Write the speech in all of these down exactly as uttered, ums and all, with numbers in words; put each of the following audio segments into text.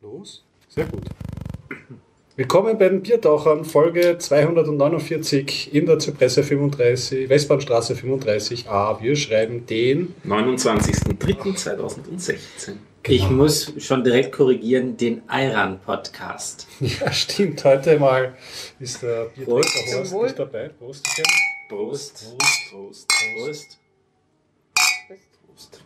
Los? Sehr gut. Willkommen bei den Biertauchern, Folge zweihundertneunundvierzig in der Zypresse fünfunddreißig, Westbahnstraße fünfunddreißig a. Wir schreiben den neunundzwanzigsten dritten zweitausendsechzehn. Ich genau. muss schon direkt korrigieren, den Ayran-Podcast. Ja, stimmt. Heute mal ist der Prost. Biertaucher Horst nicht dabei. Prost. Prost. Prost. Prost. Prost. Prost.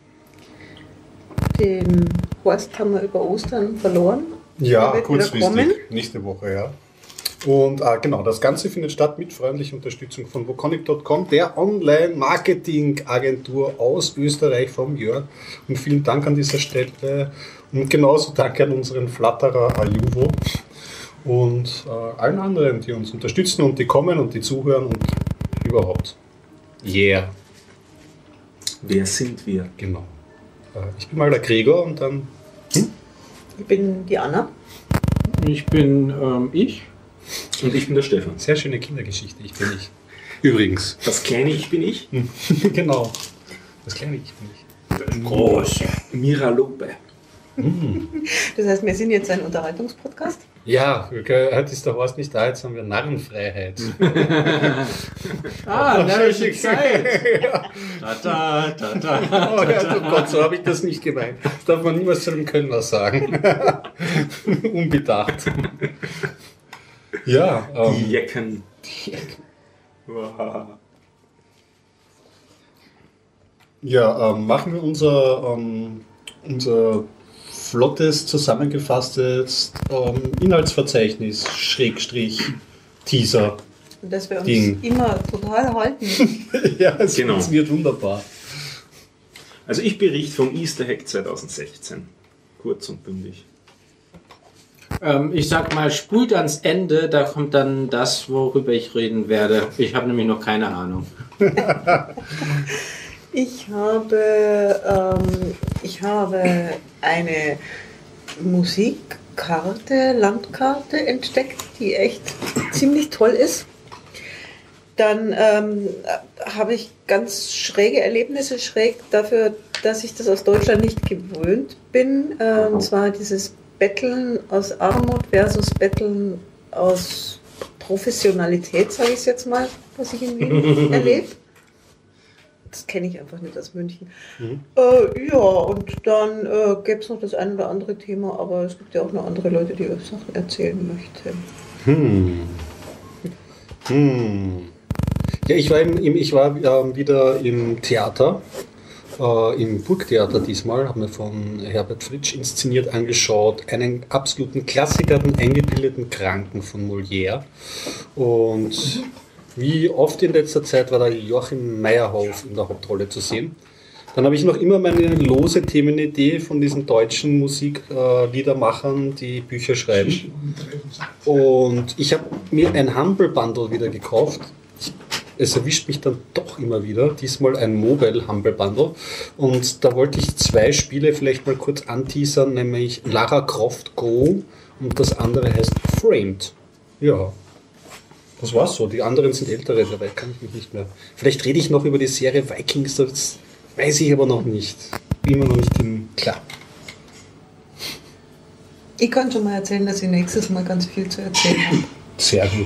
Den Horst haben wir über Ostern verloren. Ja, kurzfristig. Nächste Woche, ja. Und äh, genau, das Ganze findet statt mit freundlicher Unterstützung von Voconic Punkt com, der Online-Marketing-Agentur aus Österreich vom Jörg. Und vielen Dank an dieser Stelle. Und genauso danke an unseren Flatterer Ajuvo und äh, allen anderen, die uns unterstützen und die kommen und die zuhören und überhaupt. Yeah. Wer sind wir? Genau. Äh, ich bin mal der Gregor und dann... Hm? Ich bin die Anna. Ich bin ähm, ich. Und ich bin der Stefan. Sehr schöne Kindergeschichte, ich bin ich. Übrigens. Das kleine Ich bin ich? Genau. Das kleine Ich bin ich. Das große Mira Lope. Das heißt, wir sind jetzt ein Unterhaltungspodcast? Ja, heute ist der Horst nicht da, jetzt haben wir Narrenfreiheit. ah, närrische Zeit. Da, da, da, da, oh ja, oh Gott, so habe ich das nicht gemeint. Das darf man niemals zu einem Kölner sagen. Unbedacht. Ja. Ähm, die Jecken. Die Jecken. Wow. Ja, ähm, machen wir unser, ähm, unser flottes, zusammengefasstes ähm, Inhaltsverzeichnis, Schrägstrich, Teaser. Und dass wir uns Ding. immer total halten. Ja, es genau. funktioniert wunderbar. Also ich berichte vom Easter Hack zweitausendsechzehn. Kurz und bündig. Ähm, ich sag mal, spult ans Ende, da kommt dann das, worüber ich reden werde. Ich habe nämlich noch keine Ahnung. Ich habe, ähm, ich habe eine Musikkarte, Landkarte entdeckt, die echt ziemlich toll ist. Dann ähm, habe ich ganz schräge Erlebnisse, schräg dafür, dass ich das aus Deutschland nicht gewöhnt bin. Äh, und zwar dieses Betteln aus Armut versus Betteln aus Professionalität, sage ich es jetzt mal, was ich in Wien erlebe. Das kenne ich einfach nicht aus München. Mhm. Äh, ja, und dann äh, gäbe es noch das ein oder andere Thema, aber es gibt ja auch noch andere Leute, die Sachen erzählen möchten. Hm. Hm. Ja, ich war, im, ich war äh, wieder im Theater, äh, im Burgtheater diesmal, habe mir von Herbert Fritsch inszeniert angeschaut, einen absoluten Klassiker, den eingebildeten Kranken von Molière. Und wie oft in letzter Zeit war da Joachim Meyerhoff in der Hauptrolle zu sehen. Dann habe ich noch immer meine lose Themenidee von diesen deutschen Musikliedermachern, die Bücher schreiben. Und ich habe mir ein Humble Bundle wieder gekauft. Es erwischt mich dann doch immer wieder, diesmal ein Mobile Humble Bundle. Und da wollte ich zwei Spiele vielleicht mal kurz anteasern, nämlich Lara Croft Go und das andere heißt Framed. Ja. Das war's so. Die anderen sind ältere, dabei kann ich mich nicht mehr. Vielleicht rede ich noch über die Serie Vikings, das weiß ich aber noch nicht. Bin immer noch nicht im klar. Ich kann schon mal erzählen, dass ich nächstes Mal ganz viel zu erzählen habe. Sehr gut.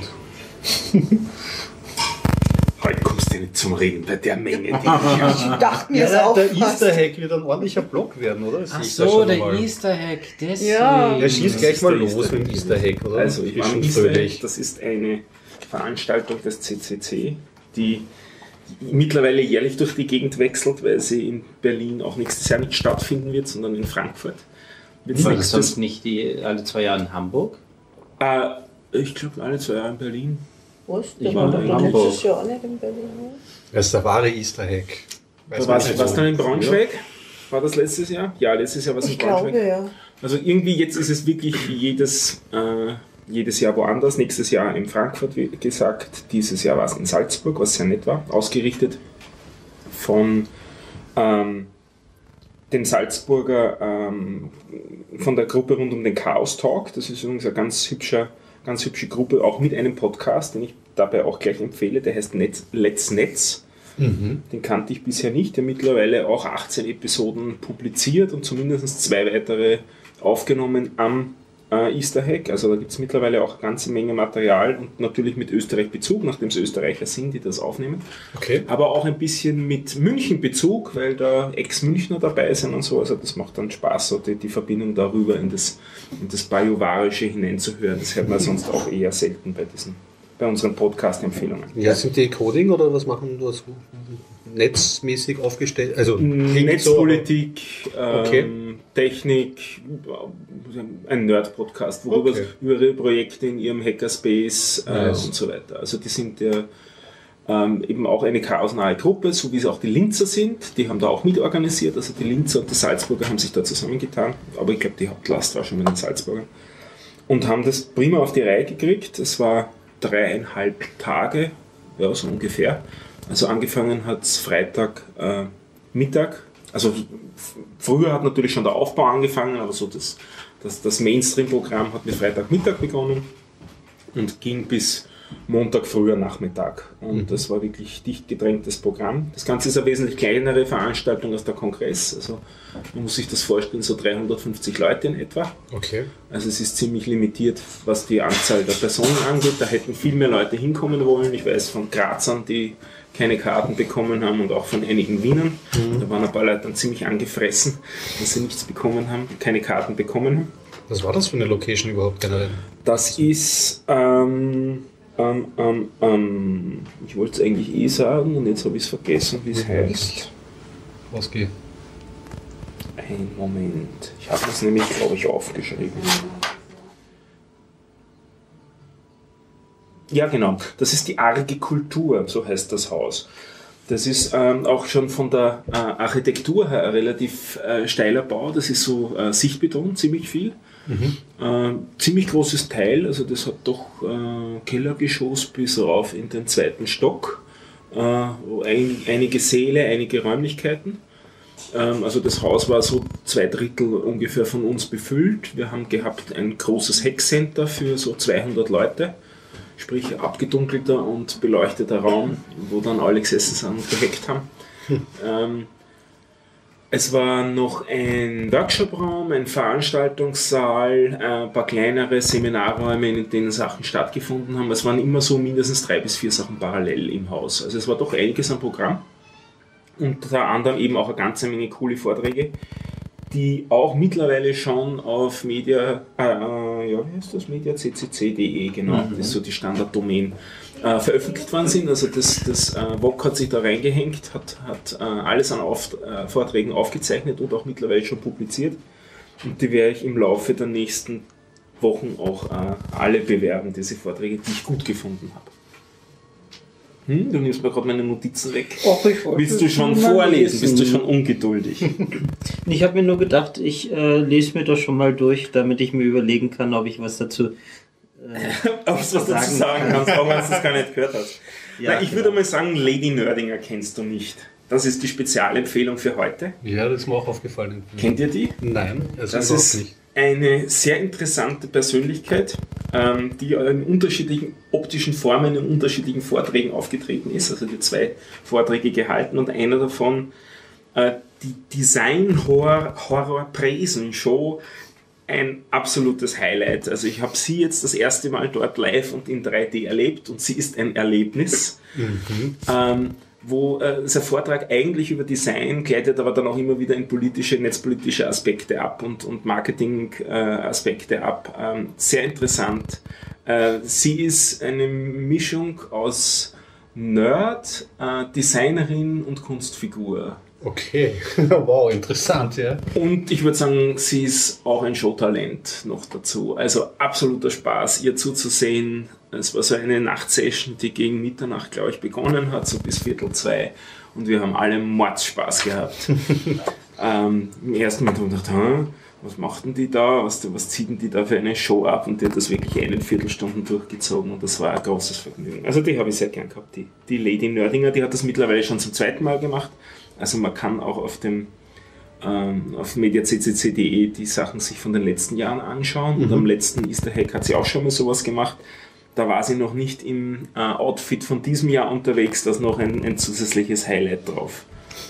Heute kommst du nicht zum Reden bei der Menge, die ich dachte mir ja, auch der fast. Easter Hack wird ein ordentlicher Block werden, oder? Das Ach ist so, der mal. Easter Hack, deswegen. Ja. Ja, schießt gleich mal los Easter mit dem Easter Hack, oder? Also, ich war schon im Easter fröhlich. Hack, das ist eine Veranstaltung des C C C, die mittlerweile jährlich durch die Gegend wechselt, weil sie in Berlin auch nächstes Jahr nicht stattfinden wird, sondern in Frankfurt. War das sonst nicht die, alle zwei Jahre in Hamburg? Äh, ich glaube, alle zwei Jahre in Berlin. Was? Ich Der war war in doch Hamburg. letztes Jahr auch nicht in Berlin, oder? Das ist der wahre Easter Hack. Weiß War man nicht es so. dann in Braunschweig? War das letztes Jahr? Ja, letztes Jahr war es in Ich Braunschweig. glaube, ja. Also irgendwie jetzt ist es wirklich jedes, äh, jedes Jahr woanders. Nächstes Jahr in Frankfurt, wie gesagt. Dieses Jahr war es in Salzburg, was sehr nett war. Ausgerichtet von ähm, den Salzburger, ähm, von der Gruppe rund um den Chaos Talk. Das ist übrigens eine ganz hübscher, ganz hübsche Gruppe, auch mit einem Podcast, den ich dabei auch gleich empfehle. Der heißt Netz, Let's Netz. Mhm. Den kannte ich bisher nicht, der mittlerweile auch achtzehn Episoden publiziert und zumindest zwei weitere aufgenommen am äh, Easter Egg, also da gibt es mittlerweile auch eine ganze Menge Material und natürlich mit Österreich-Bezug, nachdem es Österreicher sind, die das aufnehmen. Okay. Aber auch ein bisschen mit München-Bezug, weil da Ex-Münchner dabei sind und so, also das macht dann Spaß, so die, die Verbindung darüber in das, in das Bajuwarische hineinzuhören. Das hört man sonst auch eher selten bei diesen, bei unseren Podcast-Empfehlungen. Ja, sind die Coding oder was machen du so netzmäßig aufgestellt? Also Netzpolitik, so, okay. ähm, Technik, ein Nerd-Podcast, worüber Okay. über ihre Projekte in ihrem Hackerspace äh, Nice. und so weiter. Also die sind ja ähm, eben auch eine chaosnahe Gruppe, so wie es auch die Linzer sind. Die haben da auch mitorganisiert. Also die Linzer und die Salzburger haben sich da zusammengetan. Aber ich glaube, die Hauptlast war schon mit den Salzburgern. Und haben das prima auf die Reihe gekriegt. Es war dreieinhalb Tage, ja, so ungefähr. Also angefangen hat es Freitag äh, Mittag. Also f- früher hat natürlich schon der Aufbau angefangen, aber so das, das, das Mainstream-Programm hat mit Freitagmittag begonnen und ging bis Montag früher Nachmittag. Und Mhm. das war wirklich dicht gedrängtes Programm. Das Ganze ist eine wesentlich kleinere Veranstaltung als der Kongress. Also man muss sich das vorstellen, so dreihundertfünfzig Leute in etwa. Okay. Also es ist ziemlich limitiert, was die Anzahl der Personen angeht. Da hätten viel mehr Leute hinkommen wollen. Ich weiß von Grazern, die keine Karten bekommen haben und auch von einigen Wienern. Mhm. Da waren ein paar Leute dann ziemlich angefressen, dass sie nichts bekommen haben, keine Karten bekommen haben. Was war das für eine Location überhaupt generell? Das ist, ähm, ähm, ähm, ähm, ich wollte es eigentlich eh sagen und jetzt habe ich es vergessen, wie es Mhm. heißt. Was geht? Ein Moment, ich habe das nämlich, glaube ich, aufgeschrieben. Ja, genau. Das ist die Arge Kultur, so heißt das Haus. Das ist ähm, auch schon von der äh, Architektur her ein relativ äh, steiler Bau. Das ist so äh, Sichtbeton, ziemlich viel. Mhm. Äh, ziemlich großes Teil, also das hat doch äh, Kellergeschoss bis rauf in den zweiten Stock. Äh, ein, einige Säle, einige Räumlichkeiten. Ähm, also das Haus war so zwei Drittel ungefähr von uns befüllt. Wir haben gehabt ein großes Hackcenter für so zweihundert Leute. Sprich abgedunkelter und beleuchteter Raum, wo dann alle gesessen sind und gehackt haben. ähm, es war noch ein Workshopraum, ein Veranstaltungssaal, ein paar kleinere Seminarräume, in denen Sachen stattgefunden haben. Es waren immer so mindestens drei bis vier Sachen parallel im Haus. Also es war doch einiges am Programm. Unter anderem eben auch eine ganze Menge coole Vorträge, die auch mittlerweile schon auf Media, äh, ja, wie heißt das? media c c c punkt d e, genau, mhm. Das ist so die Standarddomain, äh, veröffentlicht worden sind. Also das, das äh, W O C hat sich da reingehängt, hat, hat äh, alles an auf, äh, Vorträgen aufgezeichnet und auch mittlerweile schon publiziert. Und die werde ich im Laufe der nächsten Wochen auch äh, alle bewerben, diese Vorträge, die ich gut gefunden habe. Hm, du nimmst mir gerade meine Notizen weg. Och, ich wollte Willst du schon mal vorlesen? lesen. Bist du schon ungeduldig? Ich habe mir nur gedacht, ich äh, lese mir das schon mal durch, damit ich mir überlegen kann, ob ich was dazu äh, Ob du was dazu sagen kannst, auch wenn du das gar nicht gehört hast. Ja, Na, ich genau. würde mal sagen, Lady Nerdinger kennst du nicht. Das ist die Spezialempfehlung für heute. Ja, das ist mir auch aufgefallen. Kennt ihr die? Nein, also Das überhaupt ist nicht. eine sehr interessante Persönlichkeit, ähm, die in unterschiedlichen optischen Formen in unterschiedlichen Vorträgen aufgetreten ist. Also die zwei Vorträge gehalten und einer davon äh, die Design-Horror-Preisen-Show, ein absolutes Highlight. Also ich habe sie jetzt das erste Mal dort live und in drei D erlebt und sie ist ein Erlebnis. Mhm. Ähm, wo äh, dieser Vortrag eigentlich über Design gleitet, aber dann auch immer wieder in politische, netzpolitische Aspekte ab und, und Marketing-Aspekte äh, ab. Ähm, sehr interessant. Äh, sie ist eine Mischung aus Nerd, äh, Designerin und Kunstfigur. Okay, wow, interessant, ja. Und ich würde sagen, sie ist auch ein Showtalent noch dazu. Also absoluter Spaß, ihr zuzusehen. Es war so eine Nachtsession, die gegen Mitternacht, glaube ich, begonnen hat, so bis Viertel zwei. Und wir haben alle Mordspaß gehabt. ähm, Im ersten Moment haben wir gedacht, hm, was macht denn die da? Was, was zieht denn die da für eine Show ab? Und die hat das wirklich eine Viertelstunde durchgezogen und das war ein großes Vergnügen. Also die habe ich sehr gern gehabt. Die, die Lady Nerdinger, die hat das mittlerweile schon zum zweiten Mal gemacht. Also man kann auch auf dem ähm, auf media c c c punkt d e die Sachen sich von den letzten Jahren anschauen. Mhm. Und am letzten Easter Hack hat sie auch schon mal sowas gemacht. Da war sie noch nicht im äh, Outfit von diesem Jahr unterwegs, da ist noch ein, ein zusätzliches Highlight drauf.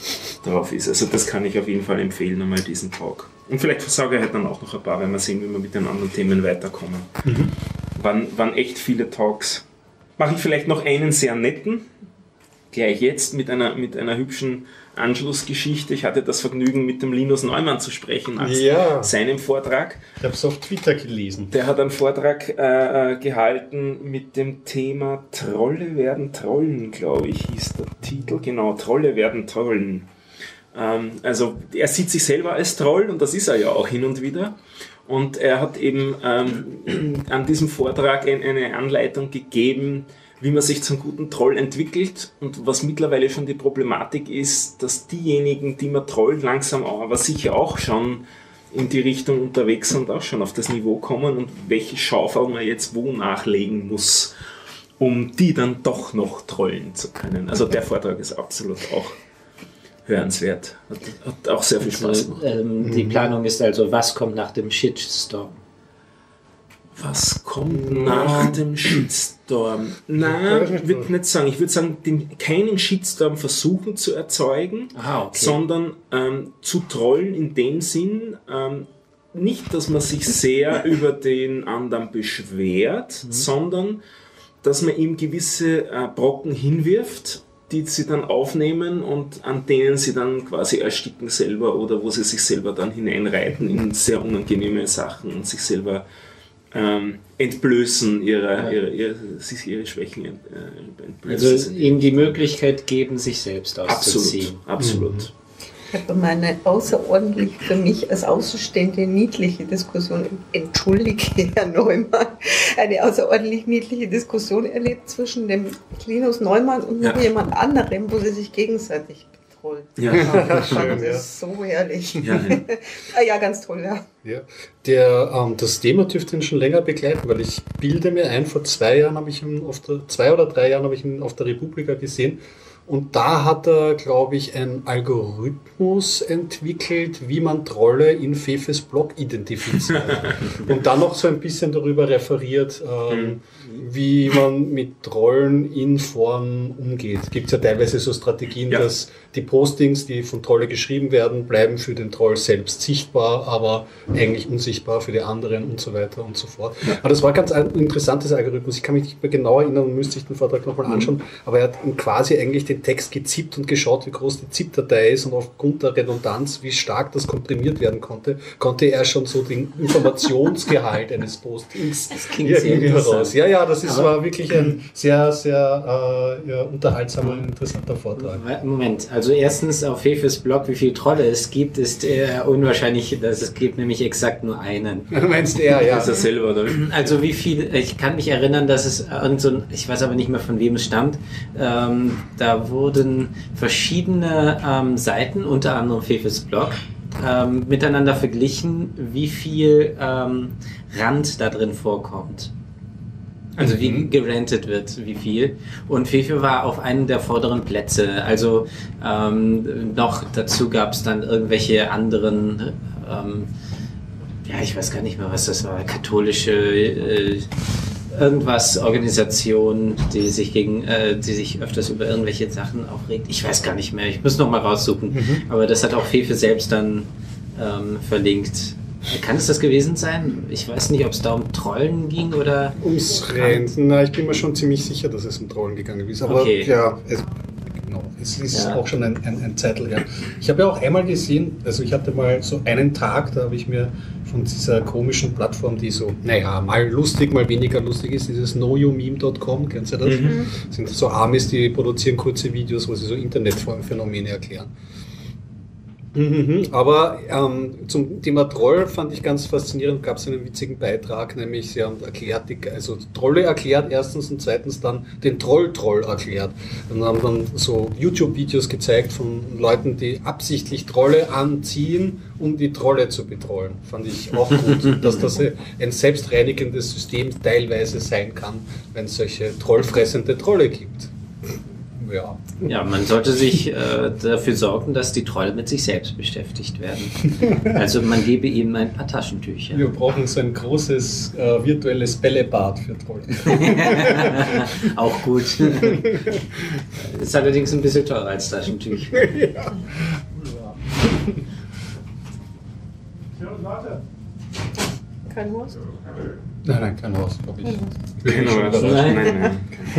drauf ist. Also das kann ich auf jeden Fall empfehlen, einmal diesen Talk. Und vielleicht versage ich halt dann auch noch ein paar, wenn wir sehen, wie wir mit den anderen Themen weiterkommen. Mhm. Waren, waren echt viele Talks. Mache ich vielleicht noch einen sehr netten, gleich jetzt mit einer, mit einer hübschen Anschlussgeschichte. Ich hatte das Vergnügen, mit dem Linus Neumann zu sprechen nach ja. seinem Vortrag. Ich habe es auf Twitter gelesen. Der hat einen Vortrag äh, gehalten mit dem Thema Trolle werden Trollen, glaube ich, hieß der Titel. Genau, Trolle werden Trollen. Ähm, also er sieht sich selber als Troll und das ist er ja auch hin und wieder. Und er hat eben ähm, an diesem Vortrag ein, eine Anleitung gegeben, wie man sich zum guten Troll entwickelt und was mittlerweile schon die Problematik ist, dass diejenigen, die man trollen, langsam aber sicher auch schon in die Richtung unterwegs sind und auch schon auf das Niveau kommen und welche Schaufel man jetzt wo nachlegen muss, um die dann doch noch trollen zu können. Also der Vortrag ist absolut auch hörenswert. Hat, hat auch sehr viel Spaß gemacht. Also, ähm, die Planung ist also, was kommt nach dem Shitstorm? Was kommt nach dem Shitstorm? Nein, ich würde nicht sagen. Ich würde sagen, den, keinen Shitstorm versuchen zu erzeugen, Aha, okay. sondern ähm, zu trollen in dem Sinn, ähm, nicht, dass man sich sehr über den anderen beschwert, mhm. sondern dass man ihm gewisse äh, Brocken hinwirft, die sie dann aufnehmen und an denen sie dann quasi ersticken selber oder wo sie sich selber dann hineinreiten in sehr unangenehme Sachen und sich selber Ähm, entblößen, ihre, ja. ihre, ihre, ihre, ihre Schwächen ent, äh, entblößen. Also ihnen die Möglichkeit geben, sich selbst auszuziehen. Absolut, absolut. Mhm. Ich habe mal eine außerordentlich für mich als Außenstehende niedliche Diskussion, entschuldige Herr Neumann, eine außerordentlich niedliche Diskussion erlebt zwischen dem Linus Neumann und noch ja. jemand anderem, wo sie sich gegenseitig betreuen. Ja, ja. Ich fand das ja. so herrlich. Ja, ja. ja, ganz toll, ja. Ja. Der, ähm, das Thema dürfte ihn schon länger begleiten, weil ich bilde mir ein, vor zwei Jahren habe ich ihn auf der, zwei oder drei Jahren habe ich ihn auf der Republika gesehen. Und da hat er, glaube ich, einen Algorithmus entwickelt, wie man Trolle in Fefes Blog identifiziert. Und dann noch so ein bisschen darüber referiert, ähm, wie man mit Trollen in Foren umgeht. Es gibt ja teilweise so Strategien, ja. dass die Postings, die von Trolle geschrieben werden, bleiben für den Troll selbst sichtbar, aber eigentlich unsichtbar für die anderen und so weiter und so fort. Ja. Aber das war ganz ein interessantes Algorithmus. Ich kann mich nicht mehr genau erinnern, müsste ich den Vortrag nochmal anschauen, aber er hat quasi eigentlich den Text gezippt und geschaut, wie groß die ZIP-Datei ist und aufgrund der Redundanz, wie stark das komprimiert werden konnte, konnte er schon so den Informationsgehalt eines Postings irgendwie heraus. Ja, ja, das ist, war wirklich ein sehr, sehr äh, ja, unterhaltsamer und interessanter Vortrag. Moment, also erstens auf Fefes Blog, wie viele Trolle es gibt, ist eher unwahrscheinlich, dass es gibt nämlich exakt nur einen. Du meinst er, ja. Ist er selber, oder? Also wie viel, ich kann mich erinnern, dass es irgend so ein, ich weiß aber nicht mehr von wem es stammt, ähm, da wurden verschiedene ähm, Seiten, unter anderem Fefes Blog, ähm, miteinander verglichen, wie viel ähm, Rand da drin vorkommt. Also wie mhm. gerantet wird, wie viel. Und Fefe war auf einem der vorderen Plätze. Also ähm, noch dazu gab es dann irgendwelche anderen, ähm, ja, ich weiß gar nicht mehr, was das war, katholische äh, irgendwas, Organisation, die sich gegen, äh, die sich öfters über irgendwelche Sachen aufregt. Ich weiß gar nicht mehr, ich muss noch mal raussuchen. Mhm. Aber das hat auch Fefe selbst dann ähm, verlinkt. Kann es das gewesen sein? Ich weiß nicht, ob es da um Trollen ging oder... Ums Renten. Na, ich bin mir schon ziemlich sicher, dass es um Trollen gegangen ist. Aber okay. ja, es, genau, es ist ja. auch schon ein, ein, ein Zeitl her. Ich habe ja auch einmal gesehen, also ich hatte mal so einen Tag, da habe ich mir von dieser komischen Plattform, die so, naja, mal lustig, mal weniger lustig ist, dieses know you meme dot com, kennst du das? Mhm. Das sind so Amis, die produzieren kurze Videos, wo sie so Internetphänomene erklären. Mhm, aber ähm, zum Thema Troll fand ich ganz faszinierend, gab es einen witzigen Beitrag, nämlich sie haben erklärt, die, also Trolle erklärt erstens und zweitens dann den Troll-Troll erklärt. Und haben dann so YouTube-Videos gezeigt von Leuten, die absichtlich Trolle anziehen, um die Trolle zu betrollen. Fand ich auch gut, dass das ein selbstreinigendes System teilweise sein kann, wenn es solche trollfressende Trolle gibt. Ja. ja, man sollte sich äh, dafür sorgen, dass die Trolle mit sich selbst beschäftigt werden. Also man gebe ihnen ein paar Taschentücher. Wir brauchen so ein großes äh, virtuelles Bällebad für Trolle. Auch gut. Ist allerdings ein bisschen teurer als Taschentücher. Ja. Kein Wurst? Nein, nein, kein Haus, glaube ich. Genau, nein, nein, nein.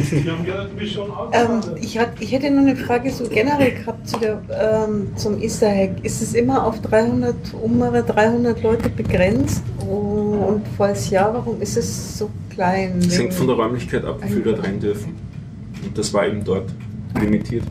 Ähm, ich, hat, ich hätte noch eine Frage so generell gehabt zu der, ähm, zum Easter Egg. Ist es immer auf dreihundert, um dreihundert Leute begrenzt? Oh, und falls ja, warum ist es so klein? Es hängt von der Räumlichkeit ab, wie viele dort rein dürfen. Und das war eben dort limitiert.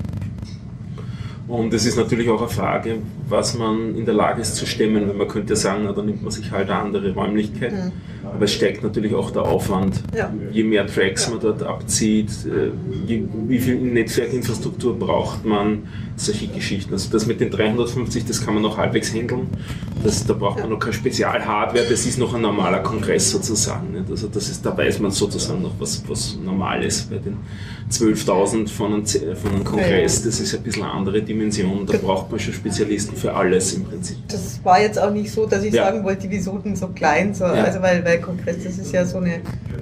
Und es ist natürlich auch eine Frage, was man in der Lage ist zu stemmen, weil man könnte ja sagen, na, dann nimmt man sich halt eine andere Räumlichkeit. Mhm. Aber es steigt natürlich auch der Aufwand. Ja. Je mehr Tracks man dort abzieht, je, wie viel Netzwerkinfrastruktur braucht man, solche Geschichten. Also das mit den dreihundertfünfzig, das kann man noch halbwegs handeln. Das, da braucht man noch keine Spezialhardware, das ist noch ein normaler Kongress sozusagen. Nicht? Also das ist, da weiß man sozusagen noch, was, was normal ist. Bei den zwölftausend von einem, von einem Kongress, das ist ein bisschen eine andere Dimension. Da braucht man schon Spezialisten für alles im Prinzip. Das war jetzt auch nicht so, dass ich ja. sagen wollte, wieso denn so klein? So, ja. Also weil, weil Kongress, das ist ja so eine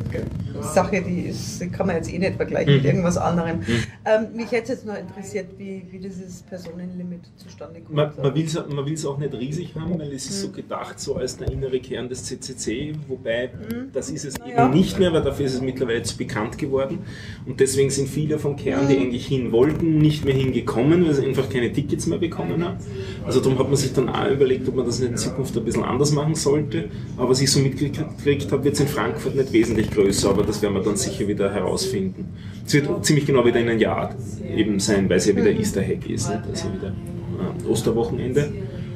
Sache, die, ist, die kann man jetzt eh nicht vergleichen mhm. mit irgendwas anderem. Mhm. Ähm, mich hätte jetzt nur interessiert, wie, wie dieses Personenlimit zustande kommt. Man, man will es man will's auch nicht riesig haben, weil es ist mhm. so gedacht, so als der innere Kern des C C C, wobei mhm. das ist es ja. eben nicht mehr, weil dafür ist es mittlerweile zu bekannt geworden. Und deswegen sind viele vom Kern, die eigentlich hin wollten, nicht mehr hingekommen, weil sie einfach keine Tickets mehr bekommen haben. Also darum hat man sich dann auch überlegt, ob man das in Zukunft ein bisschen anders machen sollte. Aber was ich so mitgekriegt habe, wird es in Frankfurt nicht wesentlich größer, aber das werden wir dann sicher wieder herausfinden. Es wird ziemlich genau wieder in ein Jahr eben sein, weil es ja wieder Easter Egg ist, nicht? Also wieder äh, Osterwochenende.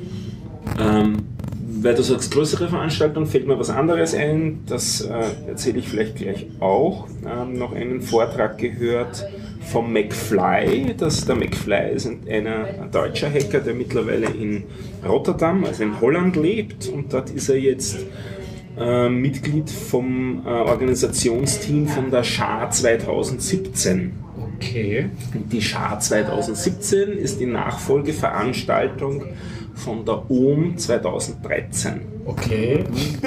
Ähm, weil du sagst, größere Veranstaltungen, fällt mir was anderes ein, das äh, erzähle ich vielleicht gleich auch. Ähm, noch einen Vortrag gehört vom McFly. Das, der McFly ist ein, einer, ein deutscher Hacker, der mittlerweile in Rotterdam, also in Holland lebt, und dort ist er jetzt Äh, Mitglied vom äh, Organisationsteam von der S H A zweitausendsiebzehn. Okay. Die S H A zweitausendsiebzehn ist die Nachfolgeveranstaltung von der O M zweitausenddreizehn. Okay.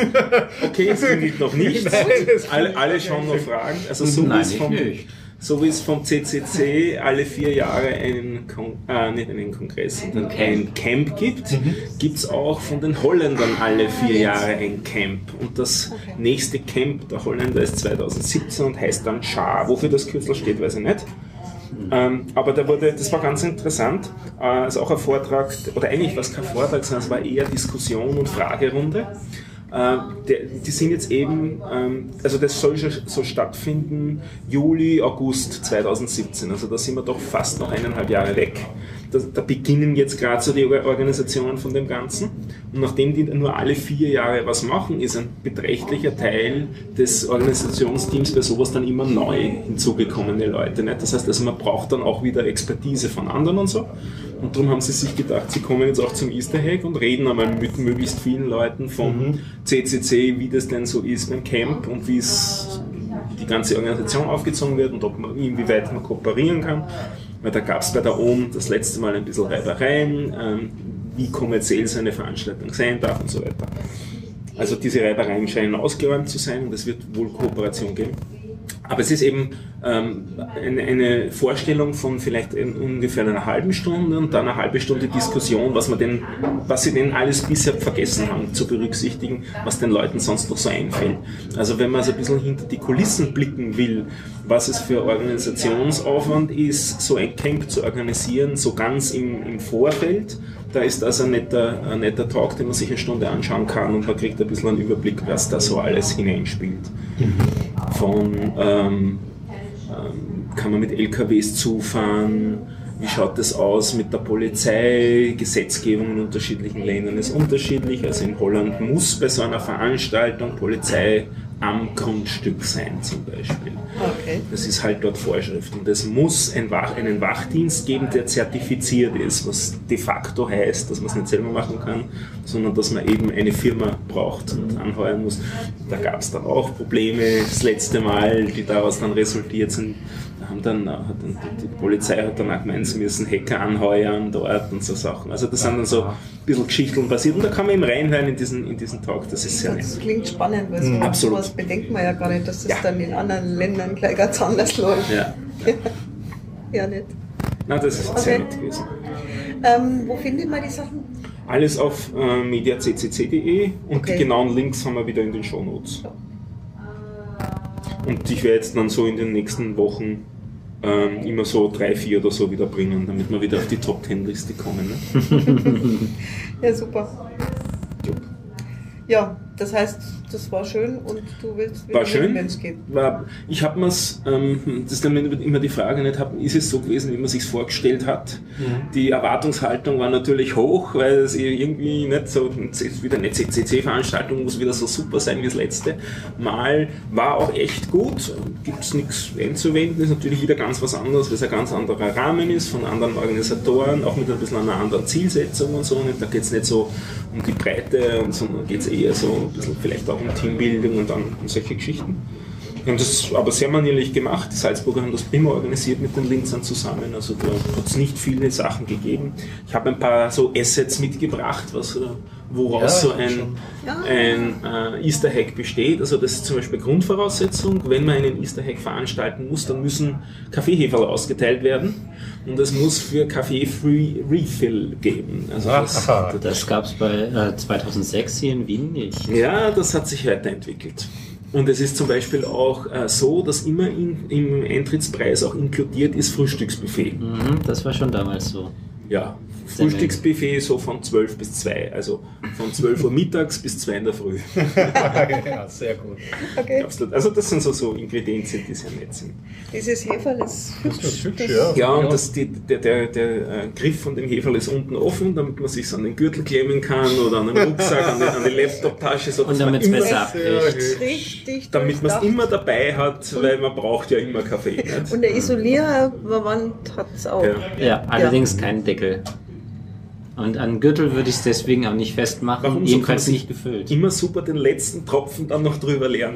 Okay, es gilt noch nicht. Alle, alle schon noch fragen. Also so Nein, ist vom, nicht. So wie es vom C C C alle vier Jahre einen, Kon äh, nicht einen Kongress, sondern ein Camp gibt, mhm. gibt es auch von den Holländern alle vier Jahre ein Camp. Und das okay. nächste Camp der Holländer ist zweitausendsiebzehn und heißt dann S H A. Wofür das Kürzel steht, weiß ich nicht. Mhm. Ähm, aber da wurde, das war ganz interessant. Äh, also auch ein Vortrag, oder eigentlich war es kein Vortrag, sondern es war eher Diskussion und Fragerunde. Uh, die, die sind jetzt eben, ähm, also das soll schon so stattfinden, Juli, August zweitausendsiebzehn, also da sind wir doch fast noch eineinhalb Jahre weg. Da, da beginnen jetzt gerade so die Organisationen von dem Ganzen, und nachdem die nur alle vier Jahre was machen, ist ein beträchtlicher Teil des Organisationsteams bei sowas dann immer neu hinzugekommene Leute. Nicht? Das heißt, also man braucht dann auch wieder Expertise von anderen und so. Und darum haben sie sich gedacht, sie kommen jetzt auch zum Easter Egg und reden einmal mit möglichst vielen Leuten vom mhm. C C C, wie das denn so ist beim Camp und wie es die ganze Organisation aufgezogen wird und ob man, inwieweit man kooperieren kann. Weil da gab es bei der O M das letzte Mal ein bisschen Reibereien, ähm, wie kommerziell so eine Veranstaltung sein darf und so weiter. Also diese Reibereien scheinen ausgeräumt zu sein und es wird wohl Kooperation geben. Aber es ist eben ähm, eine, eine Vorstellung von vielleicht in ungefähr einer halben Stunde und dann eine halbe Stunde Diskussion, was, man denn, was sie denn alles bisher vergessen haben zu berücksichtigen, was den Leuten sonst noch so einfällt. Also wenn man so ein bisschen hinter die Kulissen blicken will, was es für Organisationsaufwand ist, so ein Camp zu organisieren, so ganz im, im Vorfeld, da ist das ein netter, ein netter Talk, den man sich eine Stunde anschauen kann und man kriegt ein bisschen einen Überblick, was da so alles hineinspielt. Mhm. Von ähm, ähm, kann man mit L K Ws zufahren, wie schaut das aus mit der Polizei, Gesetzgebung in unterschiedlichen Ländern ist unterschiedlich, also in Holland muss bei so einer Veranstaltung Polizei am Grundstück sein zum Beispiel. Okay. Das ist halt dort Vorschrift und es muss ein Wach, einen Wachdienst geben, der zertifiziert ist, was de facto heißt, dass man es nicht selber machen kann, sondern dass man eben eine Firma braucht und anheuern muss. Da gab es dann auch Probleme das letzte Mal, die daraus dann resultiert sind. Haben dann, hat dann die, die Polizei hat dann auch gemeint, sie müssen Hacker anheuern dort und so Sachen. Also das sind dann so ein bisschen Geschichten passiert und da kann man eben reinhören in diesen, in diesen Talk, das ist sehr nett. Das klingt spannend, weil so mhm. sowas bedenkt man ja gar nicht, dass das ja. dann in anderen Ländern gleich ganz anders läuft. Ja, ja. ja nicht. Na, das ist okay. sehr nett gewesen. Ähm, wo findet man die Sachen? Alles auf äh, media c c c punkt d e und Okay. die genauen Links haben wir wieder in den Shownotes. Und ich werde jetzt dann so in den nächsten Wochen ähm, immer so drei, vier oder so wieder bringen, damit wir wieder auf die Top Ten Liste kommen. Ne? Ja, super. Ja, das heißt, das war schön und du willst War schön. wenn es geht. War, ich habe mir's, ähm, das ist dann immer die Frage, nicht, hab, ist es so gewesen, wie man sich vorgestellt hat? Mhm. Die Erwartungshaltung war natürlich hoch, weil es irgendwie nicht so, wieder eine C C C-Veranstaltung muss wieder so super sein wie das letzte Mal. War auch echt gut, gibt es nichts einzuwenden, ist natürlich wieder ganz was anderes, weil es ein ganz anderer Rahmen ist, von anderen Organisatoren, auch mit ein bisschen einer anderen Zielsetzung und so. Nicht? Da geht es nicht so um die Breite, und sondern geht es eher so ein bisschen vielleicht auch um Teambildung und dann um solche Geschichten. Wir haben das aber sehr manierlich gemacht. Die Salzburger haben das prima organisiert mit den Linzern zusammen. Also da hat es nicht viele Sachen gegeben. Ich habe ein paar so Assets mitgebracht, was, woraus Ja, so ein, Ja. ein äh, Easter Hack besteht. Also das ist zum Beispiel Grundvoraussetzung. Wenn man einen Easter Hack veranstalten muss, dann müssen Kaffeeheferl ausgeteilt werden. Und es muss für Kaffee Free Refill geben. Also das, Aha. Das gab es bei äh, zweitausendsechs hier in Wien nicht. ja, das hat sich weiterentwickelt. Und es ist zum Beispiel auch äh, so, dass immer in, im Eintrittspreis auch inkludiert ist Frühstücksbuffet. Mhm, das war schon damals so. Ja, Frühstücksbuffet so von zwölf bis zwei, also von zwölf Uhr mittags bis zwei in der Früh. Ja, sehr gut. Okay. Absolut. Also das sind so, so Ingredienzien, die sehr nett sind. Dieses Heferl ist Das ist hübsch, das- ja. Ja, und das, die, der, der, der äh, Griff von dem Heferl ist unten offen, damit man sich an den Gürtel klemmen kann oder an den Rucksack, an die, an die Laptop-Tasche. So, Und dass man damit es immer- besser abbricht. richtig damit man es durchdacht. immer dabei hat, weil man braucht ja immer Kaffee. Nicht? Und der Isolierverband hat es auch. Ja. Ja, allerdings kein Deckel. Und an Gürtel würde ich es deswegen auch nicht festmachen, Warum? So jedenfalls kann man nicht gefüllt. Immer super den letzten Tropfen dann noch drüber leeren.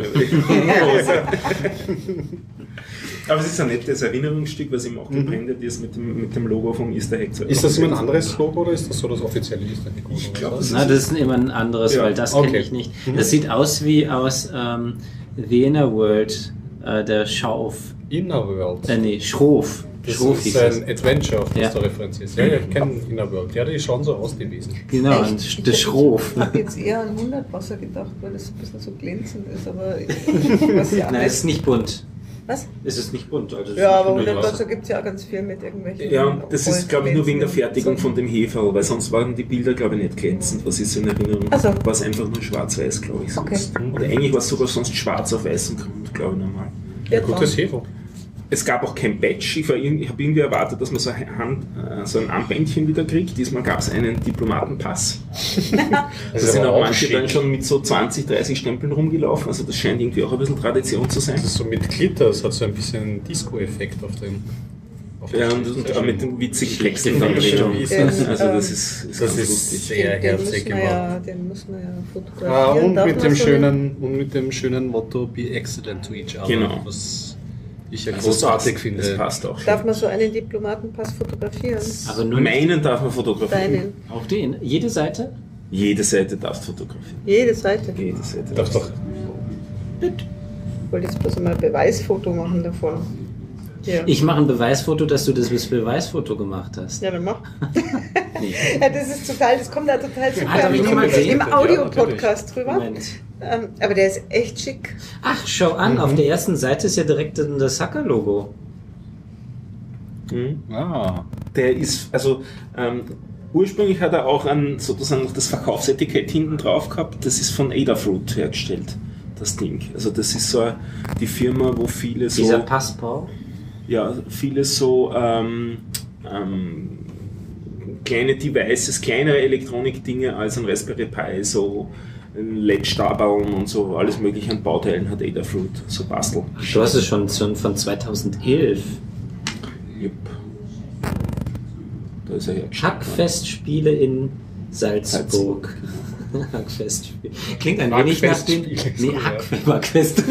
Aber es ist ein nettes Erinnerungsstück, was ihm auch gebrandet ist mit dem, mit dem Logo vom Easter Egg. Ist das immer ein anderes Logo oder ist das so das offizielle Easter Egg? Ich glaube, das Na, das ist immer ein anderes, Ja, weil das okay. kenne ich nicht. Das sieht aus wie aus ähm, The Inner World, äh, der Schauf. Inner World. Äh, nee, Schrof. Das Schrof hieß ist das. ein Adventure, auf das Ja. der Referenz ist. Ja, ja, ich kenne Inner World. Ja, die schauen so aus, die Wesen. Genau, Echt? und der Schrof. Ich habe jetzt eher an Hundertwasser gedacht, weil das ein bisschen so glänzend ist, aber ich weiß ja Nein, es nicht. ist nicht bunt. Was? Es ist nicht bunt. Also es Ja, ist aber nicht Hundertwasser gibt es ja auch ganz viel mit irgendwelchen. Ja, das ist, glaube ich, nur wegen der Fertigung von dem. dem Heferl, weil sonst waren die Bilder, glaube ich, nicht glänzend. Was ist so in Erinnerung? Ach so. War es einfach nur schwarz-weiß, glaube ich, sonst. Okay. Oder eigentlich war es sogar sonst schwarz auf weißem Grund, glaube ich, normal. Ja, gutes Hefe. Es gab auch kein Badge. Ich, war irgendwie- ich habe irgendwie erwartet, dass man so ein, Hand, äh, so ein Armbändchen wieder kriegt. Diesmal gab es einen Diplomatenpass. Da ist sind aber auch auch manche schick. dann schon mit so zwanzig, dreißig Stempeln rumgelaufen. Also das scheint irgendwie auch ein bisschen Tradition zu sein. Das ist so mit Glitter, das hat so ein bisschen Disco-Effekt auf den. Auf den Ja, und, Schrift. und auch mit den witzigen Schlichte Texten dann Fälschung. drin. Ja, Also das ähm, ist, ist das ganz ist lustig. sehr Den, den, herzig müssen wir gemacht. ja, den müssen wir ja Ah, fotografieren. und Darf mit man dem so- schönen und mit dem schönen Motto Be excellent to each other. Genau. Was ich ja Also großartig das, finde. Das passt auch. Darf man so einen Diplomatenpass fotografieren? Aber nur nicht Meinen darf man fotografieren. Deinen. auf den. Jede Seite? Jede Seite darfst du fotografieren. Jede Seite. Jede Seite. Darf doch. Ich wollte jetzt bloß mal ein Beweisfoto machen davon. Ja. Ich mache ein Beweisfoto, dass du das bis Beweisfoto gemacht hast. Ja, dann mach. Nee. Ja, das ist total, das kommt da total super Ah, darf ich im, noch mal sehen? im Ja, Audio-Podcast drüber. Moment. Ähm, aber der ist echt schick. Ach, schau an, auf der ersten Seite ist ja direkt das Hacker-Logo. Mhm. Ah. Der ist, also ähm, ursprünglich hat er auch ein, sozusagen noch das Verkaufsetikett hinten drauf gehabt. Das ist von Adafruit hergestellt, das Ding. Also das ist so die Firma, wo viele so, Dieser Passport. ja, viele so ähm, ähm, kleine Devices, kleinere Elektronik-Dinge als ein Raspberry Pi, so L E D-Stabeln und so, alles mögliche an Bauteilen hat Adafruit, so Bastel. Du hast es schon schon von zweitausendelf. Jupp. Da ist er hergestellt. Hackfestspiele in Salzburg. Hackfestspiele. Klingt ein wenig nach dem. Hackfestspiele, Nee, so, Hack, Hackfest.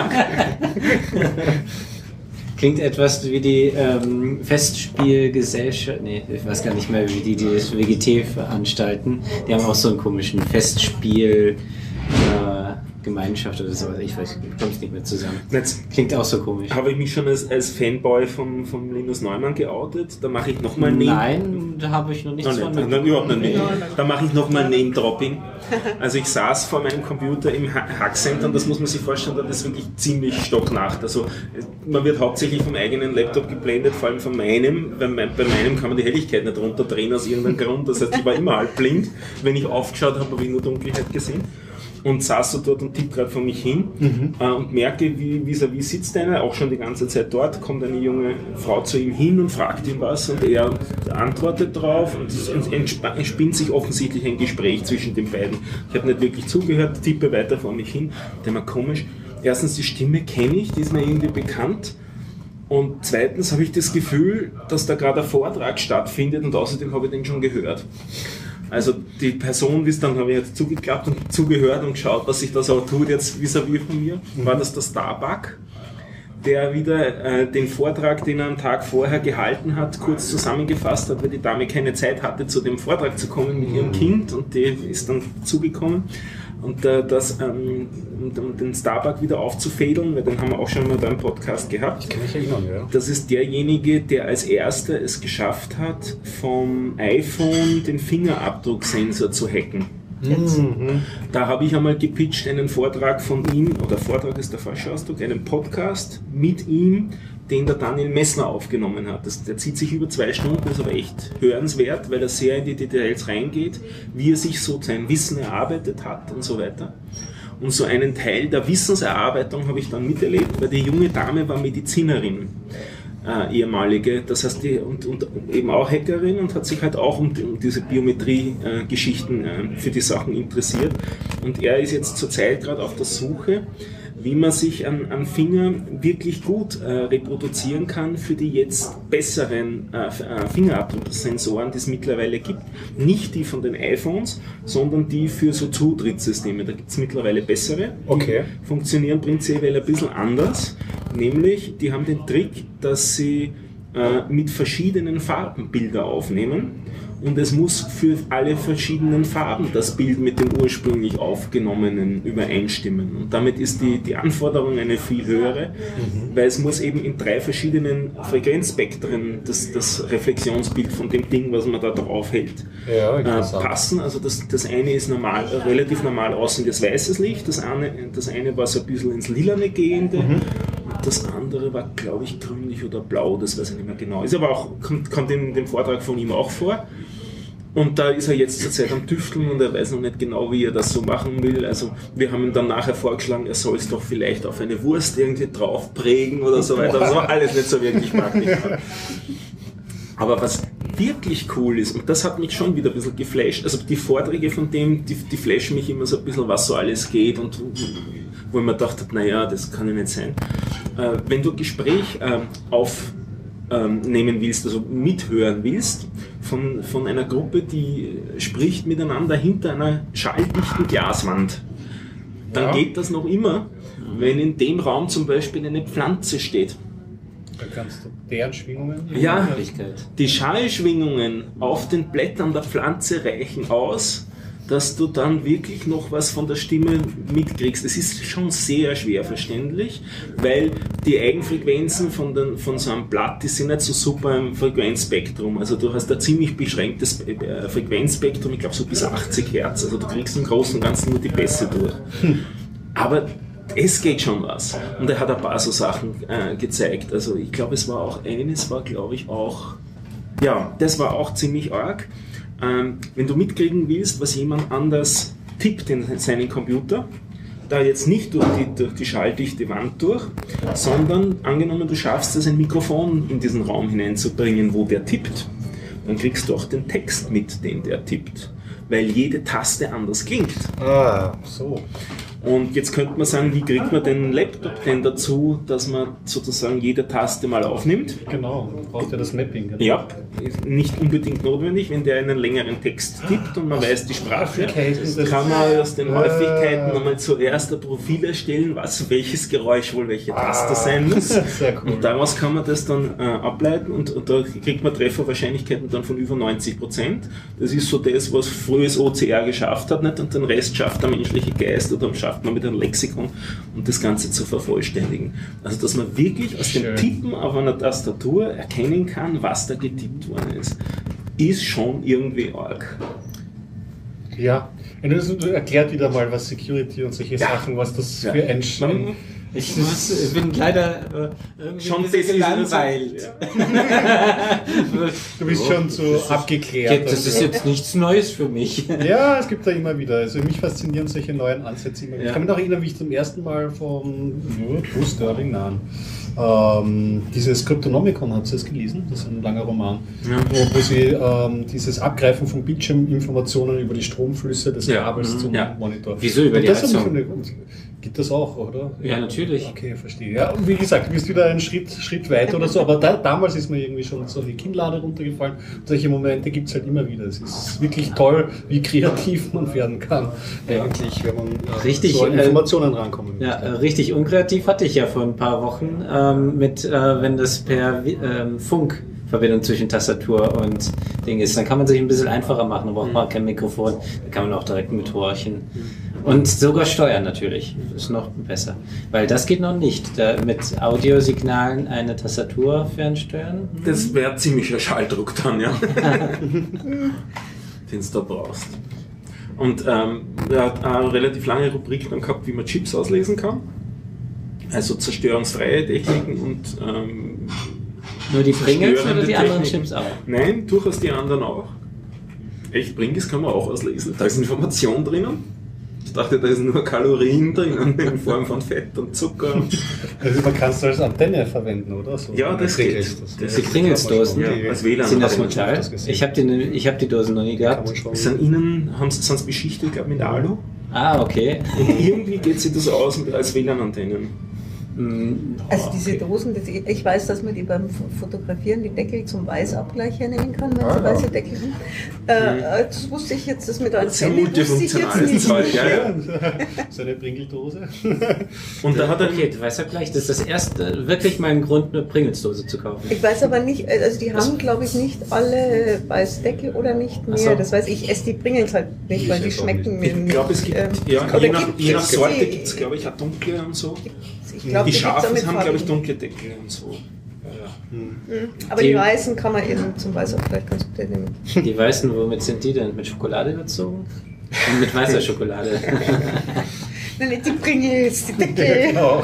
Klingt etwas wie die ähm, Festspielgesellschaft. Nee, ich weiß gar nicht mehr, wie die, die das W G T veranstalten. Die haben auch so einen komischen Festspiel. Äh, Gemeinschaft oder sowas. Ich weiß, ich komme es nicht mehr zusammen. Jetzt Klingt auch so komisch. habe ich mich schon als, als Fanboy von, von Linus Neumann geoutet. Da mache ich nochmal Name. Nein, da habe ich noch nichts Nein, von. nein, überhaupt noch nicht. Da mache ich nochmal Name-Dropping. Also ich saß vor meinem Computer im Hackcenter und das muss man sich vorstellen, das ist wirklich ziemlich stocknacht. Also man wird hauptsächlich vom eigenen Laptop geblendet, vor allem von meinem. Bei, mein, bei meinem kann man die Helligkeit nicht runterdrehen aus irgendeinem Grund. Das heißt, ich war immer halb blind. Wenn ich aufgeschaut habe, habe ich nur Dunkelheit gesehen. Und saß so dort und tippt gerade vor mich hin mhm. äh, und merke, wie vis-à-vis sitzt einer, auch schon die ganze Zeit dort, kommt eine junge Frau zu ihm hin und fragt ihm was und er antwortet drauf und es entspinnt sich offensichtlich ein Gespräch zwischen den beiden. Ich habe nicht wirklich zugehört, tippe weiter vor mich hin, denke mir komisch, erstens die Stimme kenne ich, die ist mir irgendwie bekannt. Und zweitens habe ich das Gefühl, dass da gerade ein Vortrag stattfindet und außerdem habe ich den schon gehört. Also die Person, wie es dann habe ich jetzt zugeklappt und zugehört und geschaut, was sich da so tut jetzt vis-à-vis von mir, war das der Starbuck, der wieder äh, den Vortrag, den er am Tag vorher gehalten hat, kurz zusammengefasst hat, weil die Dame keine Zeit hatte, zu dem Vortrag zu kommen mit ihrem Kind und die ist dann zugekommen. Und äh, das, ähm, um den Starbuck wieder aufzufädeln, weil den haben wir auch schon mal da im Podcast gehabt. Ich kann mich erinnern, ja. Das ist derjenige, der als erster es geschafft hat, vom iPhone den Fingerabdrucksensor zu hacken. Mhm. Da habe ich einmal gepitcht einen Vortrag von ihm, oder Vortrag ist der falsche Ausdruck, einen Podcast mit ihm, den der Daniel Messner aufgenommen hat. Das, der zieht sich über zwei Stunden, ist aber echt hörenswert, weil er sehr in die Details reingeht, wie er sich so sein Wissen erarbeitet hat und so weiter. Und so einen Teil der Wissenserarbeitung habe ich dann miterlebt, weil die junge Dame war Medizinerin, äh, ehemalige, das heißt, die, und, und eben auch Hackerin und hat sich halt auch um, um diese Biometrie-Geschichten äh, äh, für die Sachen interessiert. Und er ist jetzt zurzeit gerade auf der Suche, wie man sich an, am Finger wirklich gut äh, reproduzieren kann für die jetzt besseren äh, Fingerabdrucksensoren, die es mittlerweile gibt. Nicht die von den iPhones, sondern die für so Zutrittssysteme. Da gibt es mittlerweile bessere. Okay. Die funktionieren prinzipiell ein bisschen anders. Nämlich, die haben den Trick, dass sie äh, mit verschiedenen Farben Bilder aufnehmen. Und es muss für alle verschiedenen Farben das Bild mit dem ursprünglich aufgenommenen übereinstimmen. Und damit ist die, die Anforderung eine viel höhere, mhm. weil es muss eben in drei verschiedenen Frequenzspektren das, das Reflexionsbild von dem Ding, was man da drauf hält, ja, äh, passen. Also das, das eine ist normal, relativ normal aussehendes weißes Licht, das eine, das eine war so ein bisschen ins Lilane gehende, mhm. und das andere war, glaube ich, grünlich oder blau, das weiß ich nicht mehr genau. Ist aber auch, kommt, kommt in dem Vortrag von ihm auch vor. Und da ist er jetzt zurzeit am Tüfteln und er weiß noch nicht genau, wie er das so machen will. Also wir haben ihm dann nachher vorgeschlagen, er soll es doch vielleicht auf eine Wurst irgendwie drauf prägen oder so weiter. Das war alles nicht so wirklich praktisch. Aber was wirklich cool ist, und das hat mich schon wieder ein bisschen geflasht, also die Vorträge von dem, die, die flashen mich immer so ein bisschen, was so alles geht und wo ich mir gedacht habe, naja, das kann ja nicht sein. Äh, wenn du ein Gespräch äh, auf Ähm, nehmen willst, also mithören willst, von, von einer Gruppe, die spricht miteinander hinter einer schalldichten Glaswand, dann ja. geht das noch immer, wenn in dem Raum zum Beispiel eine Pflanze steht. Da kannst du deren Schwingungen... Ja, die Schallschwingungen auf den Blättern der Pflanze reichen aus, dass du dann wirklich noch was von der Stimme mitkriegst. Das ist schon sehr schwer verständlich, weil die Eigenfrequenzen von, den, von so einem Blatt, die sind nicht so super im Frequenzspektrum. Also du hast ein ziemlich beschränktes Frequenzspektrum, ich glaube so bis achtzig Hertz. Also du kriegst im Großen und Ganzen nur die Bässe durch. Aber es geht schon was. Und er hat ein paar so Sachen äh, gezeigt. Also ich glaube, es war auch eines, war glaube ich auch, ja, das war auch ziemlich arg. Ähm, wenn du mitkriegen willst, was jemand anders tippt in seinen Computer, da jetzt nicht durch die, durch die schalldichte Wand durch, sondern angenommen, du schaffst es, ein Mikrofon in diesen Raum hineinzubringen, wo der tippt, dann kriegst du auch den Text mit, den der tippt, weil jede Taste anders klingt. Ah, so. Und jetzt könnte man sagen, wie kriegt man den Laptop denn dazu, dass man sozusagen jede Taste mal aufnimmt? Genau, du brauchst ja das Mapping. Genau. Ja, ist nicht unbedingt notwendig, wenn der einen längeren Text tippt und man weiß die Sprache, kann man aus den Häufigkeiten nochmal zuerst ein Profil erstellen, was welches Geräusch wohl welche Taste sein muss. Sehr cool. Und daraus kann man das dann äh, ableiten und, und da kriegt man Trefferwahrscheinlichkeiten dann von über neunzig Prozent. Das ist so das, was frühes O C R geschafft hat, nicht? Und den Rest schafft der menschliche Geist oder schafft schafft man mit einem Lexikon, um das Ganze zu vervollständigen. Also dass man wirklich aus dem Tippen auf einer Tastatur erkennen kann, was da getippt worden ist, ist schon irgendwie arg. Ja, das erklärt wieder mal, was Security und solche ja. Sachen, was das ja. für ein... ein ich muss, bin leider äh, irgendwie schon ein bisschen gelangweilt. Ja. Du bist schon so abgeklärt. Das ist jetzt nichts Neues für mich. Ja, es gibt da immer wieder. Also mich faszinieren solche neuen Ansätze immer. Ja. Ich kann mich noch erinnern, wie ich zum ersten Mal vom Bruce Sterling nahen. Ähm, dieses Cryptonomicon, habt ihr das gelesen? Das ist ein langer Roman, ja. wo, wo sie ähm, dieses Abgreifen von Bildschirminformationen über die Stromflüsse des Kabels ja. zum ja. Monitor. Wieso über die Heizung? Gibt das auch, oder? Ja, natürlich. Okay, verstehe. Ja, und wie gesagt, du bist wieder einen Schritt, Schritt weiter oder so, aber da, damals ist mir irgendwie schon so die Kinnlade runtergefallen. Und solche Momente gibt es halt immer wieder. Es ist wirklich toll, wie kreativ man werden kann, eigentlich, wenn man äh, richtig, so an Informationen äh, rankommen ja, äh, richtig unkreativ hatte ich ja vor ein paar Wochen ähm, mit, äh, wenn das per ähm, Funk Verbindung zwischen Tastatur und Ding ist. Dann kann man sich ein bisschen einfacher machen, da braucht man kein Mikrofon, da kann man auch direkt mithorchen. Und sogar steuern natürlich, ist noch besser. Weil das geht noch nicht, da mit Audiosignalen eine Tastatur fernsteuern. Das wäre ziemlicher Schalldruck dann, ja. Den du da brauchst. Und ähm, er hat eine relativ lange Rubrik dann gehabt, wie man Chips auslesen kann. Also zerstörungsfreie Techniken und ähm, nur die Pringles oder die anderen Chips auch? Nein, durchaus die anderen auch. Echt, Pringles kann man auch auslesen. Da ist Information drinnen. Ich dachte, da ist nur Kalorien drinnen in Form von Fett und Zucker. Also man kann es als Antenne verwenden, oder? So ja, das geht. Das das die Pringles-Dosen, ja, als W L A N. Sind das Metall? Ich habe die, ich hab die Dosen noch nie gehabt. Sind innen, haben sie sonst beschichtet, glaube ich, mit Alu. Ah, okay. Und irgendwie geht sich das aus mit als W L A N-Antennen. Also diese Dosen, das, ich weiß, dass man die beim Fotografieren die Deckel zum Weißabgleich hernehmen kann, wenn sie weiße Deckel sind. Äh, das wusste ich jetzt, das mit der Antenne wusste ich jetzt nicht. Halt, ja, ja. So eine Pringeldose. Und da hat er... Okay, Weißabgleich, das ist das erste, wirklich mein Grund, eine Pringelsdose zu kaufen. Ich weiß aber nicht, also die haben, glaube ich, nicht alle weiße Deckel oder nicht mehr. So. Das weiß ich, ich esse die Pringles halt nicht, weil die schmecken mir nicht. Ich glaube, es gibt, ähm, ja, je nach, je nach Sorte gibt es, glaube ich, auch dunkle und so. Ich glaub, die Scharfen haben, glaube ich, dunkle Deckel und so. Ja, ja. Mhm. Aber die, die weißen kann man eben zum Weißabgleich ganz gut nehmen. Die weißen, womit sind die denn? Mit Schokolade überzogen? Und mit weißer Schokolade. Nein, nicht die Pringles, die Deckel. Genau.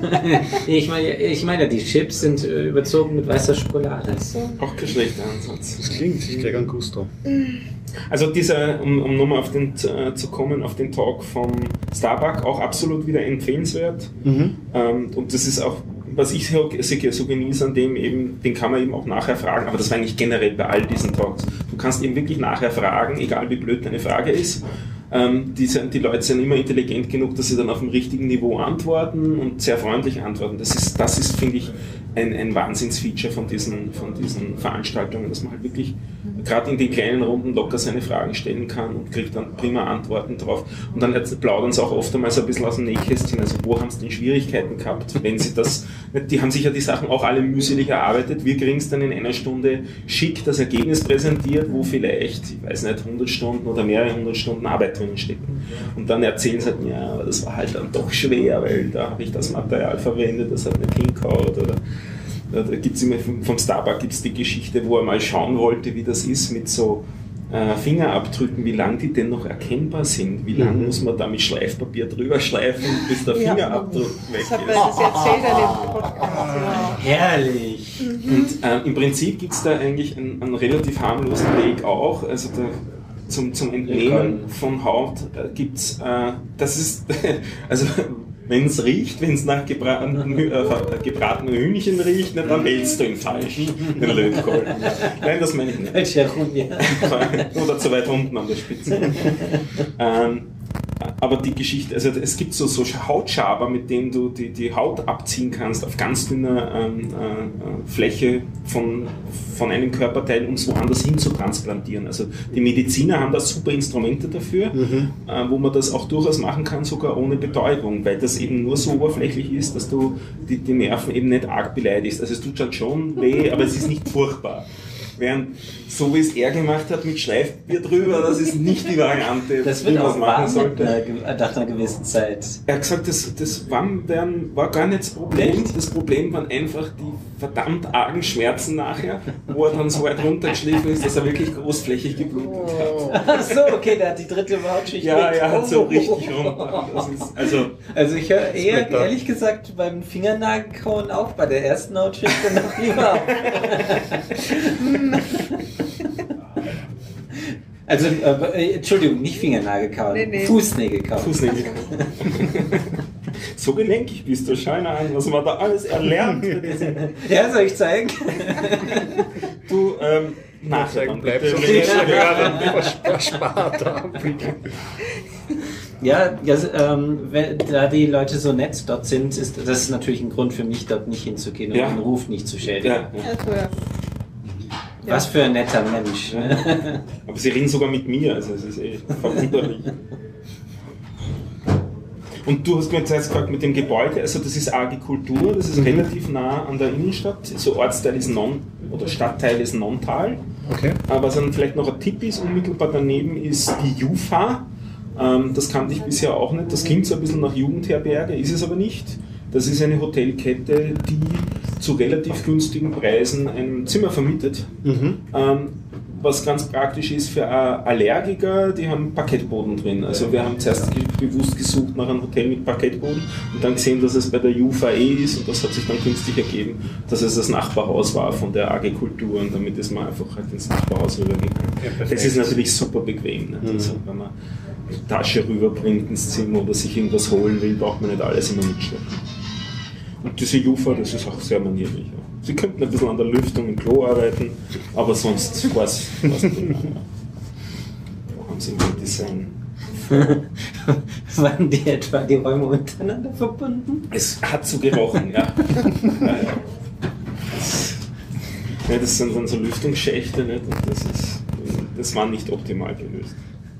ich meine, ich meine, die Chips sind überzogen mit weißer Schokolade. So. Auch kein schlechter Ansatz. Das klingt, ich kriege einen Gusto. Also dieser, um, um nochmal auf den äh, zu kommen, auf den Talk vom Starbuck, auch absolut wieder empfehlenswert. Mhm. Ähm, und das ist auch, was ich so, so genieße an dem eben, den kann man eben auch nachher fragen, aber das war eigentlich generell bei all diesen Talks. Du kannst eben wirklich nachher fragen, egal wie blöd deine Frage ist. Ähm, die, sind, die Leute sind immer intelligent genug, dass sie dann auf dem richtigen Niveau antworten und sehr freundlich antworten. Das ist, das ist finde ich, ein, ein Wahnsinnsfeature von diesen, von diesen Veranstaltungen, dass man halt wirklich gerade in den kleinen Runden locker seine Fragen stellen kann und kriegt dann prima Antworten drauf. Und dann plaudern sie auch oft einmal so ein bisschen aus dem Nähkästchen, also wo haben sie denn Schwierigkeiten gehabt, wenn sie das, die haben sich ja die Sachen auch alle mühselig erarbeitet, wir kriegen es dann in einer Stunde schick das Ergebnis präsentiert, wo vielleicht, ich weiß nicht, hundert Stunden oder mehrere hundert Stunden Arbeit drin stecken. Und dann erzählen sie halt, ja, aber das war halt dann doch schwer, weil da habe ich das Material verwendet, das hat nicht hingehaut oder da gibt's immer vom Starbuck gibt's die Geschichte, wo er mal schauen wollte, wie das ist mit so äh, Fingerabdrücken, wie lang die denn noch erkennbar sind. Wie lang mhm. muss man da mit Schleifpapier drüber schleifen, bis der Fingerabdruck ja, weg ist. Das hat das erzählt an dem Podcast. Ja. Herrlich! Mhm. Und äh, im Prinzip gibt's da eigentlich einen, einen relativ harmlosen Weg auch. Also der, zum, zum Entnehmen von Haut äh, gibt's, äh, das ist, also wenn es riecht, wenn es nach gebratenen, äh, gebratenen Hühnchen riecht, ne, dann wählst du ihn falsch, den Lötkolben. Nein, das meine ich nicht. Oder zu weit unten an der Spitze. ähm, aber die Geschichte, also es gibt so, so Hautschaber, mit denen du die, die Haut abziehen kannst auf ganz dünner ähm, äh, Fläche von, von einem Körperteil, um es woanders hin zu transplantieren. Also die Mediziner haben da super Instrumente dafür, mhm. äh, wo man das auch durchaus machen kann, sogar ohne Betäubung, weil das eben nur so oberflächlich ist, dass du die, die Nerven eben nicht arg beleidigst. Also es tut halt schon weh, aber es ist nicht furchtbar. Während so wie es er gemacht hat mit Schleifpapier drüber, das ist nicht die Variante, Das wie wird man es auch machen warm sollte. nach einer, nach einer gewissen Zeit. Er hat gesagt, das, das Warmwerden war gar nicht das Problem. Das Problem waren einfach die verdammt argen Schmerzen nachher, wo er dann so weit runtergeschliffen ist, dass er wirklich großflächig geblutet hat. Ach so, okay, der hat die dritte Hautschicht Ja, weg. er hat so richtig runter. Das ist, also, Also ich höre eher, Splitter. ehrlich gesagt, beim Fingernagelkauen auf, bei der ersten Hautschicht dann noch lieber auf. Also, äh, Entschuldigung, nicht Fingernagel Nee, nee. Fußnägel kauen. Fußnägel. So gelenkig bist du, schau an, was man da alles erlernt. Ja, soll ich zeigen? Du, ähm, nachher dann Bleib bitte. so hören, verspart haben. Ja, ja ähm, wenn, da die Leute so nett dort sind, ist das ist natürlich ein Grund für mich, dort nicht hinzugehen und Ja. den Ruf nicht zu schädigen. Ja, ja. Also, ja. Was für ein netter Mensch. Aber sie reden sogar mit mir, also es ist eh verwunderlich. Und du hast mir jetzt erst gefragt mit dem Gebäude, also das ist Agrikultur, das ist relativ nah an der Innenstadt, so Ortsteil ist Non, oder Stadtteil ist Nontal. Okay. Aber was dann vielleicht noch ein Tipp ist, unmittelbar daneben ist die Jufa. Ähm, das kannte ich bisher auch nicht, das klingt so ein bisschen nach Jugendherberge, ist es aber nicht. Das ist eine Hotelkette, die zu relativ günstigen Preisen ein Zimmer vermietet. Mhm. Ähm, was ganz praktisch ist für Allergiker, die haben Parkettboden drin. Also wir haben zuerst ge- bewusst gesucht nach einem Hotel mit Parkettboden und dann gesehen, dass es bei der Jufa eh ist und das hat sich dann günstig ergeben, dass es das Nachbarhaus war von der Agrikultur und damit ist man einfach halt ins Nachbarhaus rübergegangen. Ja, perfekt. Das ist natürlich super bequem. Ne? Mhm. Also, wenn man die Tasche rüberbringt ins Zimmer oder sich irgendwas holen will, braucht man nicht alles immer mitschleppen. Und diese Jufa, das ist auch sehr manierlich. Ja. Sie könnten ein bisschen an der Lüftung im Klo arbeiten, aber sonst war es prima. Wo haben sie ein Design? Waren die etwa die Räume untereinander verbunden? Es hat so gerochen, ja. ja, ja. Das, ja, das sind dann so Lüftungsschächte, nicht? Und das, ist, das war nicht optimal gelöst.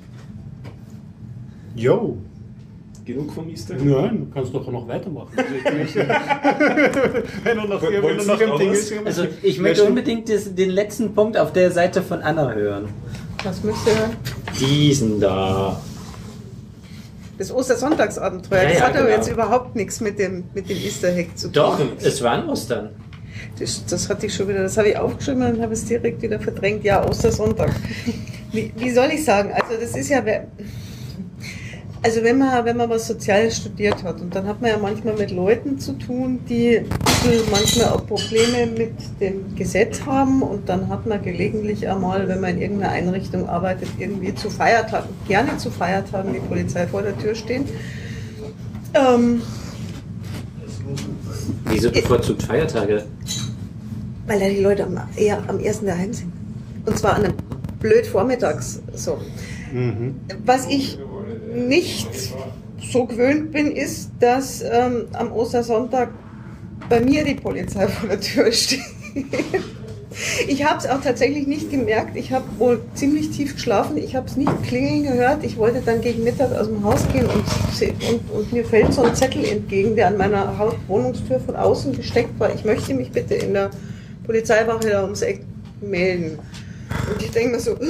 Jo. Genug vom Easter? Nein, du kannst doch noch weitermachen. Also ich bin nicht- wenn du noch, wenn Wolltest du noch du im noch Ding was? ist. Also ich möchte unbedingt des, den letzten Punkt auf der Seite von Anna hören. Was müsst ihr hören? Diesen da. Das Ostersonntagsabenteuer, Ja, das ja, hat aber genau. jetzt überhaupt nichts mit dem, mit dem Easter Egg zu tun. Doch, es war an Ostern. Das, das hatte ich schon wieder, das habe ich aufgeschrieben und habe es direkt wieder verdrängt. Ja, Ostersonntag. Wie, wie soll ich sagen? Also das ist ja, also wenn man, wenn man was Soziales studiert hat und dann hat man ja manchmal mit Leuten zu tun, die manchmal auch Probleme mit dem Gesetz haben und dann hat man gelegentlich einmal, wenn man in irgendeiner Einrichtung arbeitet, irgendwie zu Feiertagen, gerne zu Feiertagen die Polizei vor der Tür stehen. Ähm, Wieso bevorzugt Feiertage? Weil da die Leute am, eher am ersten daheim sind. Und zwar an einem blöd vormittags. So. Mhm. Was ich nicht so gewöhnt bin, ist, dass ähm, am Ostersonntag bei mir die Polizei vor der Tür steht. Ich habe es auch tatsächlich nicht gemerkt. Ich habe wohl ziemlich tief geschlafen. Ich habe es nicht klingeln gehört. Ich wollte dann gegen Mittag aus dem Haus gehen und, und, und mir fällt so ein Zettel entgegen, der an meiner Haus- Wohnungstür von außen gesteckt war. Ich möchte mich bitte in der Polizeiwache da ums Eck melden. Und ich denke mir so,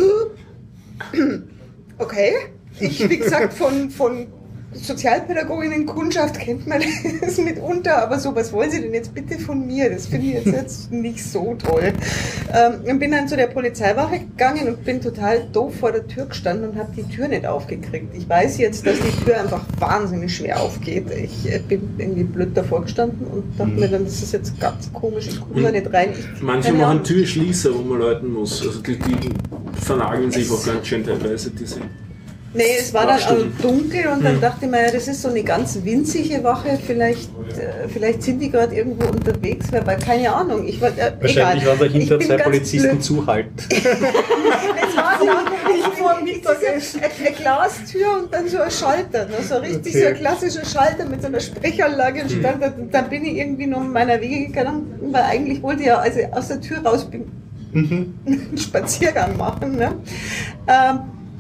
okay. Ich, wie gesagt, von, von Sozialpädagoginnen-Kundschaft kennt man das mitunter, aber so, was wollen Sie denn jetzt bitte von mir? Das finde ich jetzt, jetzt nicht so toll. Ähm, bin dann zu der Polizeiwache gegangen und bin total doof vor der Tür gestanden und habe die Tür nicht aufgekriegt. Ich weiß jetzt, dass die Tür einfach wahnsinnig schwer aufgeht. Ich äh, bin irgendwie blöd davor gestanden und dachte mir dann, das ist jetzt ganz komisch, ich komme da nicht rein. Ich, Manche keine machen Ahnung. Türschließer, wo man läuten muss. Also die, die vernageln sich auch ganz schön teilweise diese. Nee, es war dann also Wachstunden. dunkel und dann dachte ich mir, ja, das ist so eine ganz winzige Wache, vielleicht, äh, vielleicht sind die gerade irgendwo unterwegs, weil keine Ahnung. Ich war, äh, Wahrscheinlich egal. waren dahinter Ich bin zwei ganz Polizisten blöd. zuhalten. Es war dann nicht vor Mittag eine, eine Glastür und dann so ein Schalter, ne? So richtig Okay. so ein klassischer Schalter mit so einer Sprechanlage und stand da, und dann bin ich irgendwie noch meiner Wege gegangen, weil eigentlich wollte ich ja, als ich aus der Tür raus bin, Mhm. einen Spaziergang machen. Ne? Ähm,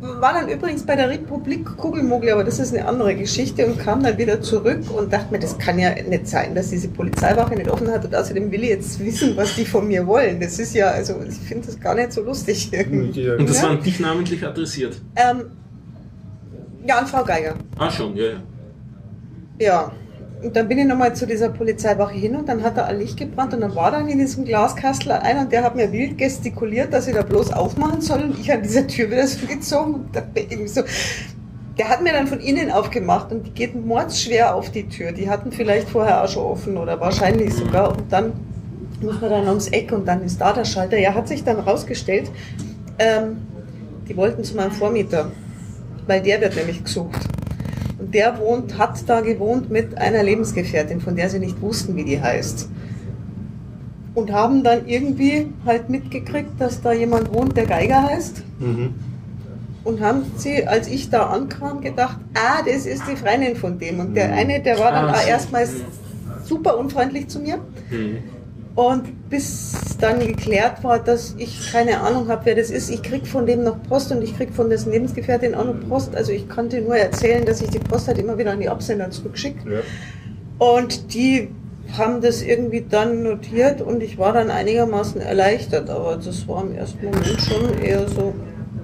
war dann übrigens bei der Republik Kugelmuggel, aber das ist eine andere Geschichte und kam dann wieder zurück und dachte mir, das kann ja nicht sein, dass diese Polizeiwache nicht offen hat und außerdem will ich jetzt wissen, was die von mir wollen. Das ist ja, also ich finde das gar nicht so lustig. Und das ja? war an dich namentlich adressiert? Ähm, ja, an Frau Geiger. Ah, schon, ja, ja. Ja. Und dann bin ich nochmal zu dieser Polizeiwache hin und dann hat er ein Licht gebrannt und dann war dann in diesem Glaskastel einer und der hat mir wild gestikuliert, dass ich da bloß aufmachen soll und ich an dieser Tür wieder so gezogen und da bin ich so. Der hat mir dann von innen aufgemacht und die geht mordsschwer auf die Tür. Die hatten vielleicht vorher auch schon offen oder wahrscheinlich sogar und dann muss man dann ums Eck und dann ist da der Schalter. Ja, hat sich dann rausgestellt, ähm, die wollten zu meinem Vormieter, weil der wird nämlich gesucht. Und der wohnt, hat da gewohnt mit einer Lebensgefährtin, von der sie nicht wussten, wie die heißt. Und haben dann irgendwie halt mitgekriegt, dass da jemand wohnt, der Geiger heißt. Mhm. Und haben sie, als ich da ankam, gedacht, ah, das ist die Freundin von dem. Und der eine, der war dann Ah, auch so. erstmals super unfreundlich zu mir. Mhm. Und bis dann geklärt war, dass ich keine Ahnung habe, wer das ist, ich krieg von dem noch Post und ich krieg von dessen Lebensgefährtin auch noch Post. Also ich konnte nur erzählen, dass ich die Post halt immer wieder an die Absender zurückschicke. Ja. Und die haben das irgendwie dann notiert und ich war dann einigermaßen erleichtert. Aber das war im ersten Moment schon eher so,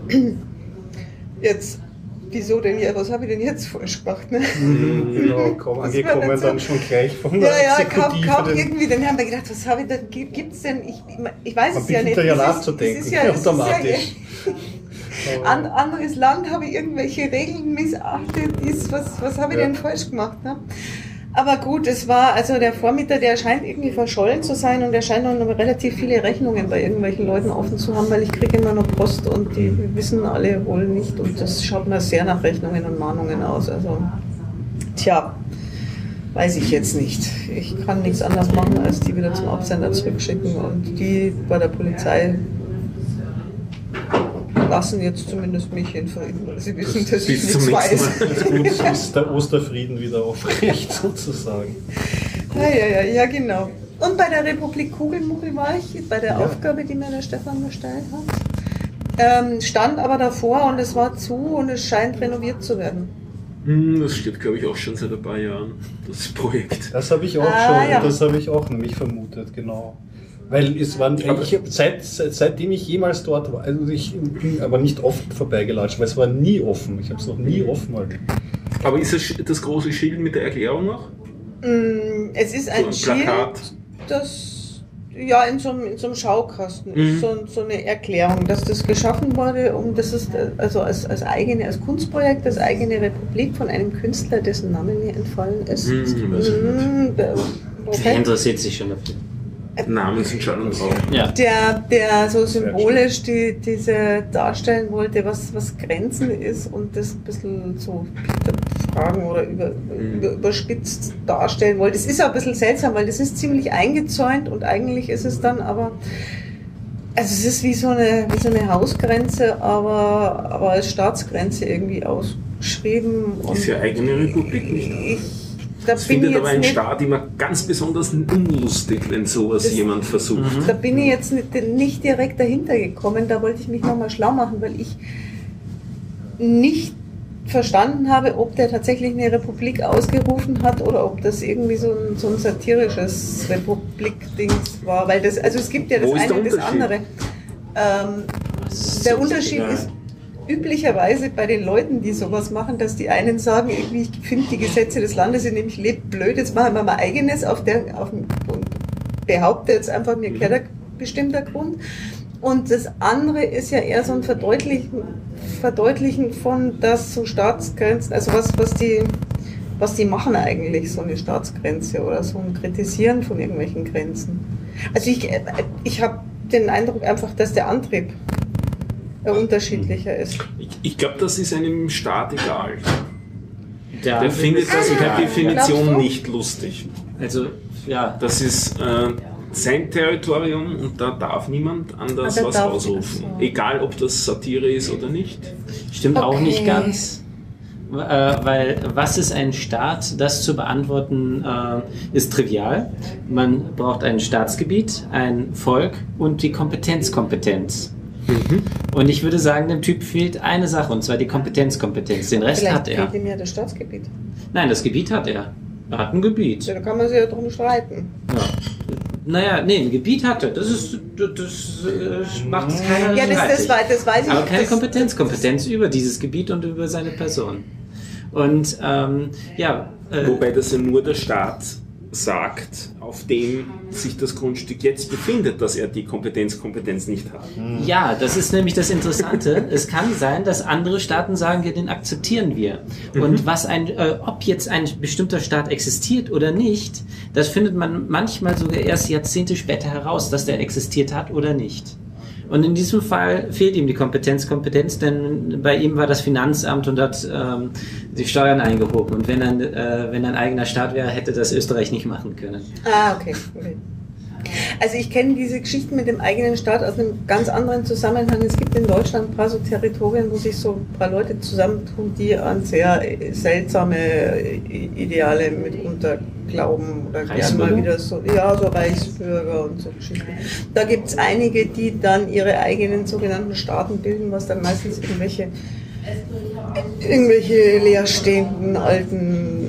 jetzt, wieso denn jetzt, was habe ich denn jetzt falsch gemacht? Ne? Mhm, genau, kaum Das war angekommen, dann so- dann schon gleich von der Ja, ja, kaum, Exekutive. kaum den- irgendwie, dann haben wir gedacht, was habe ich denn, gibt- gibt's denn, ich, ich weiß Man es ja beginnt nicht. da ja Es ist- nachzudenken, es ist ja, es ist ja, automatisch. An, anderes Land habe ich irgendwelche Regeln missachtet, ist, was, was habe ich Ja. denn falsch gemacht? Ne? Aber gut, es war, also der Vormieter, der scheint irgendwie verschollen zu sein und der scheint noch relativ viele Rechnungen bei irgendwelchen Leuten offen zu haben, weil ich kriege immer noch Post und die wissen alle wohl nicht und das schaut mir sehr nach Rechnungen und Mahnungen aus. Also, tja, weiß ich jetzt nicht. Ich kann nichts anderes machen, als die wieder zum Absender zurückschicken und die bei der Polizei lassen jetzt zumindest mich in Frieden, weil sie wissen, dass ich Bis zum nichts nächsten weiß. Gut, ist der Osterfrieden wieder aufrecht, sozusagen. Ja, ja, ja, ja, genau. Und bei der Republik Kugelmuggel war ich, bei der Ja. Aufgabe, die mir der Stefan gestellt hat. Ähm, stand aber davor und es war zu und es scheint renoviert zu werden. Hm, Das steht, glaube ich, auch schon seit ein paar Jahren, das Projekt. Das habe ich auch Ah, schon, ja. das habe ich auch nämlich vermutet, genau. Weil es waren eigentlich, seit, seit, seitdem ich jemals dort war, also ich bin aber nicht oft vorbeigelatscht, weil es war nie offen. Ich habe es noch nie offen erlebt. Aber ist das, das große Schild mit der Erklärung noch? Mm, Es ist So ein ein Schild, Plakat. das ja in so einem, in so einem Schaukasten Mhm. ist, so, so eine Erklärung, dass das geschaffen wurde, um das ist äh, also als, als eigene, als Kunstprojekt, als eigene Republik von einem Künstler, dessen Name mir entfallen ist. Mhm, weiß ich Mm, der- Wer okay. interessiert sich schon dafür? Namen sind Schall und Rauch. Ja. Der, der so symbolisch die, diese darstellen wollte, was, was Grenzen ist und das ein bisschen so fragen oder über, über, überspitzt darstellen wollte. Es ist auch ein bisschen seltsam, weil das ist ziemlich eingezäunt und eigentlich ist es dann aber, also es ist wie so eine, wie so eine Hausgrenze, aber, aber als Staatsgrenze irgendwie ausgeschrieben. Und Ist ja eigene Republik nicht. ich, da Das bin ich findet jetzt aber ein nicht, Staat immer ganz besonders unlustig, wenn sowas Das- jemand versucht. Da bin ich jetzt nicht, nicht direkt dahinter gekommen, da wollte ich mich nochmal schlau machen, weil ich nicht verstanden habe, ob der tatsächlich eine Republik ausgerufen hat oder ob das irgendwie so ein, so ein satirisches Republik-Dings war, weil das, also es gibt ja das Wo ist eine der und das Unterschied? andere. Ähm, der Unterschied egal. ist üblicherweise bei den Leuten, die sowas machen, dass die einen sagen, irgendwie, ich finde die Gesetze des Landes sind nämlich lebt blöd, jetzt machen wir mal eigenes auf der, auf dem, und behaupte jetzt einfach, mir Mhm. gehört ein bestimmter Grund. Und das andere ist ja eher so ein Verdeutlichen, Verdeutlichen von, dass so Staatsgrenzen, also was, was die, was die machen eigentlich, so eine Staatsgrenze oder so ein Kritisieren von irgendwelchen Grenzen. Also ich, ich habe den Eindruck einfach, dass der Antrieb äh, unterschiedlicher ist. Ich, ich glaube, das ist einem Staat egal. Der, Der findet das per Glaubst Definition du? nicht lustig. Also, ja. Das ist äh, sein Territorium und da darf niemand anders Ah, da was darf- ausrufen. ach so. Egal, ob das Satire ist oder nicht. Stimmt auch Okay. nicht ganz. Äh, weil was ist ein Staat? Das zu beantworten äh, ist trivial. Man braucht ein Staatsgebiet, ein Volk und die Kompetenzkompetenz. Mhm. Und ich würde sagen, dem Typ fehlt eine Sache, und zwar die Kompetenzkompetenz. Den Rest Vielleicht hat er. fehlt ihm ja das Staatsgebiet. Nein, das Gebiet hat er. Er hat ein Gebiet. Ja, da kann man sich ja drum streiten. Ja. Naja, nee, ein Gebiet hat er. Das ist, das, das äh, macht es keiner Ja, das, das, streitig. weiß, das weiß ich. Aber keine das, Kompetenz, Kompetenz über dieses Gebiet und über seine Person. Und ähm, ja. Äh, Wobei das ja nur der Staat sagt, auf dem sich das Grundstück jetzt befindet, dass er die Kompetenz, Kompetenz nicht hat. Ja, das ist nämlich das Interessante. Es kann sein, dass andere Staaten sagen, ja, den akzeptieren wir. Und was ein, äh, ob jetzt ein bestimmter Staat existiert oder nicht, das findet man manchmal sogar erst Jahrzehnte später heraus, dass der existiert hat oder nicht. Und in diesem Fall fehlt ihm die Kompetenz, Kompetenz, denn bei ihm war das Finanzamt und hat ähm, die Steuern eingehoben. Und wenn ein, äh, wenn ein eigener Staat wäre, hätte das Österreich nicht machen können. Ah, okay. okay. Also ich kenne diese Geschichten mit dem eigenen Staat aus einem ganz anderen Zusammenhang. Es gibt in Deutschland ein paar so Territorien, wo sich so ein paar Leute zusammentun, die an sehr seltsame Ideale mitunter glauben oder gerne mal wieder so, ja, so Reichsbürger und so Geschichten. Da gibt es einige, die dann ihre eigenen sogenannten Staaten bilden, was dann meistens irgendwelche, irgendwelche leerstehenden alten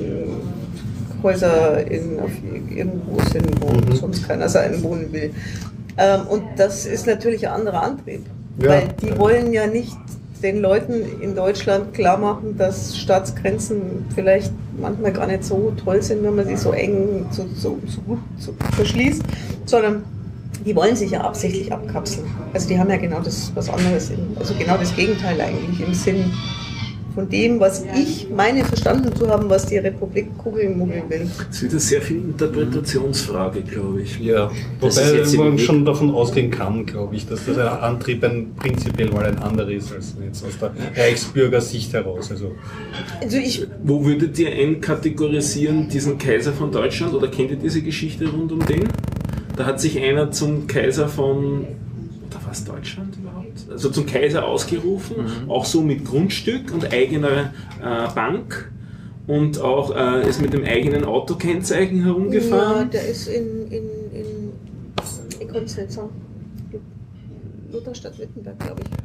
Häuser in, auf, irgendwo sind, wo mhm. sonst keiner sein wohnen will. Ähm, und das ist natürlich ein anderer Antrieb, ja. Weil die wollen ja nicht den Leuten in Deutschland klar machen, dass Staatsgrenzen vielleicht manchmal gar nicht so toll sind, wenn man sie so eng, so, so, so gut so verschließt, sondern die wollen sich ja absichtlich abkapseln. Also die haben ja genau das, was anderes, im, also genau das Gegenteil eigentlich im Sinn von dem, was ich meine verstanden zu haben, was die Republik Kugelmuggeln will. Das ist wieder sehr viel Interpretationsfrage, glaube ich. Ja, wobei man schon davon ausgehen kann, glaube ich, dass das ein Antrieb ein, prinzipiell mal ein anderer ist, als jetzt aus der Reichsbürgersicht heraus. Also, also ich, Wo würdet ihr einkategorisieren, diesen Kaiser von Deutschland, oder kennt ihr diese Geschichte rund um den? Da hat sich einer zum Kaiser von, oder was, Deutschland überhaupt? Also zum Kaiser ausgerufen, mhm. auch so mit Grundstück und eigener äh, Bank und auch äh, ist mit dem eigenen Autokennzeichen herumgefahren. Ja, der ist in, in, in ich kann es nicht sagen, Lutherstadt-Wittenberg, glaube ich.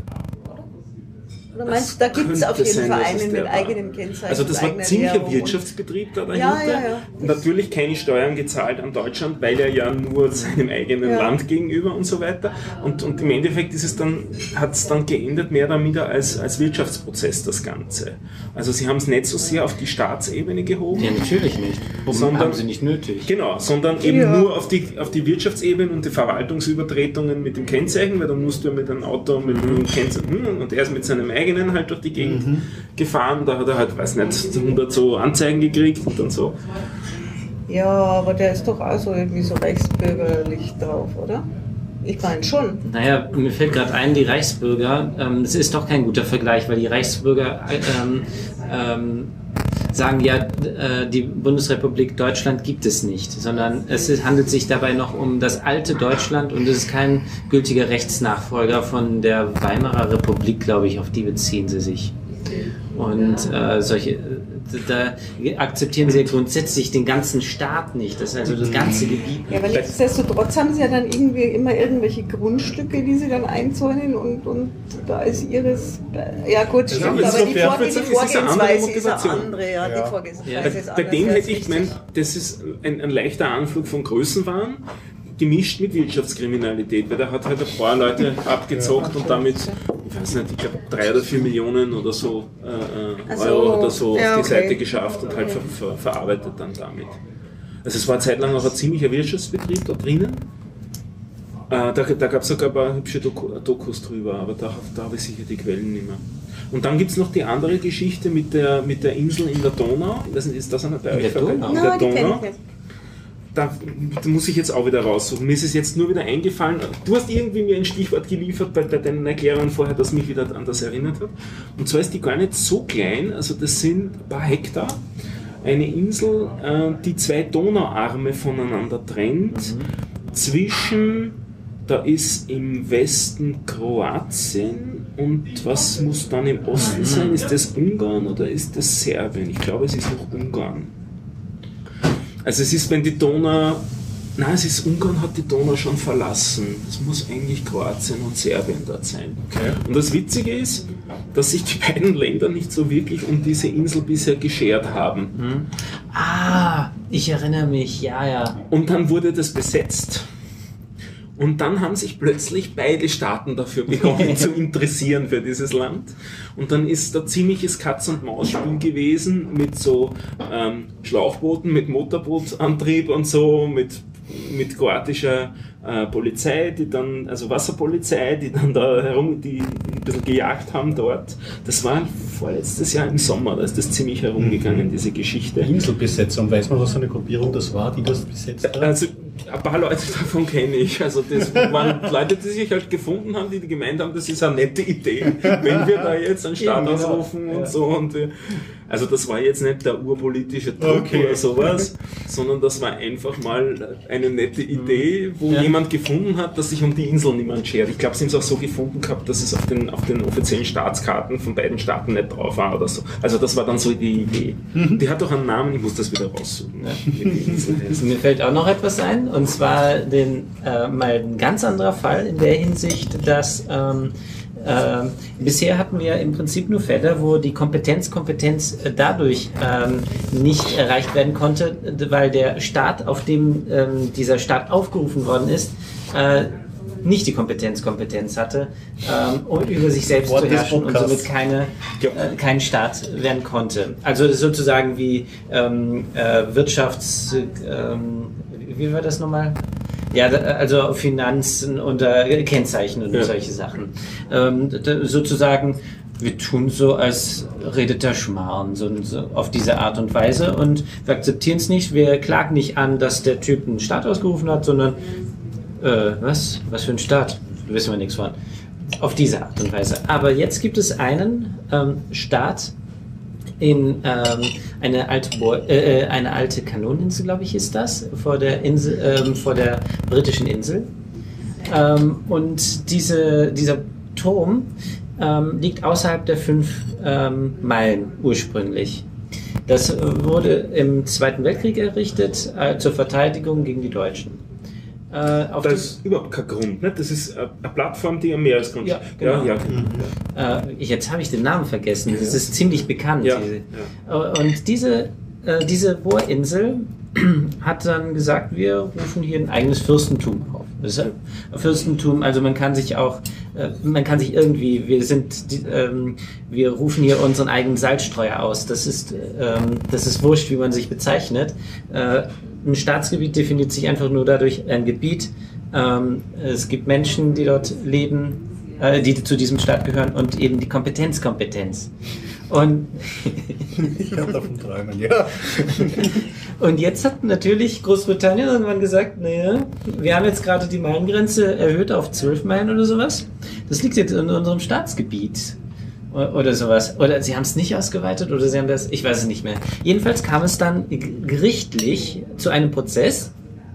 Oder meinst du, da gibt es auf jeden sein, Fall einen mit war. eigenem Kennzeichen? Also das war ziemlicher Wirtschaftsbetrieb da dahinter. Ja, ja, ja. Natürlich keine Steuern gezahlt an Deutschland, weil er ja nur seinem eigenen ja. Land gegenüber und so weiter. Und, und im Endeffekt ist es dann, hat es dann geendet mehr oder minder als, als Wirtschaftsprozess, das Ganze. Also sie haben es nicht so sehr auf die Staatsebene gehoben. Ja, natürlich nicht. Sondern, haben sie nicht nötig. Genau, sondern eben ja. nur auf die, auf die Wirtschaftsebene und die Verwaltungsübertretungen mit dem Kennzeichen, weil dann musst du mit einem Auto mit einem Kennzeichen, und er ist mit seinem eigenen halt durch die Gegend mhm. gefahren, da hat er halt, weiß nicht, hundert so Anzeigen gekriegt und dann so. Ja, aber der ist doch auch so irgendwie so rechtsbürgerlich drauf, oder? Ich meine schon. Naja, mir fällt gerade ein, die Reichsbürger, ähm, das ist doch kein guter Vergleich, weil die Reichsbürger ähm, ähm, sagen ja, äh, die Bundesrepublik Deutschland gibt es nicht, sondern es ist, handelt sich dabei noch um das alte Deutschland und es ist kein gültiger Rechtsnachfolger von der Weimarer Republik, glaube ich, auf die beziehen sie sich. Und äh, solche, da akzeptieren sie ja grundsätzlich den ganzen Staat nicht, das ist also das ganze Gebiet. Ja, aber nichtsdestotrotz haben sie ja dann irgendwie immer irgendwelche Grundstücke, die sie dann einzäunen und, und da ist ihres, ja gut, das stimmt, aber die, Vor die Vorgehensweise ist eine andere, ja, ja. die Vorgehensweise Ja. ist Bei, bei dem hätte ich gemeint, das ist ein, ein leichter Anflug von Größenwahn, gemischt mit Wirtschaftskriminalität, weil der hat halt ein paar Leute abgezockt und damit, ich weiß nicht, ich glaube drei oder vier Millionen oder so äh, also, Euro oder so ja, auf die okay. Seite geschafft und halt ver, ver, verarbeitet dann damit. Also es war eine Zeit lang auch ein ziemlicher Wirtschaftsbetrieb da drinnen. Äh, da da gab es sogar ein paar hübsche Doku, Dokus drüber, aber da, da habe ich sicher die Quellen nicht mehr. Und dann gibt es noch die andere Geschichte mit der, mit der Insel in der Donau. Ich weiß nicht, ist das einer bei euch? In der Donau? In der No, die kenn Donau. ich nicht. Da, da muss ich jetzt auch wieder raussuchen. Mir ist es jetzt nur wieder eingefallen. Du hast irgendwie mir ein Stichwort geliefert bei, bei deinen Erklärungen vorher, das mich wieder an das erinnert hat. Und zwar ist die gar nicht so klein, also das sind ein paar Hektar. Eine Insel, äh, die zwei Donauarme voneinander trennt. Mhm. Zwischen, da ist im Westen Kroatien und was muss dann im Osten sein? Ist das Ungarn oder ist das Serbien? Ich glaube, es ist noch Ungarn. Also es ist, wenn die Donau Nein, es ist Ungarn hat die Donau schon verlassen. Es muss eigentlich Kroatien und Serbien dort sein. Okay. Und das Witzige ist, dass sich die beiden Länder nicht so wirklich um diese Insel bisher geschert haben. Hm. Ah, ich erinnere mich, ja, ja. Und dann wurde das besetzt. Und dann haben sich plötzlich beide Staaten dafür begonnen zu interessieren für dieses Land. Und dann ist da ziemliches Katz-und-Maus-Spiel gewesen mit so ähm, Schlauchbooten, mit Motorbootantrieb und so, mit, mit kroatischer äh, Polizei, die dann, also Wasserpolizei, die dann da herum, die ein bisschen gejagt haben dort. Das war vorletztes Jahr im Sommer, da ist das ziemlich herumgegangen, diese Geschichte. Inselbesetzung, weiß man, was für eine Gruppierung das war, die das besetzt hat? Also ein paar Leute davon kenne ich. Also das waren Leute, die sich halt gefunden haben, die gemeint haben, das ist eine nette Idee, wenn wir da jetzt einen Staat Ja, genau. ausrufen und Ja. so. Und, äh, also das war jetzt nicht der urpolitische Druck Okay. oder sowas, sondern das war einfach mal eine nette Idee, wo Ja. jemand gefunden hat, dass sich um die Insel niemand schert. Ich glaube, sie haben es auch so gefunden gehabt, dass es auf den, auf den offiziellen Staatskarten von beiden Staaten nicht drauf war oder so. Also das war dann so die Idee. Die hat doch einen Namen, ich muss das wieder raussuchen. Wie die Insel heißt. Mir fällt auch noch etwas ein, und zwar den, äh, mal ein ganz anderer Fall in der Hinsicht, dass ähm, äh, bisher hatten wir im Prinzip nur Fälle, wo die Kompetenz, Kompetenz äh, dadurch ähm, nicht erreicht werden konnte, weil der Staat, auf dem ähm, dieser Staat aufgerufen worden ist, äh, nicht die Kompetenz, Kompetenz hatte, ähm, um über sich selbst Wort zu des herrschen und Podcasts. somit keine, Ja. äh, kein Staat werden konnte. Also das ist sozusagen wie ähm, äh, Wirtschafts... Ähm, wie war das nochmal? Ja, da- also Finanzen und äh, Kennzeichen und Ja. solche Sachen. Ähm, da, sozusagen, wir tun so, als redet der Schmarrn, so, so auf diese Art und Weise, und wir akzeptieren es nicht, wir klagen nicht an, dass der Typ einen Staat ausgerufen hat, sondern äh, was? Was für ein Staat? Da wissen wir nichts von. Auf diese Art und Weise. Aber jetzt gibt es einen ähm, Staat in ähm, eine alte Bo äh, äh, eine alte Kanoneninsel, glaube ich, ist das, vor der Insel, ähm, vor der britischen Insel. Ähm, und diese, dieser Turm ähm, liegt außerhalb der fünf ähm, Meilen ursprünglich. Das äh, wurde im Zweiten Weltkrieg errichtet äh, zur Verteidigung gegen die Deutschen. Äh, auf Das ist überhaupt kein Grund, ne? Das ist eine Plattform, die am Meeresgrund Ja, genau. ja, ja. Äh, jetzt habe ich den Namen vergessen. Das ist ziemlich bekannt. Ja, Diese. Und diese, äh, diese Bohrinsel hat dann gesagt, wir rufen hier ein eigenes Fürstentum auf. Das ist ein Fürstentum, also man kann sich auch, äh, man kann sich irgendwie, wir sind, die, ähm, wir rufen hier unseren eigenen Salzstreuer aus. Das ist, ähm, das ist wurscht, wie man sich bezeichnet. Äh, ein Staatsgebiet definiert sich einfach nur dadurch ein Gebiet. Ähm, es gibt Menschen, die dort leben, äh, die zu diesem Staat gehören, und eben die Kompetenz, Kompetenz. Und, Ich habe davon träumen, ja. und jetzt hat natürlich Großbritannien irgendwann gesagt, naja, wir haben jetzt gerade die Meilengrenze erhöht auf zwölf Meilen oder sowas. Das liegt jetzt in unserem Staatsgebiet. O- Oder sowas. Oder sie haben es nicht ausgeweitet, oder sie haben das, ich weiß es nicht mehr. Jedenfalls kam es dann g- gerichtlich zu einem Prozess,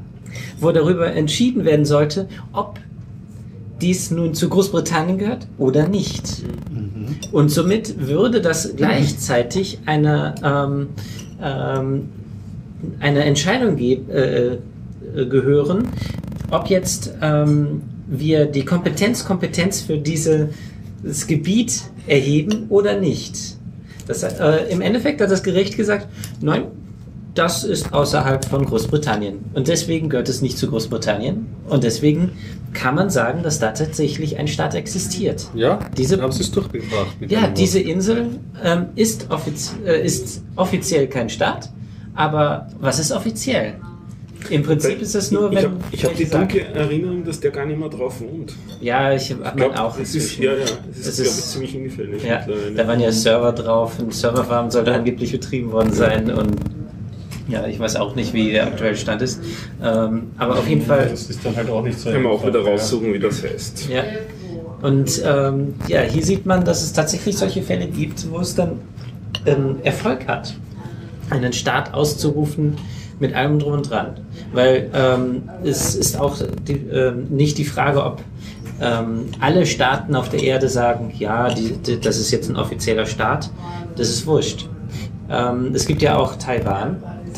wo darüber entschieden werden sollte, ob dies nun zu Großbritannien gehört oder nicht. Und somit würde das gleichzeitig eine, ähm, ähm, eine Entscheidung ge äh, äh, gehören, ob jetzt ähm, wir die Kompetenz, Kompetenz für diese, das Gebiet erheben oder nicht. Das, äh, im Endeffekt hat das Gericht gesagt, nein, das ist außerhalb von Großbritannien. Und deswegen gehört es nicht zu Großbritannien. Und deswegen kann man sagen, dass da tatsächlich ein Staat existiert. Ja, Diese- haben sie es durchgebracht. Mit Ja, dem diese Insel ähm, ist, offiz äh, ist offiziell kein Staat, aber was ist offiziell? Im Prinzip ist das nur, ich wenn... habe ich hab die welche sagen- dunkle Erinnerung, dass der gar nicht mehr drauf wohnt. Ja, ich habe Ich glaub, auch das ist, inzwischen. ja, ja, das Das ist, ist- glaube ich, ziemlich hinfällig Ja, mittlerweile. da waren ja Server drauf, ein Serverfarm sollte angeblich betrieben worden sein, und ja, ich weiß auch nicht, wie der aktuelle Stand ist. Ähm, aber auf jeden Fall, Das ist dann halt auch nicht so. Können wir auch wieder einfach, raussuchen, wie das heißt. ja. Und ähm, ja, hier sieht man, dass es tatsächlich solche Fälle gibt, wo es dann ähm, Erfolg hat, einen Staat auszurufen mit allem drum und dran. Weil ähm, es ist auch die, ähm, nicht die Frage, ob ähm, alle Staaten auf der Erde sagen, ja, die, die, das ist jetzt ein offizieller Staat. Das ist wurscht. Ähm, es gibt ja auch Taiwan.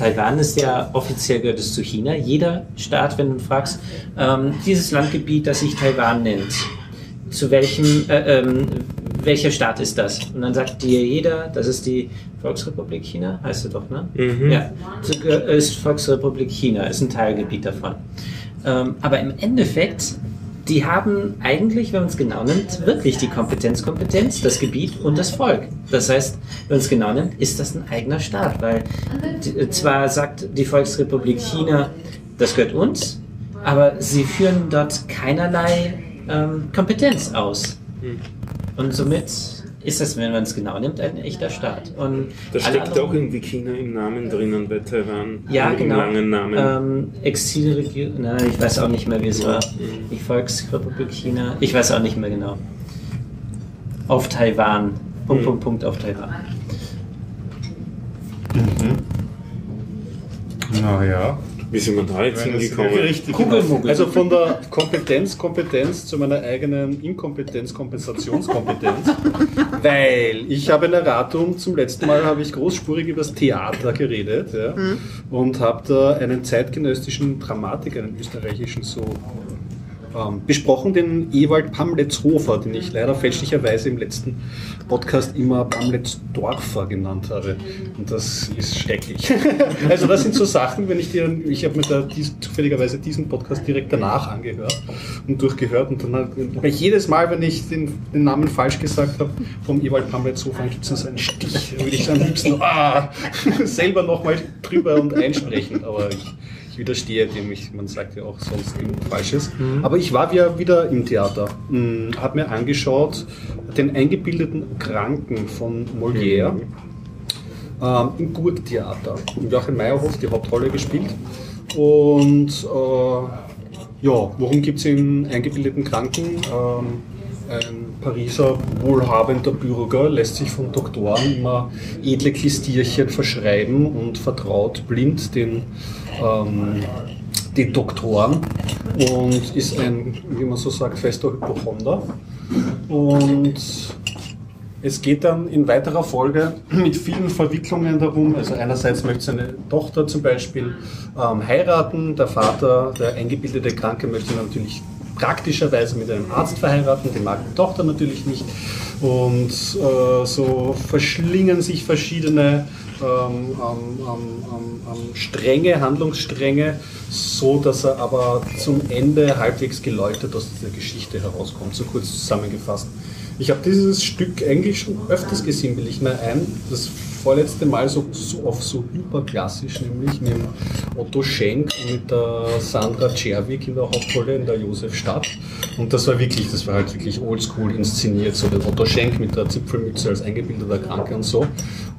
Taiwan ist ja, offiziell gehört es zu China. Jeder Staat, wenn du fragst, ähm, dieses Landgebiet, das sich Taiwan nennt, zu welchem, äh, ähm, welcher Staat ist das? Und dann sagt dir jeder, das ist die Volksrepublik China, heißt sie doch, ne? Mhm. Ja, ist Volksrepublik China, ist ein Teilgebiet davon. Ähm, aber im Endeffekt, die haben eigentlich, wenn man es genau nimmt, wirklich die Kompetenz, Kompetenz, das Gebiet und das Volk. Das heißt, wenn man es genau nimmt, ist das ein eigener Staat, weil die, zwar sagt die Volksrepublik China, das gehört uns, aber sie führen dort keinerlei ähm, Kompetenz aus. Und somit ist das, wenn man es genau nimmt, ein echter Staat. Und da steckt anderen, auch irgendwie China im Namen drinnen bei Taiwan. ja, Im genau. langen Namen. Ähm, Exilregion, nein, ich weiß auch nicht mehr, wie es war. Die Volksrepublik China, ich weiß auch nicht mehr genau. Auf Taiwan. Punkt, Mhm. Punkt, Punkt auf Taiwan. Naja. Wie sind wir da jetzt hingekommen? Richtig. Kugelmuggel. Also von der Kompetenz, Kompetenz zu meiner eigenen Inkompetenz, Kompensationskompetenz. Weil ich habe eine Erratung, zum letzten Mal habe ich großspurig über das Theater geredet, ja, Mhm. und habe da einen zeitgenössischen Dramatiker, einen österreichischen, so ähm, besprochen, den Ewald Pamletzhofer, den ich leider fälschlicherweise im letzten Podcast immer Pamletzdorfer genannt habe. Und das ist schrecklich. Also das sind so Sachen, wenn ich dir, ich habe mir da dies, zufälligerweise diesen Podcast direkt danach angehört und durchgehört und dann habe ich jedes Mal, wenn ich den, den Namen falsch gesagt habe, vom Ewald Pamletzhofer, gibt es dann so einen Stich. Da würde ich am liebsten ah, selber nochmal drüber und einsprechen, aber ich Ich widerstehe dem, ich, man sagt ja auch sonst irgendwas Falsches. Mhm. Aber ich war wieder, wieder im Theater, habe mir angeschaut den eingebildeten Kranken von Molière mhm. ähm, im Burgtheater. Joachim Meyerhoff die Hauptrolle gespielt. Und äh, ja, worum gibt es in eingebildeten Kranken? Ähm, Ein Pariser wohlhabender Bürger lässt sich von Doktoren immer edle Klistierchen verschreiben und vertraut blind den, ähm, den Doktoren und ist ein, wie man so sagt, fester Hypochonder. Und es geht dann in weiterer Folge mit vielen Verwicklungen darum, also einerseits möchte seine Tochter zum Beispiel ähm, heiraten, der Vater, der eingebildete Kranke, möchte natürlich praktischerweise mit einem Arzt verheiraten, den mag die Tochter natürlich nicht. Und äh, so verschlingen sich verschiedene ähm, ähm, ähm, ähm, Stränge, Handlungsstränge, so dass er aber zum Ende halbwegs geläutert aus dieser Geschichte herauskommt, so kurz zusammengefasst. Ich habe dieses Stück eigentlich schon öfters gesehen, will ich mir ein. Das vorletzte Mal so, so auf so hyperklassisch, nämlich mit Otto Schenk und mit der Sandra Czerwig in der Hauptrolle in der Josefstadt. Und das war wirklich, das war halt wirklich oldschool inszeniert, so der Otto Schenk mit der Zipfelmütze als eingebildeter Kranke und so.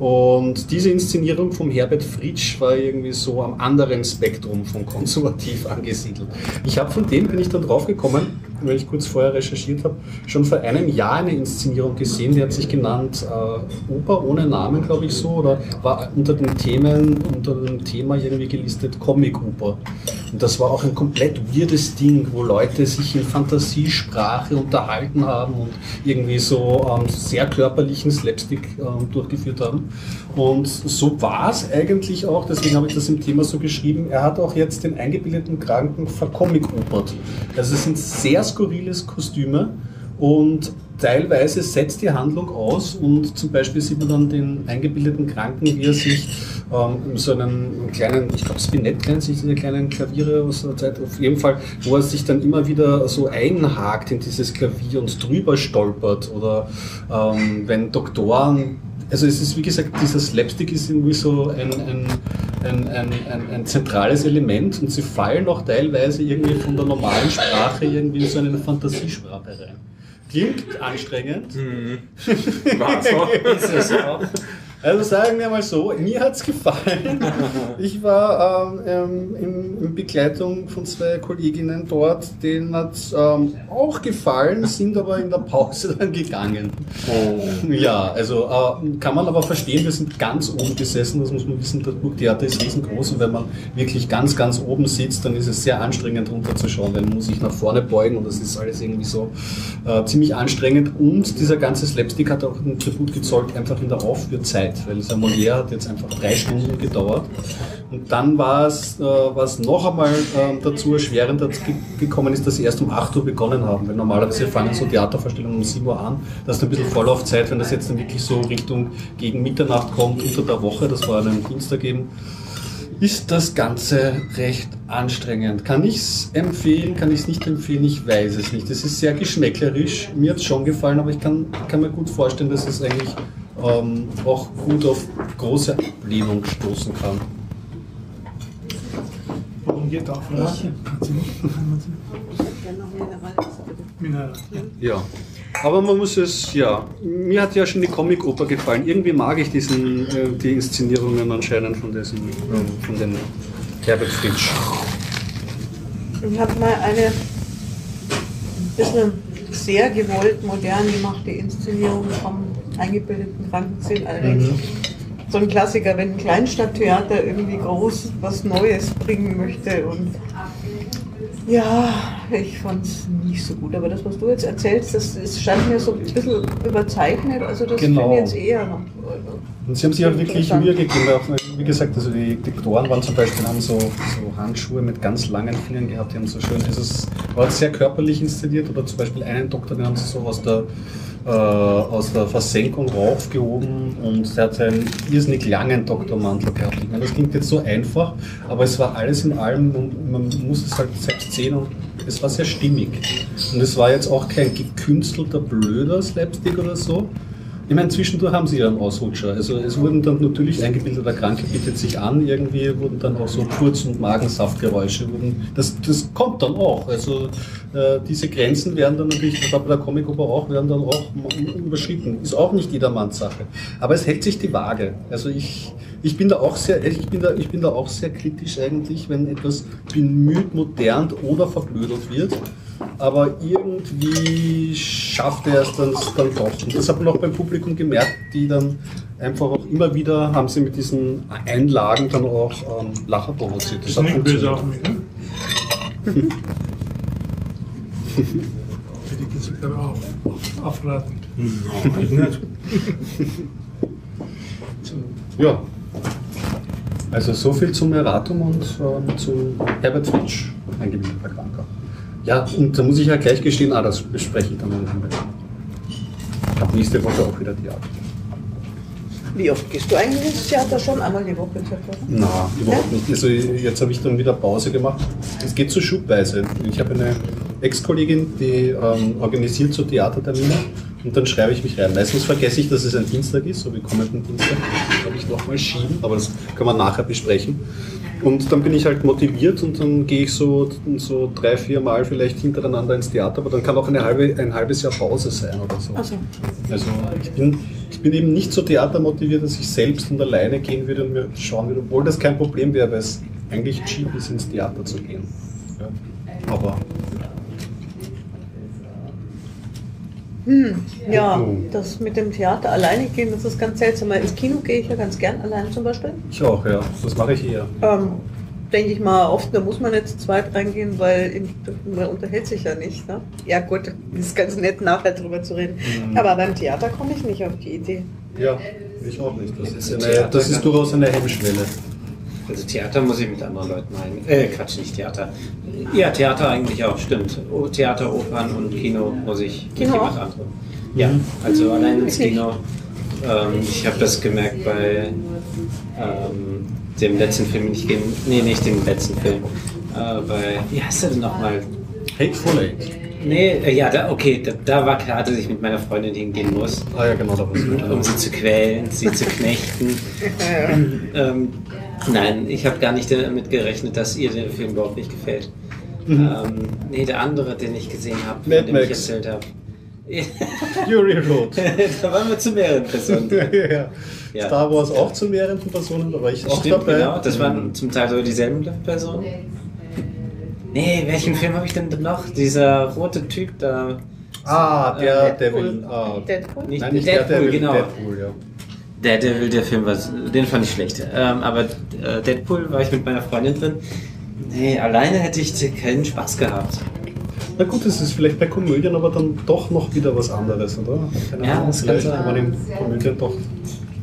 Und diese Inszenierung vom Herbert Fritsch war irgendwie so am anderen Spektrum von konservativ angesiedelt. Ich habe von dem, bin ich dann draufgekommen, weil ich kurz vorher recherchiert habe, schon vor einem Jahr eine Inszenierung gesehen, die hat sich genannt äh, Oper ohne Namen, glaube ich so, oder war unter den Themen, unter dem Thema irgendwie gelistet Comic-Oper. Und das war auch ein komplett weirdes Ding, wo Leute sich in Fantasiesprache unterhalten haben und irgendwie so ähm, sehr körperlichen Slapstick ähm, durchgeführt haben. Und so war es eigentlich auch, deswegen habe ich das im Thema so geschrieben, er hat auch jetzt den eingebildeten Kranken vercomic-opert. Also es sind sehr skurrile Kostüme und teilweise setzt die Handlung aus und zum Beispiel sieht man dann den eingebildeten Kranken, wie er sich ähm, so einen kleinen, ich glaube Spinett nennt sich diese kleinen Klaviere aus der Zeit, auf jeden Fall, wo er sich dann immer wieder so einhakt in dieses Klavier und drüber stolpert oder ähm, wenn Doktoren, also es ist wie gesagt, dieser Slapstick ist irgendwie so ein, ein, ein, ein, ein, ein zentrales Element und sie fallen auch teilweise irgendwie von der normalen Sprache irgendwie in so eine Fantasiesprache rein. Klingt anstrengend. Hm. War so. Ist es auch. Also sagen wir mal so, mir hat es gefallen. Ich war ähm, in, in Begleitung von zwei Kolleginnen dort, denen hat es ähm, auch gefallen, sind aber in der Pause dann gegangen. Oh. Ja, also äh, kann man aber verstehen, wir sind ganz oben gesessen, das muss man wissen, das Burgtheater ist riesengroß und wenn man wirklich ganz, ganz oben sitzt, dann ist es sehr anstrengend runterzuschauen, weil man muss sich nach vorne beugen und das ist alles irgendwie so äh, ziemlich anstrengend und dieser ganze Slapstick hat auch einen Tribut gezollt, einfach in der Aufführzeit. Zeit, weil dieser Molière hat jetzt einfach drei Stunden gedauert. Und dann war es, äh, was noch einmal äh, dazu erschwerend ge gekommen ist, dass sie erst um acht Uhr begonnen haben, weil normalerweise fangen so Theatervorstellungen um sieben Uhr an. Das ist ein bisschen Vorlaufzeit, wenn das jetzt dann wirklich so Richtung gegen Mitternacht kommt, unter der Woche, das war an einem Dienstag eben, ist das Ganze recht anstrengend. Kann ich es empfehlen, kann ich es nicht empfehlen, ich weiß es nicht. Es ist sehr geschmäcklerisch, mir hat es schon gefallen, aber ich kann, kann mir gut vorstellen, dass es eigentlich ähm, auch gut auf große Ablehnung stoßen kann. Warum geht auf? Mineral. Ja, aber man muss es, ja, mir hat ja schon die Comic-Oper gefallen. Irgendwie mag ich diesen, äh, die Inszenierungen anscheinend von diesen, ähm, von den Herbert Fritsch. Ich habe mal eine bisschen sehr gewollt modern gemachte Inszenierung vom eingebildeten Krankenzimmer. Allerdings Mhm. so ein Klassiker, wenn ein Kleinstadttheater irgendwie groß was Neues bringen möchte. Und ja, ich fand es nicht so gut. Aber das, was du jetzt erzählst, das, das scheint mir so ein bisschen überzeichnet. Also das Genau. finde ich jetzt eher noch. Und sie haben sich auch wirklich Mühe gegeben. Auch, wie gesagt, also die Diktoren waren zum Beispiel, haben so, so Handschuhe mit ganz langen Fingern gehabt, die haben so schön, dieses war sehr körperlich inszeniert. Oder zum Beispiel einen Doktor, den haben sie so aus der äh, aus der Versenkung raufgehoben und er hat einen irrsinnig langen Doktormantel gehabt. Ich meine, das klingt jetzt so einfach, aber es war alles in allem und man muss es halt selbst sehen und es war sehr stimmig. Und es war jetzt auch kein gekünstelter, blöder Slapstick oder so. Ich meine, zwischendurch haben sie ja einen Ausrutscher. Also es wurden dann natürlich eingebildeter Kranke bietet sich an, irgendwie wurden dann auch so Furz- und Magensaftgeräusche. Wurden, das, das kommt dann auch. Also äh, diese Grenzen werden dann natürlich, das war bei der Comic-Oper auch, werden dann auch überschritten. Ist auch nicht jedermanns Sache. Aber es hält sich die Waage. Also ich, ich bin da auch sehr, ich bin da, ich bin da auch sehr kritisch eigentlich, wenn etwas bemüht, modernt oder verblödelt wird. Aber irgendwie schafft er es dann, dann doch. Und das hat man auch beim Publikum gemerkt, die dann einfach auch immer wieder, haben sie mit diesen Einlagen dann auch ähm, Lacher provoziert. Das Ist hat nicht böse funktioniert. auf mich, ne? Für die Gesichter auf, auf, aufraten. Nein, nicht. Ja. Also so viel zum Erratum und ähm, zu Herbert Fritsch, eingebildeter Kranker. Ja, und da muss ich ja gleich gestehen, ah, das bespreche ich dann am Ende. Ich habe nächste Woche auch wieder Theater. Wie oft gehst du eigentlich ins Theater? Schon einmal die Woche circa? Na, überhaupt nicht. Also jetzt habe ich dann wieder Pause gemacht. Es geht so schubweise. Ich habe eine Ex-Kollegin, die ähm, organisiert so Theatertermine und dann schreibe ich mich rein. Meistens vergesse ich, dass es ein Dienstag ist, so wie kommenden Dienstag. Das kann ich nochmal schieben, aber das kann man nachher besprechen. Und dann bin ich halt motiviert und dann gehe ich so, so drei, vier Mal vielleicht hintereinander ins Theater, aber dann kann auch eine halbe, ein halbes Jahr Pause sein oder so. Ach so. Also ich bin, ich bin eben nicht so theatermotiviert, dass ich selbst und alleine gehen würde und mir schauen würde, obwohl das kein Problem wäre, weil es eigentlich cheap ist, ins Theater zu gehen. Ja. Aber Hm, ja, Oh. das mit dem Theater alleine gehen, das ist ganz seltsam. Weil ins Kino gehe ich ja ganz gern allein zum Beispiel. ich auch, ja. Das mache ich eher. Ähm, denke ich mal, oft, da muss man nicht zu zweit reingehen, weil in, man unterhält sich ja nicht. Ne? Ja gut, ist ganz nett nachher drüber zu reden. Mhm. Aber beim Theater komme ich nicht auf die Idee. Ja, ich auch nicht. Das ist, eine, Theater das ist kann- durchaus eine Hemmschwelle. Also Theater muss ich mit anderen Leuten rein. Äh, Quatsch, nicht Theater. Ja, Theater eigentlich auch, stimmt. O- Theater, Opern und Kino muss ich mit Kino jemand auch? anderem. Ja, also allein ins Ich nicht. Kino. Ähm, ich habe das gemerkt bei ähm, dem letzten Film, nicht gegen, nee, nicht dem letzten Film. Äh, bei, wie heißt der denn nochmal? Hateful Eight. Nee, äh, ja, da, okay, da, da war klar, dass ich mit meiner Freundin hingehen muss, Ah ja, genau, da war es. um sie zu quälen, sie zu knechten. ähm, nein, ich habe gar nicht damit gerechnet, dass ihr der Film überhaupt nicht gefällt. Mhm. Ähm, nee, der andere, den ich gesehen habe, Mad von dem ich Max. erzählt habe. Fury Road. Da waren wir zu mehreren Personen. ja. Ja. Star Wars auch zu mehreren Personen, da war ich auch Stimmt, dabei. genau. Das waren zum Teil so dieselben Personen. Nee, welchen Film habe ich denn noch? Dieser rote Typ da. Ah, der Äh, Devil. Ah, Deadpool? Nicht nein, nicht Deadpool, der Devil, genau. Deadpool, ja. Der Devil, der Film war, den fand ich schlecht. Ähm, aber äh, Deadpool war ich mit meiner Freundin drin. Nee, alleine hätte ich keinen Spaß gehabt. Na gut, das ist vielleicht bei Komödien aber dann doch noch wieder was anderes, oder? Keine Ja, Ahnung, das kann vielleicht sein. kann man in Komödien doch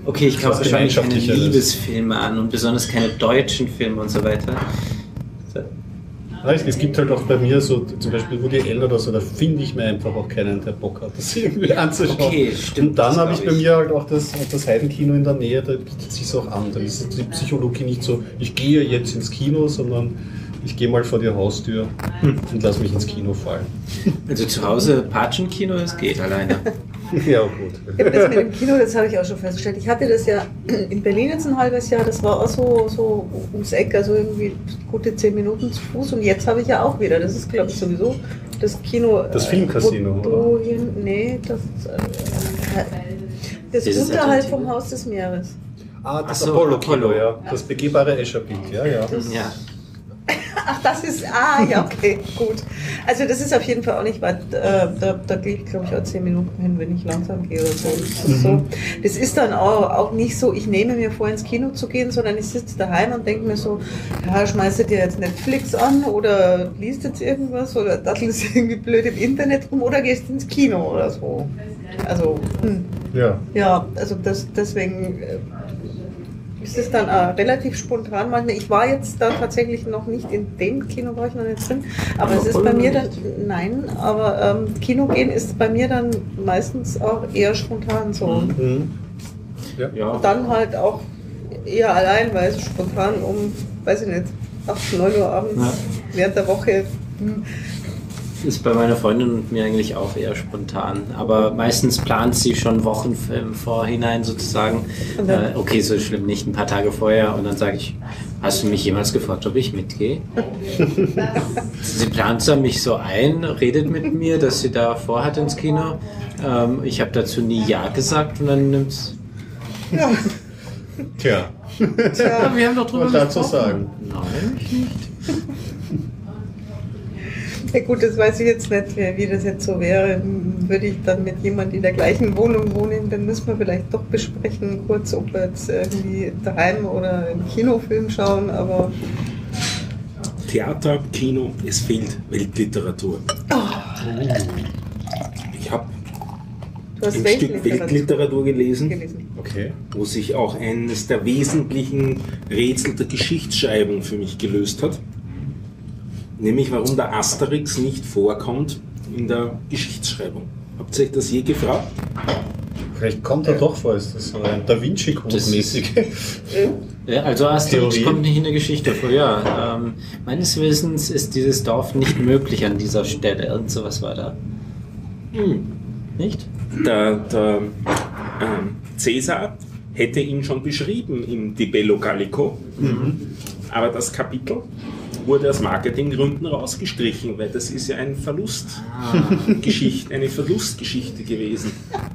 Okay, ich glaube, Was es schaue ich keine gemeinschaftlicheres. Liebesfilme an und besonders keine deutschen Filme und so weiter. So. Ja, es, es gibt halt auch bei mir so, zum Beispiel Woody Allen oder so, da finde ich mir einfach auch keinen, der Bock hat, das irgendwie anzuschauen. Okay, stimmt, Und dann das habe ich glaub bei ich. mir halt auch das, das Heidenkino in der Nähe, da bietet sich auch an. Da ist die Psychologie nicht so, ich gehe jetzt ins Kino, sondern ich gehe mal vor die Haustür und lass mich ins Kino fallen. Also zu Hause Patschenkino, es geht alleine. Ja, gut. Ja, das mit dem Kino, das habe ich auch schon festgestellt. Ich hatte das ja in Berlin jetzt ein halbes Jahr, das war auch so, so ums Eck, also irgendwie gute zehn Minuten zu Fuß. Und jetzt habe ich ja auch wieder, das ist glaube ich sowieso das Kino. Das äh, Filmcasino, wo du hin, nee, das, äh, das Dieses unterhalb Alternative. vom Haus des Meeres. Ah, das Ach so, Apollo-Kino, Apollo. ja. Das begehbare Escherbild, ja, ja. Ja. Ach, das ist, ah, ja, okay, gut. Also das ist auf jeden Fall auch nicht weit, äh, da, da gehe ich glaube ich auch zehn Minuten hin, wenn ich langsam gehe oder so. Das ist, so, das ist dann auch, auch nicht so, ich nehme mir vor, ins Kino zu gehen, sondern ich sitze daheim und denke mir so, ja, schmeißt du dir jetzt Netflix an oder liest jetzt irgendwas oder dattelst irgendwie blöd im Internet rum oder gehst ins Kino oder so. Also, hm. Ja. Ja, also das, deswegen äh, ist es dann äh, relativ spontan manchmal. Ich war jetzt da tatsächlich noch nicht in dem Kino, war ich noch nicht drin, aber es ist bei mir dann, nein, aber ähm, Kino gehen ist bei mir dann meistens auch eher spontan so. Mhm. Ja. Ja. Dann halt auch eher allein, weil es spontan um, weiß ich nicht, acht, neun Uhr abends Ja. während der Woche. Hm. Ist bei meiner Freundin und mir eigentlich auch eher spontan. Aber meistens plant sie schon Wochen im Vorhinein sozusagen. Und dann- Äh, okay, so schlimm nicht, ein paar Tage vorher. Und dann sage ich, hast du mich jemals gefragt, ob ich mitgehe? Sie plant dann mich so ein, redet mit mir, dass sie da vorhat ins Kino. Ähm, ich habe dazu nie Ja gesagt und dann nimmt's. Ja. Tja, Ja, wir haben doch drüber was dazu gesprochen. sagen. Nein, ich nicht. Ja gut, das weiß ich jetzt nicht, wie wie das jetzt so wäre. Würde ich dann mit jemandem in der gleichen Wohnung wohnen, dann müssen wir vielleicht doch besprechen, kurz, ob wir jetzt irgendwie daheim oder einen Kinofilm schauen, aber Theater, Kino, es fehlt Weltliteratur. Ich habe du hast ein welche Stück Weltliteratur gelesen, gelesen. Okay. wo sich auch eines der wesentlichen Rätsel der Geschichtsschreibung für mich gelöst hat. Nämlich, warum der Asterix nicht vorkommt in der Geschichtsschreibung. Habt ihr euch das je gefragt? Vielleicht kommt er doch vor, ist das so ein Da Vinci-Code-mäßig. Ja, also Asterix Theorie. kommt nicht in der Geschichte vor, ja. Ähm, meines Wissens ist dieses Dorf nicht möglich an dieser Stelle. Irgend sowas war da. Hm. Nicht? Der, der ähm, Cäsar hätte ihn schon beschrieben im Di Bello Gallico, aber das Kapitel wurde aus Marketinggründen rausgestrichen, weil das ist ja ein Verlustgeschichte, eine Verlustgeschichte gewesen.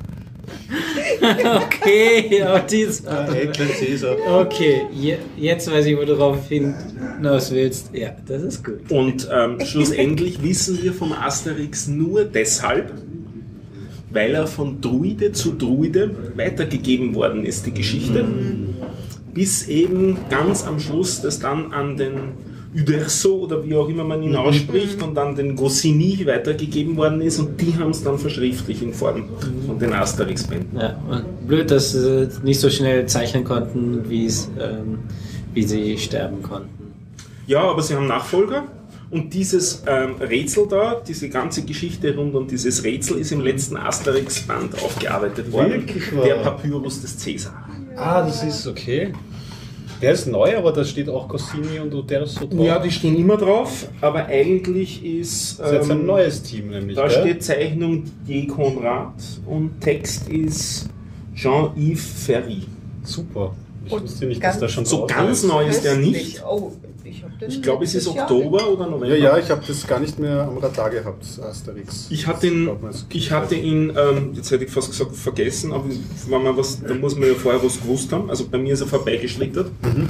Okay, ja, dies. Ekle Cäsar. Okay, je, jetzt weiß ich, wo du darauf hinaus willst. Ja, das ist gut. Und ähm, schlussendlich wissen wir vom Asterix nur deshalb, weil er von Druide zu Druide weitergegeben worden ist, die Geschichte, bis eben ganz am Schluss das dann an den Uderzo oder wie auch immer man ihn ausspricht und dann den Goscinny weitergegeben worden ist und die haben es dann verschriftlicht in Form von den Asterix-Bänden. Ja, und blöd, dass sie nicht so schnell zeichnen konnten, wie es, ähm, wie sie sterben konnten. Ja, aber sie haben Nachfolger und dieses ähm, Rätsel da, diese ganze Geschichte rund um dieses Rätsel ist im letzten Asterix-Band aufgearbeitet worden. Wirklich wahr? Der Papyrus des Cäsar. Ah, das ist okay. Der ist neu, aber da steht auch Goscinny und Uderzo drauf. Ja, die stehen immer drauf, aber eigentlich ist... Das ist jetzt ein ähm, neues Team nämlich. Da gell? steht Zeichnung Didier Conrad und Text ist Jean-Yves Ferry. Super. Ich Und wusste nicht, ganz- dass da schon So drauf ganz ist. neu ist der nicht. Köstlich. Oh, ich hab den Ich glaube, es ist letztes Jahr Oktober oder November. Ja, ja, ich habe das gar nicht mehr am Radar gehabt, Asterix. Ich hatte ihn, glaub, man ist- ich hatte ihn ähm, jetzt hätte ich fast gesagt, vergessen, aber wenn man was, da muss man ja vorher was gewusst haben. Also bei mir ist er vorbeigeschlittert.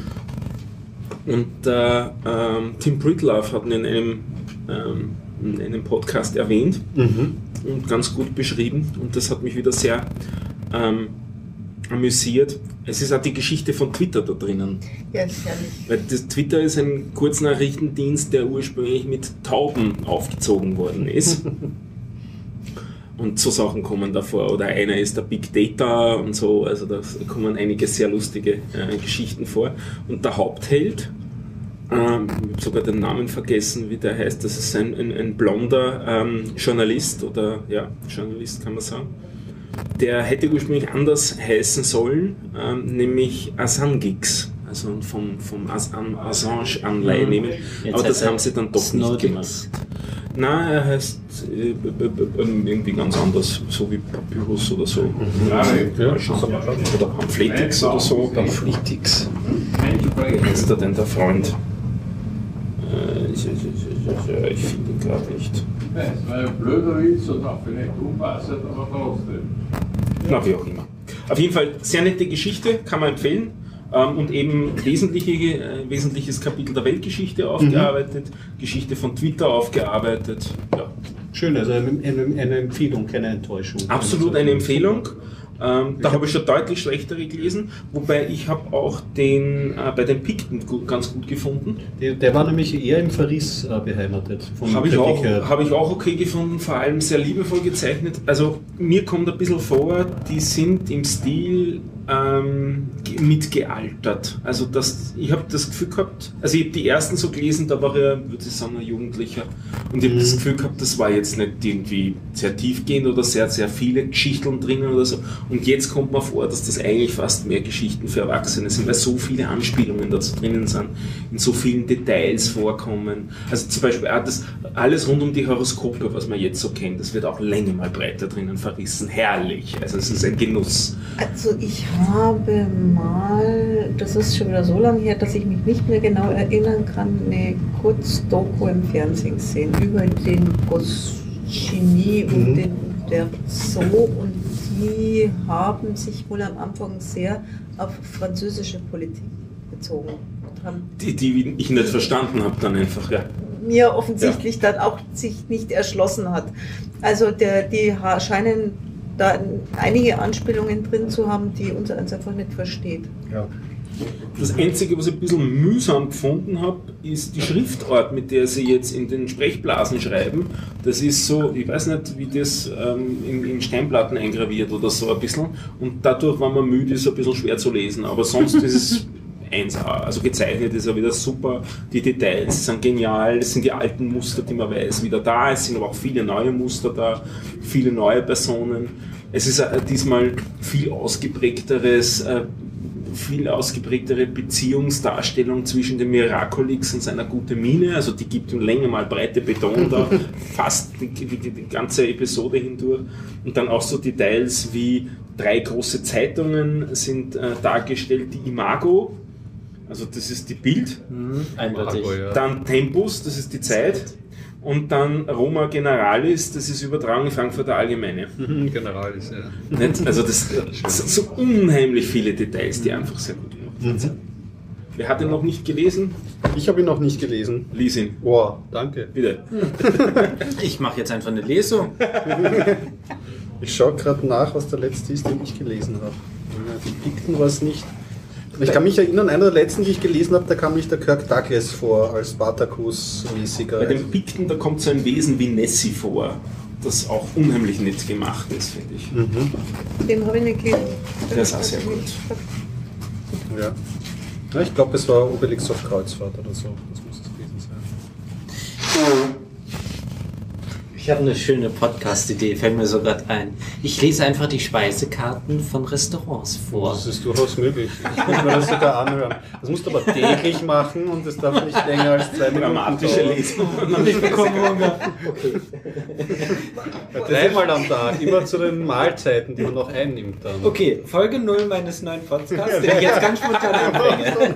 Und äh, ähm, Tim Pritlove hat ihn in einem, ähm, in einem Podcast erwähnt Mhm. und ganz gut beschrieben. Und das hat mich wieder sehr ähm, amüsiert. Es ist auch die Geschichte von Twitter da drinnen. Ja, ist herrlich. Weil das Twitter ist ein Kurznachrichtendienst, der ursprünglich mit Tauben aufgezogen worden ist. Und so Sachen kommen da vor. Oder einer ist der Big Data und so. Also da kommen einige sehr lustige äh, Geschichten vor. Und der Hauptheld, ähm, ich habe sogar den Namen vergessen, wie der heißt. Das ist ein, ein, ein blonder ähm, Journalist oder ja, Journalist kann man sagen. Der hätte ursprünglich anders heißen sollen, ähm, nämlich Assange, also vom, vom Assange-Anleihe nehmen. Jetzt Aber das heißt er haben sie dann doch Snowden. nicht gemacht. Nein, er heißt äh, äh, äh, irgendwie ganz anders, so wie Papyrus oder so. Ja, ja. Oder Pamphletics oder so. Pamphletics. Wie heißt er denn, der Freund? Äh, ich ich, ich, ich, ich finde ihn gerade nicht. Es war ein blöder Witz und auch vielleicht unpassend, aber trotzdem. Na, wie auch immer. Auf jeden Fall sehr nette Geschichte, kann man empfehlen. Ähm, und eben wesentliche, äh, wesentliches Kapitel der Weltgeschichte aufgearbeitet, mhm. Geschichte von Twitter aufgearbeitet. Ja. Schön, also eine, eine, eine Empfehlung, keine Enttäuschung. Absolut eine Empfehlung. Ähm, da habe ich schon deutlich schlechtere gelesen, wobei ich habe auch den äh, bei den Pikten gut, ganz gut gefunden. Der, der war nämlich eher im Verriss äh, beheimatet. Habe ich, auch, hab ich auch okay gefunden, vor allem sehr liebevoll gezeichnet. Also mir kommt ein bisschen vor, die sind im Stil ähm, mitgealtert. Also das, ich habe das Gefühl gehabt, also ich habe die ersten so gelesen, da war er, würde ich sagen, ein Jugendlicher. Und ich habe mhm. das Gefühl gehabt, das war jetzt nicht irgendwie sehr tiefgehend oder sehr, sehr viele Geschichten drinnen oder so. Und jetzt kommt mir vor, dass das eigentlich fast mehr Geschichten für Erwachsene sind, weil so viele Anspielungen dazu drinnen sind, in so vielen Details vorkommen. Also zum Beispiel auch das, alles rund um die Horoskope, was man jetzt so kennt, das wird auch länger mal breiter drinnen verrissen. Herrlich. Also es ist ein Genuss. Also ich habe mal, das ist schon wieder so lange her, dass ich mich nicht mehr genau erinnern kann, eine Kurzdoku im Fernsehen gesehen über den Goscinny mhm. und den Derceau, und die haben sich wohl am Anfang sehr auf französische Politik bezogen. Und haben die, die ich nicht verstanden habe dann einfach, ja. Mir offensichtlich ja. dann auch sich nicht erschlossen hat. Also der, die scheinen da einige Anspielungen drin zu haben, die unser eins einfach nicht versteht. Ja. Das Einzige, was ich ein bisschen mühsam gefunden habe, ist die Schriftart, mit der sie jetzt in den Sprechblasen schreiben. Das ist so, ich weiß nicht, wie das ähm, in, in Steinplatten eingraviert oder so ein bisschen. Und dadurch, wenn man müde ist, ein bisschen schwer zu lesen. Aber sonst ist es eins A. Also gezeichnet ist er wieder super. Die Details sind genial. Es sind die alten Muster, die man weiß, wieder da. Es sind aber auch viele neue Muster da, viele neue Personen. Es ist äh, diesmal viel ausgeprägteres äh, viel ausgeprägtere Beziehungsdarstellung zwischen dem Miraculix und seiner guten Mine, also die gibt ihm länger mal breite Beton da, fast die, die, die ganze Episode hindurch, und dann auch so Details wie drei große Zeitungen sind äh, dargestellt, die Imago, also das ist die Bild, mhm, eindeutig. Dann Tempus, das ist die Zeit, und dann Roma Generalis, das ist übertragen Frankfurter Allgemeine. Generalis, ja. Nicht? Also das, das sind so unheimlich viele Details, die einfach sehr gut gemacht sind. Mhm. Wer hat ihn noch nicht gelesen? Ich habe ihn noch nicht gelesen. Lies ihn. Boah, danke. Bitte. Ich mache jetzt einfach eine Lesung. Ich schaue gerade nach, was der letzte ist, den ich gelesen habe. Die Pikten war es nicht. Ich kann mich erinnern, einer der letzten, die ich gelesen habe, da kam mich der Kirk Douglas vor, als Spartacus-mäßiger. Bei den Pikten, da kommt so ein Wesen wie Nessie vor, das auch unheimlich nett gemacht ist, finde ich. Mhm. Den habe ich nicht gelesen. Der ist auch sehr gut. Ja. Ja, ich glaube, es war Obelix auf Kreuzfahrt oder so. Das muss es gewesen sein. Ich habe eine schöne Podcast-Idee, fällt mir so gerade ein. Ich lese einfach die Speisekarten von Restaurants vor. Das ist durchaus möglich. Ich muss mir das sogar anhören. Das musst du aber täglich machen und es darf nicht länger als zwei Minuten dramatische Lesung. Und ich bekomme Hunger. Okay. Dreimal am Tag, immer zu den Mahlzeiten, die man noch einnimmt dann. Okay, Folge null meines neuen Podcasts, den ich jetzt ganz spontan anbringe.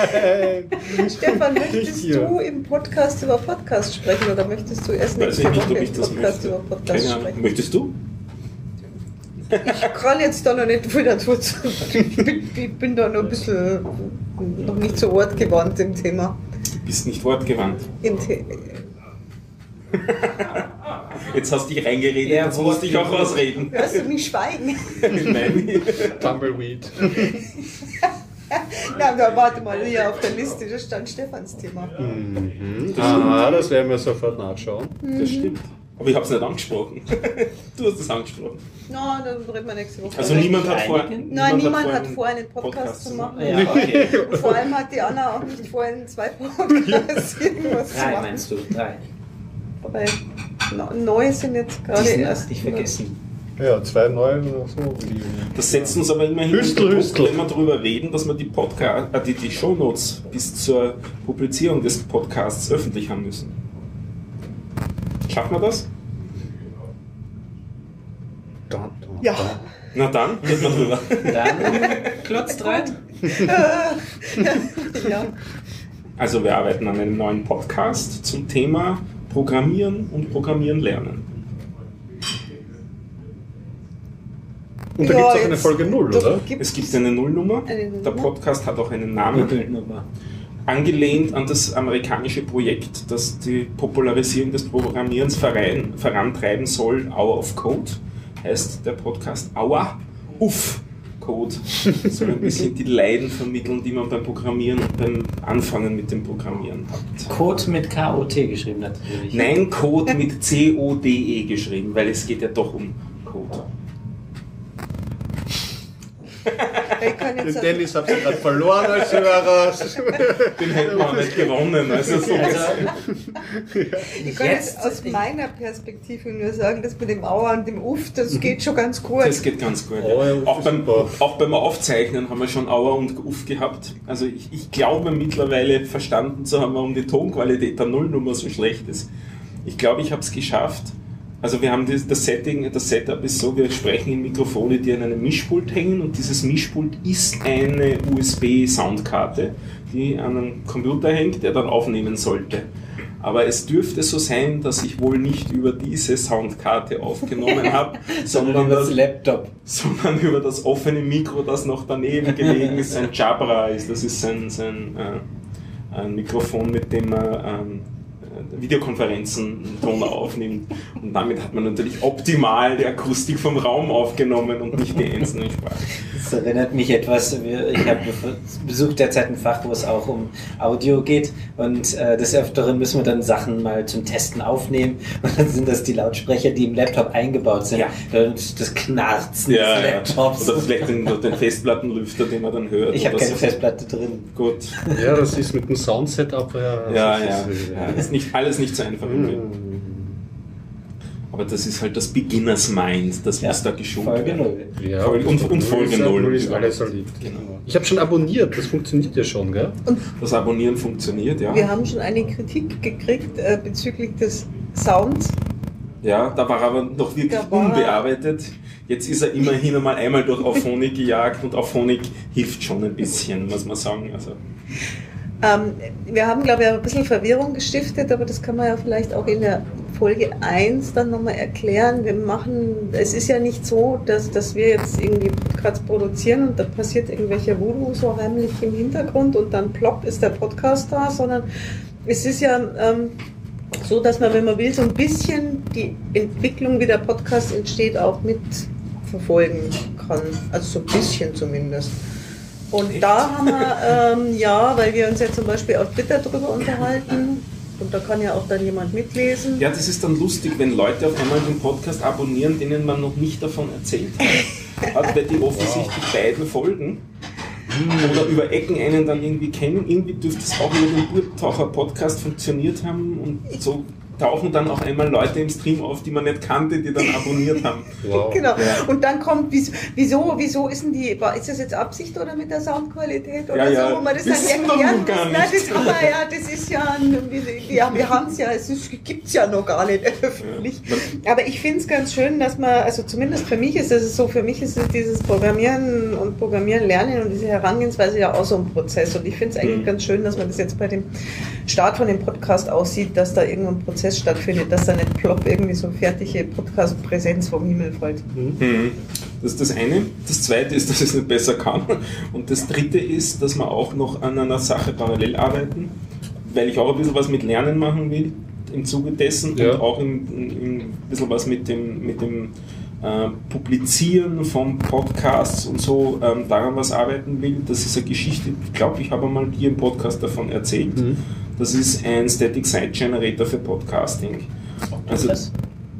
Stefan, möchtest du im Podcast über Podcast sprechen oder möchtest du erst nächste Woche im Podcast über Podcast sprechen? Möchtest du? Ich kann jetzt da noch nicht viel dazu sagen. Ich bin, ich bin da noch ein bisschen noch nicht so wortgewandt im Thema. Du bist nicht wortgewandt. Im The- Jetzt hast du dich reingeredet, ja, jetzt musst du dich auch ausreden. Hörst du mich schweigen? Nein. Tumbleweed. Na, da warte mal, hier auf der Liste, da stand Stefans Thema. Mhm. Das, ah, das werden wir sofort nachschauen. Das stimmt. Aber ich habe es nicht angesprochen. Du hast es angesprochen. Na, dann reden wir nächste Woche. Also niemand hat vor, Nein, niemand hat einen vor, einen Podcast, Podcast zu zu machen. Ja, okay. Und vor allem hat die Anna auch nicht vor, in zwei Podcasts irgendwas zu Drei machen. meinst du? Drei. Wobei neu sind jetzt gerade Die sind erst. nicht vergessen. Ja, zwei neue oder so. Das setzt uns aber immerhin Hüstel, unter Druck, Hüstel. wenn wir darüber reden, dass wir die, Podcast, äh, die, die Shownotes bis zur Publizierung des Podcasts öffentlich haben müssen. Schaffen wir das? Ja. Na dann, reden wir drüber. Dann klotzt rein. Ja. Also wir arbeiten an einem neuen Podcast zum Thema Programmieren und Programmieren lernen. Und da Ja, gibt es auch eine jetzt- Folge null, da oder? gibt's Es gibt eine Nullnummer. eine Nullnummer. Der Podcast hat auch einen Namen. Bildnummer. Angelehnt an das amerikanische Projekt, das die Popularisierung des Programmierens voran, vorantreiben soll, Hour of Code, heißt der Podcast Hour of Code. Soll ein bisschen die Leiden vermitteln, die man beim Programmieren und beim Anfangen mit dem Programmieren hat. Code mit K O T geschrieben natürlich. Nein, Code mit C O D E geschrieben, weil es geht ja doch um Code. Ich kann jetzt Den Dennis habt ihr gerade verloren als Hörer. Den hätten wir auch nicht gewonnen. Also so Also, Ich kann jetzt Jetzt- aus meiner Perspektive nur sagen, dass mit dem Auer und dem Uff, das geht schon ganz gut. Das geht ganz gut. Oh, ja, Ja. Auch, beim, super. auch beim Aufzeichnen haben wir schon Auer und Uff gehabt. Also ich, ich glaube mittlerweile verstanden zu haben, warum die Tonqualität der Nullnummer so schlecht ist. Ich glaube, ich habe es geschafft. Also wir haben das, das Setting, das Setup ist so, wir sprechen in Mikrofone, die an einem Mischpult hängen, und dieses Mischpult ist eine U S B-Soundkarte, die an einem Computer hängt, der dann aufnehmen sollte. Aber es dürfte so sein, dass ich wohl nicht über diese Soundkarte aufgenommen habe, sondern, das das, Laptop. sondern über das offene Mikro, das noch daneben gelegen ist, ein Jabra ist. Das ist ein, ein, äh, ein Mikrofon, mit dem man ähm, Videokonferenzen Ton aufnimmt. Und damit hat man natürlich optimal die Akustik vom Raum aufgenommen und nicht die einzelnen Sprachen. Das erinnert mich etwas, wir- ich habe besucht derzeit ein Fach, wo es auch um Audio geht, und äh, des Öfteren müssen wir dann Sachen mal zum Testen aufnehmen, und dann sind das die Lautsprecher, die im Laptop eingebaut sind, Ja. und das Knarzen Ja, des ja. Laptops. Oder vielleicht den, den Festplattenlüfter, den man dann hört. Ich habe oder keine so. Festplatte drin. Gut. Ja, das ist mit dem Soundsetup. Ja, Ja, das ja. ist, ja. Das ist nicht, alles nicht so einfach. Aber das ist halt das Beginners Mind, das Ja, muss da geschult Folge werden. null. Ja, Folge- und- und Folge null. ist alles erlebt. Genau. Ich habe schon abonniert, das funktioniert ja schon, gell? Das Abonnieren funktioniert, ja. Wir haben schon eine Kritik gekriegt äh, bezüglich des Sounds. Ja, da war er aber noch wirklich Da war er- unbearbeitet. Jetzt ist er immerhin einmal einmal durch Auphonic gejagt, und Auphonic hilft schon ein bisschen, muss man sagen. Also, Ähm, wir haben, glaube ich, ein bisschen Verwirrung gestiftet, aber das kann man ja vielleicht auch in der Folge eins dann nochmal erklären. Wir machen, es ist ja nicht so, dass, dass wir jetzt irgendwie Podcasts produzieren und da passiert irgendwelche Voodoo so heimlich im Hintergrund und dann plopp ist der Podcast da, sondern es ist ja ähm, so, dass man, wenn man will, so ein bisschen die Entwicklung, wie der Podcast entsteht, auch mitverfolgen kann. Also so ein bisschen zumindest. Und Echt? da haben wir, ähm, ja, weil wir uns ja zum Beispiel auf Twitter drüber unterhalten, und da kann ja auch dann jemand mitlesen. ja, das ist dann lustig, wenn Leute auf einmal den Podcast abonnieren, denen man noch nicht davon erzählt hat. Also, weil die offensichtlich beiden folgen. Oder über Ecken einen dann irgendwie kennen. Irgendwie dürfte es auch über den Burgtaucher-Podcast funktioniert haben, und so tauchen dann auf einmal Leute im Stream auf, die man nicht kannte, die dann abonniert haben. Wow. Genau. Und dann kommt, wieso, wieso, wieso ist denn die, war- ist das jetzt Absicht oder mit der Soundqualität oder Ja, ja, so, wo man das dann wissen wir erklären noch gar muss? Nein, nicht. das, aber ja, das ist ja, ein, wir, ja, wir haben es ja, es gibt es ja noch gar nicht öffentlich. Aber ich finde es ganz schön, dass man, also zumindest für mich ist es so, für mich ist es dieses Programmieren und Programmieren lernen und diese Herangehensweise ja auch so ein Prozess. Und ich finde es eigentlich Mhm. ganz schön, dass man das jetzt bei dem Start von dem Podcast aussieht, dass da irgendwo ein Prozess stattfindet, dass da nicht plopp irgendwie so fertige Podcast-Präsenz vom Himmel fällt. Mhm. Das ist das eine. Das zweite ist, dass ich es nicht besser kann. Und das dritte ist, dass wir auch noch an einer Sache parallel arbeiten, weil ich auch ein bisschen was mit Lernen machen will im Zuge dessen, Ja. und auch im, im, ein bisschen was mit dem, mit dem äh, Publizieren von Podcasts und so, ähm, daran was arbeiten will. Das ist eine Geschichte, ich glaube, ich habe mal hier im Podcast davon erzählt. Mhm. Das ist ein Static Site Generator für Podcasting. Also, Was?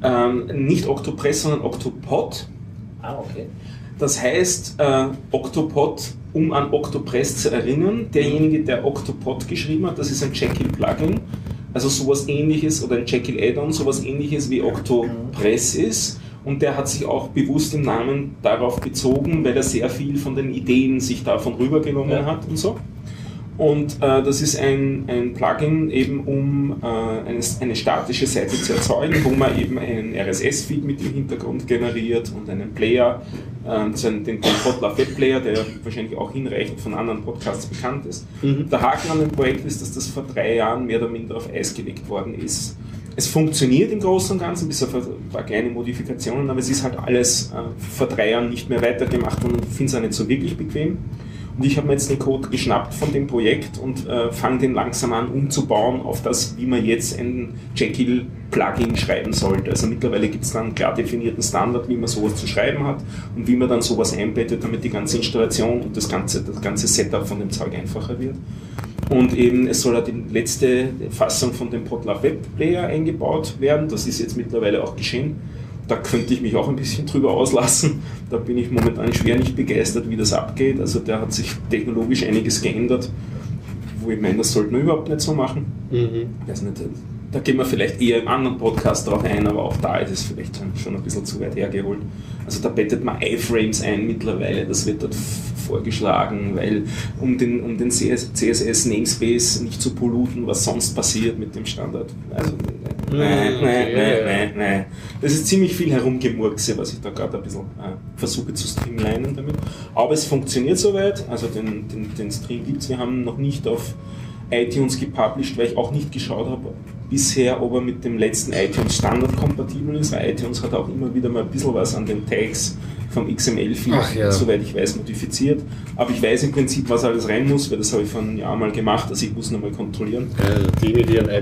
Ähm, nicht Octopress, sondern Octopod. Ah, okay. Das heißt, äh, Octopod, um an Octopress zu erinnern, derjenige, der Octopod geschrieben hat, das ist ein Jekyll-Plugin, also sowas ähnliches, oder ein Jekyll-Add-on, sowas ähnliches wie Octopress ist. Und der hat sich auch bewusst im Namen darauf bezogen, weil er sehr viel von den Ideen sich davon rübergenommen ja. hat und so. Und äh, das ist ein, ein Plugin eben, um äh, eine, eine statische Seite zu erzeugen, wo man eben einen R S S-Feed mit im Hintergrund generiert und einen Player, äh, den, den Podlove Web Player, der wahrscheinlich auch hinreichend von anderen Podcasts bekannt ist. Mhm. Der Haken an dem Projekt ist, dass das vor drei Jahren mehr oder minder auf Eis gelegt worden ist. Es funktioniert im Großen und Ganzen, bis auf ein paar kleine Modifikationen, aber es ist halt alles äh, vor drei Jahren nicht mehr weitergemacht und ich finde es auch nicht so wirklich bequem. Und ich habe mir jetzt den Code geschnappt von dem Projekt und äh, fange den langsam an umzubauen auf das, wie man jetzt ein Jekyll-Plugin schreiben sollte. Also mittlerweile gibt es dann einen klar definierten Standard, wie man sowas zu schreiben hat und wie man dann sowas einbettet, damit die ganze Installation und das ganze, das ganze Setup von dem Zeug einfacher wird. Und eben, es soll ja die letzte Fassung von dem Podlove Web Player eingebaut werden. Das ist jetzt mittlerweile auch geschehen. Da könnte ich mich auch ein bisschen drüber auslassen. Da bin ich momentan schwer nicht begeistert, wie das abgeht. Also der hat sich technologisch einiges geändert, wo ich meine, das sollten wir überhaupt nicht so machen. Mhm. Ich weiß nicht, da gehen wir vielleicht eher im anderen Podcast drauf ein, aber auch da ist es vielleicht schon ein bisschen zu weit hergeholt. Also da bettet man iFrames ein mittlerweile, das wird dort vorgeschlagen, weil um den, um den C S S-Namespace nicht zu polluten, was sonst passiert mit dem Standard. Also nein, nein, nein, nein, nein. Das ist ziemlich viel Herumgemurkse, was ich da gerade ein bisschen äh, versuche zu streamlinen damit. Aber es funktioniert soweit, also den, den, den Stream gibt es. Wir haben noch nicht auf iTunes gepublished, weil ich auch nicht geschaut habe bisher, ob er mit dem letzten iTunes Standard kompatibel ist, weil iTunes hat auch immer wieder mal ein bisschen was an den Tags vom X M L-Feed, ja. soweit ich weiß, modifiziert. Aber ich weiß im Prinzip, was alles rein muss, weil das habe ich vor einem Jahr mal gemacht, also ich muss nochmal kontrollieren. Äh, Dinge, die an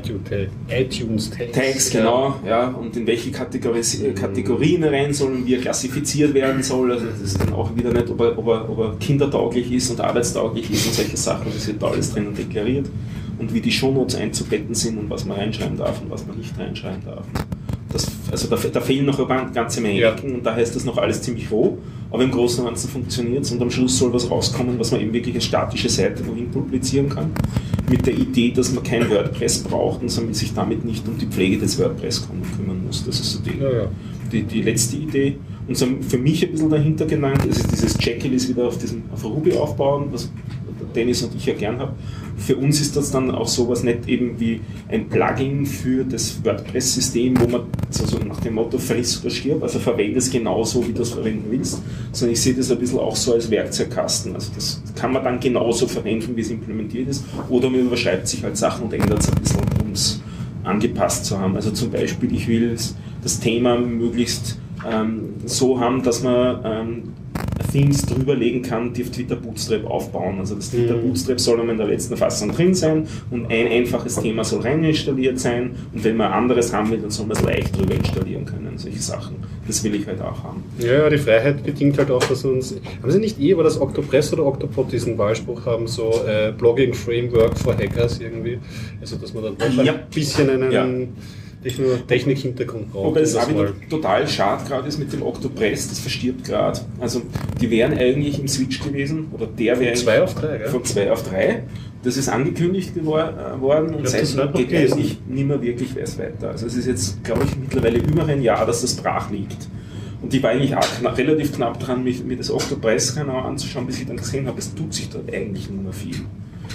iTunes Tags. Tags, genau, ja, und in welche Kategori Kategorien rein sollen, wie er klassifiziert werden soll. Also das ist dann auch wieder nicht, ob er, ob er, ob er kindertauglich ist und arbeitstauglich ist und solche Sachen, das wird da alles drinnen deklariert. Und wie die Shownotes einzubetten sind und was man reinschreiben darf und was man nicht reinschreiben darf. Das, also da, da fehlen noch eine ganze Menge ja. Ecken und daher ist das noch alles ziemlich roh, aber im Großen und Ganzen funktioniert es und am Schluss soll was rauskommen, was man eben wirklich als statische Seite wohin publizieren kann, mit der Idee, dass man kein WordPress braucht und sich damit nicht um die Pflege des WordPress kümmern muss. Das ist so die, ja, ja. die, die letzte Idee. Und so für mich ein bisschen dahinter genannt, ist dieses Jekyll ist wieder auf, diesem, auf Ruby aufbauen, was Dennis und ich ja gern habe. Für uns ist das dann auch sowas nicht eben wie ein Plugin für das WordPress-System, wo man so, so nach dem Motto friss oder stirb, also verwende es genauso, wie du es verwenden willst, sondern ich sehe das ein bisschen auch so als Werkzeugkasten. Also das kann man dann genauso verwenden, wie es implementiert ist, oder man überschreibt sich halt Sachen und ändert es ein bisschen, um es angepasst zu haben. Also zum Beispiel, ich will das Thema möglichst ähm, so haben, dass man ähm, Themes drüberlegen kann, die auf Twitter Bootstrap aufbauen. Also das Twitter Bootstrap soll in der letzten Fassung drin sein und ein einfaches Thema soll rein installiert sein und wenn man anderes haben will, dann soll man es leicht drüber installieren können, solche Sachen. Das will ich halt auch haben. Ja, die Freiheit bedingt halt auch, dass uns, haben Sie nicht eh über das Octopress oder Octopod diesen Wahlspruch haben, so äh, Blogging Framework for Hackers irgendwie, also dass man dann doch ja. ein bisschen einen ja. nicht nur Technik-Hintergrund braucht. Wobei es auch wieder total schade gerade ist mit dem Octopress, das verstirbt gerade. Also die wären eigentlich im Switch gewesen, oder der wäre von zwei auf drei, gell? Von zwei auf drei. Das ist angekündigt gewor worden und seitdem geht eigentlich nicht mehr wirklich was weiter. Also es ist jetzt, glaube ich, mittlerweile über ein Jahr, dass das brach liegt. Und ich war eigentlich auch knapp, relativ knapp dran, mir, mir das Octopress genau anzuschauen, bis ich dann gesehen habe, es tut sich dort eigentlich nicht mehr viel.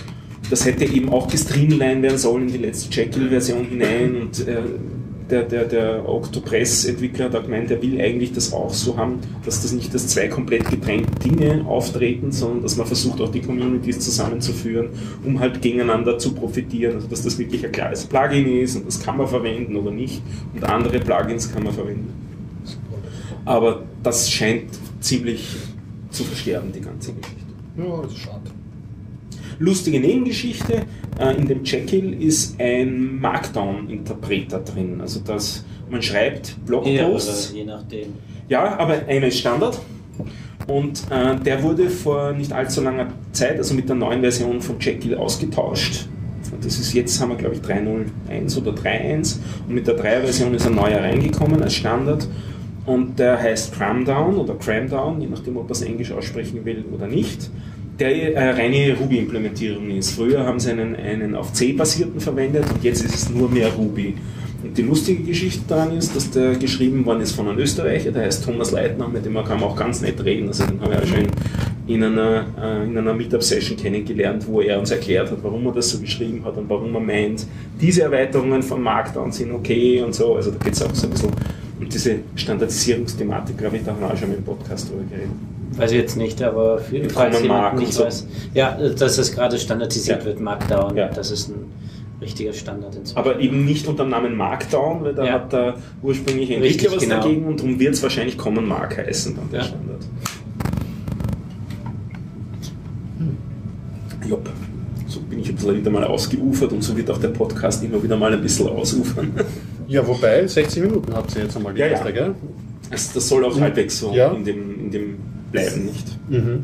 Das hätte eben auch gestreamlined werden sollen in die letzte Jekyll-Version hinein und äh, der, der, der Octopress-Entwickler hat gemeint, er will eigentlich das auch so haben, dass das nicht als zwei komplett getrennte Dinge auftreten, sondern dass man versucht, auch die Communities zusammenzuführen, um halt gegeneinander zu profitieren, also dass das wirklich ein klares Plugin ist und das kann man verwenden oder nicht und andere Plugins kann man verwenden. Aber das scheint ziemlich zu versterben, die ganze Geschichte. Ja, das ist schade. Lustige Nebengeschichte, äh, in dem Jekyll ist ein Markdown-Interpreter drin, also dass man schreibt Blogposts. Ja, je nachdem. Ja, aber einer ist Standard und äh, der wurde vor nicht allzu langer Zeit, also mit der neuen Version von Jekyll ausgetauscht Und das ist jetzt, haben wir glaube ich drei Punkt null eins oder drei Punkt eins und mit der Dreier-Version ist ein neuer reingekommen als Standard und der heißt Cramdown oder Cramdown, je nachdem ob man es Englisch aussprechen will oder nicht, der eine reine Ruby-Implementierung ist. Früher haben sie einen, einen auf C-basierten verwendet und jetzt ist es nur mehr Ruby. Und die lustige Geschichte daran ist, dass der geschrieben worden ist von einem Österreicher, der heißt Thomas Leitner, mit dem kann man auch ganz nett reden. Also den haben wir ja schon in einer, äh, in einer Meetup-Session kennengelernt, wo er uns erklärt hat, warum er das so geschrieben hat und warum er meint, diese Erweiterungen von Markdown sind okay und so. Also da geht es auch so ein bisschen um diese Standardisierungsthematik, glaube ich, da haben wir auch schon im Podcast drüber geredet. Weiß ich jetzt nicht, aber für, falls jemand nicht so weiß. Ja, dass es gerade standardisiert ja. wird, Markdown, ja. das ist ein richtiger Standard inzwischen. Aber eben nicht unter dem Namen Markdown, weil da ja. hat der ursprüngliche Entwickler was genau. dagegen und darum wird es wahrscheinlich Common Mark heißen, dann der ja. Standard. Hm. Jopp. So bin ich ein bisschen wieder mal ausgeufert und so wird auch der Podcast immer wieder mal ein bisschen ausufern. Ja, wobei, sechzig Minuten habt ihr jetzt einmal die ja, erste, ja. gell? Also das soll auch mhm. halbwegs so ja. in, dem, in dem bleiben, nicht? Mhm.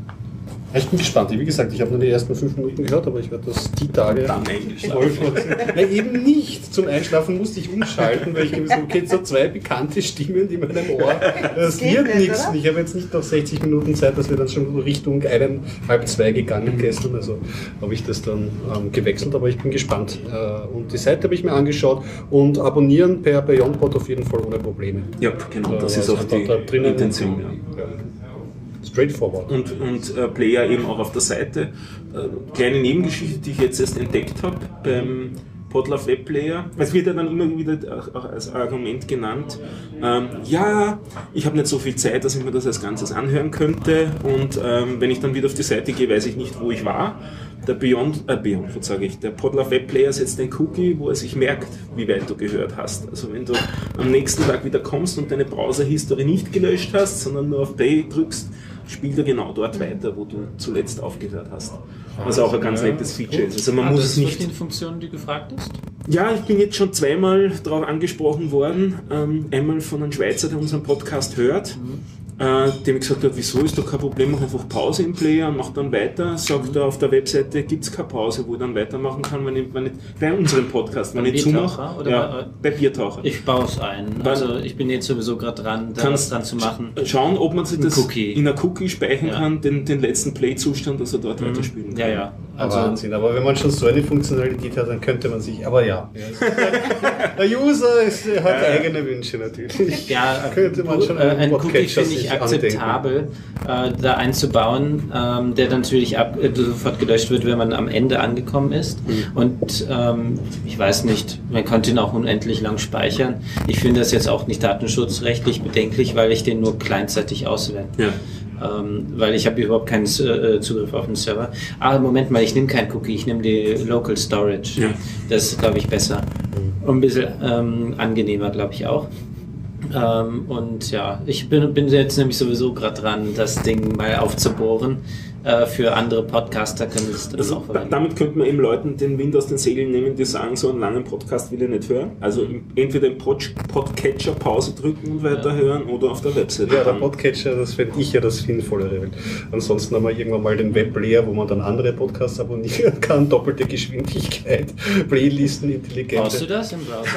Ich bin gespannt. Wie gesagt, ich habe nur die ersten fünf Minuten gehört, aber ich werde das die Tage dann eigentlich voll vorziehen. Nein, eben nicht. Zum Einschlafen musste ich umschalten, weil ich gesagt habe, okay, so zwei bekannte Stimmen in meinem Ohr, das wird nichts. Ich habe jetzt nicht noch sechzig Minuten Zeit, dass wir dann schon Richtung eineinhalb, zwei gegangen gestern. Also habe ich das dann ähm, gewechselt, aber ich bin gespannt. Äh, und die Seite habe ich mir angeschaut und abonnieren per BeyondPod auf jeden Fall ohne Probleme. Ja, genau, das da, ist auch die da Intention. Ja. Ja. Straightforward. Und, und äh, Player eben auch auf der Seite. Äh, kleine Nebengeschichte, die ich jetzt erst entdeckt habe beim Podlove Web Player. Es wird ja dann immer wieder auch als Argument genannt, ähm, ja, ich habe nicht so viel Zeit, dass ich mir das als Ganzes anhören könnte und ähm, wenn ich dann wieder auf die Seite gehe, weiß ich nicht, wo ich war. Der Beyond, äh Beyond, was sage ich, der Podlove Web Player setzt den Cookie, wo er sich merkt, wie weit du gehört hast. Also wenn du am nächsten Tag wieder kommst und deine Browser-History nicht gelöscht hast, sondern nur auf Play drückst, spielt er genau dort weiter, wo du zuletzt aufgehört hast. Was auch ein ganz nettes Feature ist. Also man ah, muss das es nicht. Das ist die Funktion, die gefragt ist? Ja, ich bin jetzt schon zweimal darauf angesprochen worden. Ähm, einmal von einem Schweizer, der unseren Podcast hört. Mhm. Äh, dem ich gesagt habe, wieso ist doch kein Problem, mach einfach Pause im Player und mach dann weiter. Sagt mhm. er, auf der Webseite gibt es keine Pause, wo ich dann weitermachen kann, wenn ich, wenn ich bei unserem Podcast, wenn ich zumache. Oder ja, bei, bei Biertaucher. Ich baue es ein. Also ich bin jetzt sowieso gerade dran, da was dran zu machen. Schauen, ob man sich das Cookie. in einer Cookie speichern ja. kann, den, den letzten Play-Zustand, dass er dort mhm. weiterspielen kann. Ja, ja. Also, Wahnsinn, aber wenn man schon so eine Funktionalität hat, dann könnte man sich, aber ja. Der User ist, hat ja. eigene Wünsche natürlich. Ja, könnte man schon äh, ein Cookie finde ich akzeptabel, äh, da einzubauen, ähm, der natürlich ab, äh, sofort gelöscht wird, wenn man am Ende angekommen ist. Mhm. Und ähm, ich weiß nicht, man könnte ihn auch unendlich lang speichern. Ich finde das jetzt auch nicht datenschutzrechtlich bedenklich, weil ich den nur kleinzeitig auswähle. Ja. Ähm, weil ich habe überhaupt keinen äh, Zugriff auf den Server. Aber Moment mal, ich nehme keinen Cookie, ich nehme die Local Storage. Ja. Das ist, glaube ich, besser. Und ein bisschen ähm, angenehmer, glaube ich, auch. Ähm, und ja, ich bin, bin jetzt nämlich sowieso gerade dran, das Ding mal aufzubohren. Äh, für andere Podcaster können das dann also auch verwenden. Damit könnte man eben Leuten den Wind aus den Segeln nehmen, die sagen, so einen langen Podcast will ich nicht hören. Also entweder im Pod- Podcatcher Pause drücken und weiterhören ja. oder auf der Website. Ja, der Podcatcher, das fände ich ja das Sinnvollere. Ansonsten haben wir irgendwann mal den Webplayer, wo man dann andere Podcasts abonnieren kann, doppelte Geschwindigkeit, Playlisten, intelligente. Brauchst du das im Browser?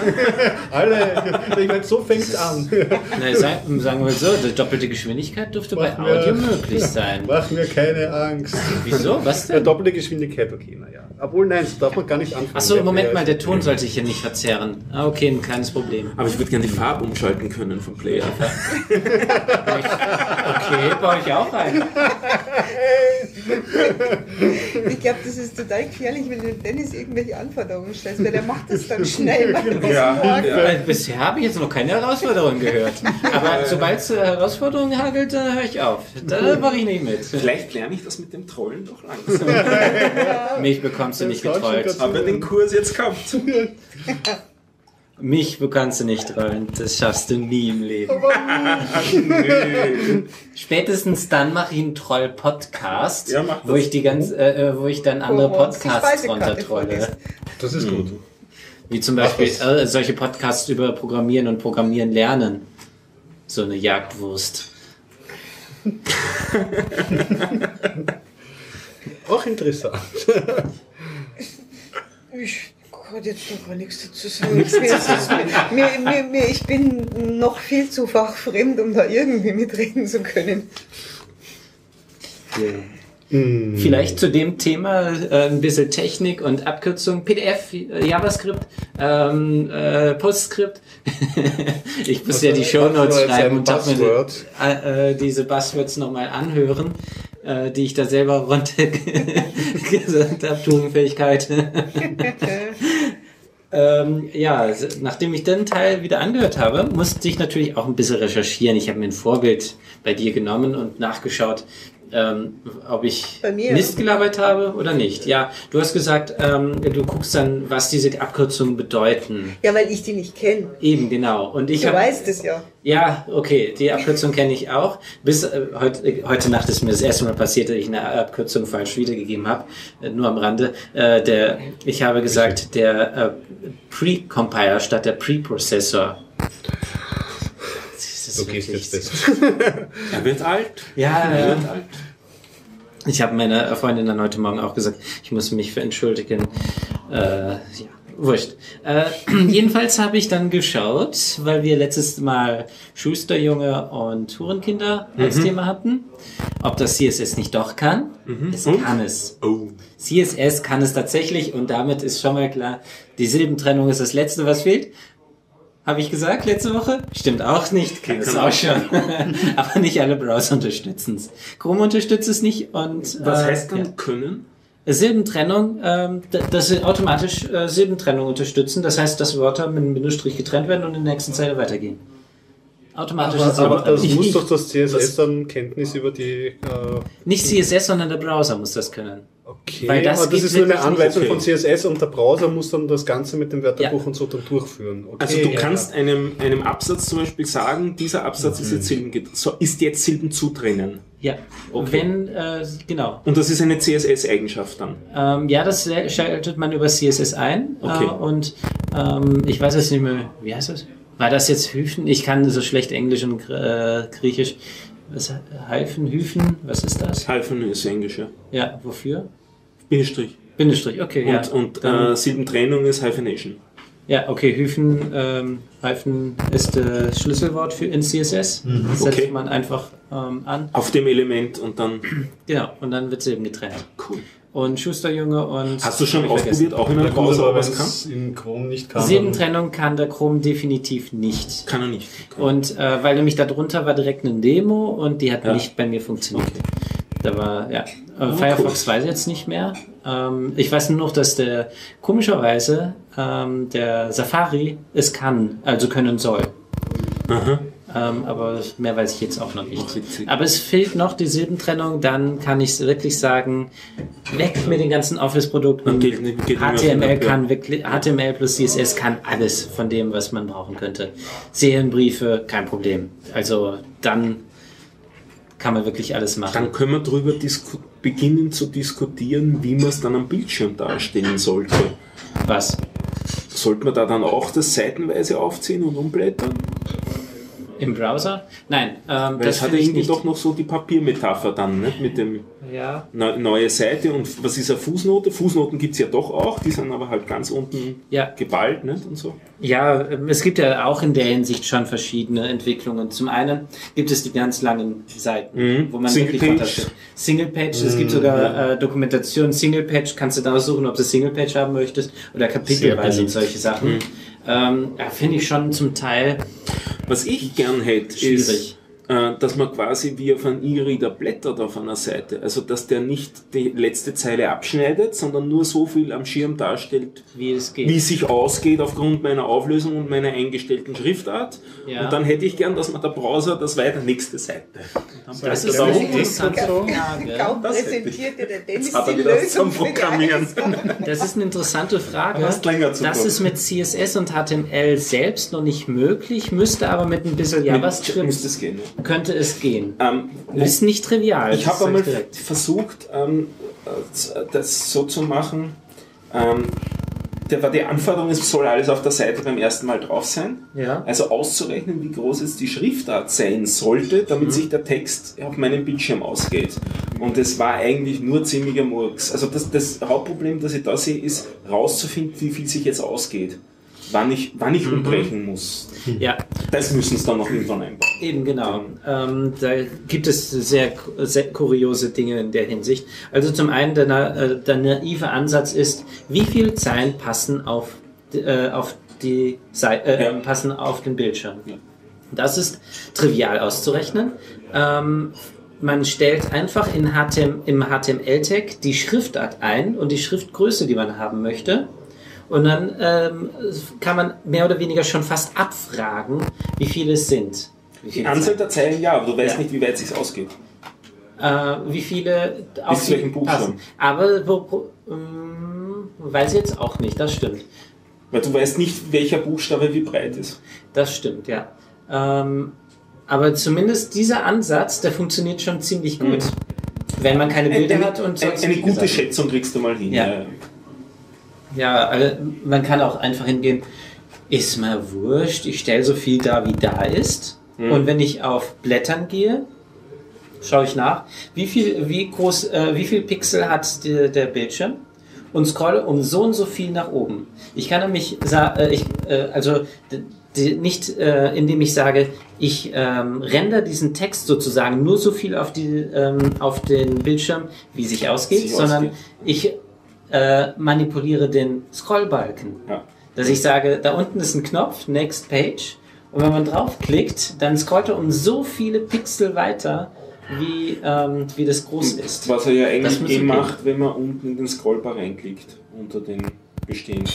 Alle, ich meine, so fängt es an. Nein, sagen, sagen wir so, die doppelte Geschwindigkeit dürfte mach bei Audio mir, möglich sein. Mach mir keine Angst. Wieso? Was denn? Ja, doppelte Geschwindigkeit, okay, naja. Obwohl, nein, das darf man gar nicht anfangen. Achso, Moment mal, der Ton soll sich hier nicht verzerren. Ah, okay, ein kleines Problem. Aber ich würde gerne die Farbe umschalten können vom Player. Okay, baue ich auch ein. Ich glaube, das ist total gefährlich, wenn du Dennis irgendwelche Anforderungen stellst, weil der macht das dann schnell. Ja, ja. Bisher habe ich jetzt noch keine Herausforderungen gehört. Aber sobald es Herausforderungen hagelt, dann höre ich auf. Da mache ich nicht mit. Vielleicht lerne ich das mit dem Trollen doch langsam. Mich bekommst du nicht getrollt. Aber den Kurs jetzt kommt. Mich bekommst du nicht trollen. Das schaffst du nie im Leben. Spätestens dann mache ich einen Troll-Podcast, ja, wo ich die ganz, äh, wo ich dann andere Podcasts runtertrolle. Das ist gut. Wie zum Beispiel äh, solche Podcasts über Programmieren und Programmieren lernen. So eine Jagdwurst. Auch interessant. Ich kann jetzt noch gar nichts dazu sagen. Mir ist es- mir, mir, mir, ich bin noch viel zu fachfremd, um da irgendwie mitreden zu können. Vielleicht zu dem Thema äh, ein bisschen Technik und Abkürzung. P D F, äh, JavaScript, ähm, äh, PostScript. Ich muss ja die Shownotes was war jetzt schreiben ein und darf mir Buzzword? äh, äh, diese Buzzwords nochmal anhören, äh, die ich da selber runtergesagt habe, Tugendfähigkeit. Ähm, ja, s- nachdem ich den Teil wieder angehört habe, musste ich natürlich auch ein bisschen recherchieren. Ich habe mir ein Vorbild bei dir genommen und nachgeschaut, ähm, ob ich Bei mir? Mist gelabert habe oder nicht. Ja, du hast gesagt, ähm, du guckst dann, was diese Abkürzungen bedeuten. Ja, weil ich die nicht kenne. Eben, genau. Und ich Du hab, weißt es ja. ja, okay, die Abkürzung kenne ich auch. Bis äh, heute, äh, heute Nacht ist mir das erste Mal passiert, dass ich eine Abkürzung falsch wiedergegeben habe. Äh, nur am Rande. Äh, der, ich habe gesagt, der äh, Pre-Compiler statt der Pre-Processor. Das ist Okay, ist wirklich- jetzt besser. Er wird alt. Ja, ja. Ich habe meiner Freundin dann heute Morgen auch gesagt, ich muss mich für entschuldigen. Äh, ja, wurscht. Äh, jedenfalls habe ich dann geschaut, weil wir letztes Mal Schusterjunge und Hurenkinder als Thema hatten, ob das C S S nicht doch kann. Es kann es. Oh. C S S kann es tatsächlich und damit ist schon mal klar, die Silbentrennung ist das Letzte, was fehlt. Habe ich gesagt letzte Woche? Stimmt auch nicht, kann es auch schon. Aber nicht alle Browser unterstützen es. Chrome unterstützt es nicht und Was äh, heißt dann ja. können? Silbentrennung, ähm, d- dass sie automatisch äh, Silbentrennung unterstützen. Das heißt, dass Wörter mit einem Bindestrich getrennt werden und in der nächsten Zeile weitergehen. Automatisch Aber, aber das Ich- muss ich- doch das C S was- S dann Kenntnis über die... Äh, Nicht C S S, sondern der Browser muss das können. okay, Weil das aber das geht ist nur eine wirklich nicht. Anleitung Okay. von C S S und der Browser muss dann das Ganze mit dem Wörterbuch Ja. und so dann durchführen. Okay, Also du ja, kannst ja. einem, einem Absatz zum Beispiel sagen, dieser Absatz ist jetzt Silben, get- so, ist jetzt Silben zu trennen. Ja, Okay. wenn, äh, genau. Und das ist eine C S S-Eigenschaft dann. Ähm, ja, das schaltet man über C S S ein. Okay. Äh, und ähm, ich weiß jetzt nicht mehr, wie heißt das? War das jetzt Hüfen? Ich kann so schlecht Englisch und äh, Griechisch. Was, Hyphen, Hüfen, was ist das? Hyphen ist Englisch, ja. Ja, wofür? Bindestrich. Bindestrich, okay, ja. Und, und Dann- äh, Silbentrennung ist Hyphenation. Ja, okay, Hyphen, ähm, Hyphen ist das Schlüsselwort für in C S S. Das setzt Okay. man einfach ähm, an. Auf dem Element und dann... Genau, und dann wird es eben getrennt. Cool. Und Schusterjunge und... Hast du schon hab ich ausprobiert, auch in einem Na gut, Browser, aber ob wenn es kann? es in Chrome nicht kann. vergessen. dann- Silbentrennung kann der Chrome definitiv nicht. Kann er nicht. Und äh, weil nämlich da drunter war direkt eine Demo und die hat Ja. nicht bei mir funktioniert. Da war, ja. Äh, Oh, Firefox weiß ich jetzt nicht mehr. Ähm, ich weiß nur noch, dass der komischerweise ähm, der Safari es kann, also können soll. Aha. Ähm, aber mehr weiß ich jetzt auch noch nicht. Ach, witzig. Aber es fehlt noch die Silbentrennung, dann kann ich wirklich sagen, weg mit den ganzen Office-Produkten. Dann geht nicht- geht nicht mehr H T M L auf den kann wirklich, H T M L plus C S S kann alles von dem, was man brauchen könnte. Serienbriefe, kein Problem. Also dann kann man wirklich alles machen. Dann können wir darüber disku- beginnen zu diskutieren, wie man es dann am Bildschirm darstellen sollte. Was? Sollte man da dann auch das seitenweise aufziehen und umblättern? Im Browser? Nein, ähm, Weil das es hat finde ja ich irgendwie nicht. doch noch so die Papiermetapher dann, nicht? Mit dem Ja. ne, neue Seite und was ist eine Fußnote? Fußnoten gibt es ja doch auch, die sind aber halt ganz unten Ja. geballt, nicht? Und so. Ja, ähm, es gibt ja auch in der Hinsicht schon verschiedene Entwicklungen. Zum einen gibt es die ganz langen Seiten, Mhm. wo man Single wirklich Page. runtersteht. Single Page, es gibt sogar äh, Dokumentation Single Page, kannst du da aussuchen, ob du Single Page haben möchtest oder kapitelweise und solche Sachen. Mhm. Ähm, ja, finde ich schon zum Teil Was ich gern hätte, schwierig. ist, äh, dass man quasi wie auf einem E-Reader blättert auf einer Seite. Also, dass der nicht die letzte Zeile abschneidet, sondern nur so viel am Schirm darstellt, Wie es geht. wie es sich ausgeht aufgrund meiner Auflösung und meiner eingestellten Schriftart. Ja. Und dann hätte ich gern, dass man der Browser das weiter nächste Seite. Das ist auch eine dick interessante und so. Frage. Kaum das hätte ich. präsentiert dir der Dennis Jetzt hat er die wieder Lösung zum für die Programmieren. eine Sache. Das ist eine interessante Frage. Aber hast länger zu Das tun. ist mit C S S und H T M L selbst noch nicht möglich, müsste aber mit ein bisschen Müsste JavaScript es gehen. Ja. könnte es gehen. Ähm, Ist nicht trivial. Ich das habe sag einmal direkt. versucht, ähm, äh, das so zu machen, ähm, der war die Anforderung, es soll alles auf der Seite beim ersten Mal drauf sein. Ja. Also auszurechnen, wie groß jetzt die Schriftart sein sollte, damit mhm. sich der Text auf meinem Bildschirm ausgeht. Und es war eigentlich nur ziemlicher Murks. Also das, das Hauptproblem, das ich da sehe, ist rauszufinden, wie viel sich jetzt ausgeht. Wann ich, wann ich mhm. umbrechen muss. Ja. Das müssen sie dann noch irgendwann einbauen. Eben, genau. Ähm, da gibt es sehr, sehr kuriose Dinge in der Hinsicht. Also zum einen, der, na, der naive Ansatz ist, wie viele Zeilen passen auf, äh, auf, die Seite, äh, ja. passen auf den Bildschirm. Ja. Das ist trivial auszurechnen. Ähm, man stellt einfach in H T M, im H T M L-Tag die Schriftart ein und die Schriftgröße, die man haben möchte. Und dann ähm, kann man mehr oder weniger schon fast abfragen, wie viele es sind. Wie viele die Anzahl Zeilen. der Zeilen, ja, aber du weißt ja. nicht, wie weit es sich ausgeht. Äh, wie viele auf zu welchem Buchstaben? Aber wo, ähm, weiß ich jetzt auch nicht, das stimmt. Weil du weißt nicht, welcher Buchstabe wie breit ist. Das stimmt, ja. Ähm, aber zumindest dieser Ansatz, der funktioniert schon ziemlich gut. Mhm. Wenn man keine Bilder eine, hat und eine, sonst eine gute gesagt. Schätzung kriegst du mal hin. Ja. Ja. Ja, also man kann auch einfach hingehen, ist mir wurscht, ich stelle so viel da, wie da ist. Mhm. Und wenn ich auf Blättern gehe, schaue ich nach, wie viel, wie groß, äh, wie viel Pixel hat die, der Bildschirm und scrolle um so und so viel nach oben. Ich kann nämlich, äh, ich, äh, also die, nicht, äh, indem ich sage, ich ähm, render diesen Text sozusagen nur so viel auf die, ähm, auf den Bildschirm, wie sich ausgeht, sich sondern ausgeht. ich Äh, manipuliere den Scrollbalken. Ja. Dass ich sage, da unten ist ein Knopf, Next Page, und wenn man draufklickt, dann scrollt er um so viele Pixel weiter, wie, ähm, wie das groß ist. Was er ja eigentlich eh okay. macht, wenn man unten in den Scrollbar reinklickt, unter den bestehenden.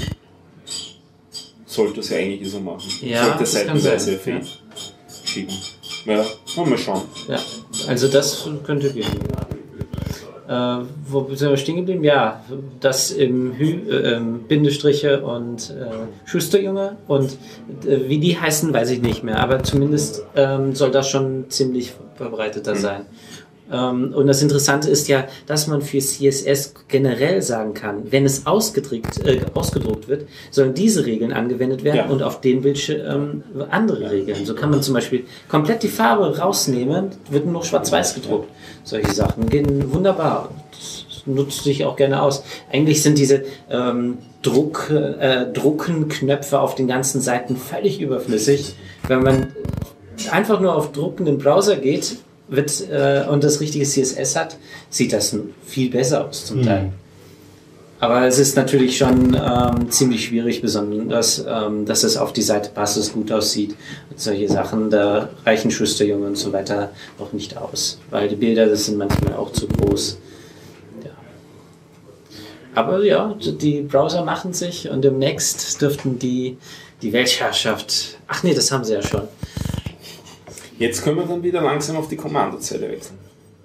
Sollte es ja eigentlich so machen. Ja, Sollte das seitenweise kann sein. schieben. Ja, wollen wir schauen. Ja, also das könnte gehen. Äh, wo sind wir stehen geblieben? Ja, das im Hü äh, Bindestriche und äh, Schusterjunge und äh, wie die heißen, weiß ich nicht mehr, aber zumindest ähm, soll das schon ziemlich verbreiteter mhm. sein. Ähm, und das Interessante ist ja, dass man für C S S generell sagen kann, wenn es ausgedruckt, äh, ausgedruckt wird, sollen diese Regeln angewendet werden ja. und auf den Bildschirm ähm, andere Regeln. So kann man zum Beispiel komplett die Farbe rausnehmen, wird nur noch schwarz-weiß gedruckt. Solche Sachen gehen wunderbar. Das nutzt sich auch gerne aus. Eigentlich sind diese ähm, Druck, äh, Druckenknöpfe auf den ganzen Seiten völlig überflüssig. Wenn man einfach nur auf druckenden Browser geht wird, äh, und das richtige C S S hat, sieht das viel besser aus zum Teil. Mhm. Aber es ist natürlich schon ähm, ziemlich schwierig, besonders, ähm, dass es auf die Seite passt, es gut aussieht. Und solche Sachen, da reichen Schusterjunge und so weiter noch nicht aus, weil die Bilder, das sind manchmal auch zu groß. Ja. Aber ja, die Browser machen sich und demnächst dürften die, die Weltherrschaft, ach nee, das haben sie ja schon. Jetzt können wir dann wieder langsam auf die Kommandozeile wechseln.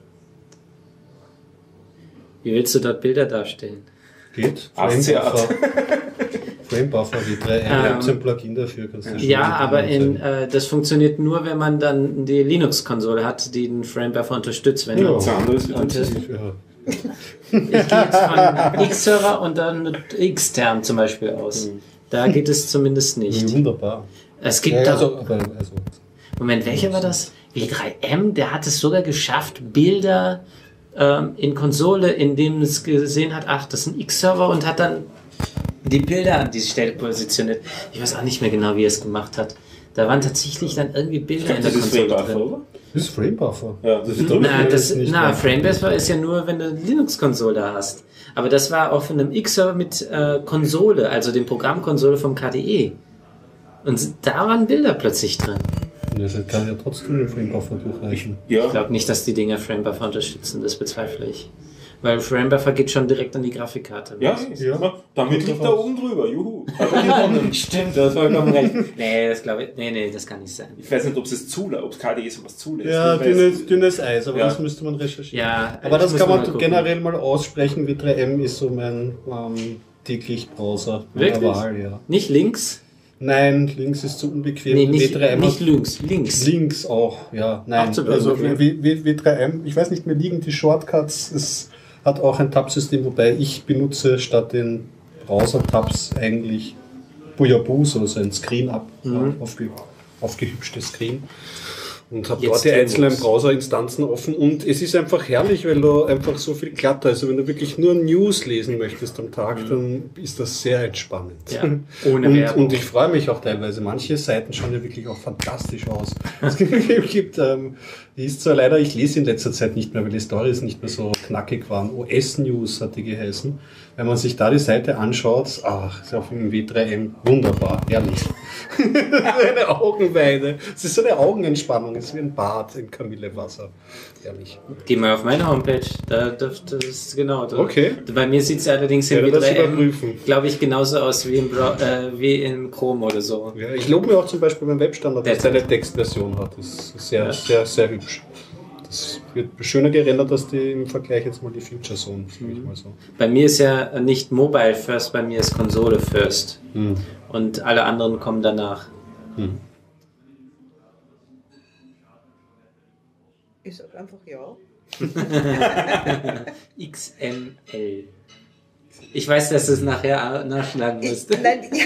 Wie willst du dort Bilder darstellen? Geht. Framebuffer. Framebuffer, die drei M ein Plugin dafür. Kannst du ja, aber in, äh, das funktioniert nur, wenn man dann die Linux-Konsole hat, die den Framebuffer unterstützt. Wenn ja, man das andere ist und, ja. Ich gehe jetzt von X-Server und dann mit Xterm zum Beispiel aus. Da geht es zumindest nicht. Wunderbar. Es gibt ja, da... also, aber, also. Moment, welcher war das? W drei M, der hat es sogar geschafft, Bilder ähm, in Konsole, in dem es gesehen hat, ach, das ist ein X-Server und hat dann die Bilder an diese Stelle positioniert. Ich weiß auch nicht mehr genau, wie er es gemacht hat. Da waren tatsächlich dann irgendwie Bilder in der Konsole drin. Das ist Framebuffer. Ja, das ist na, das, na Framebuffer ist ja nur, wenn du eine Linux-Konsole hast. Aber das war auf einem X-Server mit äh, Konsole, also dem Programmkonsole vom K D E. Und da waren Bilder plötzlich drin. Das kann ja trotzdem den Framebuffer durchreichen. Ja. Ich glaube nicht, dass die Dinger Framebuffer unterstützen, das bezweifle ich. Weil Framebuffer geht schon direkt an die Grafikkarte. Ja, ja. Damit liegt da oben drüber, juhu. Stimmt, du hast vollkommen recht. Nee, das glaube ich, nee, nee, das kann nicht sein. Ich weiß nicht, ob es zulässt, ob K D E sowas zulässt. Ja, dünnes, dünnes Eis, aber ja. das müsste man recherchieren. Ja, aber das kann man mal generell mal aussprechen. W drei M ist so mein ähm, täglich Browser. Wirklich? Wahl, ja. Nicht links? Nein, links ist zu unbequem. Nee, nicht, W drei M nicht links, links. Links auch, ja. Nein, Ach, also okay. W drei M, ich weiß nicht, mir liegen die Shortcuts, es hat auch ein Tab-System, wobei ich benutze statt den Browser-Tabs eigentlich Bujabus oder so ein Screen ab, Mhm. aufge, aufgehübschtes Screen. Und habe Jetzt dort die tun einzelnen wir's. Browser-Instanzen offen und es ist einfach herrlich, weil da einfach so viel Klatter ist. Also wenn du wirklich nur News lesen möchtest am Tag, dann ist das sehr entspannend. Ja, ohne und, Werbung. und ich freue mich auch teilweise. Manche Seiten schauen ja wirklich auch fantastisch aus. Es gibt, gibt ähm, die ist zwar leider, ich lese in letzter Zeit nicht mehr, weil die Stories nicht mehr so knackig waren. O S-News hat die geheißen. Wenn man sich da die Seite anschaut, ach, ist auf dem W drei M wunderbar, herrlich. Eine Augenweide. Es ist so eine Augenentspannung, es ist wie ein Bad im Kamillewasser. Herrlich. Geh mal auf meine Homepage. Da, da, das ist genau. Da, Okay. Bei mir sieht es allerdings im Ich W werde das drei M, überprüfen. glaube ich, genauso aus wie im, Bra äh, wie im Chrome oder so. Ja, ich lobe mir auch zum Beispiel beim Webstandard, dass es Derzeit. eine Textversion hat. Das ist sehr, Ja. sehr, sehr hübsch. Das wird schöner gerendert als die im Vergleich jetzt mal die Future Zone, sag ich mal so. Bei mir ist ja nicht Mobile First, bei mir ist Konsole First. Hm. Und alle anderen kommen danach. Hm. Ich sag einfach ja. X M L. Ich weiß, dass du es nachher nachschlagen Ich, musst. nein, ja.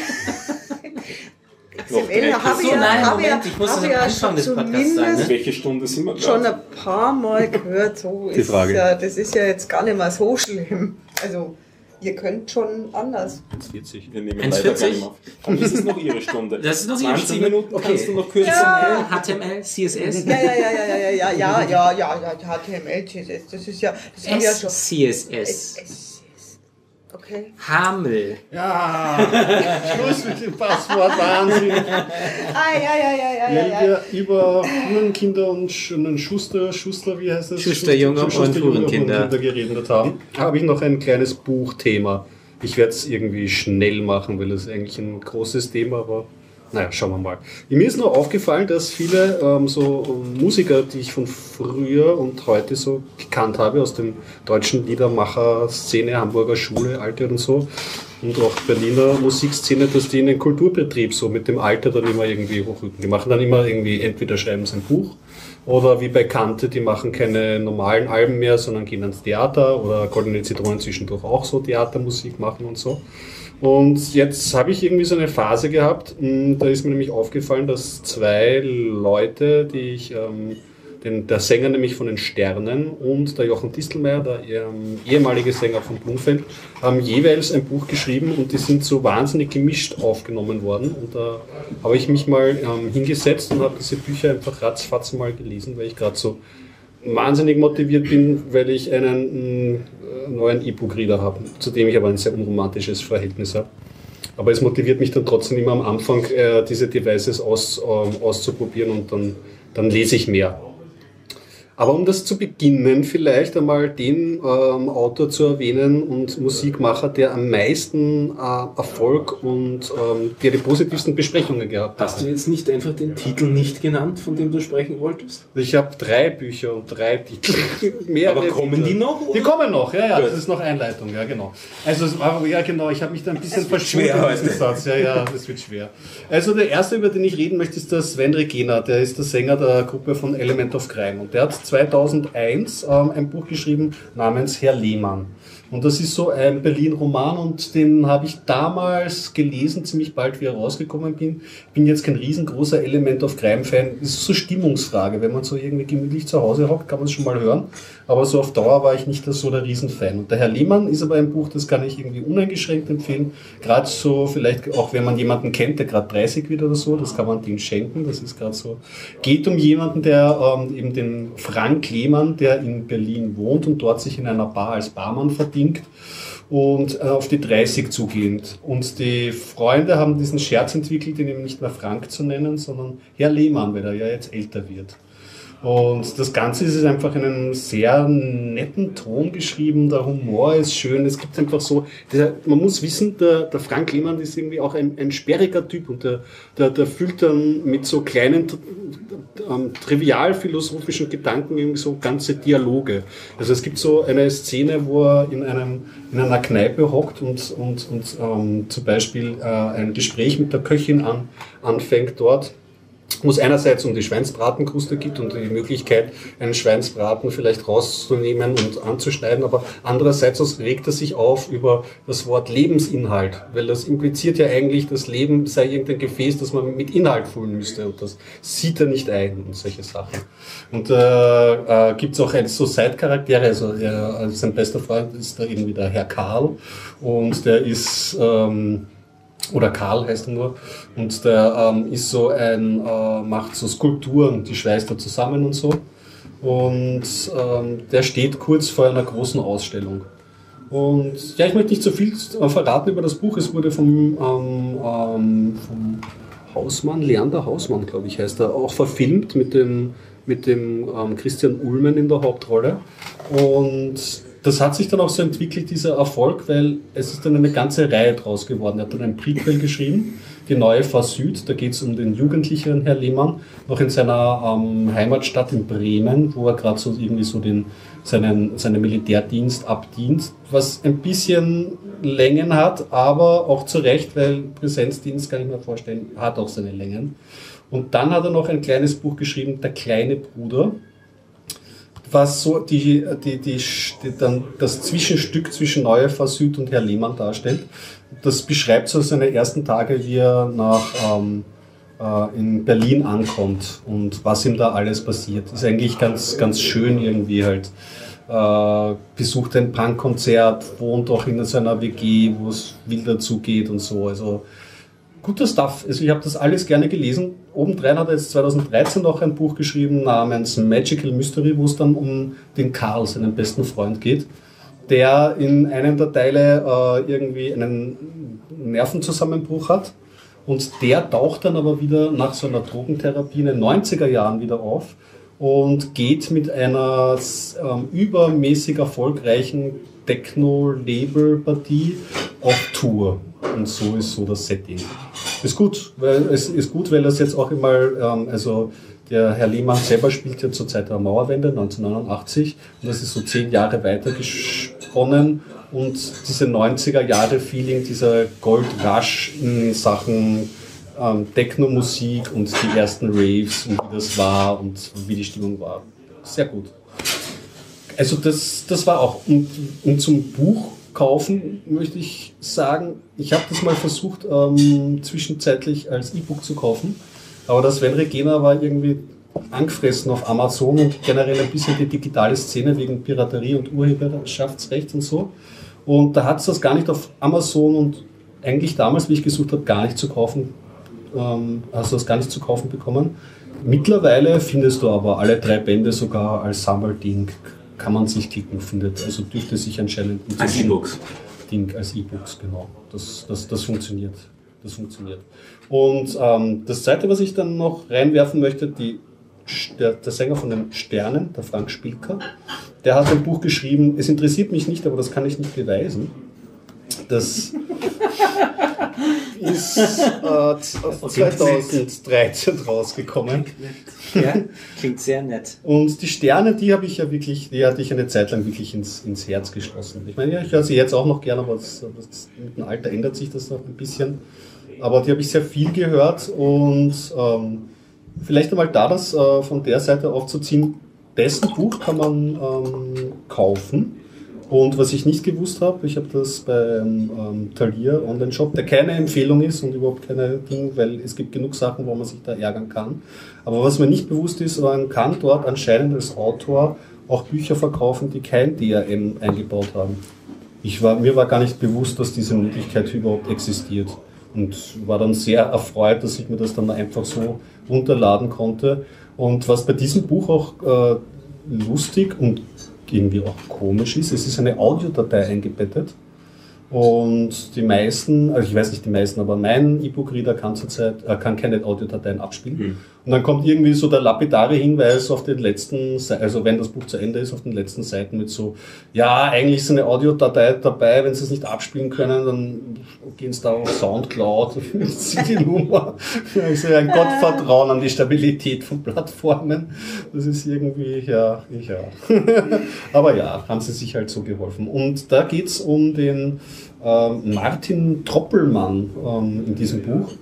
X M L habe So, ich ja, nein, habe ja, Moment, ich muss habe am ja Anfang schon des Podcasts sein, zumindest ne? Welche Stunde sind wir schon gerade? ein paar Mal gehört. So Die ist Frage. Ja, das ist ja jetzt gar nicht mal so schlimm. Also, ihr könnt schon anders. eins vierzig. Wir nehmen eins leider gar vierzig? nicht auf. Dann ist es noch Ihre Stunde. Das ist noch Ihre zwanzig Stunde. Minuten Okay. kannst du noch kürzen. Ja. H T M L, C S S, Ja, ja, ja, ja, ja, ja, ja, ja, ja, ja, H T M L, C S S, das ist ja, das haben wir ja schon. S C S S, S- S- Okay. Hamel. Ja, Schluss mit dem Passwort, Wahnsinn. Ah, ja, ja, ja, ja, ja, Weil ja. wir über Hurenkinder und Sch- und Schuster, Schuster, wie heißt das? Schusterjunge und Hurenkinder. geredet haben, habe ich noch ein kleines Buchthema. Ich werde es irgendwie schnell machen, weil es eigentlich ein großes Thema, aber naja, schauen wir mal. Mir ist nur aufgefallen, dass viele ähm, so ähm, Musiker, die ich von früher und heute so gekannt habe, aus dem deutschen Liedermacher-Szene, Hamburger Schule, Alte und so, und auch Berliner Musikszene, dass die in den Kulturbetrieb so mit dem Alter dann immer irgendwie hochrücken. Die machen dann immer irgendwie, entweder schreiben sie ein Buch, oder wie bei Kante, die machen keine normalen Alben mehr, sondern gehen ans Theater, oder Goldene Zitronen zwischendurch auch so Theatermusik machen und so. Und jetzt habe ich irgendwie so eine Phase gehabt, mh, da ist mir nämlich aufgefallen, dass zwei Leute, die ich, ähm, den, der Sänger nämlich von den Sternen und der Jochen Distelmeier, der ähm, ehemalige Sänger von Blumfeld, haben jeweils ein Buch geschrieben und die sind so wahnsinnig gemischt aufgenommen worden. Und da habe ich mich mal ähm, hingesetzt und habe diese Bücher einfach ratzfatz mal gelesen, weil ich gerade so wahnsinnig motiviert bin, weil ich einen äh, neuen E-Book-Reader habe, zu dem ich aber ein sehr unromantisches Verhältnis habe. Aber es motiviert mich dann trotzdem immer am Anfang, äh, diese Devices aus, ähm, auszuprobieren und dann, dann lese ich mehr. Aber um das zu beginnen, vielleicht einmal den ähm, Autor zu erwähnen und Musikmacher, der am meisten äh, Erfolg und ähm, der die positivsten Besprechungen gehabt hat. Hast du jetzt nicht einfach den Titel nicht genannt, von dem du sprechen wolltest? Ich habe drei Bücher und drei Titel. Mehrere Aber kommen Titel. die noch, Die oder? kommen noch, ja, ja. Gut. Das ist noch Einleitung, ja, genau. Also, es war, ja, genau, ich habe mich da ein bisschen wird verschwunden schwer in diesem heute. Satz. Ja, ja, das wird schwer. Also, der erste, über den ich reden möchte, ist der Sven Regena. Der ist der Sänger der Gruppe von Element of Crime. Und der hat zweitausendeins ähm, ein Buch geschrieben namens Herr Lehmann. Und das ist so ein Berlin-Roman und den habe ich damals gelesen, ziemlich bald, wie er rausgekommen bin. Bin jetzt kein riesengroßer Element of Crime-Fan. Das ist so Stimmungsfrage. Wenn man so irgendwie gemütlich zu Hause hockt, kann man es schon mal hören. Aber so auf Dauer war ich nicht so der Riesenfan. Und der Herr Lehmann ist aber ein Buch, das kann ich irgendwie uneingeschränkt empfehlen. Gerade so, vielleicht auch, wenn man jemanden kennt, der gerade dreißig wird oder so, das kann man dem schenken. Das ist gerade so. Geht um jemanden, der ähm, eben den Frank Lehmann, der in Berlin wohnt und dort sich in einer Bar als Barmann verdient. Und äh, auf die dreißig zugehend. Und die Freunde haben diesen Scherz entwickelt, ihn eben nicht mehr Frank zu nennen, sondern Herr Lehmann, weil er ja jetzt älter wird. Und das Ganze ist einfach in einem sehr netten Ton geschrieben, der Humor ist schön, es gibt einfach so, der, man muss wissen, der, der Frank Lehmann ist irgendwie auch ein, ein sperriger Typ und der, der, der füllt dann mit so kleinen ähm, trivial-philosophischen Gedanken irgendwie so ganze Dialoge. Also es gibt so eine Szene, wo er in, einem, in einer Kneipe hockt und, und, und ähm, zum Beispiel äh, ein Gespräch mit der Köchin an, anfängt dort. wo es einerseits um die Schweinsbratenkruste geht und die Möglichkeit, einen Schweinsbraten vielleicht rauszunehmen und anzuschneiden, aber andererseits regt er sich auf über das Wort Lebensinhalt, weil das impliziert ja eigentlich, das Leben sei irgendein Gefäß, das man mit Inhalt füllen müsste und das sieht er nicht ein und solche Sachen. Und äh, äh, gibt es auch ein, so Side-Charaktere, also, äh, also sein bester Freund ist da irgendwie der Herr Karl und der ist... Ähm, oder Karl heißt er nur, und der ähm, ist so ein, äh, macht so Skulpturen, die schweißt er zusammen und so. Und ähm, der steht kurz vor einer großen Ausstellung. Und ja, ich möchte nicht so viel verraten über das Buch. Es wurde vom, ähm, ähm, vom Hausmann, Leander Hausmann, glaube ich, heißt er, auch verfilmt mit dem, mit dem ähm, Christian Ullmann in der Hauptrolle. Und das hat sich dann auch so entwickelt, dieser Erfolg, weil es ist dann eine ganze Reihe draus geworden. Er hat dann ein Prequel geschrieben, Die neue Fahr Süd. Da geht es um den jugendlichen Herr Lehmann, noch in seiner ähm, Heimatstadt in Bremen, wo er gerade so irgendwie so den, seinen, seinen Militärdienst abdient, was ein bisschen Längen hat, aber auch zu Recht, weil Präsenzdienst, kann ich mir vorstellen, hat auch seine Längen. Und dann hat er noch ein kleines Buch geschrieben, Der kleine Bruder, was so die, die, die, die dann das Zwischenstück zwischen Neue Fahr Süd und Herr Lehmann darstellt. Das beschreibt so seine ersten Tage, wie er nach, ähm, äh, in Berlin ankommt und was ihm da alles passiert. Ist eigentlich ganz, ganz schön irgendwie halt. Äh, besucht ein Punkkonzert, wohnt auch in so einer W G, wo es wilder zugeht und so. Also guter Stuff. Also ich habe das alles gerne gelesen. Obendrein hat er jetzt zweitausenddreizehn noch ein Buch geschrieben namens Magical Mystery, wo es dann um den Karl, seinen besten Freund, geht, der in einem der Teile äh, irgendwie einen Nervenzusammenbruch hat. Und der taucht dann aber wieder nach so einer Drogentherapie in den neunziger Jahren wieder auf und geht mit einer ähm, übermäßig erfolgreichen Techno-Label-Partie auf Tour. Und so ist so das Setting. Ist gut, weil es ist gut, weil das jetzt auch immer, ähm, also der Herr Lehmann selber spielt ja zur Zeit der Mauerwende neunzehnhundertneunundachtzig und das ist so zehn Jahre weiter gesponnen und diese neunziger Jahre Feeling, dieser Gold Rush in Sachen ähm, Techno-Musik und die ersten Raves und wie das war und wie die Stimmung war. Sehr gut. Also das, das war auch, und, und zum Buch kaufen möchte ich sagen, ich habe das mal versucht, ähm, zwischenzeitlich als E-Book zu kaufen, aber das Sven Regena war irgendwie angefressen auf Amazon und generell ein bisschen die digitale Szene wegen Piraterie und Urheberschaftsrecht und so. Und da hat es das gar nicht auf Amazon und eigentlich damals, wie ich gesucht habe, gar nicht zu kaufen, ähm, hast du das gar nicht zu kaufen bekommen. Mittlerweile findest du aber alle drei Bände sogar als Sammelding, kann man sich klicken, findet. Also dürfte sich anscheinend als E-Books. Ding als E-Books, genau. Das, das, das funktioniert. Das funktioniert. Und ähm, das Zweite, was ich dann noch reinwerfen möchte, die, der, der Sänger von den Sternen, der Frank Spilker, der hat ein Buch geschrieben, es interessiert mich nicht, aber das kann ich nicht beweisen. Das ist äh, zweitausenddreizehn rausgekommen. Ja, klingt sehr nett. Und die Sterne, die habe ich ja wirklich, die hatte ich eine Zeit lang wirklich ins, ins Herz geschlossen. Ich meine, ja, ich höre sie jetzt auch noch gerne, aber das, das, mit dem Alter ändert sich das noch ein bisschen. Aber die habe ich sehr viel gehört und ähm, vielleicht einmal da das äh, von der Seite aufzuziehen, dessen Buch kann man ähm, kaufen. Und was ich nicht gewusst habe, ich habe das beim ähm, Thalia Online-Shop, der keine Empfehlung ist und überhaupt keine Ding, weil es gibt genug Sachen, wo man sich da ärgern kann. Aber was mir nicht bewusst ist, man kann dort anscheinend als Autor auch Bücher verkaufen, die kein D R M eingebaut haben. Ich war, mir war gar nicht bewusst, dass diese Möglichkeit überhaupt existiert. Und war dann sehr erfreut, dass ich mir das dann einfach so runterladen konnte. Und was bei diesem Buch auch äh, lustig und irgendwie auch komisch ist, es ist eine Audiodatei eingebettet und die meisten, also ich weiß nicht die meisten, aber mein E-Book-Reader kann zurzeit äh, kann keine Audiodateien abspielen. Mhm. Und dann kommt irgendwie so der lapidare Hinweis auf den letzten, also wenn das Buch zu Ende ist, auf den letzten Seiten mit so, ja, eigentlich ist eine Audiodatei dabei, wenn sie es nicht abspielen können, dann gehen sie da auf Soundcloud, die Nummer. Also ein Gottvertrauen an die Stabilität von Plattformen. Das ist irgendwie, ja, ja. Aber ja, haben sie sich halt so geholfen. Und da geht's um den ähm, Martin Troppelmann ähm, in diesem Buch.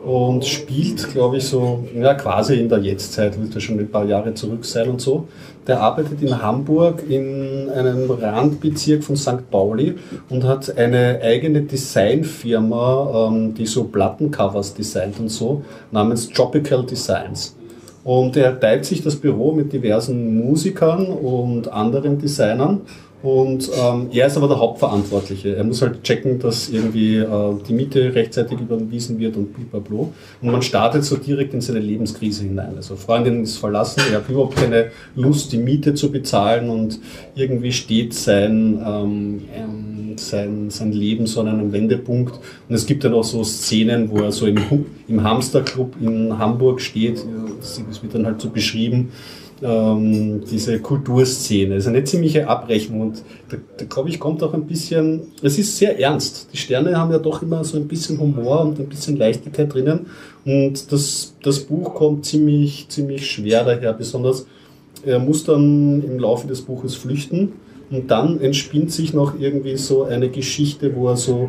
und spielt, glaube ich, so ja, quasi in der Jetztzeit, wird ja schon ein paar Jahre zurück sein und so. Der arbeitet in Hamburg in einem Randbezirk von Sankt Pauli und hat eine eigene Designfirma, ähm, die so Plattencovers designt und so, namens Tropical Designs. Und er teilt sich das Büro mit diversen Musikern und anderen Designern. Und ähm, er ist aber der Hauptverantwortliche. Er muss halt checken, dass irgendwie äh, die Miete rechtzeitig überwiesen wird und blablabla. Und man startet so direkt in seine Lebenskrise hinein. Also Freundin ist verlassen, er hat überhaupt keine Lust, die Miete zu bezahlen und irgendwie steht sein, ähm, sein, sein Leben so an einem Wendepunkt. Und es gibt dann auch so Szenen, wo er so im, im Hamsterclub in Hamburg steht. Das wird dann halt so beschrieben. Ähm, diese Kulturszene. Es ist eine ziemliche Abrechnung und da, da glaube ich, kommt auch ein bisschen, es ist sehr ernst. Die Sterne haben ja doch immer so ein bisschen Humor und ein bisschen Leichtigkeit drinnen und das, das Buch kommt ziemlich, ziemlich schwer daher, besonders er muss dann im Laufe des Buches flüchten und dann entspinnt sich noch irgendwie so eine Geschichte, wo er so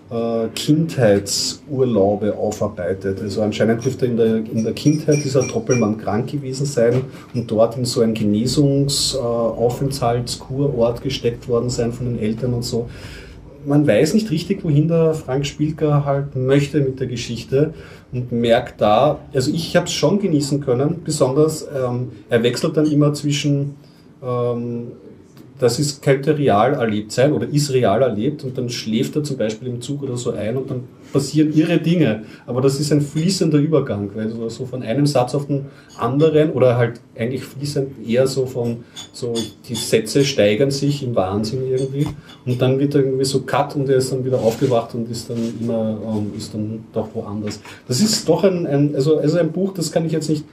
Kindheitsurlaube aufarbeitet. Also anscheinend dürfte in der, in der Kindheit dieser Troppelmann krank gewesen sein und dort in so ein Genesungsaufenthaltskurort gesteckt worden sein von den Eltern und so. Man weiß nicht richtig, wohin der Frank Spilker halt möchte mit der Geschichte und merkt da, also ich habe es schon genießen können, besonders ähm, er wechselt dann immer zwischen ähm, das ist, könnte real erlebt sein oder ist real erlebt und dann schläft er zum Beispiel im Zug oder so ein und dann passieren irre Dinge. Aber das ist ein fließender Übergang, weil so, so von einem Satz auf den anderen oder halt eigentlich fließend eher so von, so die Sätze steigern sich im Wahnsinn irgendwie und dann wird er irgendwie so cut und er ist dann wieder aufgewacht und ist dann immer, ähm, ist dann doch woanders. Das ist doch ein, ein also, also ein Buch, das kann ich jetzt nicht,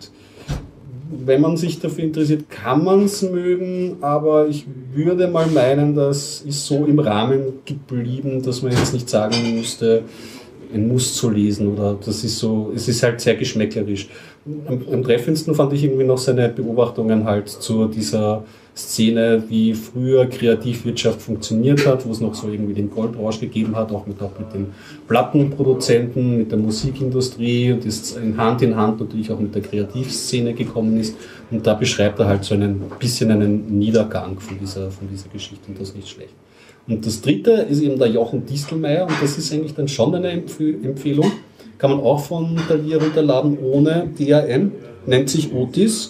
wenn man sich dafür interessiert, kann man es mögen, aber ich würde mal meinen, das ist so im Rahmen geblieben, dass man jetzt nicht sagen müsste, ein Muss zu lesen oder das ist so, es ist halt sehr geschmäcklerisch. Am, am treffendsten fand ich irgendwie noch seine Beobachtungen halt zu dieser Szene, wie früher Kreativwirtschaft funktioniert hat, wo es noch so irgendwie den Goldrausch gegeben hat, auch mit, auch mit den Plattenproduzenten, mit der Musikindustrie und ist in Hand in Hand natürlich auch mit der Kreativszene gekommen ist. Und da beschreibt er halt so einen bisschen einen Niedergang von dieser, von dieser Geschichte und das ist nicht schlecht. Und das dritte ist eben der Jochen Distelmeier und das ist eigentlich dann schon eine Empf- Empfehlung. Kann man auch von Thalia runterladen ohne D R M, nennt sich Otis.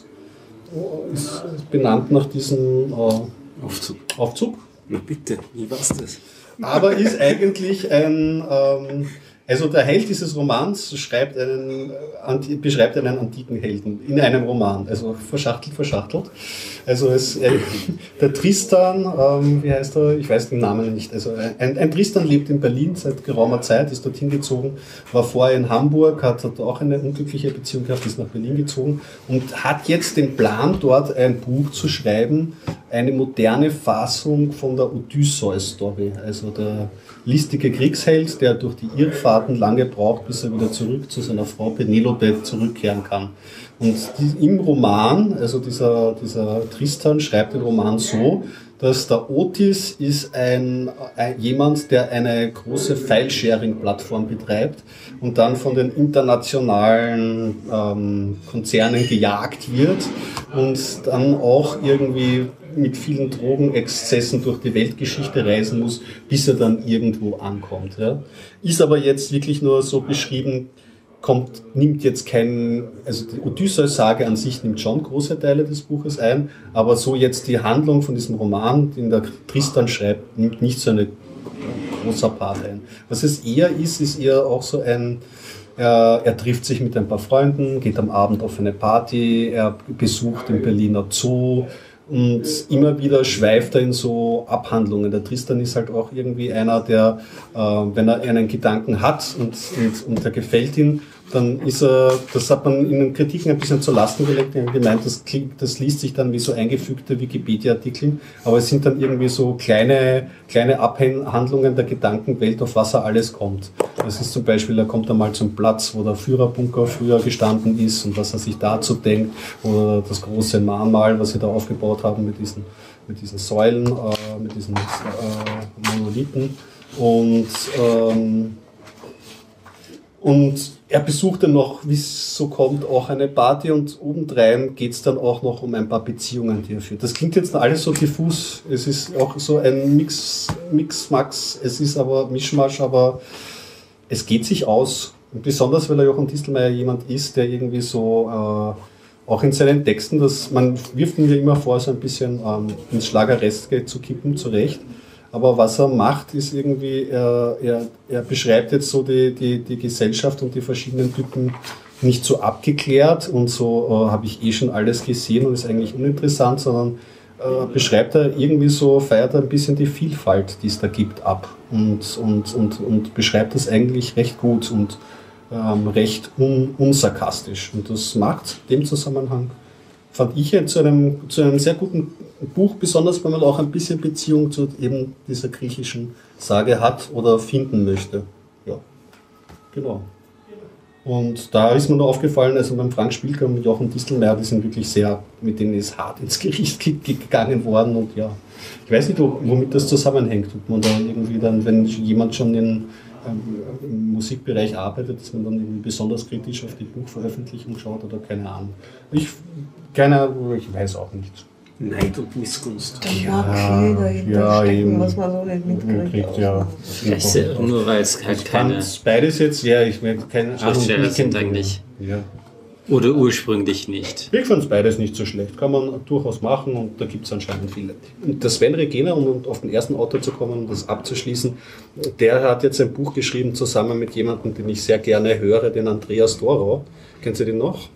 Ist benannt nach diesem äh, Aufzug. Aufzug. Na bitte, wie war's das? Aber ist eigentlich ein, ähm, also der Held dieses Romans schreibt einen, anti, beschreibt einen antiken Helden in einem Roman, also verschachtelt, verschachtelt. Also es, äh, der Tristan, ähm, wie heißt er? Ich weiß den Namen nicht. Also ein, ein Tristan lebt in Berlin seit geraumer Zeit, ist dorthin gezogen, war vorher in Hamburg, hat, hat auch eine unglückliche Beziehung gehabt, ist nach Berlin gezogen und hat jetzt den Plan, dort ein Buch zu schreiben, eine moderne Fassung von der Odysseus-Story, also der listige Kriegsheld, der durch die Irrfahrten lange braucht, bis er wieder zurück zu seiner Frau Penelope zurückkehren kann. Und die, im Roman, also dieser, dieser Tristan schreibt den Roman so, dass der Otis ist ein, ein jemand, der eine große File-Sharing-Plattform betreibt und dann von den internationalen ähm, Konzernen gejagt wird und dann auch irgendwie mit vielen Drogenexzessen durch die Weltgeschichte reisen muss, bis er dann irgendwo ankommt. Ja. Ist aber jetzt wirklich nur so beschrieben, kommt, nimmt jetzt kein, also die Odysseus-Sage an sich nimmt schon große Teile des Buches ein, aber so jetzt die Handlung von diesem Roman, den der Tristan schreibt, nimmt nicht so eine großer Part ein. Was es eher ist, ist eher auch so ein, er, er trifft sich mit ein paar Freunden, geht am Abend auf eine Party, er besucht den Berliner Zoo, und immer wieder schweift er in so Abhandlungen. Der Tristan ist halt auch irgendwie einer, der, äh, wenn er einen Gedanken hat und, und, und der gefällt ihm, dann ist er, das hat man in den Kritiken ein bisschen zur Lasten gelegt, und gemeint, das, klingt, das liest sich dann wie so eingefügte Wikipedia-Artikel, aber es sind dann irgendwie so kleine, kleine Abhandlungen der Gedankenwelt, auf was er alles kommt. Das ist zum Beispiel, er kommt einmal zum Platz, wo der Führerbunker früher gestanden ist und was er sich dazu denkt, oder das große Mahnmal, was sie da aufgebaut haben mit diesen, mit diesen Säulen, äh, mit diesen äh, Monolithen und ähm, Und er besucht dann noch, wie es so kommt, auch eine Party und obendrein geht es dann auch noch um ein paar Beziehungen, die er führt. Das klingt jetzt alles so diffus. Es ist auch so ein Mix, Mix, Max. Es ist aber Mischmasch, aber es geht sich aus. Und besonders, weil er Jochen Distelmeier jemand ist, der irgendwie so äh, auch in seinen Texten, dass man wirft ihn ja immer vor, so ein bisschen ähm, ins Schlagereske zu kippen, zurecht. Aber was er macht, ist irgendwie, er, er, er beschreibt jetzt so die, die, die Gesellschaft und die verschiedenen Typen nicht so abgeklärt und so äh, habe ich eh schon alles gesehen und ist eigentlich uninteressant, sondern äh, beschreibt er irgendwie so, feiert er ein bisschen die Vielfalt, die es da gibt, ab und, und, und, und beschreibt das eigentlich recht gut und ähm, recht un, unsarkastisch. Und das macht dem Zusammenhang, fand ich jetzt zu einem, zu einem sehr guten Buch, besonders wenn man auch ein bisschen Beziehung zu eben dieser griechischen Sage hat oder finden möchte. Ja, genau. Und da ist mir nur aufgefallen, also beim Frank Spielker und Jochen Distelmeier, die sind wirklich sehr, mit denen ist hart ins Gericht gegangen worden und ja, ich weiß nicht, womit das zusammenhängt, ob man da irgendwie dann, wenn jemand schon in, ähm, im Musikbereich arbeitet, dass man dann irgendwie besonders kritisch auf die Buchveröffentlichung schaut oder keine Ahnung. Ich, keine, ich weiß auch nicht. Neid und Missgunst. Da mag viel dahinter ja, stecken, eben. was man so nicht mitkriegt. Kriegt, ja. Weißt du, nur weil es halt Ich keine fand beides jetzt, ja, ich meine, keine Ahnung. Schriftsteller ich kenn- sind eigentlich. Ja. Oder ursprünglich nicht. Ich fand es beides nicht so schlecht. Kann man durchaus machen und da gibt es anscheinend viele. Und der Sven Regena, um auf den ersten Autor zu kommen, um das abzuschließen, der hat jetzt ein Buch geschrieben zusammen mit jemandem, den ich sehr gerne höre, den Andreas Dorau. Kennen Sie den noch?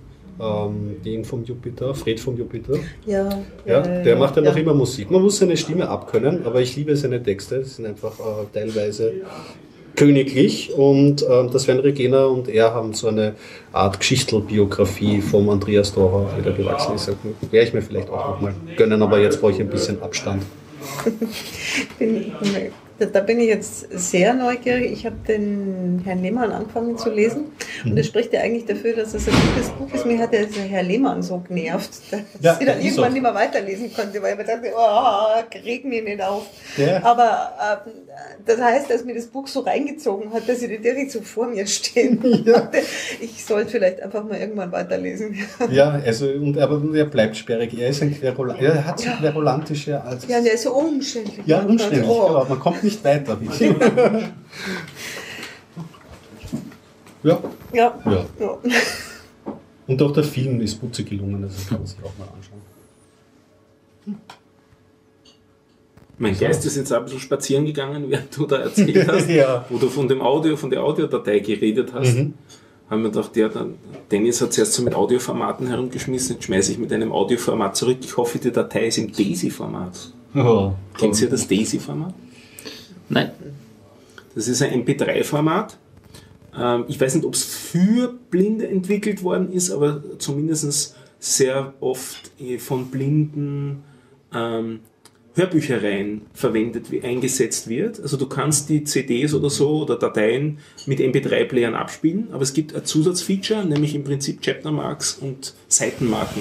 Ähm, den vom Jupiter, Fred vom Jupiter. Ja, Ja, der macht ja noch ja. immer Musik. Man muss seine Stimme abkönnen, aber ich liebe seine Texte. Die sind einfach äh, teilweise königlich. Und ähm, der Sven Regena und er haben so eine Art Geschichtelbiografie vom Andreas Dorau, wie der gewachsen ist. Werde ich mir vielleicht auch noch mal gönnen, aber jetzt brauche ich ein bisschen Abstand. Bin, da bin ich jetzt sehr neugierig. Ich habe den Herrn Lehmann angefangen zu lesen und das spricht ja eigentlich dafür, dass es ein gutes Buch ist. Mir hat der Herr Lehmann so genervt, dass Ja, ich dann ist irgendwann so. nicht mehr weiterlesen konnte, weil ich mir dachte, oh, reg mich nicht auf. Ja. Aber ähm, das heißt, dass mir das Buch so reingezogen hat, dass ich nicht direkt so vor mir stehen Ja. hatte. Ich sollte vielleicht einfach mal irgendwann weiterlesen. Ja, also, und, aber er bleibt sperrig. Er ist ein Querulant. Er hat so querulantische als. Ja, der ist so umständlich. Ja, Man umständlich. denkt, oh. Genau. Man kommt nicht weiter. ja. Ja. Ja. Ja. Und auch der Film ist putzig gelungen, also kann man sich auch mal anschauen. Mein Geist ist jetzt ein bisschen spazieren gegangen, während du da erzählt hast, Ja. wo du von dem Audio, von der Audiodatei geredet hast. Mhm. Haben wir gedacht, ja, dann, Dennis hat zuerst so mit Audioformaten herumgeschmissen, jetzt schmeiße ich mit einem Audioformat zurück. Ich hoffe, die Datei ist im DAISY-Format. Oh. Kennt ihr das DAISY-Format? Nein. Das ist ein M P drei Format. Ähm, ich weiß nicht, ob es für Blinde entwickelt worden ist, aber zumindest sehr oft äh, von blinden ähm, Hörbüchereien verwendet, wie eingesetzt wird. Also du kannst die C Ds oder so oder Dateien mit M P drei Playern abspielen, aber es gibt ein Zusatzfeature, nämlich im Prinzip Chaptermarks und Seitenmarken.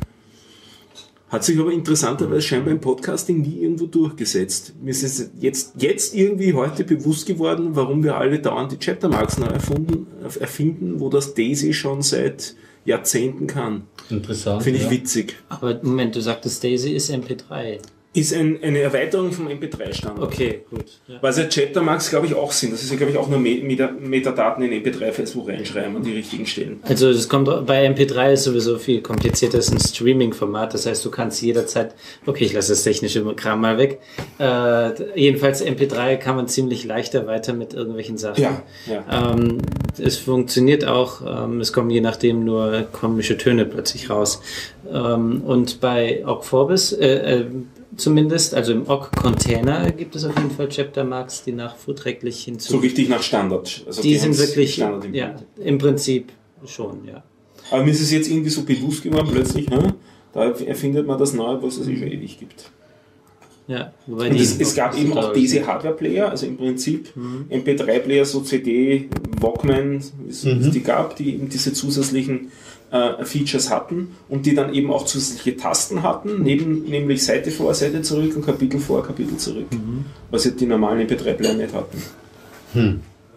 Hat sich aber interessanterweise scheinbar im Podcasting nie irgendwo durchgesetzt. Mir ist es jetzt, jetzt irgendwie heute bewusst geworden, warum wir alle dauernd die Chaptermarks neu erfunden, erfinden, wo das DAISY schon seit Jahrzehnten kann. Interessant. Finde ich ja. witzig. Aber Moment, du sagtest, Daisy ist M P drei. Ist ein, eine Erweiterung vom M P drei Standard. Okay, gut. Ja. Was ja Chaptermarks, glaube ich, auch sind. Das ist ja, glaube ich, auch nur Meta Metadaten in M P drei Files, wo reinschreiben an die richtigen Stellen. Also das kommt bei M P drei ist sowieso viel komplizierter, das ist ein Streaming-Format, das heißt, du kannst jederzeit, okay, ich lasse das technische Kram mal weg, äh, jedenfalls M P drei kann man ziemlich leicht erweitern mit irgendwelchen Sachen. Ja, ja. Ähm, es funktioniert auch, ähm, es kommen je nachdem nur komische Töne plötzlich raus. Ähm, und bei Ogg Vorbis, äh, äh, zumindest, also im Ogg-Container gibt es auf jeden Fall Chaptermarks, die nachverträglich hinzu. So richtig nach Standard. Also die sind haben's wirklich, Standard im ja, im Prinzip schon, ja. Aber mir ist es jetzt irgendwie so bewusst geworden, plötzlich, ne? Da erfindet man das Neue, was es eh schon ewig gibt. Ja, wobei Und die, es, es gab eben auch diese Hardware-Player, also im Prinzip Mhm. M P drei Player, so C D, Walkman, wie es Mhm. die gab, die eben diese zusätzlichen äh, Features hatten und die dann eben auch zusätzliche Tasten hatten, neben, nämlich Seite vor, Seite zurück und Kapitel vor, Kapitel zurück, Mhm. was jetzt die normalen M P drei Player nicht hatten. Hm.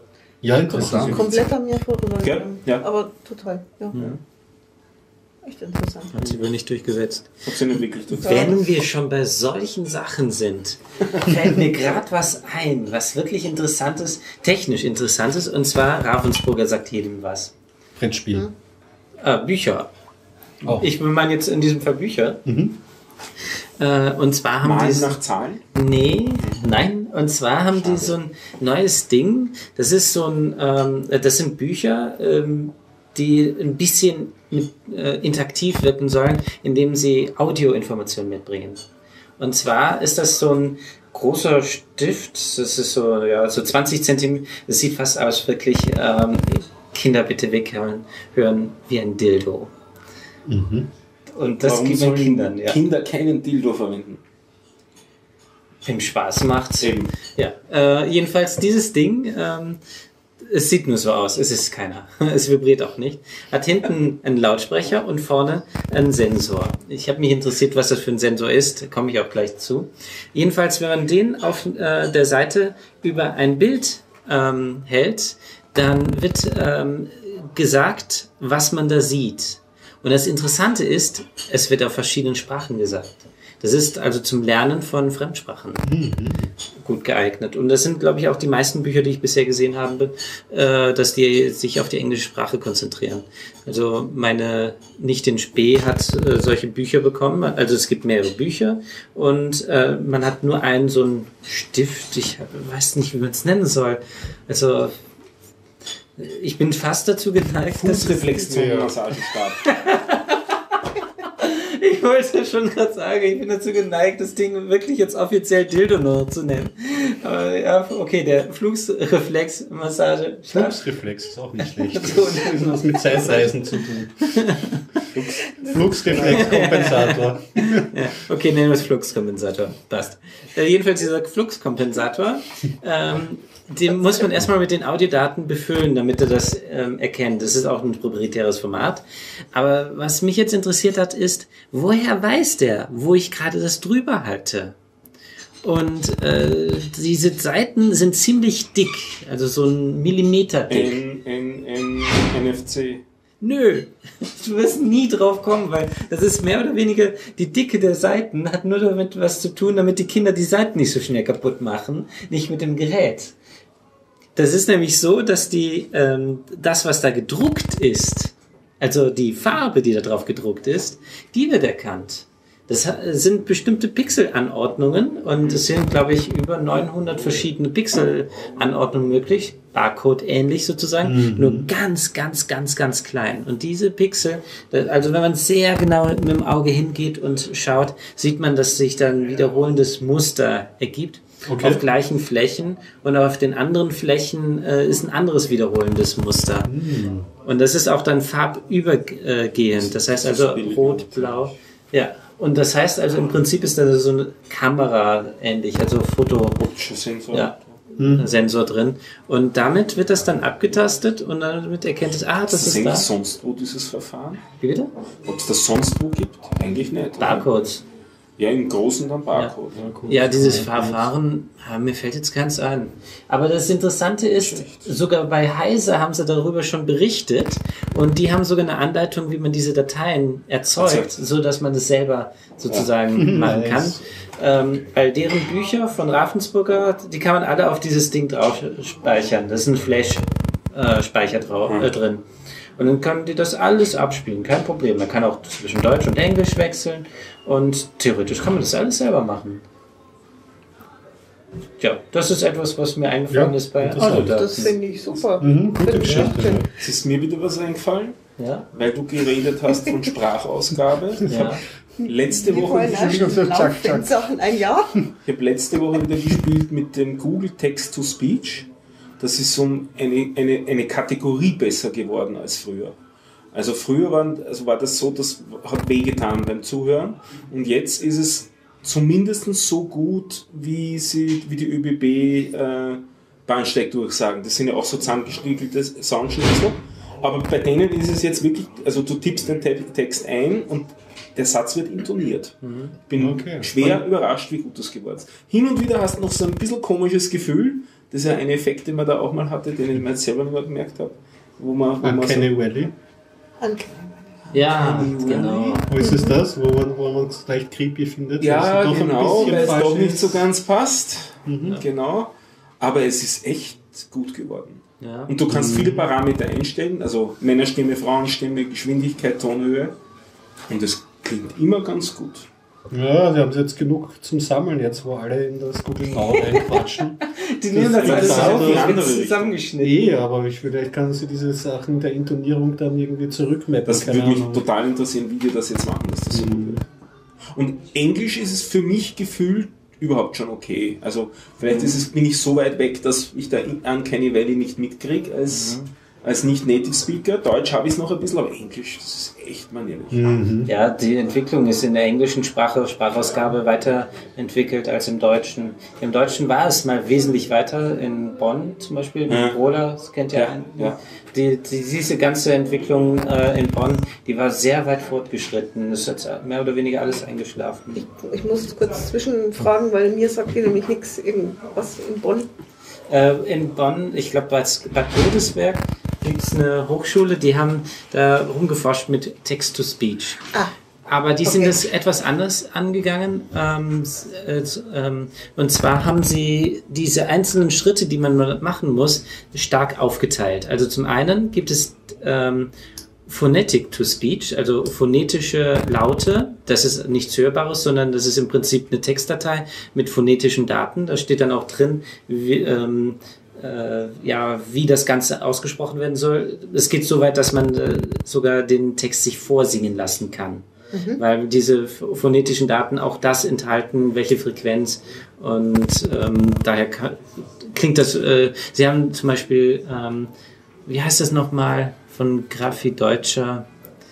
Ja, interessant. Komplett an mir vorübergegangen. Ja, ja. Aber total, ja. Mhm. Echt interessant. Hat sich wohl nicht durchgesetzt. Hat sie nicht wirklich total. Wenn wir schon bei solchen Sachen sind, fällt mir gerade was ein, was wirklich interessantes, technisch interessantes, und zwar Ravensburger sagt jedem was. Brettspiel. Mhm. Äh, Bücher. Oh. Ich meine jetzt in diesem Fall Bücher. Mhm. Äh, und zwar haben Malen die... nach Zahlen? Nee, nein. Und zwar haben die so ein neues Ding. Das ist so ein, ähm, das sind Bücher, ähm, die ein bisschen mit, äh, interaktiv wirken sollen, indem sie Audioinformationen mitbringen. Und zwar ist das so ein großer Stift. Das ist so, ja, so zwanzig Zentimeter. Das sieht fast aus, wirklich, ähm, Kinder bitte weghören, hören wie ein Dildo. Mhm. Und das Warum gibt man sollen Kindern, ja. Kinder keinen Dildo verwenden? Wem Spaß macht's. Eben. Ja, äh, jedenfalls dieses Ding, ähm, es sieht nur so aus, es ist keiner. Es vibriert auch nicht. Hat hinten einen Lautsprecher und vorne einen Sensor. Ich habe mich interessiert, was das für ein Sensor ist, komme ich auch gleich zu. Jedenfalls, wenn man den auf äh, der Seite über ein Bild ähm, hält, dann wird ähm, gesagt, was man da sieht. Und das Interessante ist, es wird auf verschiedenen Sprachen gesagt. Das ist also zum Lernen von Fremdsprachen mhm. gut geeignet. Und das sind, glaube ich, auch die meisten Bücher, die ich bisher gesehen habe, äh, dass die sich auf die englische Sprache konzentrieren. Also meine Nichte in Spee hat äh, solche Bücher bekommen. Also es gibt mehrere Bücher und äh, man hat nur einen so einen Stift. Ich weiß nicht, wie man es nennen soll. Also ich bin fast dazu geneigt, das Reflexzonenmassagestab. Ich wollte schon gerade sagen, ich bin dazu geneigt, das Ding wirklich jetzt offiziell Dildo noch zu nennen. Aber ja, okay, der Flugsreflex-Massage. Flugsreflex ist auch nicht schlecht. Das hat was mit Zeitreisen zu tun. Flugsreflexkompensator. Ja, okay, nennen wir es Fluxkompensator. Passt. Äh, jedenfalls dieser Fluxkompensator, ähm, den muss man erstmal mit den Audiodaten befüllen, damit er das ähm, erkennt. Das ist auch ein proprietäres Format. Aber was mich jetzt interessiert hat, ist, woher weiß der, wo ich gerade das drüber halte? Und äh, diese Seiten sind ziemlich dick, also so ein Millimeter dick. N, N, N, N F C. Nö, du wirst nie drauf kommen, weil das ist mehr oder weniger, die Dicke der Seiten hat nur damit was zu tun, damit die Kinder die Seiten nicht so schnell kaputt machen, nicht mit dem Gerät. Das ist nämlich so, dass die ähm, das, was da gedruckt ist, also die Farbe, die da drauf gedruckt ist, die wird erkannt. Das sind bestimmte Pixelanordnungen und es sind, glaube ich, über neunhundert verschiedene Pixelanordnungen möglich. Barcode-ähnlich sozusagen, mhm. nur ganz, ganz, ganz, ganz klein. Und diese Pixel, also wenn man sehr genau mit dem Auge hingeht und schaut, sieht man, dass sich dann wiederholendes Muster ergibt. Okay. Auf gleichen Flächen und auf den anderen Flächen äh, ist ein anderes wiederholendes Muster. Mhm. Und das ist auch dann farbübergehend. Das heißt also rot, blau. Ja. Und das heißt also im Prinzip ist da so eine Kamera ähnlich, also Foto. Sensor. Ja. Hm. Sensor drin. Und damit wird das dann abgetastet und damit erkennt es, ah, das ist, ist da. Ist sonst wo dieses Verfahren? Wie bitte? Ob es das sonst wo gibt? Eigentlich nicht. Barcodes. Ja, im Großen dann Barcode. Ja, ja dieses Verfahren, ja, mir fällt jetzt keins ein. Aber das Interessante ist, Schlecht. sogar bei Heise haben sie darüber schon berichtet und die haben sogar eine Anleitung, wie man diese Dateien erzeugt, Erzeugt. so dass man das selber sozusagen ja. machen kann. Ähm, weil deren Bücher von Ravensburger, die kann man alle auf dieses Ding drauf speichern. Da ist ein Flash-Speicher äh, äh, drin. Und dann kann die das alles abspielen, kein Problem. Man kann auch zwischen Deutsch und Englisch wechseln und theoretisch kann man das alles selber machen. Ja, das ist etwas, was mir eingefallen ja, ist bei Autodaten. Das finde ich super. Mhm, gute Geschichte. Ja. Es ist mir wieder was eingefallen, ja? weil du geredet hast von Sprachausgabe. Ja. Letzte Woche Sachen ein Jahr. Ich habe letzte Woche wieder gespielt mit dem Google Text to Speech. Das ist so eine, eine, eine Kategorie besser geworden als früher. Also früher waren, also war das so, das hat wehgetan beim Zuhören. Und jetzt ist es zumindest so gut, wie, sie, wie die ÖBB äh, Bahnsteigdurchsagen. Das sind ja auch so zusammengestückelte Soundschnitzel. Aber bei denen ist es jetzt wirklich, also du tippst den Text ein und der Satz wird intoniert. Ich bin okay. schwer und überrascht, wie gut das geworden ist. Hin und wieder hast du noch so ein bisschen komisches Gefühl, Das ist ja ein Effekt, den man da auch mal hatte, den ich mir jetzt selber nicht mehr gemerkt habe. Wo man, wo man Uncanny so, Valley. Ja, genau. Wo ist es das? Wo man, wo man es leicht creepy findet? ja, weil es doch ein genau, bisschen weil es falsch doch nicht ist. so ganz passt. Mhm. Genau. Aber es ist echt gut geworden. Ja. Und du kannst viele Parameter einstellen, also Männerstimme, Frauenstimme, Geschwindigkeit, Tonhöhe. Und es klingt immer ganz gut. Ja, sie haben jetzt genug zum Sammeln, jetzt wo alle in das Google Now reinquatschen. Die nehmen das Das alles ist auf, eine ich andere bin Richtung. zusammengeschnitten. Eh, aber ich, vielleicht kann sie diese Sachen der Intonierung dann irgendwie zurückmappen. Das keine würde mich Ahnung. total interessieren, wie die das jetzt machen, dass das so gut wird. Und Englisch ist es für mich gefühlt überhaupt schon okay. Also vielleicht ist es, bin ich so weit weg, dass ich da Uncanny Valley nicht mitkriege als, mhm. als Nicht-Native Speaker. Deutsch habe ich es noch ein bisschen, aber Englisch, das ist echt manierlich. Mhm. Ja, die Entwicklung ist in der englischen Sprache, Sprachausgabe weiterentwickelt als im Deutschen. Im Deutschen war es mal wesentlich weiter, in Bonn zum Beispiel, Ja. mit Brola, das kennt ja, Ja, einen. ja. Die, die, diese ganze Entwicklung äh, in Bonn, die war sehr weit fortgeschritten. Das hat mehr oder weniger alles eingeschlafen. Ich, ich muss kurz zwischenfragen, weil mir sagt hier nämlich nichts, irgendwas in Bonn. Äh, in Bonn, ich glaube bei Bad Godesberg, gibt es eine Hochschule, die haben da rumgeforscht mit Text-to-Speech. Ah. Aber die sind Okay. das etwas anders angegangen. Ähm, äh, ähm, und zwar haben sie diese einzelnen Schritte, die man machen muss, stark aufgeteilt. Also zum einen gibt es ähm, Phonetic to Speech, also phonetische Laute. Das ist nichts Hörbares, sondern das ist im Prinzip eine Textdatei mit phonetischen Daten. Da steht dann auch drin, wie, ähm, äh, ja, wie das Ganze ausgesprochen werden soll. Es geht so weit, dass man äh, sogar den Text sich vorsingen lassen kann. Mhm. Weil diese phonetischen Daten auch das enthalten, welche Frequenz, und ähm, daher kann, klingt das, äh, sie haben zum Beispiel, ähm, wie heißt das nochmal, von Graffi Deutscher?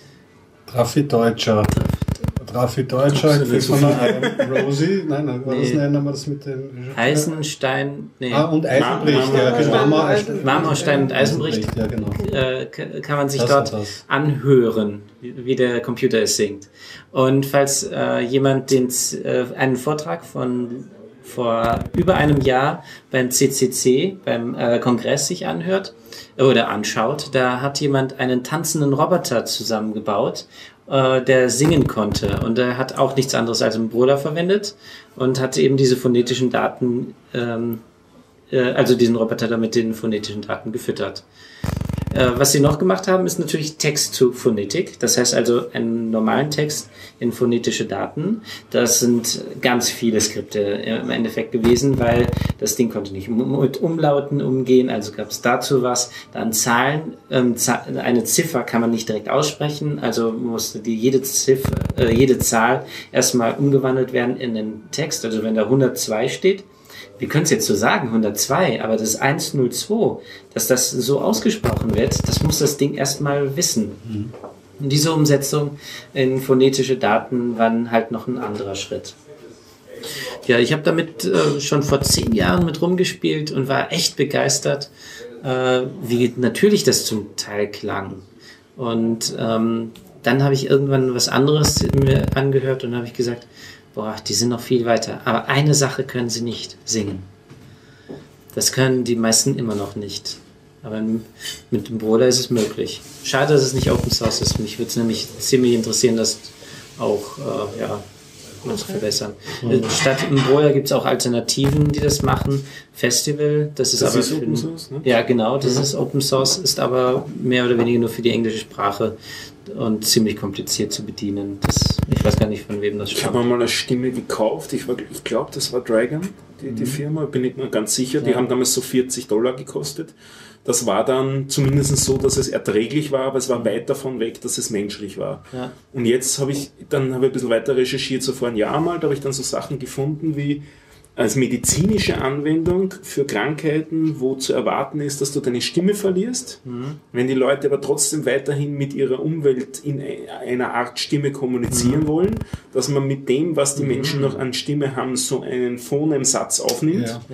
Graffi Deutscher. Graffi Deutscher, ich krieg von einer Rosie. Nein, nein, war das Nee. nennen wir das mit den... Eisenstein, nee, Ah, und Eisenbricht, ja, genau. Marmorstein. Marmorstein und Eisenbricht. Ja, genau. äh, k- kann man sich Das dort und das. anhören, wie wie der Computer es singt. Und falls äh, jemand den, Z- äh, einen Vortrag von vor über einem Jahr beim C C C, beim äh, Kongress sich anhört oder anschaut, da hat jemand einen tanzenden Roboter zusammengebaut, äh, der singen konnte. Und er hat auch nichts anderes als einen Brüller verwendet und hat eben diese phonetischen Daten, ähm, äh, also diesen Roboter da mit den phonetischen Daten gefüttert. Äh, was sie noch gemacht haben, ist natürlich Text zu Phonetik. Das heißt also einen normalen Text in phonetische Daten. Das sind ganz viele Skripte im Endeffekt gewesen, weil das Ding konnte nicht mit Umlauten umgehen, also gab es dazu was. Dann Zahlen, ähm, Z- eine Ziffer kann man nicht direkt aussprechen, also musste die jede Ziffer, äh, jede Zahl erstmal umgewandelt werden in den Text. Also wenn da hundertzwei steht, wir können es jetzt so sagen, hundertzwei, aber das hundertzwei, dass das so ausgesprochen wird, das muss das Ding erstmal wissen. Mhm. Und diese Umsetzung in phonetische Daten war halt noch ein anderer Schritt. Ja, ich habe damit äh, schon vor zehn Jahren mit rumgespielt und war echt begeistert, äh, wie natürlich das zum Teil klang. Und ähm, dann habe ich irgendwann was anderes mir angehört und habe ich gesagt, boah, die sind noch viel weiter. Aber eine Sache können sie nicht, singen. Das können die meisten immer noch nicht. Aber mit dem Brüller ist es möglich. Schade, dass es nicht Open Source ist. Mich würde es nämlich ziemlich interessieren, das auch äh, ja, mal zu verbessern. Mhm. Statt im Brüller gibt es auch Alternativen, die das machen. Festival, das ist Das aber ist für Open den, Source, ne? Ja, genau, das Mhm. ist Open Source, ist aber mehr oder weniger nur für die englische Sprache und ziemlich kompliziert zu bedienen. Das, ich weiß gar nicht, von wem das Ich habe stammt. mal eine Stimme gekauft. Ich, war- ich glaube, das war Dragon, die, die Firma, bin ich mir ganz sicher. Die Ja. haben damals so vierzig Dollar gekostet. Das war dann zumindest so, dass es erträglich war, aber es war weit davon weg, dass es menschlich war. Ja. Und jetzt habe ich, dann habe ich ein bisschen weiter recherchiert, so vor einem Jahr mal, da habe ich dann so Sachen gefunden wie als medizinische Anwendung für Krankheiten, wo zu erwarten ist, dass du deine Stimme verlierst. Mhm. Wenn die Leute aber trotzdem weiterhin mit ihrer Umwelt in einer Art Stimme kommunizieren Mhm. wollen, dass man mit dem, was die Menschen noch an Stimme haben, so einen phonem Satz aufnimmt. Ja. Ja.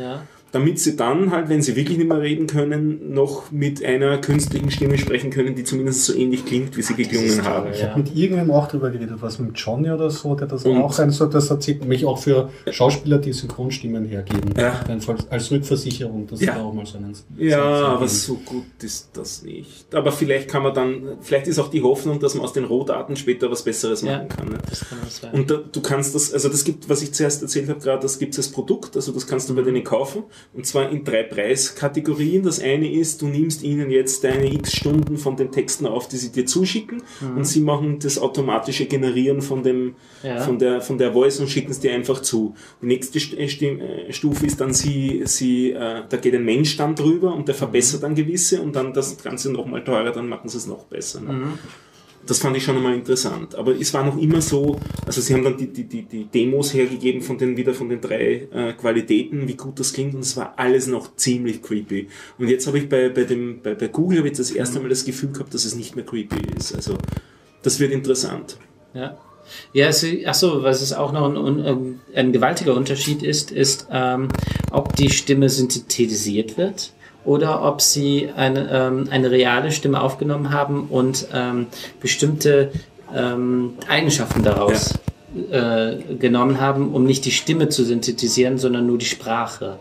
damit sie dann halt, wenn sie wirklich nicht mehr reden können, noch mit einer künstlichen Stimme sprechen können, die zumindest so ähnlich klingt, wie sie geklungen haben. Ich habe mit irgendwem auch drüber geredet, was mit Johnny oder so, der das Und? auch sein soll, das erzählt nämlich auch für Schauspieler, die Synchronstimmen hergeben. Ja. Als Rückversicherung, das Ja. da auch mal so einen Ja, Satz aber ergeben. so gut ist das nicht. Aber vielleicht kann man dann, vielleicht ist auch die Hoffnung, dass man aus den Rohdaten später was Besseres Ja. machen kann. Ne? Das kann das sein. Und da, du kannst das, also das gibt, was ich zuerst erzählt habe gerade, das gibt es als Produkt, also das kannst du bei denen kaufen, und zwar in drei Preiskategorien. Das eine ist, du nimmst ihnen jetzt deine x Stunden von den Texten auf, die sie dir zuschicken, Mhm. und sie machen das automatische Generieren von dem, Ja. von der, von der Voice und schicken es dir einfach zu. Die nächste St- äh, Stimm- äh, Stufe ist dann, sie, sie, äh, da geht ein Mensch dann drüber und der verbessert dann gewisse, und dann das Ganze nochmal teurer, dann machen sie es noch besser. Ne? Mhm. Das fand ich schon einmal interessant. Aber es war noch immer so, also sie haben dann die, die, die, die Demos hergegeben von den, wieder von den drei äh, Qualitäten, wie gut das klingt, und es war alles noch ziemlich creepy. Und jetzt habe ich bei, bei, dem, bei, bei Google habe ich das erste Mal das Gefühl gehabt, dass es nicht mehr creepy ist. Also das wird interessant. Ja. Ja, es, ach so, was es auch noch ein, ein, ein gewaltiger Unterschied ist, ist, ähm, ob die Stimme synthetisiert wird oder ob sie eine, ähm, eine reale Stimme aufgenommen haben und ähm, bestimmte ähm, Eigenschaften daraus äh, genommen haben, um nicht die Stimme zu synthetisieren, sondern nur die Sprache.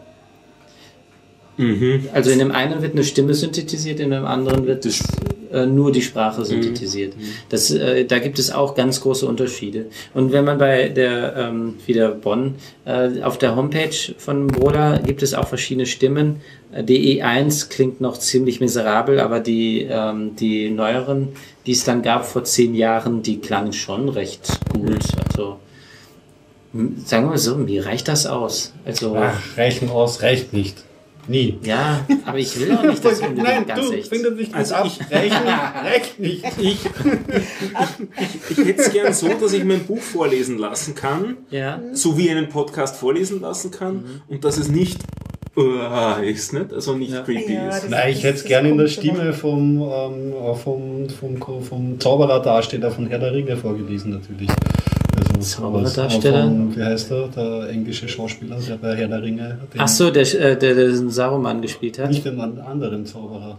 Mhm. Also in dem einen wird eine Stimme synthetisiert, in dem anderen wird Das- äh, nur die Sprache synthetisiert. Das, äh, da gibt es auch ganz große Unterschiede. Und wenn man bei der, ähm, wieder Bonn, äh, auf der Homepage von Broda gibt es auch verschiedene Stimmen. Äh, die E eins klingt noch ziemlich miserabel, aber die, ähm, die neueren, die es dann gab vor zehn Jahren, die klangen schon recht gut. Also, m- sagen wir mal so, mir reicht das aus. Also, Ach, reichen aus, reicht nicht. Nie. ja, aber ich will auch nicht, dass unbedingt Nein, ganz du, echt. findet nicht Also ab. ich- Reichen, reicht nicht. Ich, ich, ich hätte es gern so, dass ich mein Buch vorlesen lassen kann, Ja. so wie einen Podcast vorlesen lassen kann, und dass es nicht uh, ist, nicht? Also nicht Ja. creepy Ja, ist. das- Nein, ich hätte es gerne in der Stimme vom, ähm, vom, vom, vom Zaubererdarsteller von Herr der Ringe vorgelesen, natürlich. Also, Zaubererdarsteller? Von, wie heißt er? Der englische Schauspieler, der bei Herr der Ringe. Den, Ach so, der, äh, der, der den Saruman gespielt hat. Nicht den an- anderen Zauberer.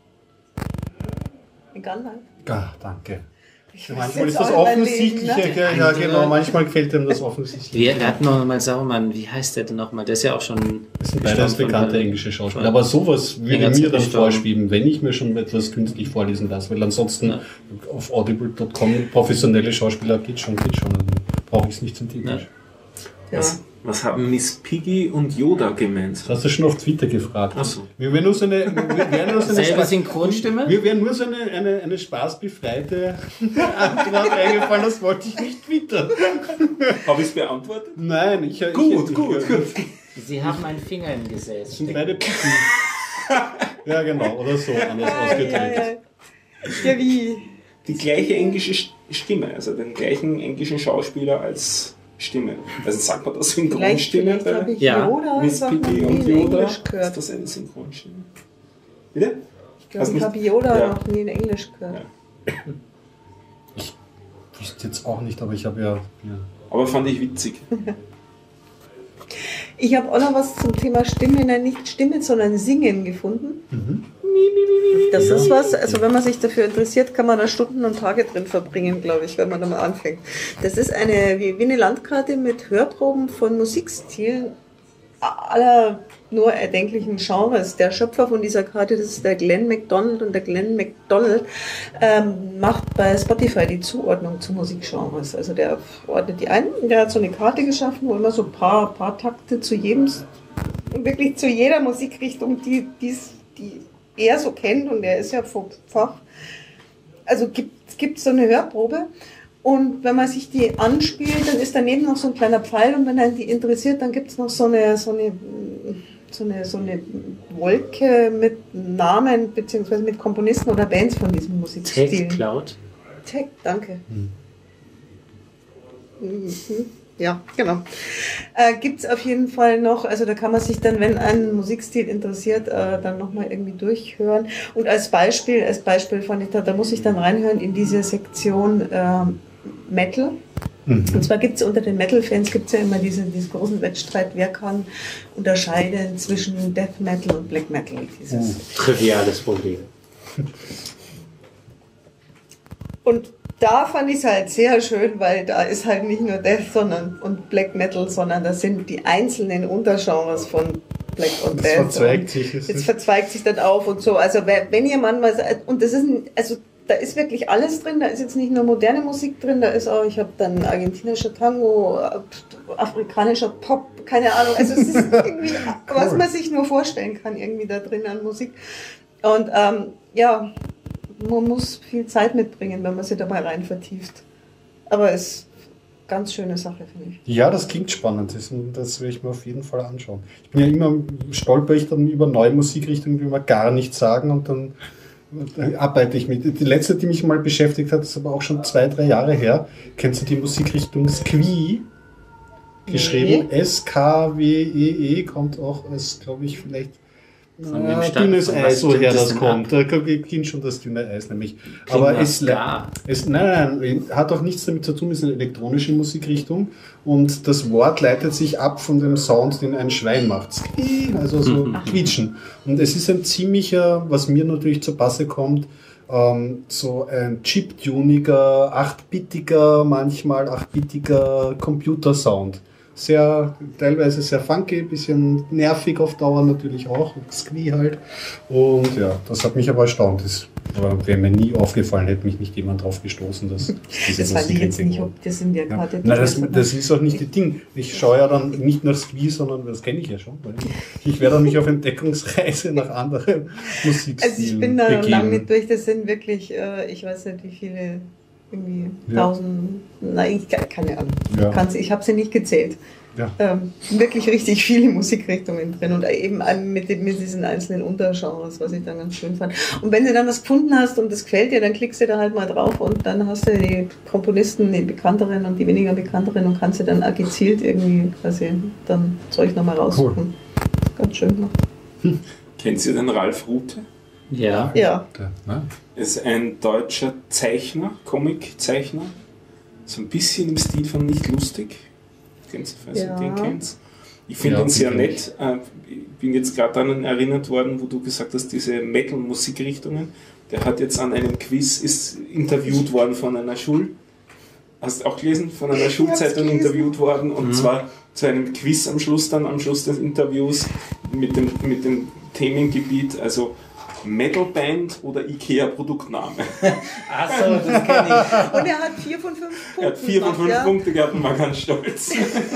Gandalf. Ah, danke. Ich Ja, weiß manchmal jetzt ist das auch überlegen, offensichtliche, ne? ja, ja genau, manchmal gefällt ihm das offensichtliche. Wir, wir hatten noch mal Saruman, wie heißt der denn nochmal? Der ist ja auch schon. Das ist ein ganz bekannter englischer Schauspieler. Aber sowas würde Länger mir Zeit dann gestorben. vorschreiben, wenn ich mir schon etwas künstlich vorlesen lasse. Weil ansonsten Ja. auf audible punkt com professionelle Schauspieler geht schon, geht schon. Dann brauche ich es nicht synthetisch. Ja. Ja. Was, was haben Miss Piggy und Yoda gemeint? Das hast du schon auf Twitter gefragt. Ach so. Wir wären nur so eine, wir wären nur so eine, Selber Spaß, Synchronstimme? wir wären nur so eine, eine, eine spaßbefreite Antwort eingefallen, das wollte ich nicht twittern. Habe ich es beantwortet? Nein, ich Gut, ich, gut, ich, gut. Sie haben einen Finger im Das Gesäß. sind beide Picken. Ja, genau, oder so, anders Ja, ausgedrückt. ja, ja. Ja, wie? Die gleiche englische St- Stimme, also den gleichen englischen Schauspieler als Stimme. Also sagt man das Vielleicht, Synchronstimme vielleicht habe bei ich Ja. Yoda Miss Sachen Piggy nie und in Yoda? Englisch Ist gehört. das eine Synchronstimme? Bitte? Ich glaube, Hast ich nicht- habe Yoda Ja. noch nie in Englisch gehört. Ja. Ich wüsste jetzt auch nicht, aber ich habe ja, ja. Aber fand ich witzig. Ich habe auch noch was zum Thema Stimme, nein, nicht Stimme, sondern Singen gefunden. Das ist was, also wenn man sich dafür interessiert, kann man da Stunden und Tage drin verbringen, glaube ich, wenn man da mal anfängt. Das ist eine, wie, wie eine Landkarte mit Hörproben von Musikstilen aller nur erdenklichen Genres. Der Schöpfer von dieser Karte, das ist der Glenn MacDonald, und der Glenn MacDonald ähm, macht bei Spotify die Zuordnung zu Musikgenres. Also der ordnet die ein, der hat so eine Karte geschaffen, wo immer so ein paar, paar Takte zu jedem, wirklich zu jeder Musikrichtung, die, die's, die er so kennt, und er ist ja vom Fach. Also gibt gibt so eine Hörprobe. Und wenn man sich die anspielt, dann ist daneben noch so ein kleiner Pfeil, und wenn einen die interessiert, dann gibt es noch so eine, so, eine, so, eine, so eine Wolke mit Namen beziehungsweise mit Komponisten oder Bands von diesem Musikstil. Tech Cloud. Tech, danke. Mhm. Ja, genau. Äh, gibt es auf jeden Fall noch, also da kann man sich dann, wenn einen Musikstil interessiert, äh, dann nochmal irgendwie durchhören. Und als Beispiel, als Beispiel fand ich da, da muss ich dann reinhören in diese Sektion äh, Metal. Mhm. Und zwar gibt es unter den Metal-Fans gibt's ja immer diese, diesen großen Wettstreit, wer kann unterscheiden zwischen Death Metal und Black Metal. Dieses mhm. triviales Problem. Und da fand ich es halt sehr schön, weil da ist halt nicht nur Death sondern, und Black Metal, sondern das sind die einzelnen Untergenres von Black und das Death. Verzweigt sich. Jetzt verzweigt sich das auf und so. Also wenn ihr manchmal, und das ist ein, also da ist wirklich alles drin, da ist jetzt nicht nur moderne Musik drin, da ist auch, ich habe dann argentinischer Tango, afrikanischer Pop, keine Ahnung, also es ist irgendwie, cool. Was man sich nur vorstellen kann, irgendwie da drin an Musik. Und ähm, ja, man muss viel Zeit mitbringen, wenn man sich dabei rein vertieft. Aber es ist eine ganz schöne Sache, finde ich. Ja, das klingt spannend. Das, das will ich mir auf jeden Fall anschauen. Ich bin ja immer, stolper ich dann über neue Musikrichtungen, die mir gar nichts sagen und dann arbeite ich mit. Die letzte, die mich mal beschäftigt hat, ist aber auch schon zwei, drei Jahre her. Kennst du die Musikrichtung Squee? Geschrieben nee. S K W E E, kommt auch als, glaube ich, vielleicht Von ah, dünnes Eis, woher das kommt. Da klingt schon das dünne Eis nämlich. Klingt aber es, es nein, nein, hat auch nichts damit zu tun, es ist eine elektronische Musikrichtung und das Wort leitet sich ab von dem Sound, den ein Schwein macht. Also so mhm. quietschen. Und es ist ein ziemlicher, was mir natürlich zur Passe kommt, ähm, so ein chiptuniger, acht-bittiger, manchmal acht-bittiger Computersound. Sehr, teilweise sehr funky, bisschen nervig auf Dauer natürlich auch, Squee halt. Und ja, das hat mich aber erstaunt. Das wäre mir nie aufgefallen, hätte mich nicht jemand drauf gestoßen, dass diese das weiß ich jetzt nicht, ob das in der Karte ja. Nein, das, das ist auch nicht das Ding. Ich schaue ja dann nicht nach Squee, sondern das kenne ich ja schon. Weil ich werde mich auf Entdeckungsreise nach anderen Musikstilen Also ich bin da begeben. lang mit durch, das sind wirklich, äh, ich weiß nicht wie viele, irgendwie ja. tausend, nein, ich, keine Ahnung. Ja. Ich habe sie nicht gezählt. Ja. Ähm, wirklich richtig viele Musikrichtungen drin und eben mit, mit diesen einzelnen Untergenres, was ich dann ganz schön fand. Und wenn du dann was gefunden hast und das gefällt dir, dann klickst du da halt mal drauf und dann hast du die Komponisten, die bekannteren und die weniger bekannteren und kannst du dann gezielt irgendwie quasi dann Zeug nochmal raussuchen. Cool. Ganz schön gemacht. Hm. Kennt ihr den Ralf Rute? Ja. Ja. Er ist ein deutscher Zeichner, Comiczeichner. So ein bisschen im Stil von Nicht lustig. Kennst du, falls ja. du den kennst? Ich finde ja, ihn sehr nett. Ich bin jetzt gerade daran erinnert worden, wo du gesagt hast, diese Metal-Musikrichtungen. Der hat jetzt an einem Quiz, ist interviewt worden von einer Schul... Hast du auch gelesen? Von einer Schulzeitung interviewt worden. Und mhm. zwar zu einem Quiz am Schluss dann, am Schluss des Interviews mit dem, mit dem Themengebiet, also Metalband oder Ikea-Produktname. Achso, das kenne ich. Und er hat vier von fünf Punkte. Er hat vier von fünf ja. Punkte gehabt und war ganz stolz.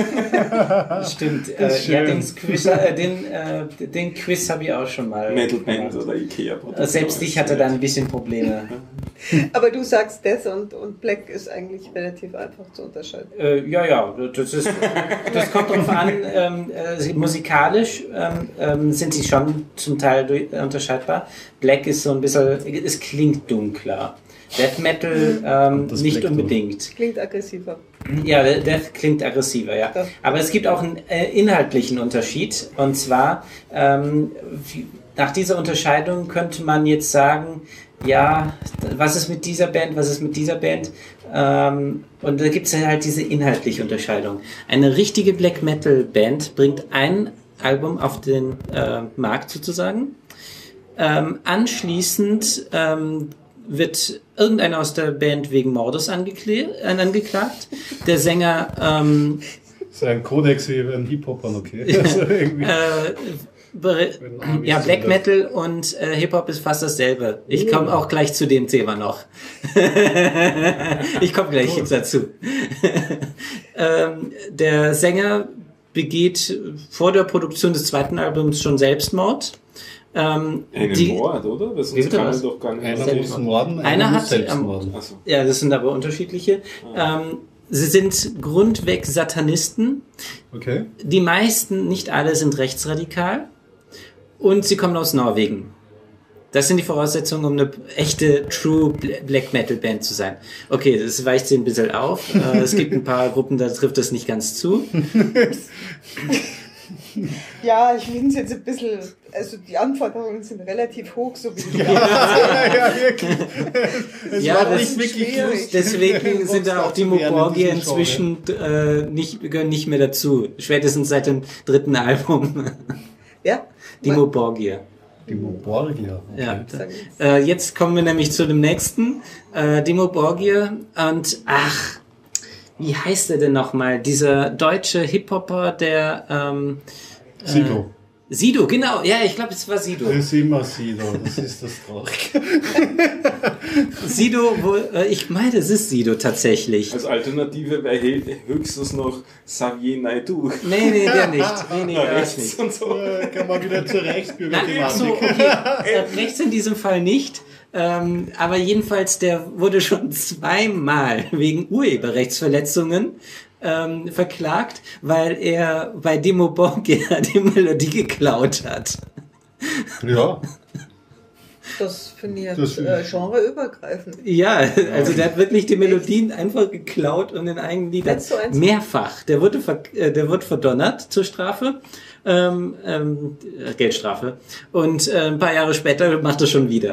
Stimmt. Äh, ja, den Quiz, äh, den, äh, den Quiz habe ich auch schon mal. Metalband oder Ikea-Produktname. Selbst ich hatte da ein bisschen Probleme. Aber du sagst, Death und, und Black ist eigentlich relativ einfach zu unterscheiden. Äh, ja, ja, das, ist, das kommt darauf an. Ähm, äh, musikalisch ähm, ähm, sind sie schon zum Teil durch, äh, unterscheidbar. Black ist so ein bisschen, es klingt dunkler. Death Metal ähm, nicht Black unbedingt. Klingt aggressiver. Ja, Death klingt aggressiver, ja. Aber es gibt auch einen äh, inhaltlichen Unterschied. Und zwar, ähm, nach dieser Unterscheidung könnte man jetzt sagen, ja, was ist mit dieser Band, was ist mit dieser Band? Ähm, und da gibt es halt diese inhaltliche Unterscheidung. Eine richtige Black Metal Band bringt ein Album auf den äh, Markt sozusagen. Ähm, anschließend ähm, wird irgendeiner aus der Band wegen Mordes angekl- äh, angeklagt. Der Sänger... Ähm, das ist ein Kodex wie ein Hip-Hopern, okay. Also irgendwie. äh, Ja, Black Metal und äh, Hip-Hop ist fast dasselbe. Ich komme auch gleich zu dem Thema noch. Ich komme gleich jetzt dazu. ähm, der Sänger begeht vor der Produktion des zweiten Albums schon Selbstmord. Ähm, Einen die, Mord, oder? Weil sonst kann man doch gar nicht einer muss morden, einer, einer muss hat Selbstmorden. Ähm, ja, das sind aber unterschiedliche. Ah. Ähm, Sie sind grundweg Satanisten. Okay. Die meisten, nicht alle, sind rechtsradikal. Und sie kommen aus Norwegen. Das sind die Voraussetzungen, um eine echte True Black Metal Band zu sein. Okay, das weicht sie ein bisschen auf. Es gibt ein paar Gruppen, da trifft das nicht ganz zu. Ja, ich finde es jetzt ein bisschen, also die Anforderungen sind relativ hoch, so wie ich ja, ja, wirklich. Es Ja, war das nicht wirklich schwierig. lustig. Deswegen sind da auch die Zu werden in Moborgier diesem inzwischen äh, nicht, gehören nicht mehr dazu. Spätestens seit dem dritten Album. Ja, Die Moborgier. Die Moborgier. Okay. Ja. Äh, jetzt kommen wir nämlich zu dem nächsten. Äh, Dimmu Borgir und ach, wie heißt er denn nochmal? Dieser deutsche Hip-Hopper, der ähm, äh, Sido. Sido, genau. Ja, ich glaube, es war Sido. Das ist immer Sido, das ist das Traurige. Sido, wo, äh, ich meine, es ist Sido tatsächlich. Als Alternative wäre höchstens noch Xavier Naidoo. Nee, nee, der nicht. Nee, nee, Ja, der rechts nicht. und so. Äh, Kann man wieder zur Nein, Rechtsbürger-Thematik. ach so, okay. Äh, rechts in diesem Fall nicht. Ähm, aber jedenfalls, der wurde schon zweimal wegen Urheberrechtsverletzungen ähm, verklagt, weil er bei Dimmu Borgir die Melodie geklaut hat. Ja, das finde ich Das jetzt äh, genreübergreifend. Ja, also der hat wirklich die Melodien einfach geklaut und in eigenen Liedern Eins zu eins. mehrfach. Der wurde, ver äh, der wurde verdonnert zur Strafe, ähm, ähm, äh, Geldstrafe. Und äh, ein paar Jahre später macht er schon wieder.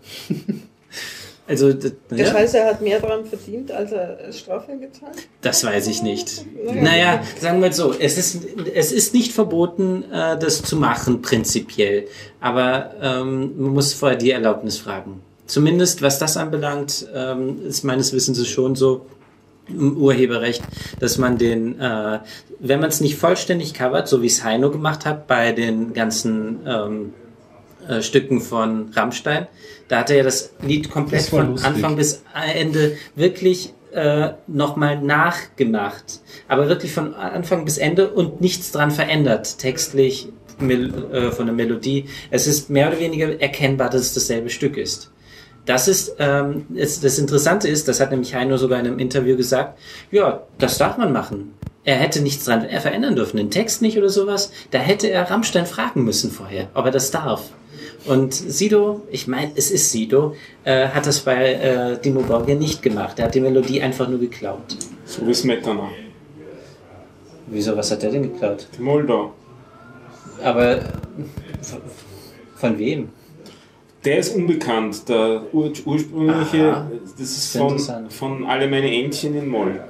Also, d- Das ja, heißt, er hat mehr daran verdient, als er Strafe gezahlt? das weiß ich nicht. Naja. Naja, sagen wir so, es ist, es ist nicht verboten, äh, das zu machen, prinzipiell. Aber ähm, man muss vorher die Erlaubnis fragen. Zumindest, was das anbelangt, ähm, ist meines Wissens es schon so im Urheberrecht, dass man den, äh, wenn man es nicht vollständig covert, so wie es Heino gemacht hat bei den ganzen ähm, äh, Stücken von Rammstein, da hat er ja das Lied komplett Das war von lustig. Anfang bis Ende wirklich äh, nochmal nachgemacht. Aber wirklich von Anfang bis Ende und nichts dran verändert, textlich, mel äh, von der Melodie. Es ist mehr oder weniger erkennbar, dass es dasselbe Stück ist. Das ist, ähm, es, das Interessante ist, das hat nämlich Heino sogar in einem Interview gesagt, ja, das darf man machen. Er hätte nichts dran verändern dürfen, den Text nicht oder sowas. Da hätte er Rammstein fragen müssen vorher, ob er das darf. Und Sido, ich meine, es ist Sido, äh, hat das bei äh, Dimmu Borgir nicht gemacht. Er hat die Melodie einfach nur geklaut. So wie Smetana. Wieso, was hat er denn geklaut? Die Moldau. Aber äh, von wem? Der ist unbekannt. Der ur ursprüngliche, Aha. das ist Sehr von, interessant. von Alle meine Entchen in Moll.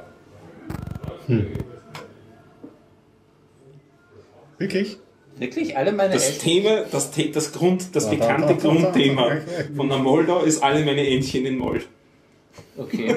wirklich? Wirklich? Alle meine Das Eltern? Thema, das, The- das Grund, das Da, da, bekannte da, da, da. Grundthema von der Moldau ist Alle meine Entchen in Moll. Okay.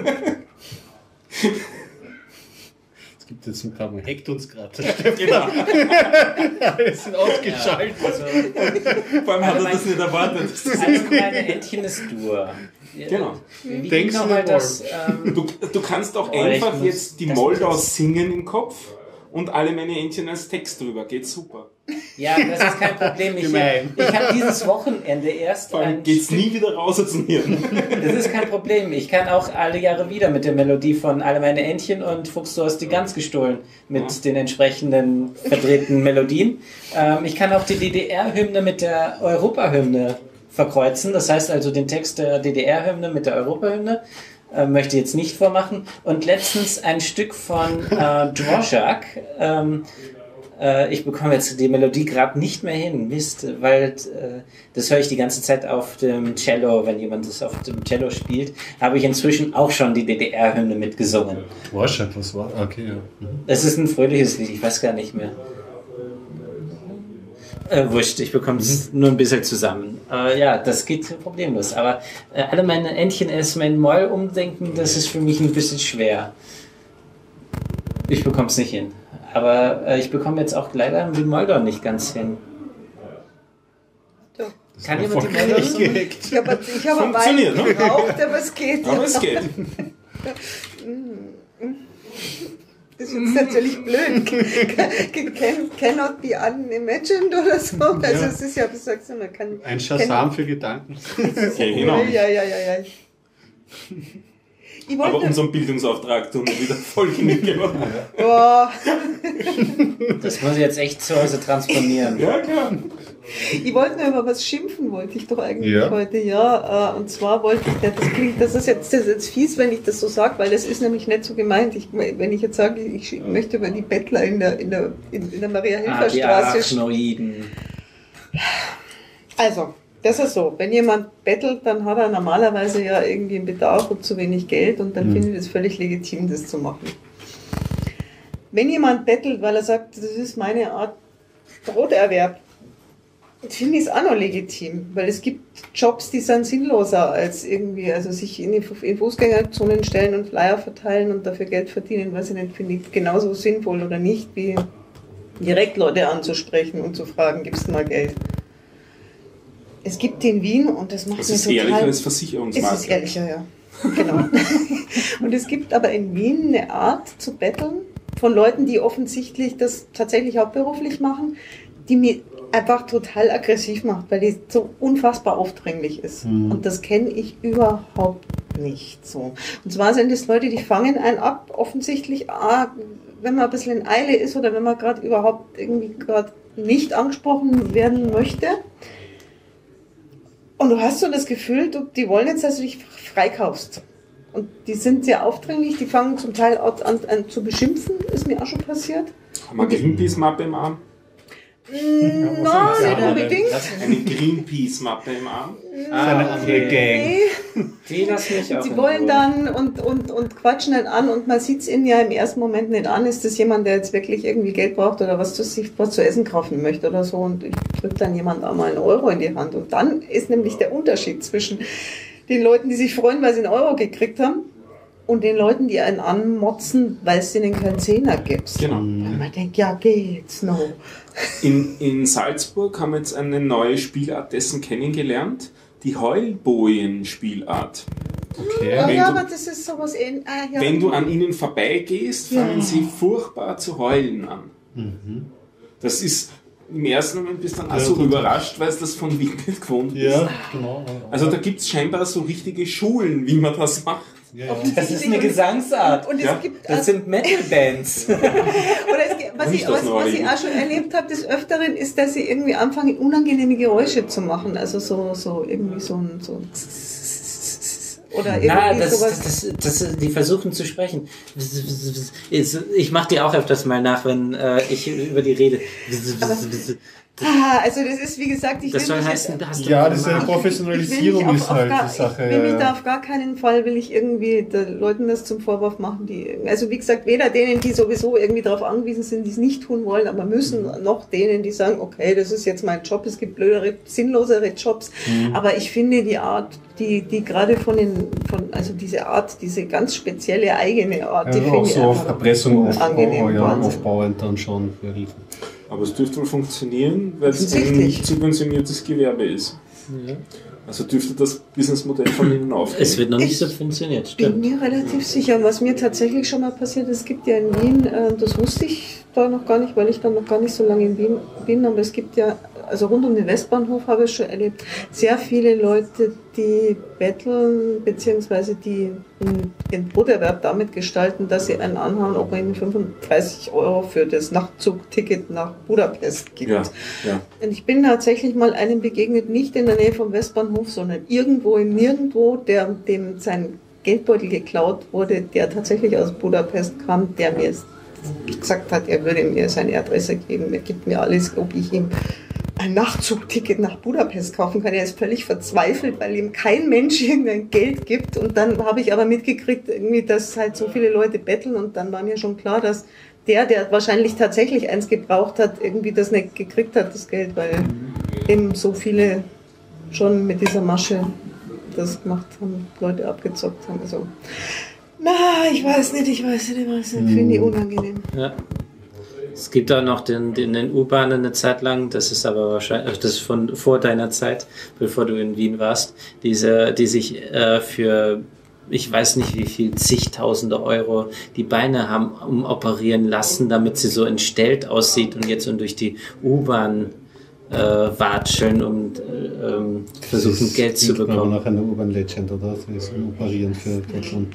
Es gibt jetzt ein paar Mal, hackt uns gerade. Genau. Alle sind ausgeschaltet. Ja, also, Vor allem hat er das nicht erwartet. also meine Entchen ist Dur. Genau. Wie Denkst geht du nochmal nicht das? Ähm, Du, du kannst auch Oh, einfach ich muss- jetzt die das Moldau muss- singen im Kopf und Alle meine Entchen als Text drüber. Geht super. ja, das ist kein Problem. Ich, Gemein. ich habe dieses Wochenende erst Vor allem ein geht's Stück- nie wieder raus aus dem Hirn. Das ist kein Problem. Ich kann auch alle Jahre wieder mit der Melodie von Alle meine Entchen und Fuchs, du hast die Gans gestohlen mit Ja. den entsprechenden verdrehten Melodien. Ähm, ich kann auch die D D R-Hymne mit der Europahymne verkreuzen. Das heißt also den Text der D D R-Hymne mit der Europahymne. Äh, möchte ich jetzt nicht vormachen. Und letztens ein Stück von äh, Dvorak. Ähm, äh, ich bekomme jetzt die Melodie gerade nicht mehr hin. Mist, weil äh, das höre ich die ganze Zeit auf dem Cello, wenn jemand das auf dem Cello spielt. Habe ich inzwischen auch schon die D D R-Hymne mitgesungen. Warschak, was war? Okay, ja. Es ist ein fröhliches Lied, ich weiß gar nicht mehr. Äh, wurscht, ich bekomme es nur ein bisschen zusammen. Äh, ja, das geht problemlos. Aber äh, alle meine Entchen erstmal in Moll umdenken, das ist für mich ein bisschen schwer. Ich bekomme es nicht hin. Aber äh, ich bekomme jetzt auch leider die Moldau nicht ganz hin. So. Kann jemand die Moldau Erfolgreich singen? gehackt. Ich habe ich hab eine Funktioniert, Weile ne? gebraucht, aber es geht. Aber es geht. Das ist jetzt natürlich blöd. Can, cannot be unimagined oder so. Also Ja. es ist ja, wie sagst du, man kann... Ein Shazam für Gedanken. Ja, genau. Ja, ja, ja, ja. Ich Aber wollte... unseren Bildungsauftrag tun wir wieder voll genug gemacht. Boah, Das muss ich jetzt echt zu Hause transponieren. Ja, klar. Ich wollte nur über was schimpfen, wollte ich doch eigentlich Ja. heute, ja. Äh, und zwar wollte ich, das klingt, das ist jetzt, das ist jetzt fies, wenn ich das so sage, weil das ist nämlich nicht so gemeint. Ich, wenn ich jetzt sage, ich möchte über die Bettler in der, in der, in, in der Ah, die Maria-Hilfer-Straße. Arachnoiden. Also, das ist so, wenn jemand bettelt, dann hat er normalerweise ja irgendwie einen Bedarf und zu wenig Geld und dann Mhm. finde ich es völlig legitim, das zu machen. Wenn jemand bettelt, weil er sagt, das ist meine Art Broterwerb, finde ich es auch noch legitim, weil es gibt Jobs, die sind sinnloser als irgendwie, also sich in die in Fußgängerzonen stellen und Flyer verteilen und dafür Geld verdienen, weiß ich nicht, finde ich genauso sinnvoll oder nicht, wie direkt Leute anzusprechen und zu fragen, gibst du mal Geld? Es gibt in Wien, und das macht Das mir ist total... ehrlicher als Es Versicherungsmakler. ist ehrlicher, ja. Genau. Und es gibt aber in Wien eine Art zu betteln von Leuten, die offensichtlich das tatsächlich hauptberuflich machen, die mir einfach total aggressiv macht, weil die so unfassbar aufdringlich ist. Mhm. Und das kenne ich überhaupt nicht so. Und zwar sind es Leute, die fangen einen ab, offensichtlich, ah, wenn man ein bisschen in Eile ist oder wenn man gerade überhaupt irgendwie gerade nicht angesprochen werden möchte. Und du hast so das Gefühl, du, die wollen jetzt, dass du dich freikaufst. Und die sind sehr aufdringlich, die fangen zum Teil an, an, an zu beschimpfen, ist mir auch schon passiert. Haben wir Greenpeace-Mappe im Arm? Nein, nicht unbedingt. Eine Greenpeace-Mappe im Arm? Ah, okay. Nee. Die lassen mich auch Sie in wollen Ruhe. dann und, und, und quatschen dann an und man sieht es ihnen ja im ersten Moment nicht an, ist das jemand, der jetzt wirklich irgendwie Geld braucht oder was zu, sich was zu essen kaufen möchte oder so und ich drücke dann jemand einmal einen Euro in die Hand und dann ist nämlich der Unterschied zwischen den Leuten, die sich freuen, weil sie einen Euro gekriegt haben und den Leuten, die einen anmotzen, weil es ihnen keinen Zehner gibt. Genau. Und man denkt, ja geht's noch. In, in Salzburg haben wir jetzt eine neue Spielart dessen kennengelernt, die Heulbojen-Spielart. Okay. Ja, Wenn ja du- aber das ist sowas ähnlich. Ah, ja. Wenn du an ihnen vorbeigehst, fangen Ja. sie furchtbar zu heulen an. Das ist im ersten Moment bist du dann auch so überrascht, weil du das von Wien nicht gewohnt bist. Ja, genau. Also da gibt es scheinbar so richtige Schulen, wie man das macht. Ja, ja. Das ist eine Gesangsart. Und es Ja, gibt Das sind Metal-Bands. Oder es, gibt- was, ich, Nicht das was, was ich Neue. auch schon erlebt habe des Öfteren, ist, dass sie irgendwie anfangen, unangenehme Geräusche zu machen. Also so, so irgendwie so ein, so ein oder irgendwie Na, das, sowas. das, das, das, die versuchen zu sprechen. Ich mache die auch öfters mal nach, wenn äh, ich über die rede. Ah, also das ist, wie gesagt, ich Das will soll mich heißen, jetzt- da hast du Ja, mal diese gemacht. Professionalisierung ich will mich ist auf, auf halt gar, die Sache. Ich will mich ja, da ja. auf gar keinen Fall, will ich irgendwie den Leuten das zum Vorwurf machen, die, also wie gesagt, weder denen, die sowieso irgendwie darauf angewiesen sind, die es nicht tun wollen, aber müssen, noch denen, die sagen, okay, das ist jetzt mein Job, es gibt blödere, sinnlosere Jobs, aber ich finde die Art, die, die gerade von den, von, also diese Art, diese ganz spezielle eigene Art, die Ja, finde auch ich so auf einfach Erpressung aufbau, angenehm, ja, Wahnsinn. aufbauend dann schon für Hilfe. Aber es dürfte wohl funktionieren, weil es ein Offensichtlich. subventioniertes Gewerbe ist. Also dürfte das Businessmodell von ihnen aufgehen. Es wird noch nicht Ich subventioniert, bin stimmt. mir relativ sicher. Und was mir tatsächlich schon mal passiert ist, es gibt ja in Wien, äh, das wusste ich da noch gar nicht, weil ich dann noch gar nicht so lange in Wien bin, aber es gibt ja, also rund um den Westbahnhof habe ich schon erlebt, sehr viele Leute, die betteln, beziehungsweise die den Broterwerb damit gestalten, dass sie einen anhauen, ob man ihnen fünfunddreißig Euro für das Nachtzugticket nach Budapest gibt. Ja, ja. Und ich bin tatsächlich mal einem begegnet, nicht in der Nähe vom Westbahnhof, sondern irgendwo im Nirgendwo, der, dem sein Geldbeutel geklaut wurde, der tatsächlich aus Budapest kam, der mir gesagt hat, er würde mir seine Adresse geben, er gibt mir alles, ob ich ihm ein Nachtzugticket nach Budapest kaufen kann. Er ist völlig verzweifelt, weil ihm kein Mensch irgendein Geld gibt. Und dann habe ich aber mitgekriegt, irgendwie, dass halt so viele Leute betteln. Und dann war mir schon klar, dass der, der wahrscheinlich tatsächlich eins gebraucht hat, irgendwie das nicht gekriegt hat, das Geld, weil eben so viele schon mit dieser Masche das gemacht haben, Leute abgezockt haben. Also, na, ich weiß nicht, ich weiß nicht, ich weiß nicht, finde ich unangenehm. Ja. Es gibt auch noch den, den, den U-Bahnen eine Zeit lang, das ist aber wahrscheinlich, das ist von vor deiner Zeit, bevor du in Wien warst, diese, die sich äh, für, ich weiß nicht wie viel, zigtausende Euro die Beine haben umoperieren lassen, damit sie so entstellt aussieht und jetzt und durch die U-Bahn äh, watscheln und äh, ähm, versuchen Geld zu Aber bekommen. nach einer Urban Legend, oder? Das ist ein Operieren für Deutschland.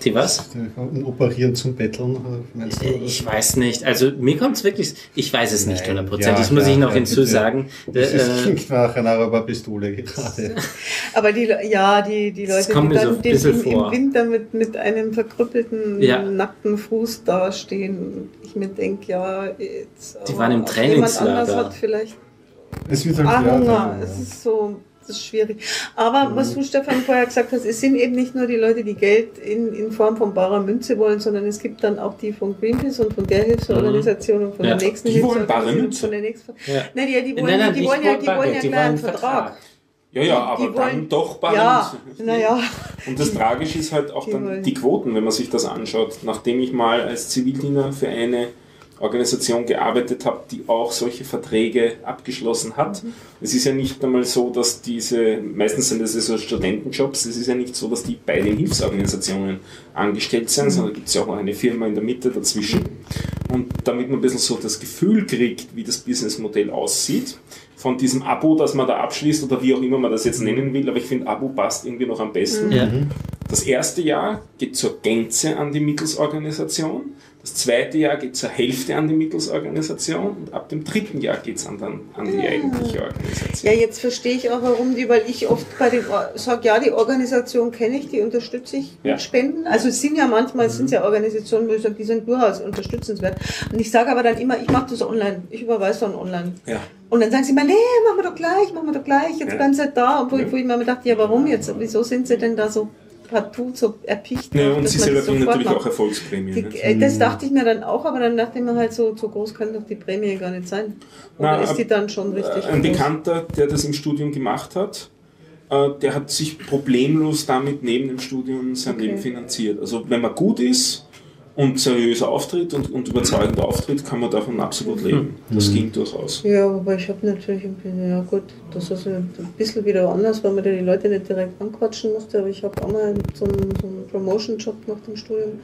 Die was? Um operieren zum Betteln, meinst du? Ich weiß nicht. Also mir kommt es wirklich, ich weiß es nicht Nein, hundertprozentig, ja, muss ich klar, noch ja, hinzusagen. Das ist, Äh, klingt nach einer Araberpistole gerade. Aber die, ja, die, die Das Leute, kommt die mir so dann ein den, bisschen im, vor. im Winter mit, mit einem verkrüppelten, Ja. nackten Fuß dastehen und ich mir denke, ja, jetzt, Die waren im aber Trainingslager. Jemand anders hat vielleicht Es wird halt ah, ja, Hunger. ja. Es ist so, das ist schwierig. Aber was du, Stefan, vorher gesagt hast, es sind eben nicht nur die Leute, die Geld in, in Form von barer Münze wollen, sondern es gibt dann auch die von Greenpeace und von der Hilfsorganisation und von Ja. der nächsten Die wollen Hilfsorganisation bare und Münze. von der nächsten. Ja. Nein, die, die wollen, Nein, nein, die nicht wollen ja, nur die wollen Bargeld, ja die gleich einen wollen einen Vertrag. Vertrag. Ja, ja, aber Die wollen- dann doch bare Ja, Münze. naja. Und das Tragische ist halt auch Die dann wollen- die Quoten, wenn man sich das anschaut. Nachdem ich mal als Zivildiener für eine Organisation gearbeitet habe, die auch solche Verträge abgeschlossen hat. Mhm. Es ist ja nicht einmal so, dass diese, meistens sind das ja so Studentenjobs, es ist ja nicht so, dass die bei den Hilfsorganisationen angestellt sind, Mhm. sondern gibt es ja auch noch eine Firma in der Mitte dazwischen. Und damit man ein bisschen so das Gefühl kriegt, wie das Businessmodell aussieht, von diesem Abo, das man da abschließt oder wie auch immer man das jetzt nennen will, aber ich finde, Abo passt irgendwie noch am besten. Ja. Das erste Jahr geht zur Gänze an die Mittelsorganisation, das zweite Jahr geht zur Hälfte an die Mittelsorganisation und ab dem dritten Jahr geht es an, dann an die eigentliche Organisation. Ja, jetzt verstehe ich auch, warum die, weil ich oft bei den sage, ja, die Organisation kenne ich, die unterstütze ich Ja. mit Spenden. Also es sind ja manchmal, es sind ja Organisationen, wo ich sage, die sind durchaus unterstützenswert. Und ich sage aber dann immer, ich mache das online, ich überweise dann online. Ja. Und dann sagen sie immer, nee, machen wir doch gleich, machen wir doch gleich, jetzt Ja. bleiben sie halt da. Und wo, Ja. ich, wo ich mir immer dachte, ja, warum jetzt? Wieso sind sie denn da so partout, so erpicht? Ja, drauf, und dass sie man selber das kriegen sofort natürlich macht? auch Erfolgsprämien. Die, nicht? äh, das dachte ich mir dann auch, aber dann dachte ich mir halt, so, so groß kann doch die Prämie gar nicht sein. Oder Na, ist die dann schon richtig Ein groß? Bekannter, der das im Studium gemacht hat, äh, der hat sich problemlos damit neben dem Studium sein Okay. Leben finanziert. Also wenn man gut ist und seriös auftritt und, und überzeugend auftritt, kann man davon absolut leben. Das ging durchaus. Ja, aber ich habe natürlich ein bisschen, ja gut, das ist ein bisschen wieder anders, weil man da die Leute nicht direkt anquatschen musste, aber ich habe auch mal so einen, so einen Promotion-Job nach dem Studium,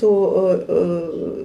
so äh, äh,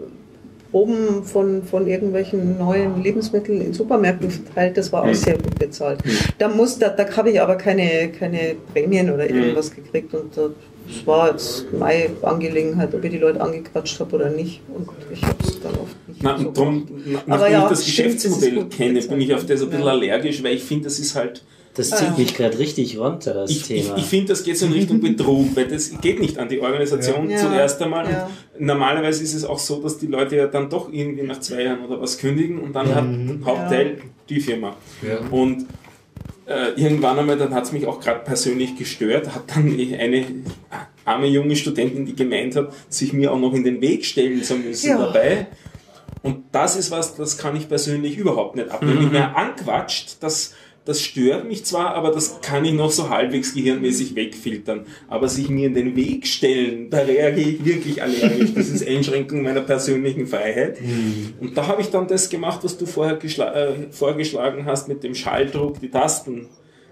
Proben von, von irgendwelchen neuen Lebensmitteln in Supermärkten verteilt, das war auch sehr gut bezahlt. Da, muss, da, da habe ich aber keine, keine Prämien oder irgendwas gekriegt und da, das war jetzt meine Angelegenheit, ob ich die Leute angequatscht habe oder nicht und ich habe es dann oft nicht Na, so und darum, gemacht. na- Aber nachdem ja, ich das stimmt, das ist Geschäftsmodell gut kenne, bezahlt. bin ich auf das ein bisschen Ja. allergisch, weil ich finde, das ist halt Das zieht mich gerade richtig runter, das Ich, ich, Thema. ich finde, das geht so in Richtung Betrug, weil das geht nicht an die Organisation Ja. zuerst einmal. Ja. Und normalerweise ist es auch so, dass die Leute ja dann doch irgendwie nach zwei Jahren oder was kündigen und dann hat der Hauptteil die Firma. Ja. Und äh, irgendwann einmal, dann hat es mich auch gerade persönlich gestört, hat dann eine arme junge Studentin, die gemeint hat, sich mir auch noch in den Weg stellen zu müssen Ja. dabei. Und das ist was, das kann ich persönlich überhaupt nicht ab. Wenn mich mehr anquatscht, das, das stört mich zwar, aber das kann ich noch so halbwegs gehirnmäßig wegfiltern. Aber sich mir in den Weg stellen, da reagiere ich wirklich allergisch. Das ist Einschränkung meiner persönlichen Freiheit. Und da habe ich dann das gemacht, was du vorher geschla- äh, vorgeschlagen hast mit dem Schalldruck, die Tasten.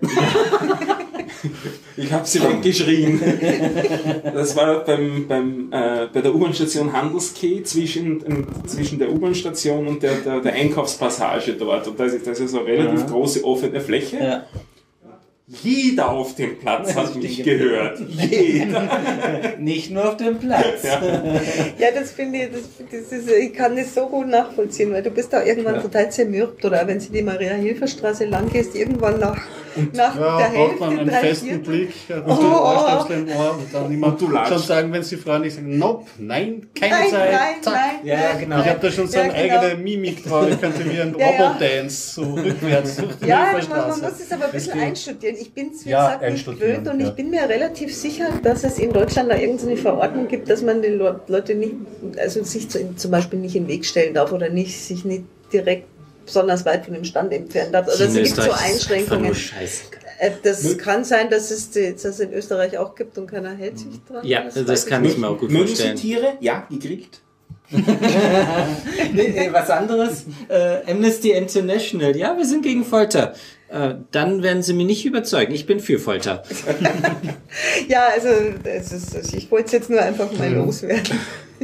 Ich habe sie weggeschrien. Das war beim, beim, äh, bei der U-Bahn-Station Handelskeh zwischen, ähm, zwischen der U-Bahn-Station und der, der, der Einkaufspassage dort. Und da ist, das ist eine relativ große offene Fläche. Ja. Jeder auf dem Platz hat mich gehört. Jeder. Nicht nur auf dem Platz. Ja, das finde ich, das, das ist, ich kann das so gut nachvollziehen, weil du bist da irgendwann Ja. total zermürbt oder wenn du die Maria-Hilfer-Straße lang gehst, irgendwann nach, nach Ja, der braucht Hälfte, man einen drei festen Viertel. Blick und Oh, den oh, Ohrstöpsel im Ohr und dann immer Und du latschst. schon sagen, wenn sie freundlich sagen, nope, nein, keine Nein, Zeit, nein, zack. nein, Ja, nein, genau. Ich habe da schon so Ja, eine genau. eigene Mimik drauf, ich könnte wie ein Ja, ja. Robot-Dance, so rückwärts durch die Ja, man, man Hilferstraße. muss es aber ein bisschen geht. einstudieren. Ich bin es, wie Ja, gesagt, nicht einstudieren, gewöhnt und ja. ich bin mir relativ sicher, dass es in Deutschland da irgendeine Verordnung gibt, dass man den Le- Leute nicht, also sich zu, zum Beispiel nicht in den Weg stellen darf oder nicht, sich nicht direkt besonders weit von dem Stand entfernen darf. Oder es gibt so Einschränkungen. Äh, Das kann sein, dass es die- dass es in Österreich auch gibt und keiner hält sich dran. Ja, weiß das kann ich mir auch gut Mögen Sie vorstellen. Tiere? Ja, gekriegt. Nee, nee, was anderes? Äh, Amnesty International. Ja, wir sind gegen Folter. Äh, dann werden sie mich nicht überzeugen. Ich bin für Folter. Ja, also es ist, also ich wollte es jetzt nur einfach mal loswerden.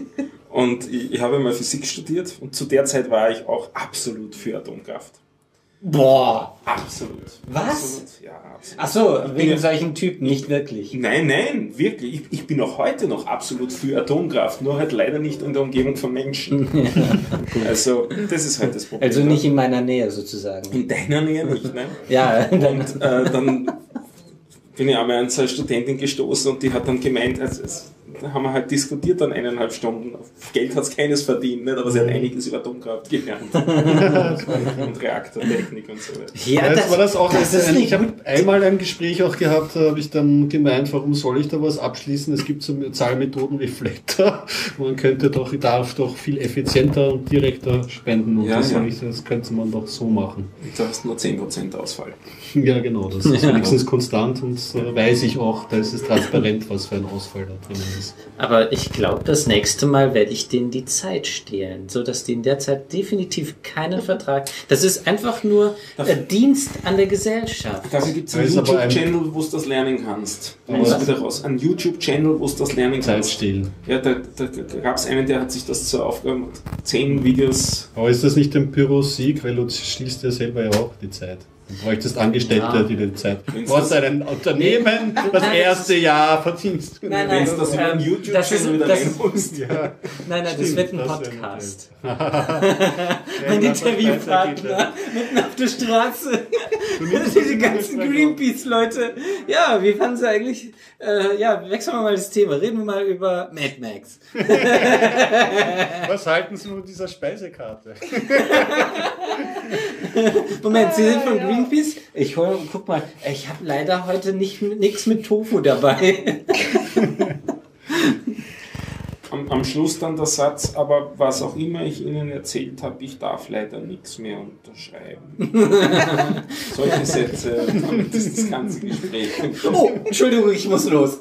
Und ich, ich habe mal Physik studiert und zu der Zeit war ich auch absolut für Atomkraft. Boah! Absolut. Was? Absolut. Ja, absolut. Ach so, Ich bin wegen ja- solchen Typen, nicht wirklich. Nein, nein, wirklich. Ich, ich bin auch heute noch absolut für Atomkraft, nur halt leider nicht in der Umgebung von Menschen. Also, das ist halt das Problem. Also nicht in meiner Nähe sozusagen. In deiner Nähe nicht, ne? Ja, dann, Und äh, dann bin ich einmal an so eine Studentin gestoßen und die hat dann gemeint, also es, da haben wir halt diskutiert dann eineinhalb Stunden. Geld hat es keines verdient, nicht? Aber sie hat einiges über Atomkraft gelernt. Und Reaktortechnik und so weiter. ja, Ja, das war das auch. das ist ein, nicht ich habe einmal ein Gespräch auch gehabt, da habe ich dann gemeint, warum soll ich da was abschließen? Es gibt so Zahlmethoden wie Flatter. Man könnte doch, darf doch viel effizienter und direkter spenden. Und Ja, das, ja. soll ich, das könnte man doch so machen. Du hast nur zehn Prozent Ausfall. Ja, genau. Das ist wenigstens konstant und äh, weiß ich auch, da ist es transparent, was für ein Ausfall da drin ist. Aber ich glaube, das nächste Mal werde ich denen die Zeit stehlen, so dass die in der Zeit definitiv keinen Vertrag. Das ist einfach nur äh, Dienst an der Gesellschaft. Dafür gibt es Da einen ist aber ein- YouTube-Channel, wo du das lernen kannst. Da Aber musst du was? wieder raus. Ein YouTube-Channel, wo du das lernen Zeit kannst. stehlen. Ja, da, da, da gab es einen, der hat sich das zur Aufgabe gemacht. Zehn Videos. Aber ist das nicht ein Pyrrhus-Sieg, weil du schließt ja selber ja auch die Zeit. Du bräuchtest Angestellte, Ja. die die Zeit. Wenn's Du hast das- ein Unternehmen, das erste Jahr verdienst. Nein, Wenn nein, du das über einen ähm, YouTube-Channel das ist- wieder das rein ist- musst. Ja. Nein, nein, das Stimmt, wird ein das Podcast. wäre Mein Ja, Interviewpartner mitten auf der Straße. nimmst Diese das ganzen immer Greenpeace-Leute. Ja, wie fanden sie eigentlich? Äh, ja, wechseln wir mal das Thema. Reden wir mal über Mad Max. Was halten Sie von dieser Speisekarte? Moment, Sie sind von Greenpeace? Ich hol, guck mal, ich habe leider heute nicht nichts mit Tofu dabei. Am, am Schluss dann der Satz, aber was auch immer ich Ihnen erzählt habe, ich darf leider nichts mehr unterschreiben. Solche Sätze, damit ist das ganze Gespräch. Oh, Entschuldigung, ich muss los.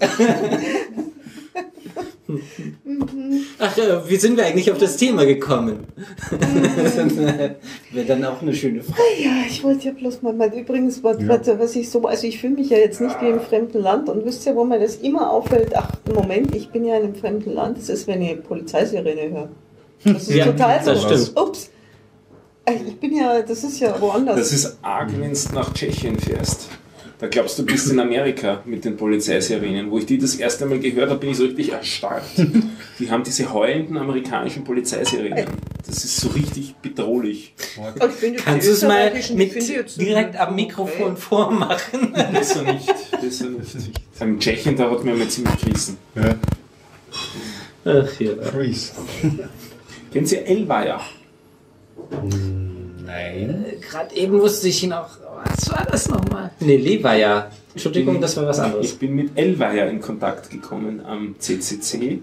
Ach, äh, wie sind wir eigentlich auf das Thema gekommen? Das wäre dann auch eine schöne Frage. Ja, ich wollte ja bloß mal, mal übrigens, was, was, was ich so, also ich fühle mich ja jetzt nicht wie im fremden Land und wisst ihr, wo mir das immer auffällt, ach, Moment, ich bin ja in einem fremden Land, das ist, wenn ich Polizeisirene höre. Das ist Ja, total so. das stimmt. Ups. Ich bin ja, das ist ja woanders. Das ist arg, wenn du nach Tschechien fährst. Da glaubst du, du bist in Amerika mit den Polizeisirenen. Wo ich die das erste Mal gehört habe, bin ich so richtig erstarrt. Die haben diese heulenden amerikanischen Polizeisirenen. Das ist so richtig bedrohlich. Aber ich finde, Kannst die du es mal österreichischen, mit die finde ich jetzt direkt am okay. Mikrofon vormachen? Besser nicht, besser nicht. Im Tschechien, da hat mir mal ziemlich gerissen. Ja. Ach ja. Freeze. Kennt ihr Elvaya? Nein. Gerade eben wusste ich noch, was war das nochmal? Nee, Levaya. Entschuldigung, das war was anderes. Ich bin mit Elvaya in Kontakt gekommen am C C C.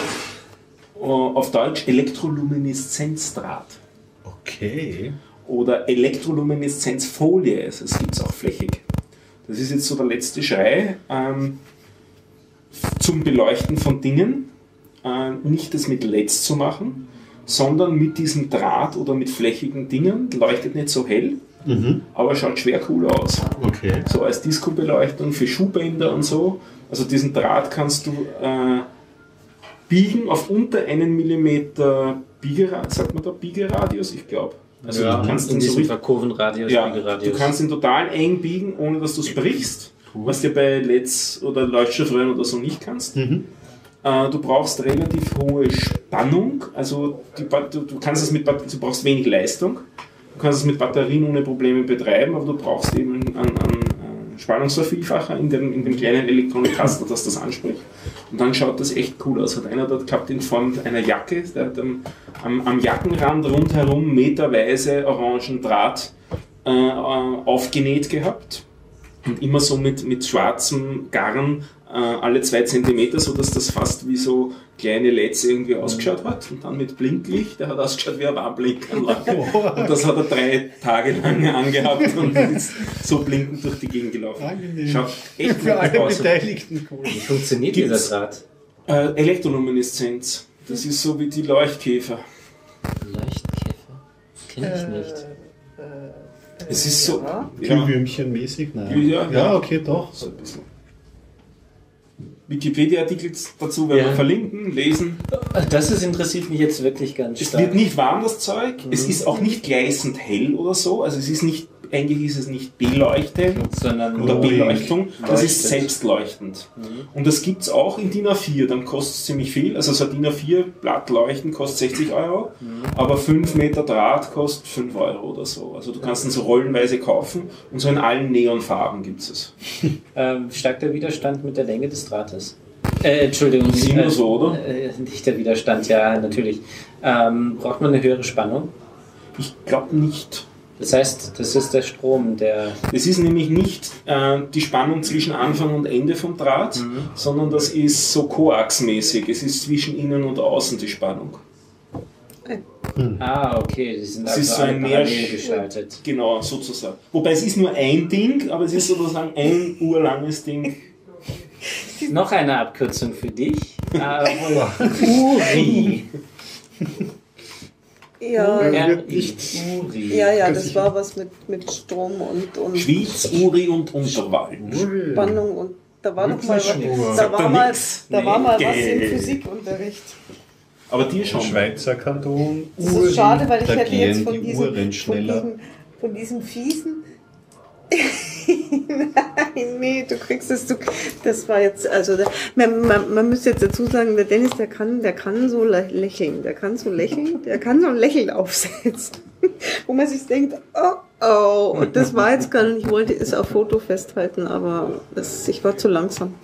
Auf Deutsch Elektrolumineszenzdraht. Okay. Oder Elektrolumineszenzfolie. Das gibt es auch flächig. Das ist jetzt so der letzte Schrei ähm, zum Beleuchten von Dingen. Äh, nicht das mit L E Ds zu machen, sondern mit diesem Draht oder mit flächigen Dingen. Leuchtet nicht so hell, Mhm. aber schaut schwer cool aus. Okay. So als Disco-Beleuchtung für Schuhbänder und so. Also diesen Draht kannst du äh, biegen auf unter einen Millimeter Biegeradius, sagt man da Biegeradius? Ich glaube. Also ja, du kannst in ihn so diesem richtig, Kurvenradius, ja, Spiegelradius. du kannst ihn total eng biegen, ohne dass du es brichst, was dir bei L E Ds oder Leuchtstoffröhren oder so nicht kannst. Mhm. Äh, du brauchst relativ hohe Spannung, also die, Bat- du, du kannst es mit Bat- du brauchst wenig Leistung. Du kannst es mit Batterien ohne Probleme betreiben, aber du brauchst eben einen, einen, einen Spannungsvervielfacher in dem, in dem kleinen Elektronikkasten, das das anspricht. Und dann schaut das echt cool aus. Hat einer dort gehabt in Form einer Jacke, der hat am, am, am Jackenrand rundherum meterweise orangen Draht äh, aufgenäht gehabt. Und immer so mit, mit schwarzem Garn äh, alle zwei Zentimeter, sodass das fast wie so kleine L E Ds irgendwie ausgeschaut hat. Und dann mit Blinklicht, der hat ausgeschaut wie eine Warnblinkanlage. Und das hat er drei Tage lang angehabt und ist so blinkend durch die Gegend gelaufen. Angenehm. Schaut echt Für alle gut aus. Beteiligten cool. Wie funktioniert Gibt's- dieser Draht? Äh, Elektrolumineszenz. Das ist so wie die Leuchtkäfer. Leuchtkäfer? Kenne ich nicht. Es ist so. Ja. Ja, Glühwürmchen-mäßig? Nein. Ja, ja. ja, okay, doch. so ein bisschen. Wikipedia-Artikel dazu werden Ja. wir verlinken, lesen. Das ist, interessiert mich jetzt wirklich ganz Es stark. wird nicht warm, das Zeug. Mhm. Es ist auch nicht gleißend hell oder so. Also es ist nicht eigentlich ist es nicht Beleuchte, sondern oder Beleuchtung, das leuchtet. ist selbstleuchtend. Mhm. Und das gibt es auch in D I N A vier, dann kostet es ziemlich viel. Also so ein D I N A vier Blatt Leuchten kostet sechzig Euro, Mhm. aber fünf Meter Draht kostet fünf Euro oder so. Also du kannst ihn so rollenweise kaufen und so in allen Neonfarben gibt es es. Ähm, steigt der Widerstand mit der Länge des Drahtes? Äh, Entschuldigung. Das ist immer so, oder? Äh, nicht der Widerstand, ja, natürlich. Ähm, braucht man eine höhere Spannung? Ich glaube nicht. Das heißt, das ist der Strom, der... Das ist nämlich nicht äh, die Spannung zwischen Anfang und Ende vom Draht, Mhm. sondern das ist so koaxmäßig. Es ist zwischen innen und außen die Spannung. Ah, okay, die sind Das also ist so alle ein parallel Mehrsch- geschaltet. Genau, sozusagen. Wobei es ist nur ein Ding, aber es ist sozusagen ein urlanges Ding. Noch eine Abkürzung für dich. Äh, Uri. Ja, R I. nicht- Uri. ja, ja, das war was mit, mit Strom und, und Schwyz, Uri und Unterwald. Spannung und da war noch mal was, da Sagt war er mal, nix? da war mal Nee, was im gell. Physikunterricht. Aber dir schon. Schweizer Kanton. Das ist schade, weil ich da hätte jetzt gehen von die diesem, Uhren von schneller. diesem, von diesem fiesen. Nein, nee, du kriegst es, du, das war jetzt, also da, man, man, man müsste jetzt dazu sagen, der Dennis, der kann, der kann so lä- lächeln, der kann so lächeln, der kann so ein Lächeln aufsetzen, wo man sich denkt, oh, oh, und das war jetzt gar nicht, ich wollte es auf Foto festhalten, aber das, ich war zu langsam.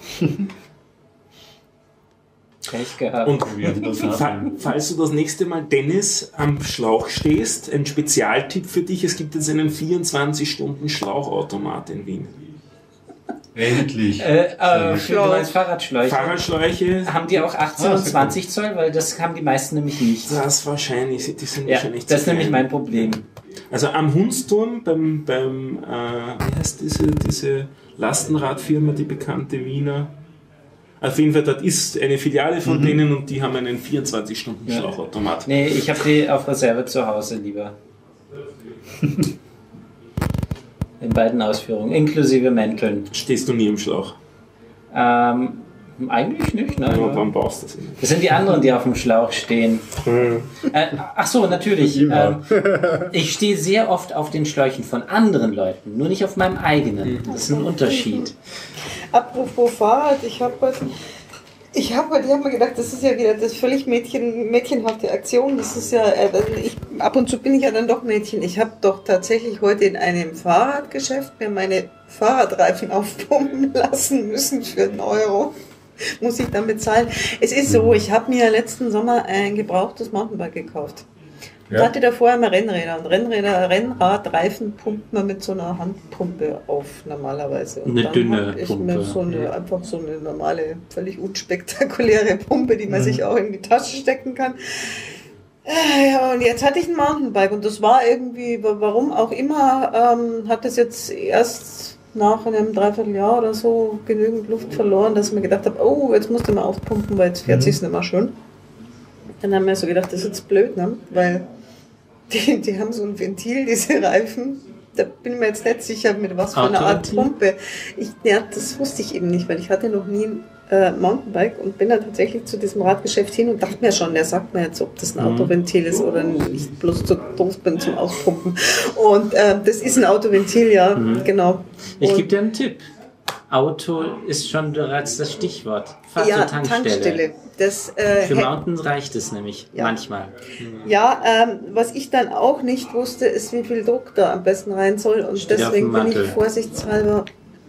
Pech gehabt. Und das fa falls du das nächste Mal, Dennis, am Schlauch stehst, ein Spezialtipp für dich, es gibt jetzt einen vierundzwanzig Stunden Schlauchautomat in Wien. Endlich. Äh, äh, für du meinst Fahrradschläuche. Fahrradschläuche, Haben die auch achtzehn und zwanzig Zoll? Weil das haben die meisten nämlich nicht. das wahrscheinlich, die sind Ja, wahrscheinlich das ist zu nämlich klein. mein Problem. Also am Hundsturm, beim, beim äh, wie heißt diese, diese Lastenradfirma, die bekannte Wiener, auf jeden Fall, das ist eine Filiale von Mhm. denen und die haben einen vierundzwanzig Stunden Ja. Schlauchautomat. Nee, ich habe die auf Reserve zu Hause lieber. In beiden Ausführungen, inklusive Mänteln. Stehst du nie im Schlauch? Ähm, eigentlich nicht, Ja, nein. wann baust du das hin? Das sind die anderen, die auf dem Schlauch stehen. Äh, ach so, natürlich. Ähm, ich stehe sehr oft auf den Schläuchen von anderen Leuten, nur nicht auf meinem eigenen. Das ist ein Unterschied. Apropos Fahrrad, ich habe heute, ich habe heute, ich habe mir gedacht, das ist ja wieder das völlig Mädchen, mädchenhafte Aktion. Das ist ja, äh, ich, ab und zu bin ich ja dann doch Mädchen. Ich habe doch tatsächlich heute in einem Fahrradgeschäft mir meine Fahrradreifen aufpumpen lassen müssen für einen Euro. Muss ich dann bezahlen. Es ist so, ich habe mir letzten Sommer ein gebrauchtes Mountainbike gekauft. Ich Ja. hatte da vorher immer Rennräder und Rennräder, Rennradreifen pumpt man mit so einer Handpumpe auf normalerweise. Und Eine dann dünne hab ich Pumpe. mir so eine, einfach so eine normale, völlig unspektakuläre Pumpe, die man sich auch in die Tasche stecken kann. Äh, Ja, und jetzt hatte ich ein Mountainbike und das war irgendwie, wa- warum auch immer, ähm, hat das jetzt erst nach einem Dreivierteljahr oder so genügend Luft verloren, dass ich mir gedacht habe, oh, jetzt musst du mal aufpumpen, weil jetzt fährt sich's nicht mehr schön. Dann haben wir so gedacht, das ist jetzt blöd, ne? Weil die, die haben so ein Ventil, diese Reifen. Da bin ich mir jetzt nicht sicher, mit was für einer Art Autoventil? Pumpe. Ich, ja, das wusste ich eben nicht, weil ich hatte noch nie ein äh, Mountainbike und bin dann tatsächlich zu diesem Radgeschäft hin und dachte mir schon, der sagt mir jetzt, ob das ein Autoventil ist oder nicht, bloß zu doof bin zum Aufpumpen. Und äh, das ist ein Autoventil, ja, genau. Ich Und- gebe dir einen Tipp. Auto ist schon bereits das Stichwort. Fahr ja, zur Tankstelle. Tankstelle. Das, äh, Für hätte- Mountains reicht es nämlich Ja. manchmal. Ja, ähm, was ich dann auch nicht wusste, ist, wie viel Druck da am besten rein soll. Und Steht auf deswegen dem bin ich Mantel. vorsichtshalber.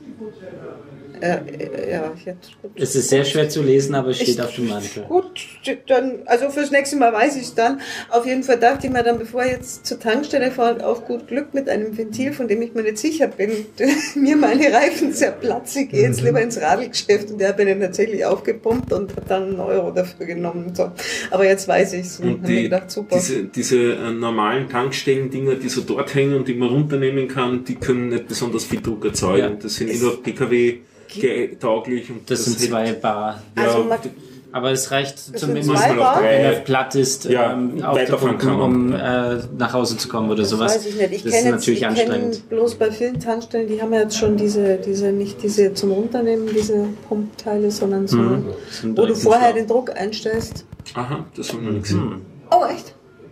Äh, äh, ja, jetzt. Es ist sehr schwer zu lesen, aber es steht Ich- auf dem Mantel. Gut, dann, also fürs nächste Mal weiß ich es dann. Auf jeden Fall dachte ich mir dann, bevor ich jetzt zur Tankstelle fahre, auf gut Glück mit einem Ventil, von dem ich mir nicht sicher bin, mir meine Reifen zerplatzen, gehe jetzt lieber ins Radlgeschäft und der hat mir dann tatsächlich aufgepumpt und hat dann einen Euro dafür genommen. So. Aber jetzt weiß ich es und, Und habe mir die, gedacht, super. diese, diese äh, normalen Tankstellen-Dinger, die so dort hängen und die man runternehmen kann, die können nicht besonders viel Druck erzeugen. Ja. Das sind eh nur P K W tauglich. Und Das sind hält- zwei Bar. Also Ja, man- Aber es reicht sind zumindest, zwei Bar? wenn er platt ist, Ja, ähm, weiterfahren aufzupumpen, kann um äh, nach Hause zu kommen oder Das sowas. weiß ich nicht. Ich das ist kenne jetzt, natürlich ich kenne anstrengend. bloß bei vielen Tankstellen, die haben ja jetzt schon diese, diese, nicht diese zum Runternehmen, diese Pumpteile, sondern so, Mhm. So einen wo du direkten vorher Schlauch. den Druck einstellst. Aha, das haben wir nicht gesehen. Hm. Oh, echt?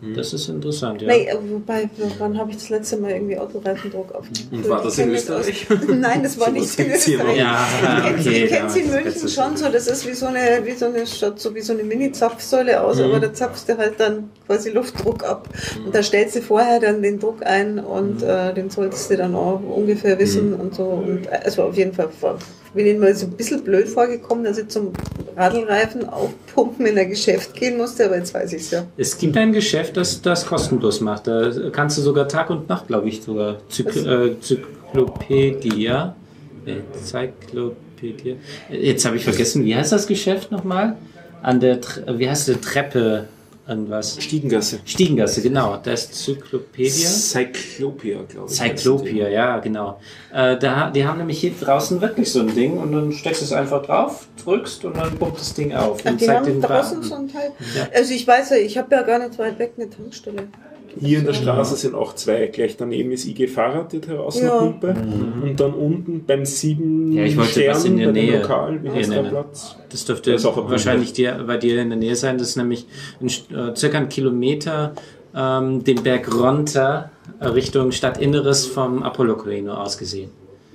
Das ist interessant, ja. Nee, wobei, wann habe ich das letzte Mal irgendwie Autoreifendruck auf? Und war das in Österreich? Nein, das war nicht in Österreich. Ja, Ich okay, kenne es in ja, München das schon so, das ist wie so eine, wie so eine, schaut so wie so eine Mini-Zapfsäule aus, Mhm. aber da zapfst du halt dann quasi Luftdruck ab. Und da stellst du vorher dann den Druck ein und Mhm. äh, den solltest du dann auch ungefähr wissen Mhm. und so. Und also auf jeden Fall war, bin ich mir so ein bisschen blöd vorgekommen, dass ich zum Radlreifen aufpumpen in ein Geschäft gehen musste, aber jetzt weiß ich es ja. Es gibt ein Geschäft, das das kostenlos macht. Da kannst du sogar Tag und Nacht, glaube ich, sogar. Zyk äh, Zyklopädia. Nee, Zyklopädia. Jetzt habe ich vergessen, wie heißt das Geschäft nochmal? An der, Tre wie heißt die Treppe? Irgendwas. Stiegengasse. Stiegengasse, genau. Da ist Zyklopädia. Cyclopia, glaube ich. Cyclopia, ja, genau. Äh, da, die haben nämlich hier draußen wirklich so ein Ding und dann steckst du es einfach drauf, drückst und dann pumpt das Ding auf Ach, und die zeigt haben den draußen Rahmen. so ein Teil. Ja. Also ich weiß ja, ich habe ja gar nicht weit weg eine Tankstelle. Hier in der Straße sind auch zwei. Gleich daneben ist I G Fahrrad, die Terrassenpumpe. Und dann unten beim sieben Ja, ich wollte Stern was in der bei dem Nähe. Lokal, wie Hier heißt in der der- Platz? Das dürfte Das ist auch ein wahrscheinlich dir, bei dir in der Nähe sein. Das ist nämlich ein, äh, circa ein Kilometer ähm, den Berg runter äh, Richtung Stadtinneres vom Apollo-Corino aus gesehen.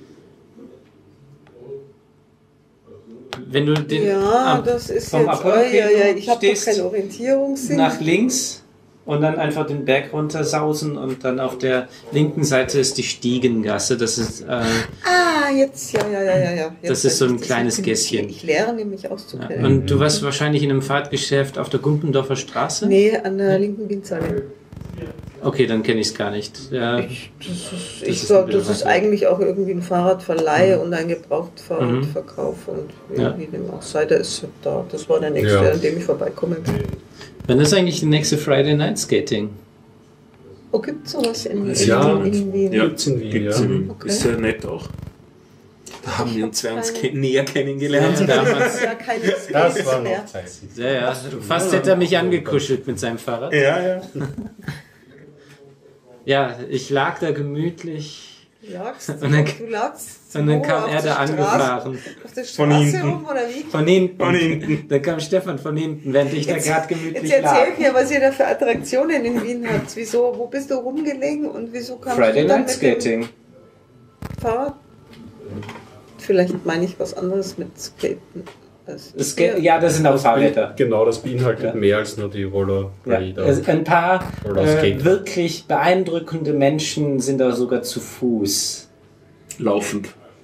Wenn du den Ja, am- das ist vom jetzt, Apollo oh, ja, ja, ich habe doch stehst keinen Orientierungssinn. nach links und dann einfach den Berg runter sausen und dann auf der linken Seite ist die Stiegengasse. Das ist äh, Ah, jetzt, ja, ja, ja, ja. ja. Jetzt Das ist so ein weiß ich, kleines ich- Gässchen. Ich lehre nämlich ja. auszukennen. Und du warst wahrscheinlich in einem Fahrradgeschäft auf der Gumpendorfer Straße? Nee, an der linken Bienenzeile. Okay, dann kenne ich es gar nicht. Ja. Ich, das ist, Das ich ist glaube, ein bisschen das ist weiter. eigentlich auch irgendwie ein Fahrradverleih und ein Gebrauchtfahrradverkauf und Ja. wie dem auch sei, der ist da. Das war der nächste, Ja. an dem ich vorbeikomme. Wann ist eigentlich die nächste Friday Night Skating? Oh, gibt es sowas in, in, Ja, in, in Wien? Ja, Gibt's in Wien, gibt's ja. in Wien. Okay. Ist sehr nett auch. Da haben wir uns zwei uns keine- ke näher kennengelernt. Ja, Das damals. ist ja keine Das Skates war mehr. noch Zeit. Ja, ja. Fast hätte er mich angekuschelt mit seinem Fahrrad. Ja, ja. Ja, ich lag da gemütlich Lagst, Und dann- du lagst und dann wo, kam auf er der da Straße- angefahren. Auf der Von Straße hinten. rum oder wie? Von hinten. Von hinten. Dann kam Stefan von hinten, während ich da Jetzt- gerade Jetzt gemütlich erzähl lag. mir, was ihr da für Attraktionen in Wien habt. Wieso, wo bist du rumgelegen und wieso kamst Friday du dann Night mit dem Skating. Fahrrad? Vielleicht meine ich was anderes mit Skaten. als- Das Ska- ja, das sind auch Fahrräder. Genau, das beinhaltet Ja. mehr als nur die Roller Ja, Raider. also ein paar Oder äh, Skate. wirklich beeindruckende Menschen sind da sogar zu Fuß. Laufend.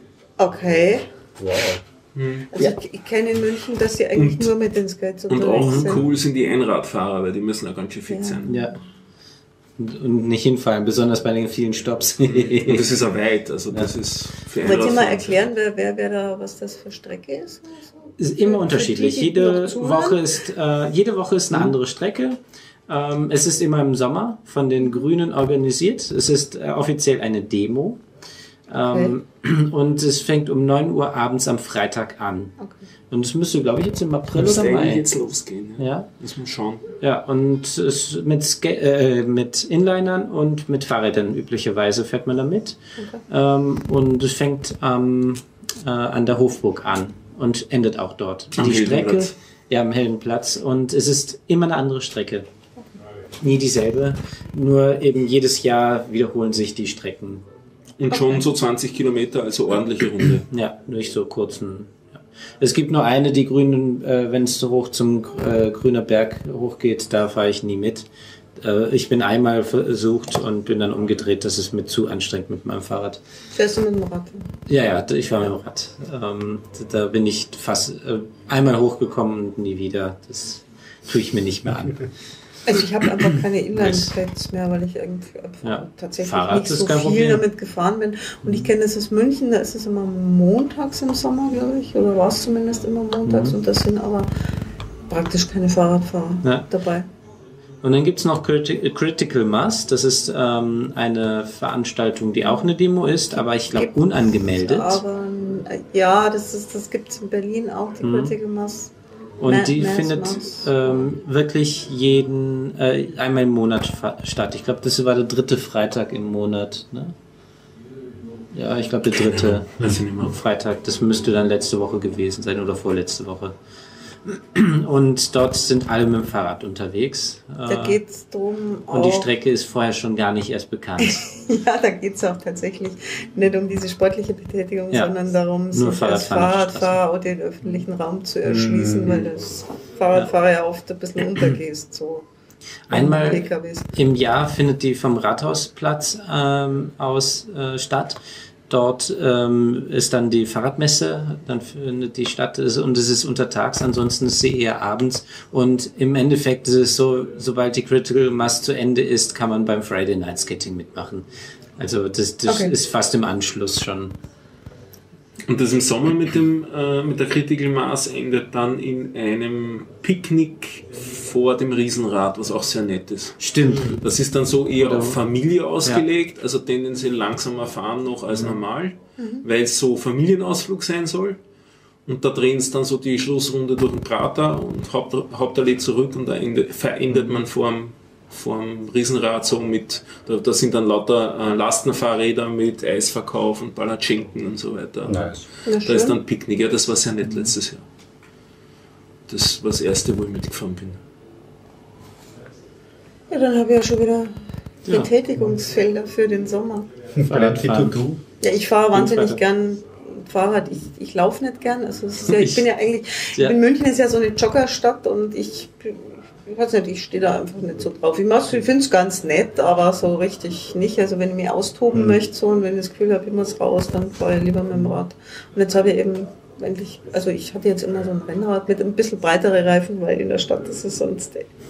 Okay. Wow. Also Ja. ich, ich kenne in München, dass sie eigentlich Und- nur mit den Skates Und unterwegs auch sind. cool sind die Einradfahrer, weil die müssen auch ganz schön fit Ja. sein. Ja. Und, und nicht hinfallen, besonders bei den vielen Stops. Und das ist auch weit, also das ist für Wollt ihr mal Einradfahrer. erklären, wer, wer, wer da, was das für Strecke ist? oder so? Ist immer Für- unterschiedlich. für die, die Jede noch zuhören? Woche ist äh, jede Woche ist eine andere Strecke. Ähm, es ist immer im Sommer von den Grünen organisiert. Es ist äh, offiziell eine Demo. Ähm, Und es fängt um neun Uhr abends am Freitag an. Okay. Und es müsste, glaube ich, jetzt im April Müsste oder eigentlich Mai. jetzt losgehen. Ja. Ja, Muss man schauen. ja, und es mit, Ska äh, mit Inlinern und mit Fahrrädern üblicherweise fährt man da mit. Okay. Ähm, und es fängt ähm, äh, an der Hofburg an und endet auch dort. Am Die Strecke, Heldenplatz. ja, am Heldenplatz. Und es ist immer eine andere Strecke. Nie dieselbe, nur eben jedes Jahr wiederholen sich die Strecken. Und schon so zwanzig Kilometer, also ordentliche Runde. Ja, durch so kurzen. Ja. Es gibt nur eine, die Grünen, äh, wenn es so hoch zum äh, Grüner Berg hochgeht, da fahre ich nie mit. Äh, ich bin einmal versucht und bin dann umgedreht, das ist mir zu anstrengend mit meinem Fahrrad. Fährst du mit dem Rad? Ja, ja, ich fahre mit dem Rad. Ähm, da bin ich fast äh, einmal hochgekommen und nie wieder. Das tue ich mir nicht mehr an. Also ich habe einfach keine Inline-Skates mehr, weil ich irgendwie einfach Ja. tatsächlich Fahrrad nicht ist so kein viel Problem. damit gefahren bin. Und ich kenne das aus München, da ist es immer montags im Sommer, glaube ich, oder war es zumindest immer montags. Mhm. Und das sind aber praktisch keine Fahrradfahrer Ja. dabei. Und dann gibt's noch Criti- Critical Mass. Das ist ähm, eine Veranstaltung, die auch eine Demo ist, aber ich glaube Gibt's, unangemeldet. Aber äh, ja, das, ist, das gibt es in Berlin auch, die Mhm. Critical Mass. Und Ma- die Mass findet Mass. ähm, wirklich jeden, äh, einmal im Monat fa- statt. Ich glaube, das war der dritte Freitag im Monat. Ne? Ja, ich glaube, der dritte Weiß ich nicht mehr. Freitag. Das müsste dann letzte Woche gewesen sein oder vorletzte Woche. Und dort sind alle mit dem Fahrrad unterwegs. Da geht es darum. Und die Strecke ist vorher schon gar nicht erst bekannt. Ja, da geht es auch tatsächlich nicht um diese sportliche Betätigung, ja. sondern darum, Nur sich als Fahrradfahrer oder den öffentlichen Raum zu erschließen, mhm. weil das Fahrradfahrer ja. ja oft ein bisschen untergehst. So. Einmal im Jahr findet die vom Rathausplatz ähm, aus äh, statt. Dort ähm, ist dann die Fahrradmesse, dann findet die statt und es ist untertags, ansonsten ist sie eher abends. Und im Endeffekt ist es so, sobald die Critical Mass zu Ende ist, kann man beim Friday Night Skating mitmachen. Also das, das okay. ist fast im Anschluss schon. Und das im Sommer mit, dem, äh, mit der Critical Mass endet dann in einem Picknick vor dem Riesenrad, was auch sehr nett ist. Stimmt. Das ist dann so eher auf Familie ausgelegt, ja. also tendenziell langsamer fahren noch als mhm. normal, mhm. weil es so Familienausflug sein soll. Und da drehen es dann so die Schlussrunde durch den Prater und Haupt, Hauptallee zurück und da endet, verendet man vor dem vor dem Riesenrad so mit, da, da sind dann lauter äh, Lastenfahrräder mit Eisverkauf und Palatschinken und so weiter. Nice. Da ist dann Picknick, ja, das war sehr nett letztes Jahr. Das war das erste, wo ich mitgefahren bin. Ja, dann habe ich ja schon wieder Betätigungsfelder für den Sommer. Fahrradfahren. Ja, ich fahre wahnsinnig gern Fahrrad. Ich, ich laufe nicht gern. Also es ist ja, ich bin ja eigentlich, ja. in München ist ja so eine Joggerstadt und ich Ich weiß nicht, ich stehe da einfach nicht so drauf. Ich, ich finde es ganz nett, aber so richtig nicht. Also wenn ich mich austoben mhm. möchte so, und wenn ich das Gefühl habe, ich muss raus, dann fahre ich lieber mit dem Rad. Und jetzt habe ich eben endlich, also ich hatte jetzt immer so ein Rennrad mit ein bisschen breitere Reifen, weil in der Stadt ist es sonst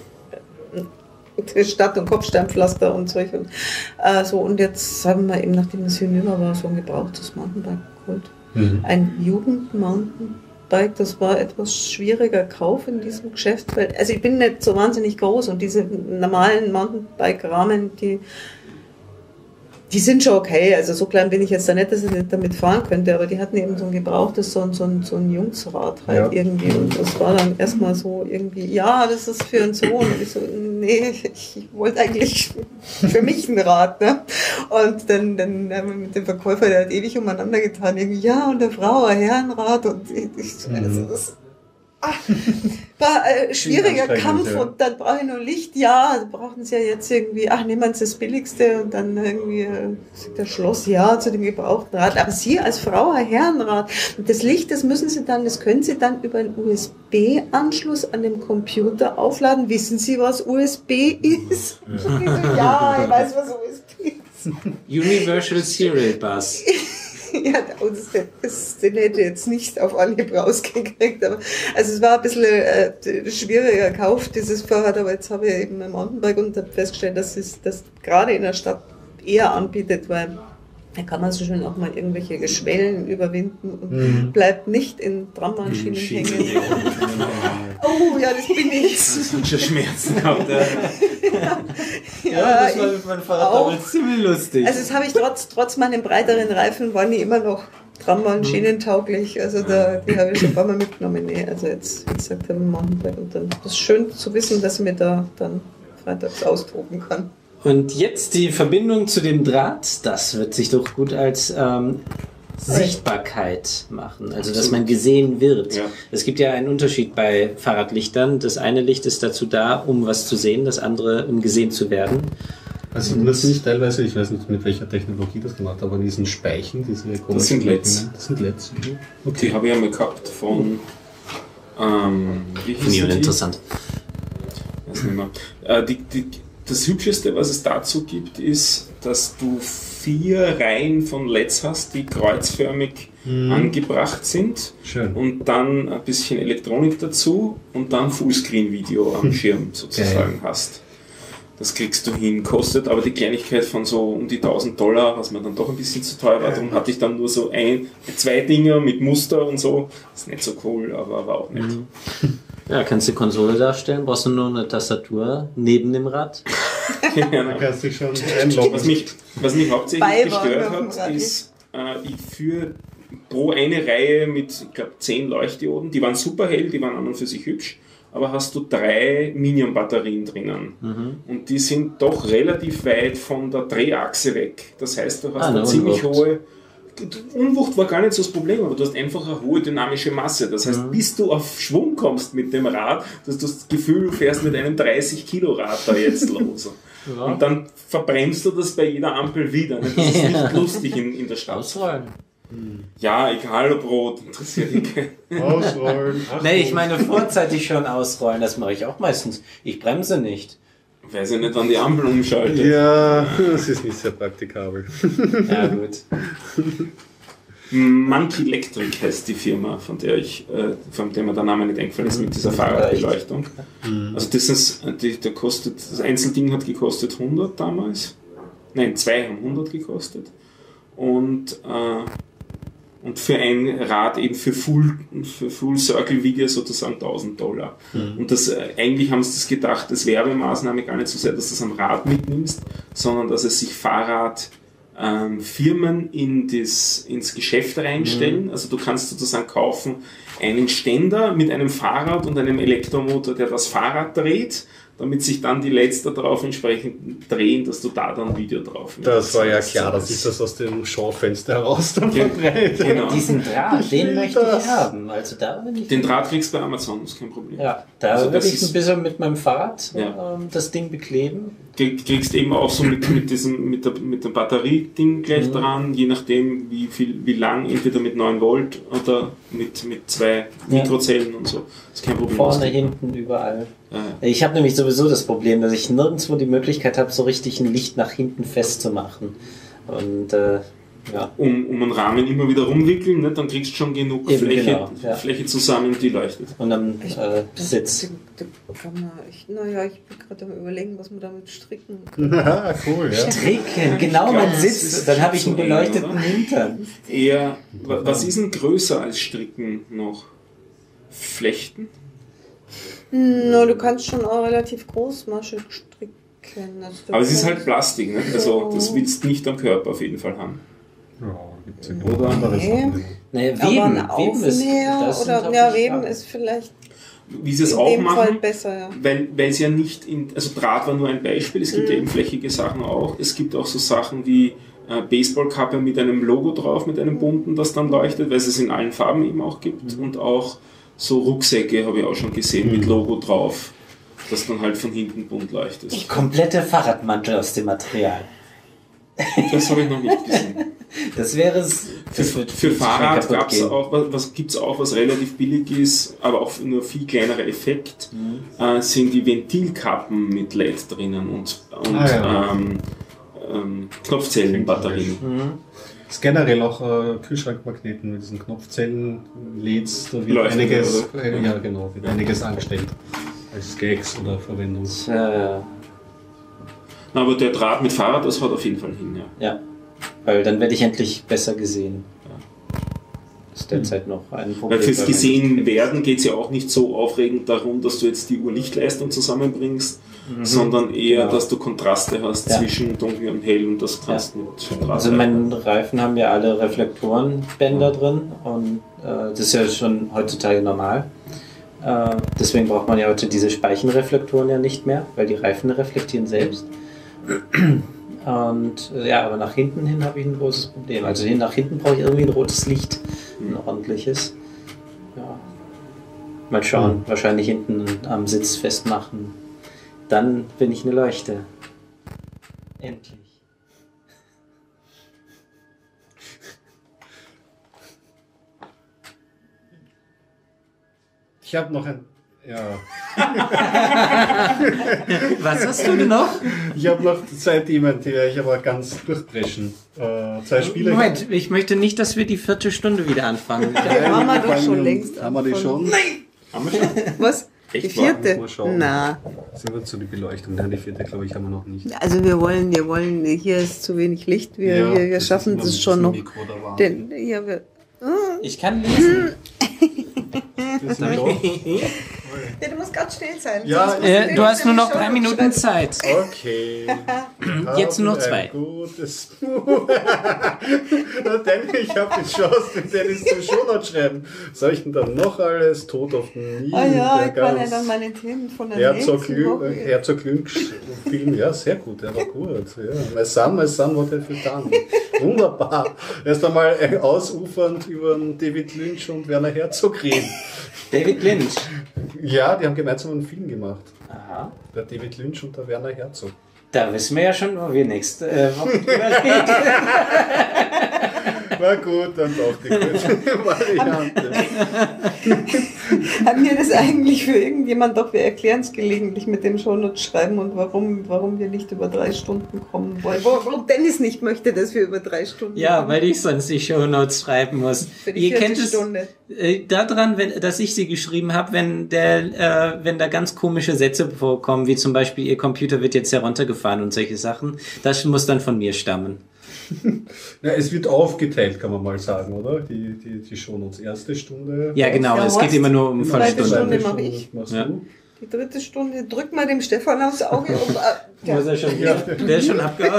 äh, Stadt- und Kopfsteinpflaster und solch. Und, äh, so, und jetzt haben wir eben, nachdem das hinüber war, so ein gebrauchtes Mountainbike geholt. Mhm. Ein Jugend-Mountainbike. Bike, das war etwas schwieriger Kauf in diesem Geschäft, weil, also ich bin nicht so wahnsinnig groß und diese normalen Mountainbike-Rahmen, die, die sind schon okay, also so klein bin ich jetzt da nicht, dass ich nicht damit fahren könnte, aber die hatten eben so ein gebrauchtes, so ein, so ein, so ein Jungsrad halt ja. irgendwie und das war dann erstmal so irgendwie, ja, das ist für einen Sohn und ich so, nee, ich wollte eigentlich für mich ein Rad, ne? Und dann, dann haben wir mit dem Verkäufer, der hat ewig umeinander getan, irgendwie, ja, und der Frau ein Herrenrad und ich, ich so, also das ah, war ein schwieriger Kampf ja. und dann brauche ich nur Licht, ja, brauchen sie ja jetzt irgendwie, ach, nehmen Sie das Billigste und dann irgendwie das Schloss, ja, zu dem gebrauchten Rad, aber Sie als Frau ein Herrenrad und das Licht, das müssen Sie dann, das können Sie dann über einen U S B-Anschluss an dem Computer aufladen, wissen Sie, was U S B ist? Ja, so, ja ich weiß, was U S B ist. Universal Serial Bus. Ja, das, das, den hätte ich jetzt nicht auf Anhieb rausgekriegt, aber also es war ein bisschen äh, schwieriger Kauf, dieses Fahrrad, aber jetzt habe ich eben ein Mountainbike und habe festgestellt, dass es das gerade in der Stadt eher anbietet, weil da kann man so schön auch mal irgendwelche Schwellen überwinden und mhm. bleibt nicht in Tramwahnschienen hängen. Oh, ja, das bin ich. Das hat schon Schmerzen gehabt. Ja, ja, ja das war mit meinem Fahrrad damals ziemlich lustig. Also das habe ich trotz, trotz meinen breiteren Reifen, waren die immer noch Tramwahnschienen tauglich. Also da, die habe ich schon ein paar Mal mitgenommen. Nee, also jetzt, wie gesagt, habe ich Mountainbike und dann das ist schön zu wissen, dass ich mir da dann freitags austoben kann. Und jetzt die Verbindung zu dem Draht, das wird sich doch gut als ähm, Sichtbarkeit machen, also dass man gesehen wird. Ja. Es gibt ja einen Unterschied bei Fahrradlichtern. Das eine Licht ist dazu da, um was zu sehen, das andere, um gesehen zu werden. Also das nicht teilweise, ich weiß nicht, mit welcher Technologie das gemacht, aber diesen Speichen, diese das sind L E Ds. Das sind L E Ds. Okay. Die habe ich einmal gehabt von ähm, wie hieß die? Interessant. Weiß nicht mehr. Äh, die, die, das Hübscheste, was es dazu gibt, ist, dass du vier Reihen von L E Ds hast, die kreuzförmig mhm. angebracht sind. Schön. Und dann ein bisschen Elektronik dazu und dann Fullscreen-Video am Schirm sozusagen okay. hast. Das kriegst du hin, kostet aber die Kleinigkeit von so um die tausend Dollar, was mir dann doch ein bisschen zu teuer war. Darum hatte ich dann nur so ein, zwei Dinger mit Muster und so. Das ist nicht so cool, aber war auch nett. Mhm. Ja, kannst du die Konsole darstellen, brauchst du nur eine Tastatur neben dem Rad. Ja, dann kannst du schon einloggen. Was mich, was mich hauptsächlich Beiwagen gestört hat, ist, äh, ich führe pro eine Reihe mit, ich glaube, zehn Leuchtdioden. Die waren super hell, die waren an und für sich hübsch. Aber hast du drei Minion-Batterien drinnen. Mhm. Und die sind doch relativ weit von der Drehachse weg. Das heißt, du hast ah, eine ziemlich hohe Unwucht war gar nicht so das Problem, aber du hast einfach eine hohe dynamische Masse. Das heißt, bis du auf Schwung kommst mit dem Rad, dass du das Gefühl, du fährst mit einem dreißig Kilo Rad da jetzt los. Ja. Und dann verbremst du das bei jeder Ampel wieder. Das ist nicht lustig in, in der Stadt. Ausrollen. Hm. Ja, egal ob rot, interessiert mich keinen. Ausrollen. Nee, ich meine vorzeitig schon ausrollen, das mache ich auch meistens. Ich bremse nicht. Weil sie nicht an die Ampel umschaltet. Ja, das ist nicht sehr praktikabel. Ja, gut. Monkey Electric heißt die Firma, von der ich, äh, von der mir der Name nicht eingefallen ist, mit dieser Fahrradbeleuchtung. Also das ist, die, der kostet, das Einzelding hat gekostet hundert damals. Nein, zwei haben hundert gekostet. Und, äh, und für ein Rad eben für Full, für Full Circle Video sozusagen tausend Dollar. Mhm. Und das, äh, eigentlich haben sie das gedacht, als Werbemaßnahme gar nicht so sehr, dass du das am Rad mitnimmst, sondern dass es sich Fahrrad ähm, Firmen in das, ins Geschäft reinstellen. Mhm. Also du kannst sozusagen kaufen einen Ständer mit einem Fahrrad und einem Elektromotor, der das Fahrrad dreht, damit sich dann die L E Ds da drauf entsprechend drehen, dass du da dann ein Video drauf machst. Das war ja klar, dass ich das aus dem Schaufenster heraus dann verdreht. Genau. Diesen Draht, den möchte ich haben. Also da bin ich den Draht kriegst du bei Amazon, ist kein Problem. Ja, da also würde ich ein bisschen mit meinem Fahrrad ja. ähm, das Ding bekleben. Kriegst eben auch so mit, mit diesem, mit der, mit dem Batterieding gleich mhm. dran, je nachdem wie viel, wie lang, entweder mit neun Volt oder mit, mit zwei ja. Mikrozellen und so. Das ist kein Problem. Vorne, hinten, überall. Ja. Ich habe nämlich sowieso das Problem, dass ich nirgendwo die Möglichkeit habe, so richtig ein Licht nach hinten festzumachen. Und äh, ja. Um, um einen Rahmen immer wieder rumwickeln, ne? Dann kriegst du schon genug Eben, Fläche, genau, ja. Fläche zusammen, die leuchtet. Und am äh, Sitz. Naja, ich bin gerade am Überlegen, was man damit stricken kann. Ja, cool, ja. Stricken, genau, man sitzt. Dann habe ich einen beleuchteten oder? Hintern. Eher, was ist denn größer als Stricken noch? Flechten? No, du kannst schon auch relativ großmaschig stricken. Also aber es ist halt Plastik, ne? Also das willst du nicht am Körper auf jeden Fall haben. Ja, gibt's ja oder andere nee. Sachen. Naja, Weben, Weben ist, das oder ja, Weben ist vielleicht wie sie es in auch dem machen, Fall besser, ja. weil, weil es ja nicht in, also Draht war nur ein Beispiel, es gibt mm. ja eben flächige Sachen auch, es gibt auch so Sachen wie äh, Baseballkappe mit einem Logo drauf, mit einem bunten, das dann leuchtet, weil es es in allen Farben eben auch gibt mm. und auch so Rucksäcke habe ich auch schon gesehen mm. mit Logo drauf, das dann halt von hinten bunt leuchtet. Die komplette Fahrradmantel aus dem Material. Das habe ich noch nicht gesehen. Das wäre es. Für, für Fahrrad gab es auch, was, was gibt es auch, was relativ billig ist, aber auch nur viel kleinerer Effekt, mhm. äh, sind die Ventilkappen mit L E D drinnen und, und ah, ja. ähm, ähm, Knopfzellenbatterien. Mhm. Das ist generell auch äh, Kühlschrankmagneten mit diesen Knopfzellen-L E Ds, da wird Leuchten, einiges, äh, ja, genau, wird einiges angestellt als Gags oder Verwendung. Ja, ja. Aber der Draht mit Fahrrad, das haut auf jeden Fall hin, ja. Ja, weil dann werde ich endlich besser gesehen. Ja. Das ist derzeit noch ein Problem. Weil fürs gesehen werden geht es ja auch nicht so aufregend darum, dass du jetzt die Uhr-Lichtleistung zusammenbringst, mhm. sondern eher, genau. dass du Kontraste hast ja. zwischen dunkel und hell und das kannst du ja. mit Draht. Also meine Reifen haben ja alle Reflektorenbänder mhm. drin und äh, das ist ja schon heutzutage normal. Äh, deswegen braucht man ja heute diese Speichenreflektoren ja nicht mehr, weil die Reifen reflektieren selbst. Und ja, aber nach hinten hin habe ich ein großes Problem. Also hin nach hinten brauche ich irgendwie ein rotes Licht, ein ordentliches. Ja. Mal schauen, mhm. wahrscheinlich hinten am Sitz festmachen. Dann bin ich eine Leuchte. Endlich. Ich habe noch ein... Ja. Was hast du denn noch? Ich habe noch zwei Themen, die ich aber ganz durchbrechen. Äh, zwei Spiele. Moment, ich möchte nicht, dass wir die vierte Stunde wieder anfangen. Ja, haben wir doch schon längst. Haben wir die schon? Nein! Haben wir schon? Was? Echt die vierte? Na. Sind wir zu die Beleuchtung? Nein, die vierte, glaube ich, haben wir noch nicht. Also wir wollen, wir wollen, hier ist zu wenig Licht, wir, ja, wir, wir schaffen das schon noch. Den, ja, wir, oh. Ich kann lesen. Das sind doch. Ja, du musst ganz still sein. Ja, äh, du hast nur noch drei Minuten Zeit. Okay. Jetzt nur noch zwei. Gutes Buch. Denn ich habe die Chance, den Dennis zum Shownote schreiben. Soll ich denn dann noch alles? Tod auf den Nil. Ah ja, ich kann ja dann meine Themen von der Herzog, Lü Herzog Lynx, Film, ja, sehr gut, der war gut. Ja. My son, my son, what have you done? Wunderbar. Erst einmal ausufernd über David Lynch und Werner Herzog reden. David Lynch? Ja, die haben gemeinsam einen Film gemacht. Aha. Der David Lynch und der Werner Herzog. Da wissen wir ja schon, wo wir nächste äh, Woche drüber reden. Na gut, dann doch die gute Variante. Haben wir das eigentlich für irgendjemand, doch wir erklären es gelegentlich mit dem Shownotes schreiben und warum, warum wir nicht über drei Stunden kommen wollen. Warum Dennis nicht möchte, dass wir über drei Stunden Ja, kommen. weil ich sonst die Shownotes schreiben muss. Für die Ihr kennt vierte es Stunde. äh, daran, wenn, dass ich sie geschrieben habe, wenn der, äh, wenn da ganz komische Sätze vorkommen, wie zum Beispiel, ihr Computer wird jetzt heruntergefahren und solche Sachen. Das muss dann von mir stammen. Ja, es wird aufgeteilt, kann man mal sagen, oder? Die, die, die Shownotes. Erste Stunde. Ja, genau. Ja, es Horst, geht immer nur um die zweite Vollstunde. Stunde mache ich. Machst Ja. du? Die dritte Stunde, drück mal dem Stefan aufs Auge. Um, äh, ja. Muss er schon, der ist schon abgehauen.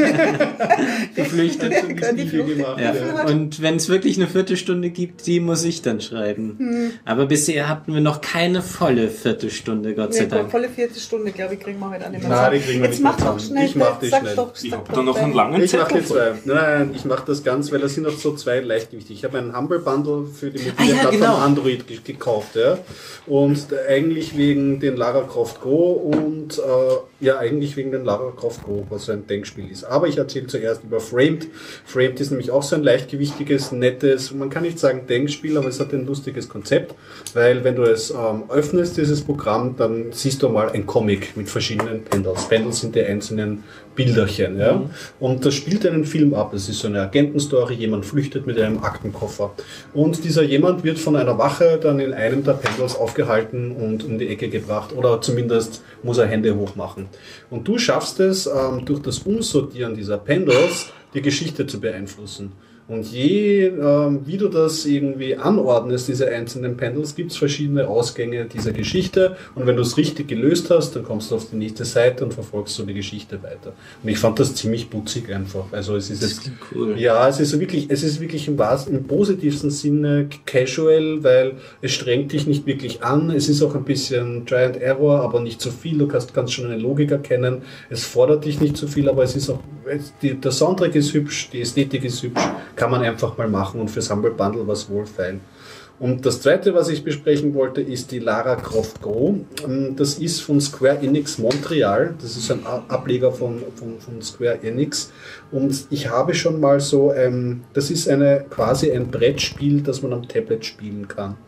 Geflüchtet. Der kann die Flucht gemacht. Ja. Ja. Und wenn es wirklich eine Viertelstunde gibt, die muss ich dann schreiben. Hm. Aber bisher hatten wir noch keine volle Viertelstunde, Gott sei Nee, Dank. volle vierte Stunde, glaube ich, kriegen wir heute an. Nein, die kriegen wir Jetzt nicht mach mehr doch zusammen. schnell. Ich mach die sag schnell. Doch, Ich sag habe doch da noch einen deine- langen Ich mache Zettel. die zwei. Nein, nein, ich mache das ganz, weil da sind noch so zwei leichtgewichtig. Ich habe einen Humble Bundle für die mobile Ah, ja, Plattform genau. Android ge- gekauft. Ja. Und eigentlich wegen den Lara Croft Go und äh, ja, eigentlich wegen den Lara Croft Go, was so ein Denkspiel ist. Aber ich erzähle zuerst über Framed. Framed ist nämlich auch so ein leichtgewichtiges, nettes, man kann nicht sagen Denkspiel, aber es hat ein lustiges Konzept, weil wenn du es ähm, öffnest, dieses Programm, dann siehst du mal ein Comic mit verschiedenen Pendels. Pendels sind die einzelnen Bilderchen, ja. Mhm. Und das spielt einen Film ab. Es ist so eine Agentenstory, jemand flüchtet mit einem Aktenkoffer. Und dieser jemand wird von einer Wache dann in einem der Pendels aufgehalten und um die Ecke gebracht. Oder zumindest muss er Hände hoch machen. Und du schaffst es, ähm, durch das Umsortieren dieser Pendels die Geschichte zu beeinflussen. Und je, ähm, wie du das irgendwie anordnest, diese einzelnen Pendels, gibt es verschiedene Ausgänge dieser Geschichte. Und wenn du es richtig gelöst hast, dann kommst du auf die nächste Seite und verfolgst so die Geschichte weiter. Und ich fand das ziemlich putzig einfach. Also es ist Das jetzt, klingt cool. ja, es ist wirklich, es ist wirklich im wahrsten, im positivsten Sinne casual, weil es strengt dich nicht wirklich an. Es ist auch ein bisschen Try and Error, aber nicht zu viel. Du kannst, kannst schon eine Logik erkennen. Es fordert dich nicht zu viel, aber es ist auch, es, die, der Soundtrack ist hübsch, die Ästhetik ist hübsch. Kann man einfach mal machen und fürs Humble Bundle was wohlfeil. Und das zweite, was ich besprechen wollte, ist die Lara Croft Go. Das ist von Square Enix Montreal. Das ist ein Ableger von, von, von Square Enix. Und ich habe schon mal so, ähm, das ist eine, quasi ein Brettspiel, das man am Tablet spielen kann.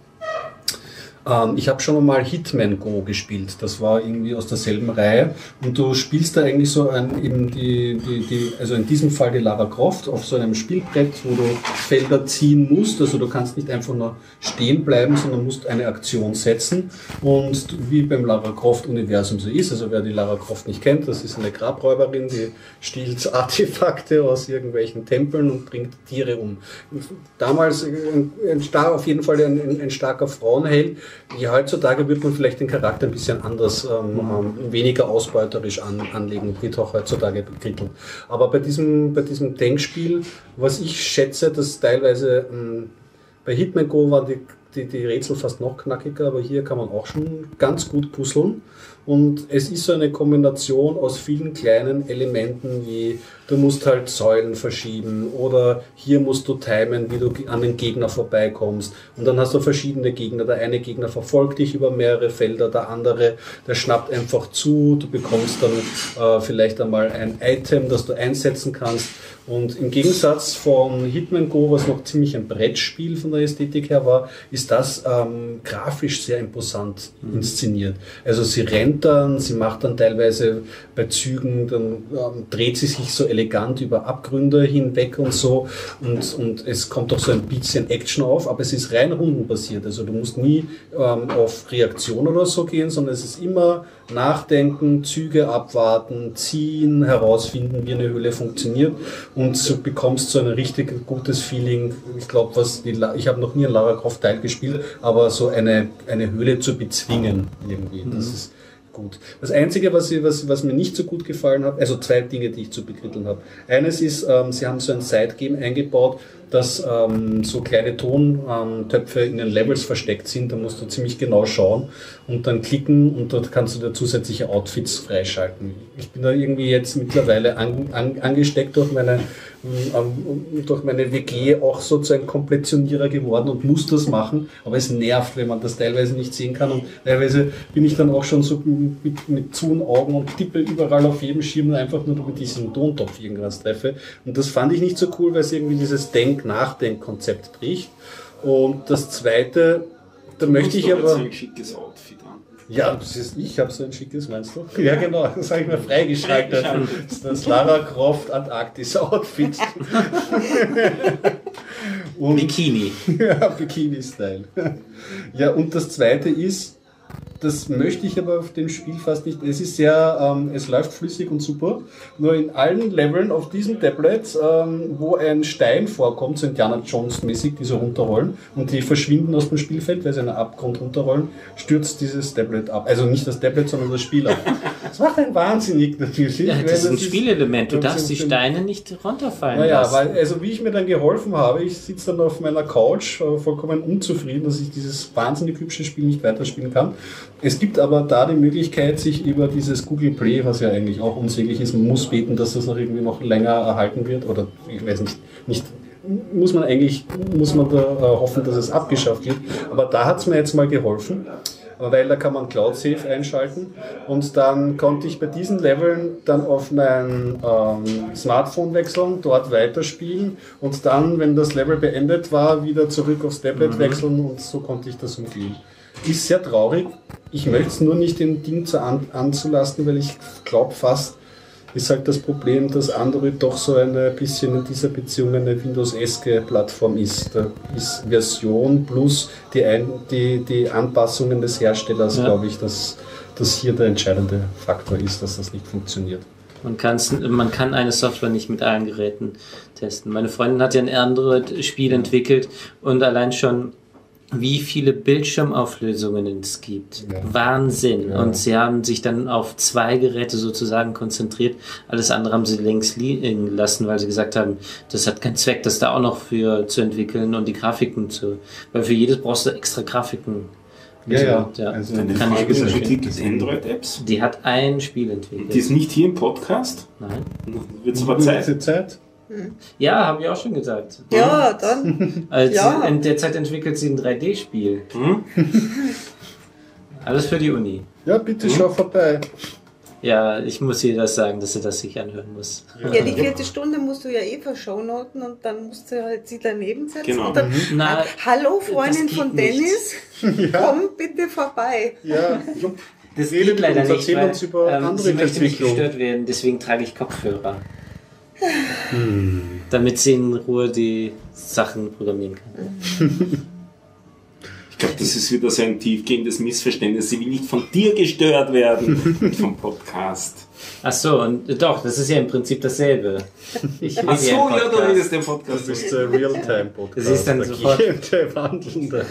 Ähm, ich habe schon mal Hitman Go gespielt. Das war irgendwie aus derselben Reihe. Und du spielst da eigentlich so ein, eben die, die, die, also in diesem Fall die Lara Croft auf so einem Spielbrett, wo du Felder ziehen musst. Also du kannst nicht einfach nur stehen bleiben, sondern musst eine Aktion setzen. Und wie beim Lara Croft Universum so ist, also wer die Lara Croft nicht kennt, das ist eine Grabräuberin, die stiehlt Artefakte aus irgendwelchen Tempeln und bringt Tiere um. Damals ein, ein star, auf jeden Fall ein, ein, ein starker Frauenheld. Ja, heutzutage wird man vielleicht den Charakter ein bisschen anders, ähm, ähm, weniger ausbeuterisch an, anlegen, wird auch heutzutage bekrittelt. Aber bei diesem, bei diesem Denkspiel, was ich schätze, dass teilweise ähm, bei Hitman Go waren die, die, die Rätsel fast noch knackiger, aber hier kann man auch schon ganz gut puzzeln. Und es ist so eine Kombination aus vielen kleinen Elementen, wie du musst halt Säulen verschieben oder hier musst du timen, wie du an den Gegner vorbeikommst. Und dann hast du verschiedene Gegner. Der eine Gegner verfolgt dich über mehrere Felder, der andere, der schnappt einfach zu. Du bekommst dann äh, vielleicht einmal ein Item, das du einsetzen kannst. Und im Gegensatz von Hitman Go, was noch ziemlich ein Brettspiel von der Ästhetik her war, ist das ähm, grafisch sehr imposant inszeniert. Also sie rennt dann, sie macht dann teilweise bei Zügen, dann ähm, dreht sie sich so elegant über Abgründe hinweg und so. Und, und es kommt auch so ein bisschen Action auf, aber es ist rein rundenbasiert. Also du musst nie ähm, auf Reaktion oder so gehen, sondern es ist immer nachdenken, Züge abwarten, ziehen, herausfinden, wie eine Höhle funktioniert. Und du bekommst so ein richtig gutes Feeling. Ich glaube, was die, ich habe noch nie ein Lara Croft Teil gespielt, aber so eine, eine Höhle zu bezwingen irgendwie. Das ist gut. Das Einzige, was, ich, was, was mir nicht so gut gefallen hat, also zwei Dinge, die ich zu bekritteln habe. Eines ist, ähm, sie haben so ein Side-Game eingebaut, dass ähm, so kleine Tontöpfe in den Levels versteckt sind. Da musst du ziemlich genau schauen und dann klicken und dort kannst du da zusätzliche Outfits freischalten. Ich bin da irgendwie jetzt mittlerweile an, an, angesteckt durch meine, ähm, durch meine W G auch so zu einem Komplettionierer geworden und muss das machen, aber es nervt, wenn man das teilweise nicht sehen kann und teilweise bin ich dann auch schon so mit, mit zuen Augen und tippe überall auf jedem Schirm einfach nur mit diesem Tontopf irgendwas treffe und das fand ich nicht so cool, weil es irgendwie dieses Denk-Nachdenk-Konzept bricht. Und das Zweite, da du möchte ich doch aber... jetzt ein schickes Outfit an. Ja, das ist, ich habe so ein schickes, meinst du? Ja, genau, das habe ich mir freigeschaltet. Das ist das Lara Croft Antarktis-Outfit. Und, Bikini. ja, Bikini-Style. Ja, und das Zweite ist, das möchte ich aber auf dem Spiel fast nicht. Es ist sehr, ähm, es läuft flüssig und super. Nur in allen Leveln auf diesem Tablet, ähm, wo ein Stein vorkommt, so Indiana Jones-mäßig, die so runterrollen und die verschwinden aus dem Spielfeld, weil sie einen Abgrund runterrollen, stürzt dieses Tablet ab. Also nicht das Tablet, sondern das Spiel ab. Das macht einen wahnsinnig natürlich. Ja, das ist ein ist, Spielelement. Du das darfst die ist- Steine nicht runterfallen Naja, lassen. weil, also wie ich mir dann geholfen habe, ich sitze dann auf meiner Couch, äh, vollkommen unzufrieden, dass ich dieses wahnsinnig hübsche Spiel nicht weiterspielen kann. Es gibt aber da die Möglichkeit, sich über dieses Google Play, was ja eigentlich auch unsäglich ist, man muss beten, dass das noch irgendwie noch länger erhalten wird, oder ich weiß nicht, nicht muss man eigentlich, muss man da äh, hoffen, dass es abgeschafft wird. Aber da hat es mir jetzt mal geholfen, weil da kann man Cloud Save einschalten und dann konnte ich bei diesen Leveln dann auf mein ähm, Smartphone wechseln, dort weiterspielen und dann, wenn das Level beendet war, wieder zurück aufs Tablet Mhm. wechseln und so konnte ich das umgehen. Ist sehr traurig. Ich möchte es nur nicht dem Ding zu an, anzulasten, weil ich glaube fast, ist halt das Problem, dass Android doch so ein bisschen in dieser Beziehung eine Windows-eske Plattform ist. Da ist Version plus die, Ein die, die Anpassungen des Herstellers, Ja. glaube ich, dass das hier der entscheidende Faktor ist, dass das nicht funktioniert. Man, kann's, man kann eine Software nicht mit allen Geräten testen. Meine Freundin hat ja ein Android-Spiel entwickelt und allein schon wie viele Bildschirmauflösungen es gibt. Ja. Wahnsinn. Ja. Und sie haben sich dann auf zwei Geräte sozusagen konzentriert. Alles andere haben sie längst liegen lassen, weil sie gesagt haben, das hat keinen Zweck, das da auch noch für zu entwickeln und die Grafiken zu... Weil für jedes brauchst du extra Grafiken. Ja, ja. Und, ja. Also Deine Kann ich Frage gut ist, verstehen. entwickelt Android-Apps? Die hat ein Spiel entwickelt. Die ist nicht hier im Podcast? Nein. Wird es aber Zeit. Diese Zeit? Ja, habe ich auch schon gesagt. Ja, dann. Also Ja. in der Zeit entwickelt sie ein drei D Spiel. Hm? Alles für die Uni. Ja, bitte schau vorbei. Ja, ich muss ihr das sagen, dass sie das sich anhören muss. Ja, die vierte Stunde musst du ja eh verschaunoten und dann musst du halt sie daneben setzen. Genau. Und dann, Na, hallo Freundin das geht von nicht. Dennis, komm bitte vorbei. Ja, das Rede geht mit leider uns, nicht, erzähl weil uns über ähm, andere sie möchte nicht Entwicklung. gestört werden, deswegen trage ich Kopfhörer. Damit sie in Ruhe die Sachen programmieren kann. Ich glaube, das ist wieder so ein tiefgehendes Missverständnis. Sie will nicht von dir gestört werden und vom Podcast. Ach so, und doch, das ist ja im Prinzip dasselbe. Ich will Ach so, ja einen ja, du Podcast. redest den Podcast. das ist der Realtime-Podcast. Sie ist dann der sofort- gehende, wandelnde.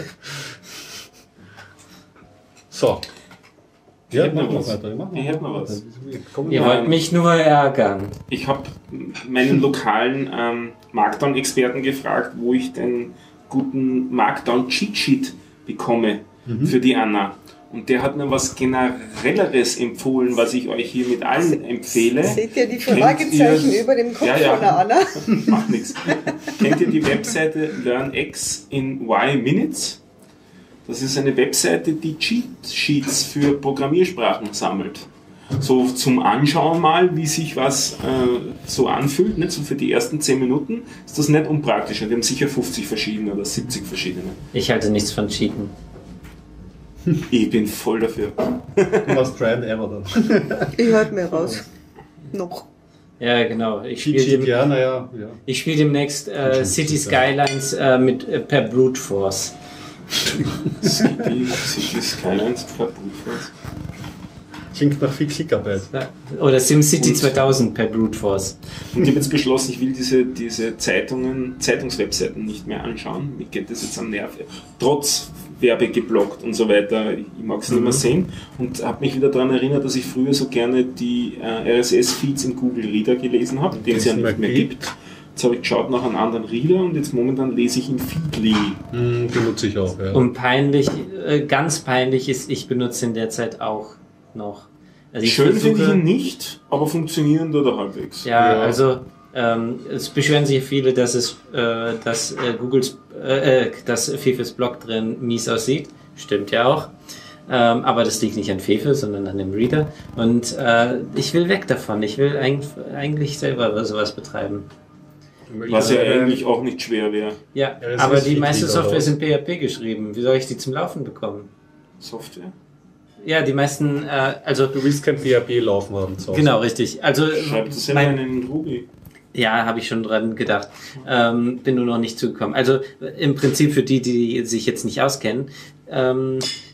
So. Ja, hätte noch machen wir was. weiter. Machen wir Ich hätte noch was. Kommen Ihr wir wollt mich nur ärgern. Ich habe meinen lokalen ähm, Markdown-Experten gefragt, wo ich den guten Markdown-Cheat-Sheet bekomme für die Anna. Und der hat mir was Generelleres empfohlen, was ich euch hier mit allen empfehle. Seht ihr die Kennt Fragezeichen ihr- über dem Kopf Ja, ja. von der Anna? Macht nichts. Kennt ihr die Webseite LearnX in Y Minutes? Das ist eine Webseite, die Cheat Sheets für Programmiersprachen sammelt. So zum Anschauen mal, wie sich was äh, so anfühlt, nicht? So für die ersten zehn Minuten ist das nicht unpraktisch. Die haben sicher fünfzig verschiedene oder siebzig verschiedene. Ich halte nichts von Cheaten. Ich bin voll dafür. Du machst Try and Error dann. Ich halte mir raus. Noch. Ja, genau. Ich Cheat spiele Sheet, ja, naja. Ja. ich spiel demnächst äh, City Skylines äh, mit, äh, per Brute Force. City, City Skylines per Brute Force. Klingt nach viel Klickarbeit. Ja. Oder SimCity Und- zweitausend per Brute Force. Und ich habe jetzt beschlossen, ich will diese, diese Zeitungen, Zeitungswebseiten nicht mehr anschauen. Mir geht das jetzt am Nerv. Trotz Werbe geblockt und so weiter. Ich mag es nicht mehr sehen und habe mich wieder daran erinnert, dass ich früher so gerne die äh, R S S-Feeds im Google Reader gelesen habe, den es ja nicht mehr gibt. Jetzt habe ich geschaut nach einem anderen Reader und jetzt momentan lese ich in Feedly. Mhm, benutze ich auch, ja. Und peinlich, äh, ganz peinlich ist, ich benutze ihn derzeit auch noch. Also ich Schön versuche, finde ich ihn nicht, aber funktionieren tut er halbwegs. Ja, Ja. also ähm, es beschweren sich viele, dass es, äh, dass äh, Googles, äh, äh, dass Fefes Blog drin mies aussieht. Stimmt ja auch. Ähm, aber das liegt nicht an Fefe, sondern an dem Reader. Und äh, ich will weg davon. Ich will eigentlich, eigentlich selber sowas betreiben. Was ja äh, eigentlich auch nicht schwer wäre. Ja, Ja, das aber ist die viel meiste lieber Software raus. ist in P H P geschrieben. Wie soll ich die zum Laufen bekommen? Software? Ja, die meisten, äh, also Du willst kein P H P laufen haben zu Hause. genau, richtig. Also Schreibt das ja mein, mal in Ruby. ja, habe ich schon dran gedacht. Ähm, bin nur noch nicht zugekommen. Also im Prinzip für die, die sich jetzt nicht auskennen, ähm,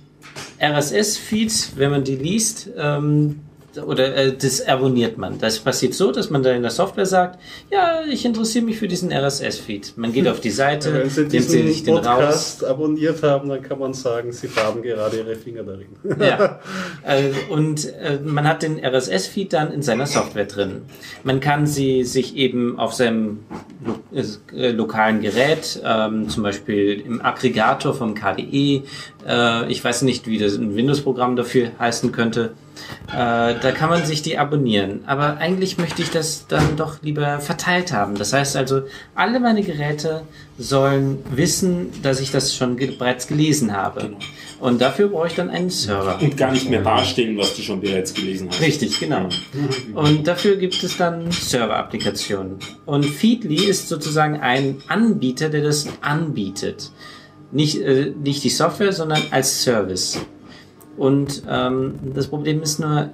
R S S-Feeds, wenn man die liest, ähm, oder äh, das abonniert man. Das passiert so, dass man da in der Software sagt, ja, ich interessiere mich für diesen R S S-Feed. Man geht auf die Seite, Wenn Sie nimmt sich diesen den raus. Podcast abonniert haben, dann kann man sagen, Sie farben gerade Ihre Finger darin. Ja, äh, und äh, man hat den R S S-Feed dann in seiner Software drin. Man kann sie sich eben auf seinem lo äh, lokalen Gerät, ähm, zum Beispiel im Aggregator vom K D E, äh, ich weiß nicht, wie das ein Windows-Programm dafür heißen könnte, äh, da kann man sich die abonnieren. Aber eigentlich möchte ich das dann doch lieber verteilt haben. Das heißt also, alle meine Geräte sollen wissen, dass ich das schon ge bereits gelesen habe. Genau. Und dafür brauche ich dann einen Server. Und gar nicht mehr darstellen, was du schon bereits gelesen hast. Richtig, genau. Und dafür gibt es dann Server-Applikationen. Und Feedly ist sozusagen ein Anbieter, der das anbietet. Nicht, äh, nicht die Software, sondern als Service. Und ähm, das Problem ist nur,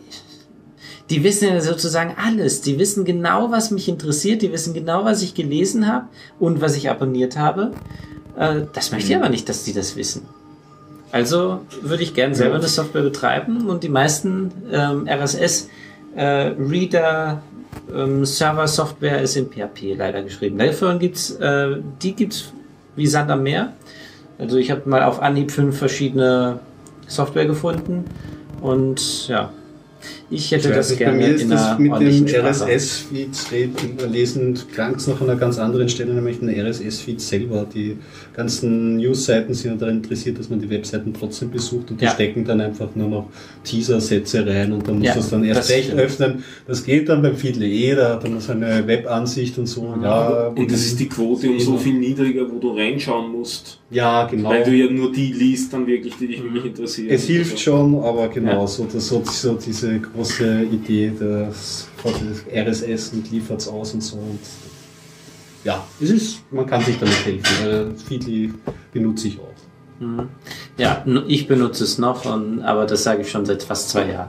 die wissen ja sozusagen alles. Die wissen genau, was mich interessiert. Die wissen genau, was ich gelesen habe und was ich abonniert habe. Äh, das möchte ich aber nicht, dass die das wissen. Also würde ich gern selber eine Software betreiben und die meisten ähm, R S S-Reader, ähm, Server-Software ist in P H P leider geschrieben. Dafür gibt's, äh, die gibt's wie Sand am Meer. Also ich habe mal auf Anhieb fünf verschiedene Software gefunden und ja, ich hätte Ich weiß das nicht, bei gerne mir ist in das einer mit dem ordentlichen R S Sprache. S-Feed lesen klang es noch an einer ganz anderen Stelle, nämlich den R S S-Feed selber. Die ganzen News-Seiten sind ja daran interessiert, dass man die Webseiten trotzdem besucht und die Ja. stecken dann einfach nur noch Teaser-Sätze rein und dann muss Ja, das dann erst das recht stimmt. öffnen. Das geht dann beim Feedly eh, da hat dann so eine Webansicht und so. Ja, Und das ist die Quote um so viel niedriger, wo du reinschauen musst. ja, genau. Weil du ja nur die liest, dann wirklich, die dich wirklich interessieren. Es hilft schon, aber genau, Ja. so, das, so, so diese große Idee, das, das R S S und liefert es aus und so. Und ja, es ist, man kann sich damit helfen. Weil Feedly benutze ich auch. Mhm. Ja, n- ich benutze es noch, und, aber das sage ich schon seit fast zwei Jahren.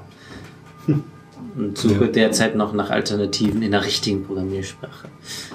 Und suche Ja. derzeit noch nach Alternativen in der richtigen Programmiersprache.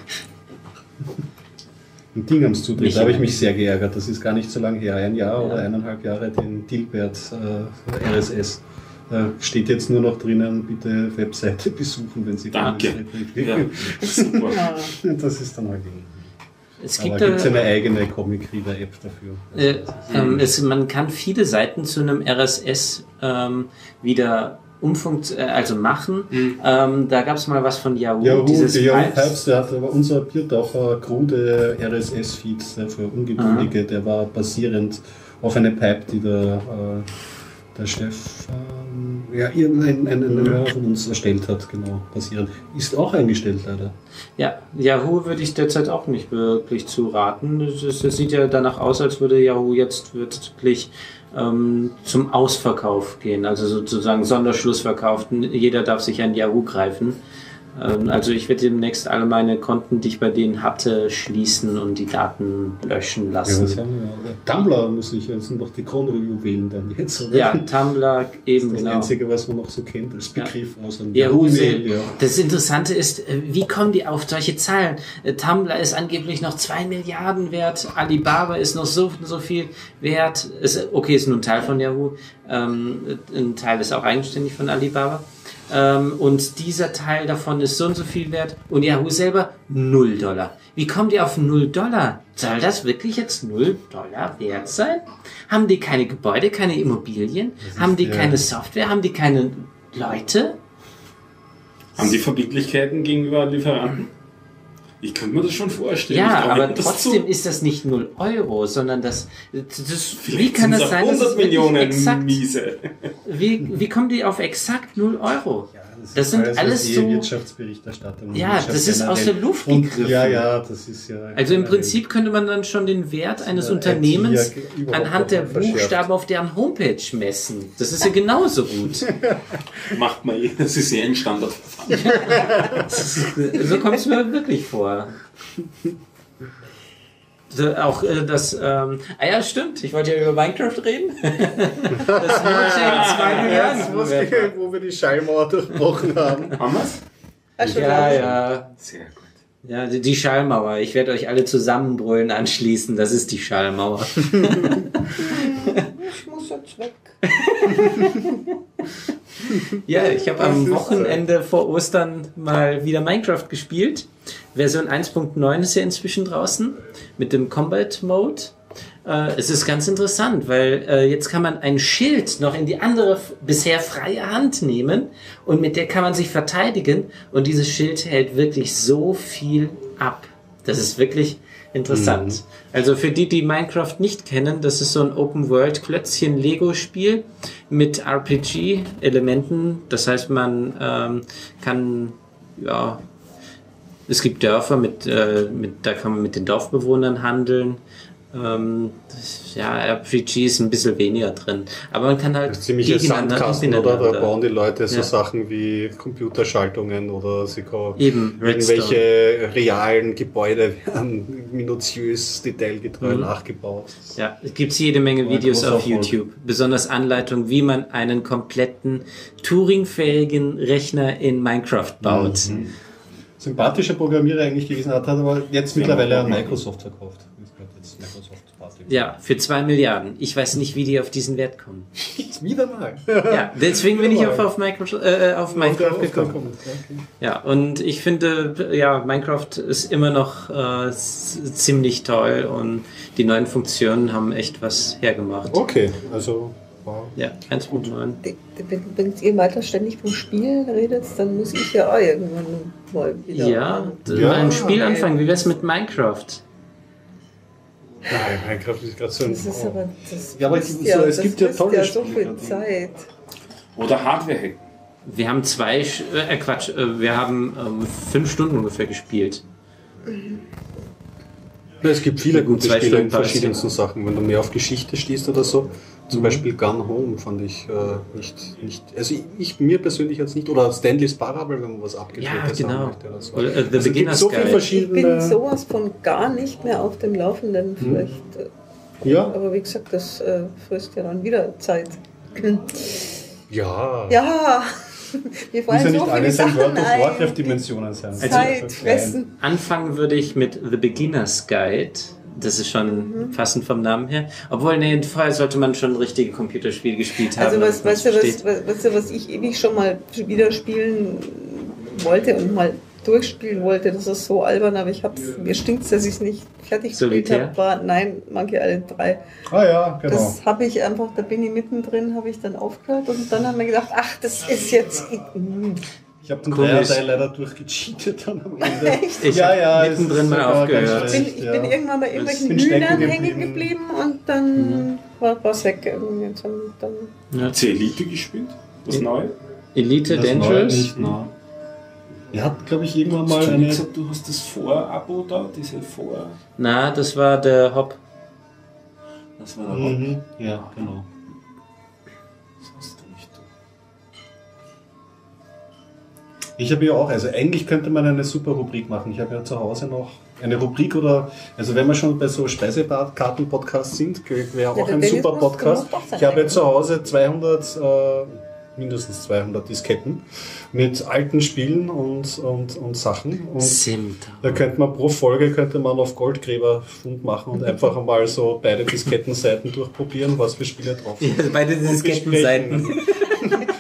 Ein Ding am Zutritt, Nicht da habe ich immer. mich sehr geärgert. Das ist gar nicht so lange her, ein Jahr Ja. oder eineinhalb Jahre, den Dilbert äh, R S S. Da steht jetzt nur noch drinnen, bitte Webseite besuchen, wenn Sie Danke. den Ja, super. Das ist dann halt Es Aber gibt, gibt es äh, eine eigene Comic-Reader-App dafür? äh, ähm, es, man kann viele Seiten zu einem R S S ähm, wieder umfunkt, äh, also machen. Ähm, da gab es mal was von Yahoo, Yahoo, dieses die Yahoo Pipes. Pipes, der hat aber unser Biertaucher krude R S S-Feed für Ungeduldige, der war basierend auf eine Pipe, die der, äh, der Stefan, ja, irgendein ein, ein, ein Hörer von uns erstellt hat, genau, basierend. Ist auch eingestellt leider. Ja, Yahoo würde ich derzeit auch nicht wirklich zu raten. Es es sieht ja danach aus, als würde Yahoo jetzt wirklich ähm, zum Ausverkauf gehen, also sozusagen Sonderschlussverkauf. Jeder darf sich an Yahoo greifen. Ähm, also ich werde demnächst alle meine Konten, die ich bei denen hatte, schließen und die Daten löschen Ja, lassen. was haben wir? Tumblr muss ich, das sind doch die Kronjuwelen dann jetzt, oder? Ja, Tumblr eben, das genau. Einzige, was man noch so kennt als Begriff aus einem Yahoo Yahoo-Mail, Mail. ja. Das Interessante ist, äh, wie kommen die auf solche Zahlen? Äh, Tumblr ist angeblich noch zwei Milliarden wert, Alibaba ist noch so, so viel wert. Ist, okay, ist nur ein Teil von Yahoo, ähm, ein Teil ist auch eigenständig von Alibaba. ähm, und dieser Teil davon ist so und so viel wert und Yahoo selber null Dollar. Wie kommt ihr auf null Dollar? Soll das wirklich jetzt null Dollar wert sein? Haben die keine Gebäude, keine Immobilien? Haben die ja. keine Software? Haben die keine Leute? Haben die Verbindlichkeiten gegenüber Lieferanten? Ich könnte mir das schon vorstellen. Ja, Ich glaube, aber das trotzdem so. ist das nicht null Euro, sondern das, das wie Vielleicht kann sind's das auch sein, dass es hundert wirklich Millionen exakt, miese. wie, wie kommen die auf exakt null Euro? Ja, Das sind alles die so- Wirtschaftsberichterstattung. Ja, das ist aus der Luft Und, gegriffen. ja, ja, das ist ja. Also im Prinzip könnte man dann schon den Wert eines Unternehmens anhand der Buchstaben auf deren Homepage messen. Das ist ja genauso gut. Macht man eh, das ist ja ein Standard. So kommt es mir wirklich vor. So, auch äh, das, ähm, ah ja, stimmt, ich wollte ja über Minecraft reden. Das Nordchain zwei Milliarden. Jetzt, wo wir, wo wir die Schallmauer durchbrochen haben. Haben wir's? Ach, schon Ja, lange. ja. Sehr gut. Ja, die, die Schallmauer. Ich werde euch alle zusammenbrüllen anschließen. Das ist die Schallmauer. Ich muss jetzt weg. Ja, ich habe am Wochenende vor Ostern mal wieder Minecraft gespielt. Version eins Punkt neun ist ja inzwischen draußen mit dem Combat Mode. Äh, es ist ganz interessant, weil äh, jetzt kann man ein Schild noch in die andere f- bisher freie Hand nehmen und mit der kann man sich verteidigen und dieses Schild hält wirklich so viel ab. Das ist wirklich interessant. Also für die, die Minecraft nicht kennen, das ist so ein Open-World-Klötzchen-Lego-Spiel mit R P G-Elementen. Das heißt, man ähm, kann, ja, es gibt Dörfer, mit, äh, mit, da kann man mit den Dorfbewohnern handeln. Ähm, das, ja, R P G ist ein bisschen weniger drin. Aber man kann halt Ziemliche Sandkasten, oder? Da miteinander- bauen die Leute so Ja. Sachen wie Computerschaltungen oder sie können Eben, Redstone. irgendwelche realen Gebäude werden minutiös, detailgetreu Mhm. nachgebaut. Ja, es gibt jede Menge Ein Videos großer auf Erfolg. YouTube. Besonders Anleitungen, wie man einen kompletten Turing-fähigen Rechner in Minecraft baut. Sympathischer Programmierer eigentlich gewesen hat, hat aber jetzt mittlerweile an Microsoft verkauft. Das gehört jetzt Microsoft Party. Ja, für zwei Milliarden. Ich weiß nicht, wie die auf diesen Wert kommen. Jetzt wieder mal. Ja, deswegen bin ich auf, auf, Microsoft, äh, auf Minecraft gekommen. Okay. Ja, und ich finde, ja, Minecraft ist immer noch äh, s- ziemlich toll und die neuen Funktionen haben echt was hergemacht. Okay, also wow. Ja, eins Punkt neun. Die- die- Wenn, wenn ihr weiter ständig vom Spielen redet, dann muss ich ja auch irgendwann mal wieder. Ja, d- Ja, ein Spiel okay. anfangen. Wie wär's mit Minecraft? Nein, Minecraft ist gerade so ein. Das ist aber. Das Ja, aber frisst so- es das gibt ja frisst tolle ja so Spiele, viel die- Zeit. Oder Hardware-Hack. Wir haben zwei, Sch- äh, Quatsch, äh, wir haben ähm, fünf Stunden ungefähr gespielt. Ja, es gibt viele gute Zwei Spiele Stunden in verschiedensten Sachen. Wenn du mehr auf Geschichte stehst oder so, zum Beispiel Gun Home fand ich äh, nicht, nicht, also ich, ich mir persönlich jetzt nicht, oder Stanley's Parable, wenn man was abgedrehtes Ja, genau. haben möchte oder so. Oder, äh, The Also es gibt Beginner's so viele Guide. Ich bin verschiedene. sowas von gar nicht mehr auf dem Laufenden. Vielleicht. äh, Ja, Aber wie gesagt, das äh, frisst ja dann wieder Zeit. ja. Ja, wir Muss fallen ja so nicht viele alles in Sachen World of ein. Warcraft-Dimensionen sein. Also- Zeit fressen. Anfangen würde ich mit The Beginner's Guide. Das ist schon passend vom Namen her. Obwohl, nee, vorher sollte man schon richtige Computerspiele gespielt haben. Also was, damit man weißt du, es was, versteht. was, weißt du, was ich ewig schon mal wieder spielen wollte und mal durchspielen wollte, das ist so albern, aber ich hab's, mir stinkt's, dass ich es nicht fertig gespielt Solitär? habe, war, nein, Monkey Island drei. Ah ja, genau. Das habe ich einfach, da bin ich mittendrin, habe ich dann aufgehört und dann haben wir gedacht, ach, das ist jetzt... mm. Ich habe den Komisch. Dreierteil leider durchgecheatet dann am Ende. Echt? Ich Ja, hab ja, es mittendrin ist mal sogar aufgehört. ganz Ich bin, schlecht, ich ja. bin irgendwann bei irgendwelchen bin stecken Hühnern geblieben. hängen geblieben und dann war es weg. Und jetzt haben, dann, Ja. C Elite gespielt? Das Ja. neue? Elite Das Neue Dangerous? nicht, nein. Er hat, glaube ich, irgendwann Hast mal du eine. nicht gesagt, du hast das Vor-Abo da? Diese Vor... Na, das war der Hop. Das war der Haupt. Mhm. Ja, genau. Das hast du nicht. Ich habe ja auch, also eigentlich könnte man eine super Rubrik machen. Ich habe ja zu Hause noch eine Rubrik oder, also wenn wir schon bei so Speisekarten-Podcasts sind, wäre auch der ein Dennis super muss- Podcast. muss doch sein Ich habe ja eigenes. zu Hause zweihundert, äh, mindestens zweihundert Disketten mit alten Spielen und, und, und Sachen. Und Simta. da könnte man pro Folge könnte man auf Goldgräberfund machen und einfach einmal so beide Diskettenseiten durchprobieren, was für Spiele drauf sind. Ja, beide Und Diskettenseiten. besprechen.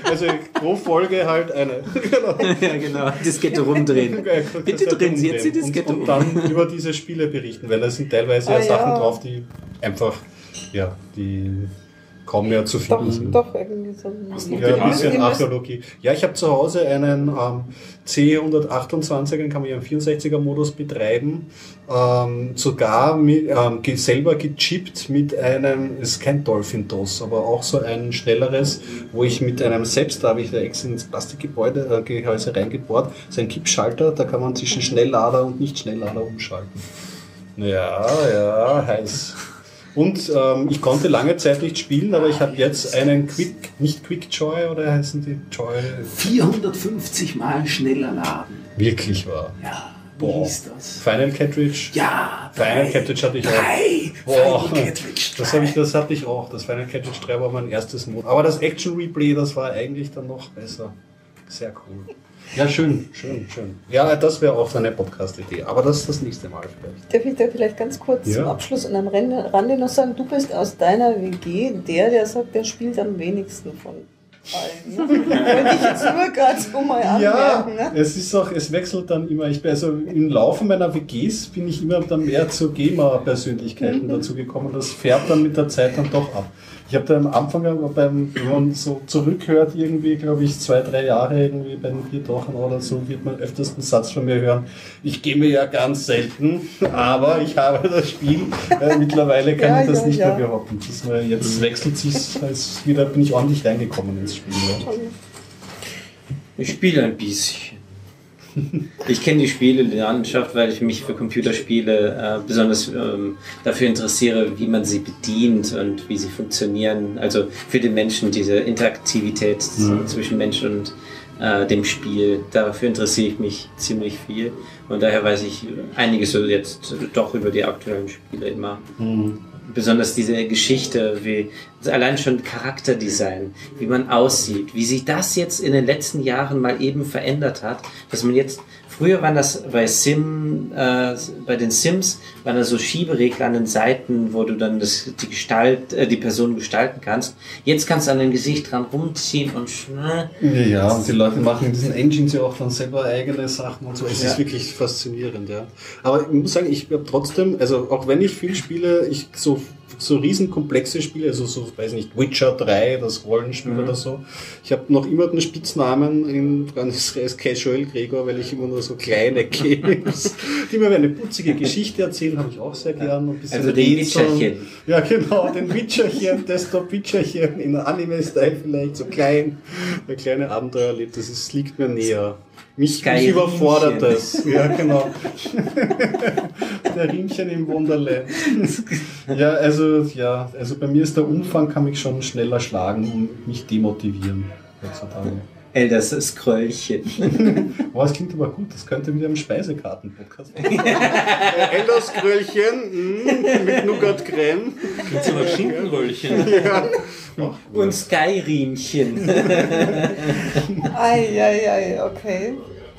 Also pro Folge halt eine. Ja, genau. Diskette rumdrehen. Bitte drehen Sie jetzt die Diskette und, und um. dann über diese Spiele berichten, weil da sind teilweise ja Ah, Sachen ja. drauf, die einfach, ja, die kaum mehr zu Doch, finden sind. doch, irgendwie so. noch Ja, die ein bisschen Die müssen- Archäologie. Ja, ich habe zu Hause einen ähm, C hundertachtundzwanzig, den kann man ja im vierundsechziger-Modus betreiben. Ähm, sogar mit, ähm, ge- selber gechippt mit einem, es ist kein Dolphin-DOS, aber auch so ein schnelleres, wo ich mit einem, selbst da habe ich da extra ins Plastikgebäude, äh, Gehäuse reingebohrt, so ein Kippschalter, da kann man zwischen Schnelllader und Nicht-Schnelllader umschalten. Ja, ja, heiß. Und ähm, ich konnte lange Zeit nicht spielen, aber ich habe jetzt einen Quick, nicht Quick Joy, oder heißen die Joy? vierhundertfünfzig Mal schneller laden. Wirklich wahr. Ja, wie Boah. hieß das? Final Cartridge? Ja, Final drei. Cartridge hatte ich auch. Drei. Boah, Final Cartridge das, drei. hab ich, das hatte ich auch. Das Final Cartridge drei war mein erstes Mod. Aber das Action Replay, das war eigentlich dann noch besser. Sehr cool. Ja, schön, schön, schön. Ja, das wäre auch so eine Podcast-Idee. Aber das ist das nächste Mal vielleicht. Darf ich da vielleicht ganz kurz Ja. zum Abschluss und am Rande, Rande noch sagen, du bist aus deiner W G der, der sagt, der spielt am wenigsten von allen. Ne? Wollte ich jetzt nur gerade so mal Ja, anmerken. Ne? es ist auch, es wechselt dann immer. Ich bin, also im Laufe meiner W Gs bin ich immer dann mehr zu Gamer-Persönlichkeiten Mhm. dazu gekommen. Das färbt dann mit der Zeit dann doch ab. Ich habe da am Anfang, aber beim, wenn man so zurückhört, irgendwie, glaube ich, zwei, drei Jahre irgendwie bei den Biertauchern oder so, wird man öfters einen Satz von mir hören. Ich gehe mir ja ganz selten, aber ich habe das Spiel. Äh, mittlerweile kann Ja, ich das ja, nicht ja. mehr behaupten. Das war, jetzt wechselt sich, als wieder bin ich ordentlich reingekommen ins Spiel. Ja. Ich spiele ein bisschen. Ich kenne die Spielelandschaft, weil ich mich für Computerspiele äh, besonders ähm, dafür interessiere, wie man sie bedient und wie sie funktionieren. Also für den Menschen diese Interaktivität Mhm. zwischen Mensch und äh, dem Spiel. Dafür interessiere ich mich ziemlich viel. Und daher weiß ich einiges so jetzt doch über die aktuellen Spiele immer. Mhm. Besonders diese Geschichte, wie allein schon Charakterdesign, wie man aussieht, wie sich das jetzt in den letzten Jahren mal eben verändert hat, dass man jetzt, früher waren das bei Sim, äh, bei den Sims, waren da so Schieberegler an den Seiten, wo du dann das, die Gestalt, äh, die Person gestalten kannst. Jetzt kannst du an dem Gesicht dran rumziehen und schnell. Ja, und die Leute machen in diesen Engines ja auch dann selber eigene Sachen und so. Es Ja. ist wirklich faszinierend, ja. Aber ich muss sagen, ich habe trotzdem, also auch wenn ich viel spiele, ich so so riesenkomplexe Spiele, also so, weiß nicht, Witcher drei, das Rollenspiel Mhm. oder so. Ich habe noch immer den Spitznamen in als Casual Gregor, weil ich immer nur so kleine Games, die mir eine putzige Geschichte erzählen, habe ich auch sehr gern. Ein bisschen Also den Rätseln. Witcherchen. Ja, genau, den Witcherchen, Desktop-Witcherchen in Anime-Style vielleicht, so klein, eine kleine Abenteuer erlebt, das ist, liegt mir näher. Mich, mich Skyrimchen. überfordert das. Ja, genau. Der Riemchen im Wunderland. Ja, also, ja, also bei mir ist der Umfang, kann mich schon schneller schlagen und mich demotivieren heutzutage. Elders Skröllchen. Oh, das klingt aber gut, das könnte wieder im Speisekarten-Podcast sein. Elders Kröllchen mm, mit Nougat-Creme. Gibt's noch Schinkenröllchen? Ja. Und Skyrimchen. Ei, ei, ei, okay.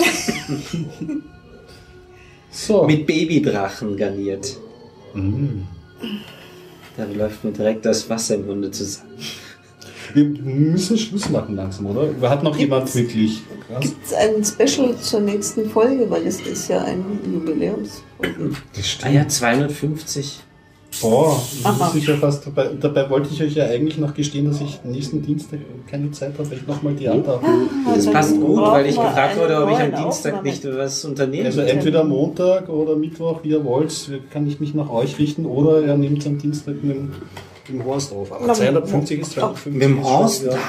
So. Mit Babydrachen garniert. Mm. Da läuft mir direkt das Wasser im Munde zusammen. Wir müssen Schluss machen langsam, oder? Hat noch jemand wirklich was? Gibt es ein Special zur nächsten Folge, weil es ist ja ein Jubiläumsfolge. Das Ah ja, zweihundertfünfzig. Boah, Aha. das ist ja fast dabei. Dabei wollte ich euch ja eigentlich noch gestehen, dass ich nächsten Dienstag keine Zeit habe, weil ich nochmal Theater habe. Das Also passt gut, brauchen weil ich wir gefragt einen wurde, ob ich am neuen Dienstag Aufnahme. nicht was unternehmen Also will. entweder Montag oder Mittwoch, wie ihr wollt, kann ich mich nach euch richten, oder ihr nehmt am Dienstag mit dem, mit dem Horst auf. Aber Na, zweihundertfünfzig ist zweihundertfünfzig. Mit dem ist Horst? schon, ja.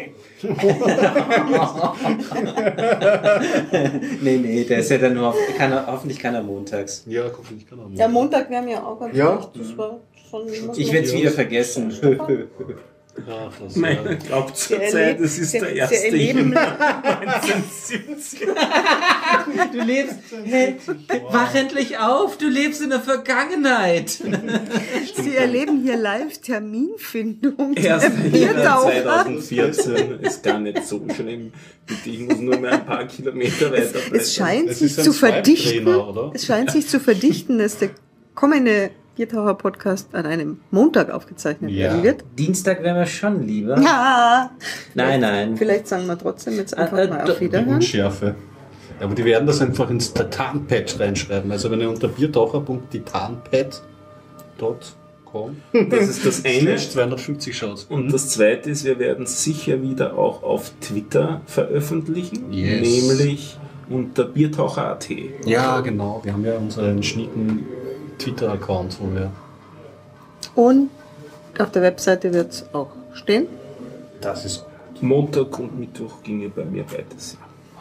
nee, nee, der ist ja dann nur, auf, kann er, hoffentlich kann er montags. Ja, hoffentlich kann er Ja, Montag wäre mir auch ganz Ja. recht. Das war schon Ich werde es wieder vergessen. Ja, das, Nein, ja. ich glaube Sie zurzeit, erlebt- das ist Sie- der Sie erste erleben- neunzehnhundertsiebzig. Du lebst, hey, wach endlich auf, du lebst in der Vergangenheit. Sie erleben hier live Terminfindung. erster Der Jänner Biertaucher. zweitausendvierzehn ist gar nicht so schlimm. Bitte, ich muss nur mehr ein paar Kilometer weiter bleiben. Es scheint Es sich ist ein zu verdichten. Swipe-Trainer, oder? Es scheint sich zu verdichten, dass der kommende Biertaucher-Podcast an einem Montag aufgezeichnet Ja. werden wird. Dienstag wäre mir schon lieber. Ja! Nein, nein. Vielleicht sagen wir trotzdem jetzt einfach Äh, äh, mal do- auf Die Wiederhören. Unschärfe. Ja, aber die werden das einfach ins Titan-Patch reinschreiben. Also wenn ihr unter biertaucher punkt titanpad punkt com Das ist das eine. slash zweihundertfünfzig schaut. Und das zweite ist, wir werden sicher wieder auch auf Twitter veröffentlichen, Yes. nämlich unter biertaucher punkt at. Ja, genau. Wir haben ja unseren schnieken Twitter-Account, wo wir. Und auf der Webseite wird es auch stehen. Das ist. Montag und Mittwoch ginge bei mir beides.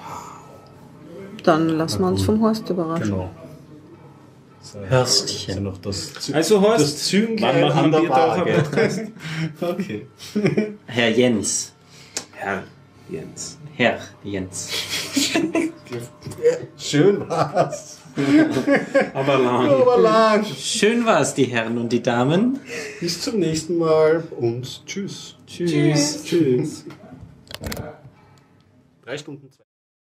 Dann lassen wir uns vom Horst überraschen. Genau. So, Hörstchen. also noch das, Zü- Also Horst, das Zünglein wann machen an der wir da Waage. Podcast? Okay. Herr Jens. Herr Jens. Herr Jens. Schön war's. Aber lang. Aber lang. Schön war es, die Herren und die Damen. Bis zum nächsten Mal und tschüss. Tschüss. Tschüss. Drei Stunden.